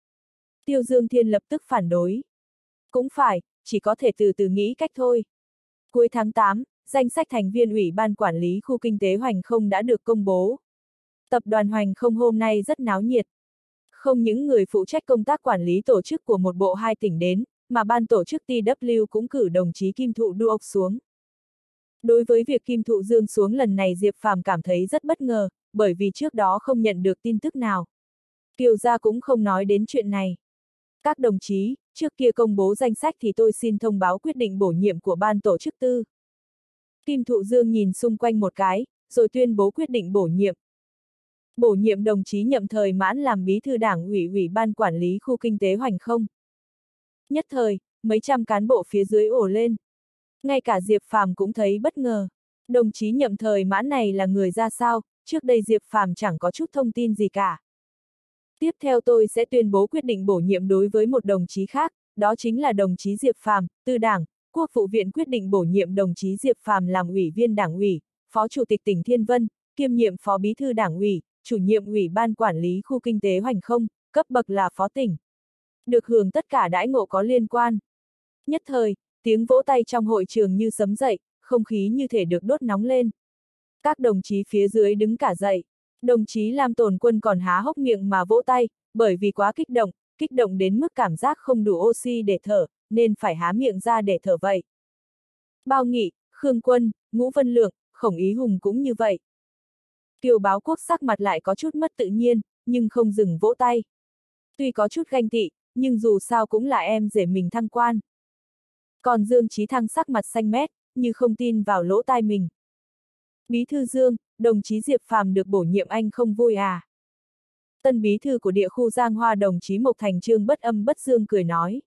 Tiêu Dương Thiên lập tức phản đối. Cũng phải, chỉ có thể từ từ nghĩ cách thôi. Cuối tháng tám, danh sách thành viên Ủy ban Quản lý Khu Kinh tế Hoành Không đã được công bố. Tập đoàn Hoành Không hôm nay rất náo nhiệt. Không những người phụ trách công tác quản lý tổ chức của một bộ hai tỉnh đến, mà ban tổ chức tê vê cũng cử đồng chí Kim Thụ Duộc xuống. Đối với việc Kim Thụ Dương xuống lần này Diệp Phàm cảm thấy rất bất ngờ, bởi vì trước đó không nhận được tin tức nào. Kiều Gia cũng không nói đến chuyện này. Các đồng chí, trước kia công bố danh sách thì tôi xin thông báo quyết định bổ nhiệm của ban tổ chức tư. Kim Thụ Dương nhìn xung quanh một cái, rồi tuyên bố quyết định bổ nhiệm. Bổ nhiệm đồng chí Nhậm Thời Mãn làm bí thư đảng ủy ủy ban quản lý khu kinh tế Hoành Không. Nhất thời, mấy trăm cán bộ phía dưới ồ lên. Ngay cả Diệp Phàm cũng thấy bất ngờ. Đồng chí Nhậm Thời Mãn này là người ra sao, trước đây Diệp Phàm chẳng có chút thông tin gì cả. Tiếp theo tôi sẽ tuyên bố quyết định bổ nhiệm đối với một đồng chí khác, đó chính là đồng chí Diệp Phàm, tư đảng, Quốc vụ viện quyết định bổ nhiệm đồng chí Diệp Phàm làm ủy viên đảng ủy, phó chủ tịch tỉnh Thiên Vân, kiêm nhiệm phó bí thư đảng ủy, chủ nhiệm ủy ban quản lý khu kinh tế Hoành Không, cấp bậc là phó tỉnh. Được hưởng tất cả đãi ngộ có liên quan. Nhất thời, tiếng vỗ tay trong hội trường như sấm dậy, không khí như thể được đốt nóng lên. Các đồng chí phía dưới đứng cả dậy. Đồng chí Lam Tồn Quân còn há hốc miệng mà vỗ tay, bởi vì quá kích động, kích động đến mức cảm giác không đủ oxy để thở, nên phải há miệng ra để thở vậy. Bao Nghị, Khương Quân, Ngũ Vân Lượng, Khổng Ý Hùng cũng như vậy. Kiều Báo Quốc sắc mặt lại có chút mất tự nhiên, nhưng không dừng vỗ tay. Tuy có chút ganh tị, nhưng dù sao cũng là em rể mình thăng quan. Còn Dương Chí Thăng sắc mặt xanh mét, như không tin vào lỗ tai mình. Bí thư Dương, đồng chí Diệp Phàm được bổ nhiệm anh không vui à? Tân bí thư của địa khu Giang Hoa đồng chí Mộc Thành Trương bất âm bất dương cười nói.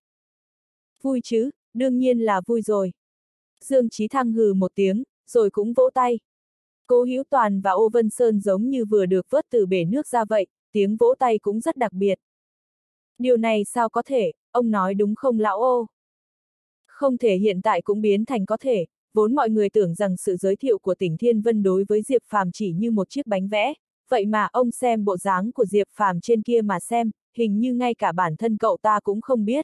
Vui chứ, đương nhiên là vui rồi. Dương Chí Thăng hừ một tiếng, rồi cũng vỗ tay. Cố Hữu Toàn và Ô Vân Sơn giống như vừa được vớt từ bể nước ra vậy, tiếng vỗ tay cũng rất đặc biệt. Điều này sao có thể, ông nói đúng không lão Ô? Không thể hiện tại cũng biến thành có thể, vốn mọi người tưởng rằng sự giới thiệu của tỉnh Thiên Vân đối với Diệp Phàm chỉ như một chiếc bánh vẽ, vậy mà ông xem bộ dáng của Diệp Phàm trên kia mà xem, hình như ngay cả bản thân cậu ta cũng không biết.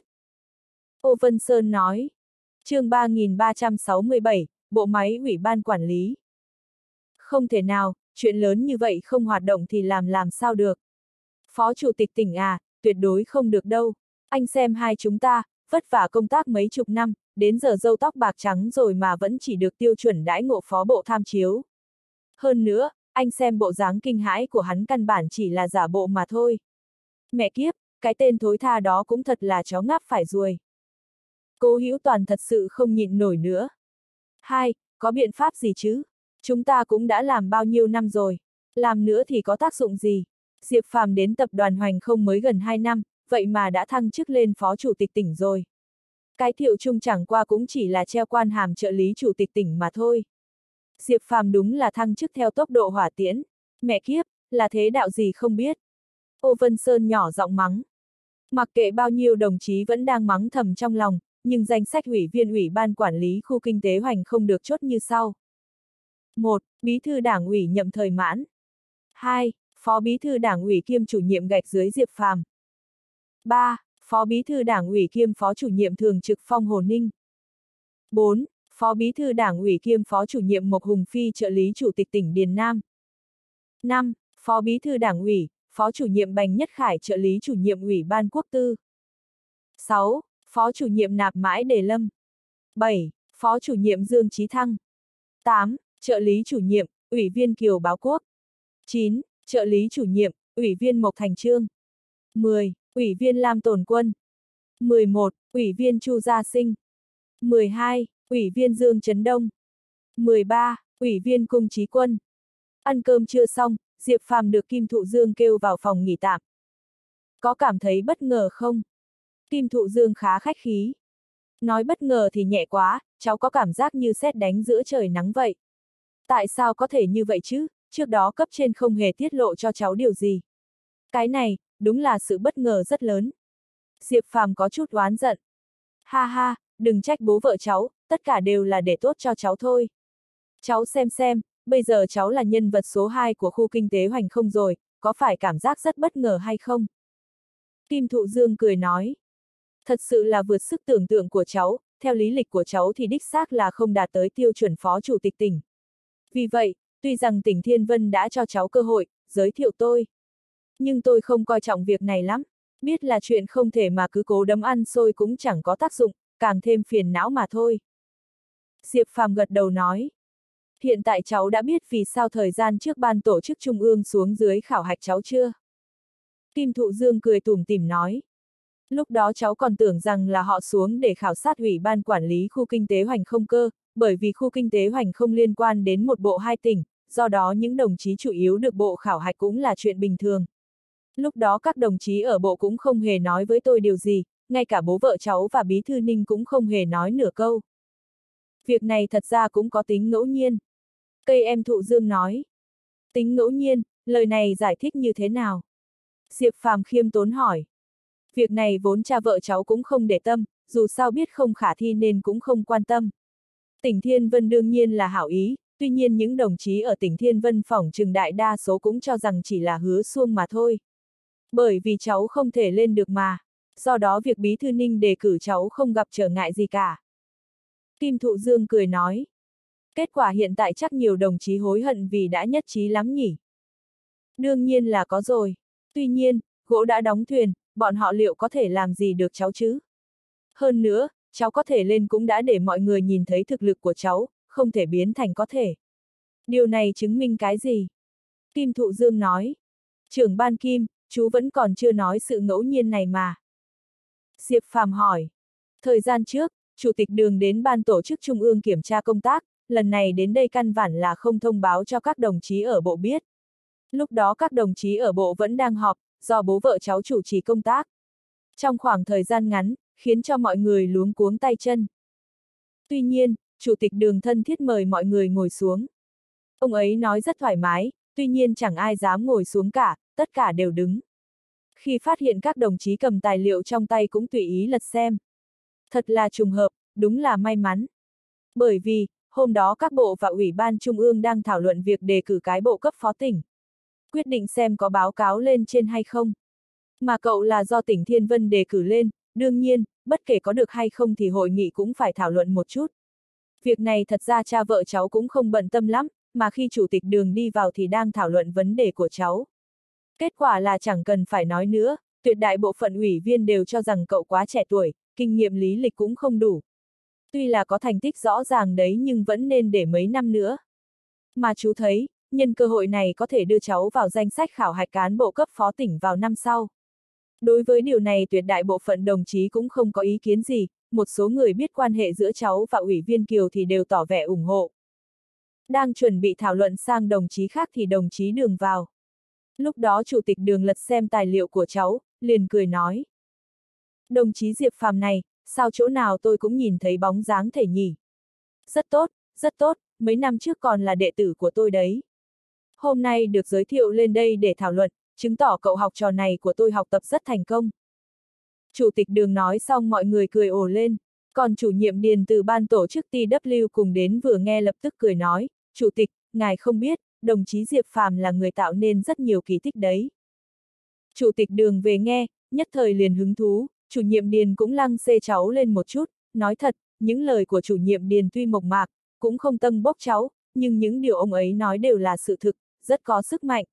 Ô Vân Sơn nói. chương ba nghìn ba trăm sáu mươi bảy, bộ máy ủy ban quản lý. Không thể nào, chuyện lớn như vậy không hoạt động thì làm làm sao được. Phó chủ tịch tỉnh à, tuyệt đối không được đâu. Anh xem hai chúng ta, vất vả công tác mấy chục năm, đến giờ râu tóc bạc trắng rồi mà vẫn chỉ được tiêu chuẩn đãi ngộ phó bộ tham chiếu. Hơn nữa, anh xem bộ dáng kinh hãi của hắn căn bản chỉ là giả bộ mà thôi. Mẹ kiếp, cái tên thối tha đó cũng thật là chó ngáp phải ruồi. Cố Hữu Toàn thật sự không nhịn nổi nữa. Hai, có biện pháp gì chứ? Chúng ta cũng đã làm bao nhiêu năm rồi. Làm nữa thì có tác dụng gì? Diệp Phàm đến tập đoàn Hoành Không mới gần hai năm, vậy mà đã thăng chức lên phó chủ tịch tỉnh rồi. Cái Thiệu Trung chẳng qua cũng chỉ là treo quan hàm trợ lý chủ tịch tỉnh mà thôi. Diệp Phàm đúng là thăng chức theo tốc độ hỏa tiễn. Mẹ kiếp, là thế đạo gì không biết. Ô Vân Sơn nhỏ giọng mắng. Mặc kệ bao nhiêu đồng chí vẫn đang mắng thầm trong lòng, nhưng danh sách ủy viên ủy ban quản lý khu kinh tế Hoành Không được chốt như sau. một. Bí thư đảng ủy Nhậm Thời Mãn. hai. Phó bí thư đảng ủy kiêm chủ nhiệm gạch dưới Diệp Phàm. ba. Phó bí thư đảng ủy kiêm phó chủ nhiệm thường trực Phong Hồ Ninh. bốn. Phó bí thư đảng ủy kiêm phó chủ nhiệm Mộc Hùng Phi trợ lý chủ tịch tỉnh Điền Nam. năm. Phó bí thư đảng ủy, phó chủ nhiệm Bành Nhất Khải trợ lý chủ nhiệm ủy ban quốc tư. sáu. Phó chủ nhiệm Nạp Mãi Đề Lâm. bảy. Phó chủ nhiệm Dương Chí Thăng. tám. Trợ lý chủ nhiệm, ủy viên Kiều Báo Quốc. chín. Trợ lý chủ nhiệm, ủy viên Mộc Thành Trương. mười. Ủy viên Lam Tồn Quân. mười một. Ủy viên Chu Gia Sinh. mười hai. Ủy viên Dương Trấn Đông. mười ba. Ủy viên Cung Chí Quân. Ăn cơm trưa xong, Diệp Phàm được Kim Thụ Dương kêu vào phòng nghỉ tạm. Có cảm thấy bất ngờ không? Kim Thụ Dương khá khách khí. Nói bất ngờ thì nhẹ quá, cháu có cảm giác như sét đánh giữa trời nắng vậy. Tại sao có thể như vậy chứ, trước đó cấp trên không hề tiết lộ cho cháu điều gì. Cái này, đúng là sự bất ngờ rất lớn. Diệp Phàm có chút oán giận. Ha ha, đừng trách bố vợ cháu, tất cả đều là để tốt cho cháu thôi. Cháu xem xem, bây giờ cháu là nhân vật số hai của khu kinh tế Hoành Không rồi, có phải cảm giác rất bất ngờ hay không? Kim Thụ Dương cười nói. Thật sự là vượt sức tưởng tượng của cháu, theo lý lịch của cháu thì đích xác là không đạt tới tiêu chuẩn phó chủ tịch tỉnh. Vì vậy, tuy rằng tỉnh Thiên Vân đã cho cháu cơ hội, giới thiệu tôi. Nhưng tôi không coi trọng việc này lắm, biết là chuyện không thể mà cứ cố đấm ăn xôi cũng chẳng có tác dụng, càng thêm phiền não mà thôi. Diệp Phàm gật đầu nói. Hiện tại cháu đã biết vì sao thời gian trước ban tổ chức trung ương xuống dưới khảo hạch cháu chưa? Kim Thụ Dương cười tủm tỉm nói. Lúc đó cháu còn tưởng rằng là họ xuống để khảo sát ủy ban quản lý khu kinh tế Hoành Không cơ, bởi vì khu kinh tế Hoành Không liên quan đến một bộ hai tỉnh, do đó những đồng chí chủ yếu được bộ khảo hạch cũng là chuyện bình thường. Lúc đó các đồng chí ở bộ cũng không hề nói với tôi điều gì, ngay cả bố vợ cháu và bí thư Ninh cũng không hề nói nửa câu. Việc này thật ra cũng có tính ngẫu nhiên. Cây em Thụ Dương nói. Tính ngẫu nhiên, lời này giải thích như thế nào? Diệp Phàm khiêm tốn hỏi. Việc này vốn cha vợ cháu cũng không để tâm, dù sao biết không khả thi nên cũng không quan tâm. Tỉnh Thiên Vân đương nhiên là hảo ý, tuy nhiên những đồng chí ở tỉnh Thiên Vân phỏng chừng đại đa số cũng cho rằng chỉ là hứa suông mà thôi. Bởi vì cháu không thể lên được mà, do đó việc bí thư Ninh đề cử cháu không gặp trở ngại gì cả. Kim Thụ Dương cười nói. Kết quả hiện tại chắc nhiều đồng chí hối hận vì đã nhất trí lắm nhỉ. Đương nhiên là có rồi. Tuy nhiên, gỗ đã đóng thuyền, bọn họ liệu có thể làm gì được cháu chứ? Hơn nữa, cháu có thể lên cũng đã để mọi người nhìn thấy thực lực của cháu, không thể biến thành có thể. Điều này chứng minh cái gì? Kim Thụ Dương nói. Trưởng ban Kim, chú vẫn còn chưa nói sự ngẫu nhiên này mà. Diệp Phàm hỏi. Thời gian trước, Chủ tịch Đường đến ban tổ chức trung ương kiểm tra công tác, lần này đến đây căn bản là không thông báo cho các đồng chí ở bộ biết. Lúc đó các đồng chí ở bộ vẫn đang họp, do bố vợ cháu chủ trì công tác. Trong khoảng thời gian ngắn, khiến cho mọi người luống cuống tay chân. Tuy nhiên, Chủ tịch Đường thân thiết mời mọi người ngồi xuống. Ông ấy nói rất thoải mái, tuy nhiên chẳng ai dám ngồi xuống cả, tất cả đều đứng. Khi phát hiện các đồng chí cầm tài liệu trong tay cũng tùy ý lật xem. Thật là trùng hợp, đúng là may mắn. Bởi vì, hôm đó các bộ và ủy ban trung ương đang thảo luận việc đề cử cái bộ cấp phó tỉnh. quyết định xem có báo cáo lên trên hay không. Mà cậu là do tỉnh Thiên Vân đề cử lên, đương nhiên, bất kể có được hay không thì hội nghị cũng phải thảo luận một chút. Việc này thật ra cha vợ cháu cũng không bận tâm lắm, mà khi chủ tịch đường đi vào thì đang thảo luận vấn đề của cháu. Kết quả là chẳng cần phải nói nữa, tuyệt đại bộ phận ủy viên đều cho rằng cậu quá trẻ tuổi, kinh nghiệm lý lịch cũng không đủ. Tuy là có thành tích rõ ràng đấy nhưng vẫn nên để mấy năm nữa. Mà chú thấy, nhân cơ hội này có thể đưa cháu vào danh sách khảo hạch cán bộ cấp phó tỉnh vào năm sau. Đối với điều này tuyệt đại bộ phận đồng chí cũng không có ý kiến gì, một số người biết quan hệ giữa cháu và ủy viên Kiều thì đều tỏ vẻ ủng hộ. Đang chuẩn bị thảo luận sang đồng chí khác thì đồng chí Đường vào. Lúc đó chủ tịch Đường lật xem tài liệu của cháu, liền cười nói. Đồng chí Diệp Phàm này, sao chỗ nào tôi cũng nhìn thấy bóng dáng thể nhỉ? Rất tốt, rất tốt, mấy năm trước còn là đệ tử của tôi đấy. Hôm nay được giới thiệu lên đây để thảo luận, chứng tỏ cậu học trò này của tôi học tập rất thành công. Chủ tịch Đường nói xong mọi người cười ồ lên, còn chủ nhiệm Điền từ ban tổ chức T W cùng đến vừa nghe lập tức cười nói, Chủ tịch, ngài không biết, đồng chí Diệp Phàm là người tạo nên rất nhiều kỳ tích đấy. Chủ tịch Đường về nghe, nhất thời liền hứng thú, chủ nhiệm Điền cũng lăng xê cháu lên một chút, nói thật, những lời của chủ nhiệm Điền tuy mộc mạc, cũng không tâng bốc cháu, nhưng những điều ông ấy nói đều là sự thực, rất có sức mạnh.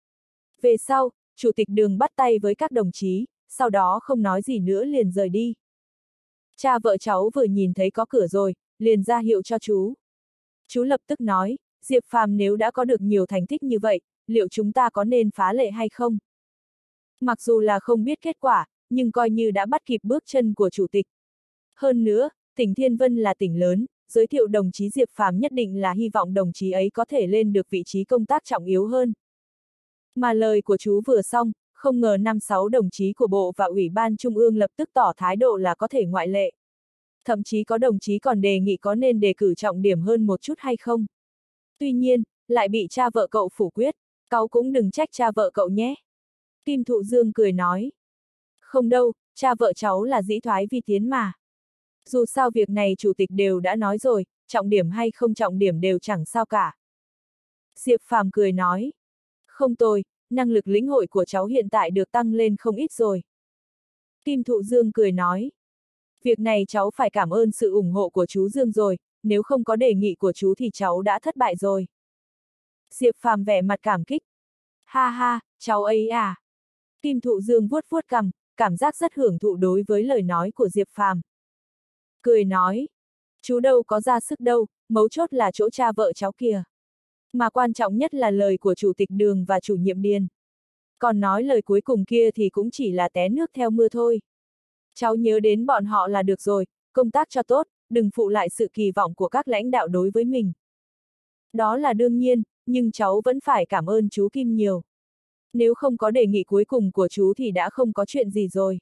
Về sau, chủ tịch Đường bắt tay với các đồng chí, sau đó không nói gì nữa liền rời đi. Cha vợ cháu vừa nhìn thấy có cửa rồi, liền ra hiệu cho chú. Chú lập tức nói, Diệp Phàm nếu đã có được nhiều thành tích như vậy, liệu chúng ta có nên phá lệ hay không? Mặc dù là không biết kết quả, nhưng coi như đã bắt kịp bước chân của chủ tịch. Hơn nữa, tỉnh Thiên Vân là tỉnh lớn, giới thiệu đồng chí Diệp Phàm nhất định là hy vọng đồng chí ấy có thể lên được vị trí công tác trọng yếu hơn. Mà lời của chú vừa xong, không ngờ năm sáu đồng chí của Bộ và Ủy ban Trung ương lập tức tỏ thái độ là có thể ngoại lệ. Thậm chí có đồng chí còn đề nghị có nên đề cử trọng điểm hơn một chút hay không. Tuy nhiên, lại bị cha vợ cậu phủ quyết, cáu cũng đừng trách cha vợ cậu nhé. Kim Thụ Dương cười nói. Không đâu, cha vợ cháu là dĩ thoái vi tiến mà. Dù sao việc này chủ tịch đều đã nói rồi, trọng điểm hay không trọng điểm đều chẳng sao cả. Diệp Phàm cười nói. Không tồi, năng lực lĩnh hội của cháu hiện tại được tăng lên không ít rồi. Kim Thụ Dương cười nói. Việc này cháu phải cảm ơn sự ủng hộ của chú Dương rồi, nếu không có đề nghị của chú thì cháu đã thất bại rồi. Diệp Phàm vẻ mặt cảm kích. Ha ha, cháu ấy à. Kim Thụ Dương vuốt vuốt cằm, cảm giác rất hưởng thụ đối với lời nói của Diệp Phàm. Cười nói. Chú đâu có ra sức đâu, mấu chốt là chỗ cha vợ cháu kìa. Mà quan trọng nhất là lời của chủ tịch Đường và chủ nhiệm Điền. Còn nói lời cuối cùng kia thì cũng chỉ là té nước theo mưa thôi. Cháu nhớ đến bọn họ là được rồi, công tác cho tốt, đừng phụ lại sự kỳ vọng của các lãnh đạo đối với mình. Đó là đương nhiên, nhưng cháu vẫn phải cảm ơn chú Kim nhiều. Nếu không có đề nghị cuối cùng của chú thì đã không có chuyện gì rồi.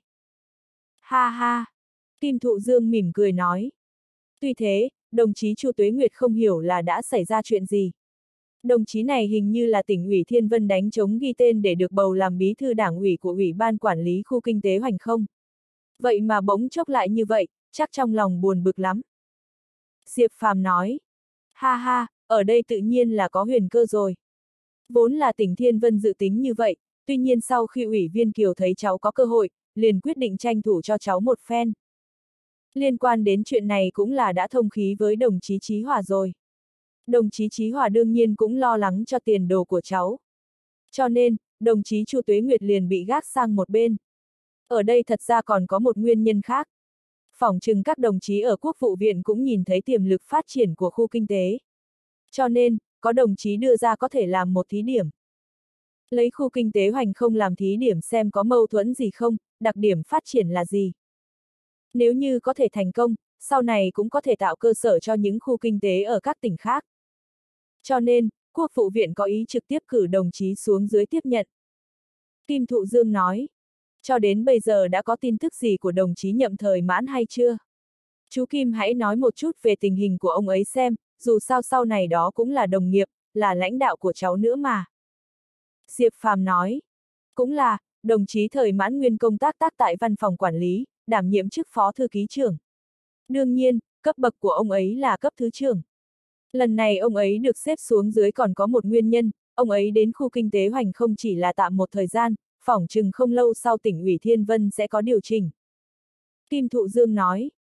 Ha ha! Kim Thụ Dương mỉm cười nói. Tuy thế, đồng chí Chu Tuế Nguyệt không hiểu là đã xảy ra chuyện gì. Đồng chí này hình như là tỉnh ủy Thiên Vân đánh trống ghi tên để được bầu làm bí thư đảng ủy của Ủy ban Quản lý Khu Kinh tế Hoành không? Vậy mà bỗng chốc lại như vậy, chắc trong lòng buồn bực lắm. Diệp Phàm nói. Ha ha, ở đây tự nhiên là có huyền cơ rồi. Vốn là tỉnh Thiên Vân dự tính như vậy, tuy nhiên sau khi ủy viên Kiều thấy cháu có cơ hội, liền quyết định tranh thủ cho cháu một phen. Liên quan đến chuyện này cũng là đã thông khí với đồng chí Chí Hòa rồi. Đồng chí Chí Hòa đương nhiên cũng lo lắng cho tiền đồ của cháu. Cho nên, đồng chí Chu Tuế Nguyệt liền bị gác sang một bên. Ở đây thật ra còn có một nguyên nhân khác. Phỏng chừng các đồng chí ở Quốc vụ viện cũng nhìn thấy tiềm lực phát triển của khu kinh tế. Cho nên, có đồng chí đưa ra có thể làm một thí điểm. Lấy khu kinh tế Hoành không làm thí điểm xem có mâu thuẫn gì không, đặc điểm phát triển là gì. Nếu như có thể thành công, sau này cũng có thể tạo cơ sở cho những khu kinh tế ở các tỉnh khác. Cho nên, Quốc vụ viện có ý trực tiếp cử đồng chí xuống dưới tiếp nhận. Kim Thụ Dương nói. Cho đến bây giờ đã có tin tức gì của đồng chí Nhậm Thời Mãn hay chưa? Chú Kim hãy nói một chút về tình hình của ông ấy xem, dù sao sau này đó cũng là đồng nghiệp, là lãnh đạo của cháu nữa mà. Diệp Phàm nói. Cũng là, đồng chí Thời Mãn nguyên công tác tác tại văn phòng quản lý, đảm nhiệm chức phó thư ký trưởng. Đương nhiên, cấp bậc của ông ấy là cấp thứ trưởng. Lần này ông ấy được xếp xuống dưới còn có một nguyên nhân, ông ấy đến khu kinh tế Hoành không chỉ là tạm một thời gian, phỏng chừng không lâu sau tỉnh ủy Thiên Vân sẽ có điều chỉnh. Kim Thụ Dương nói.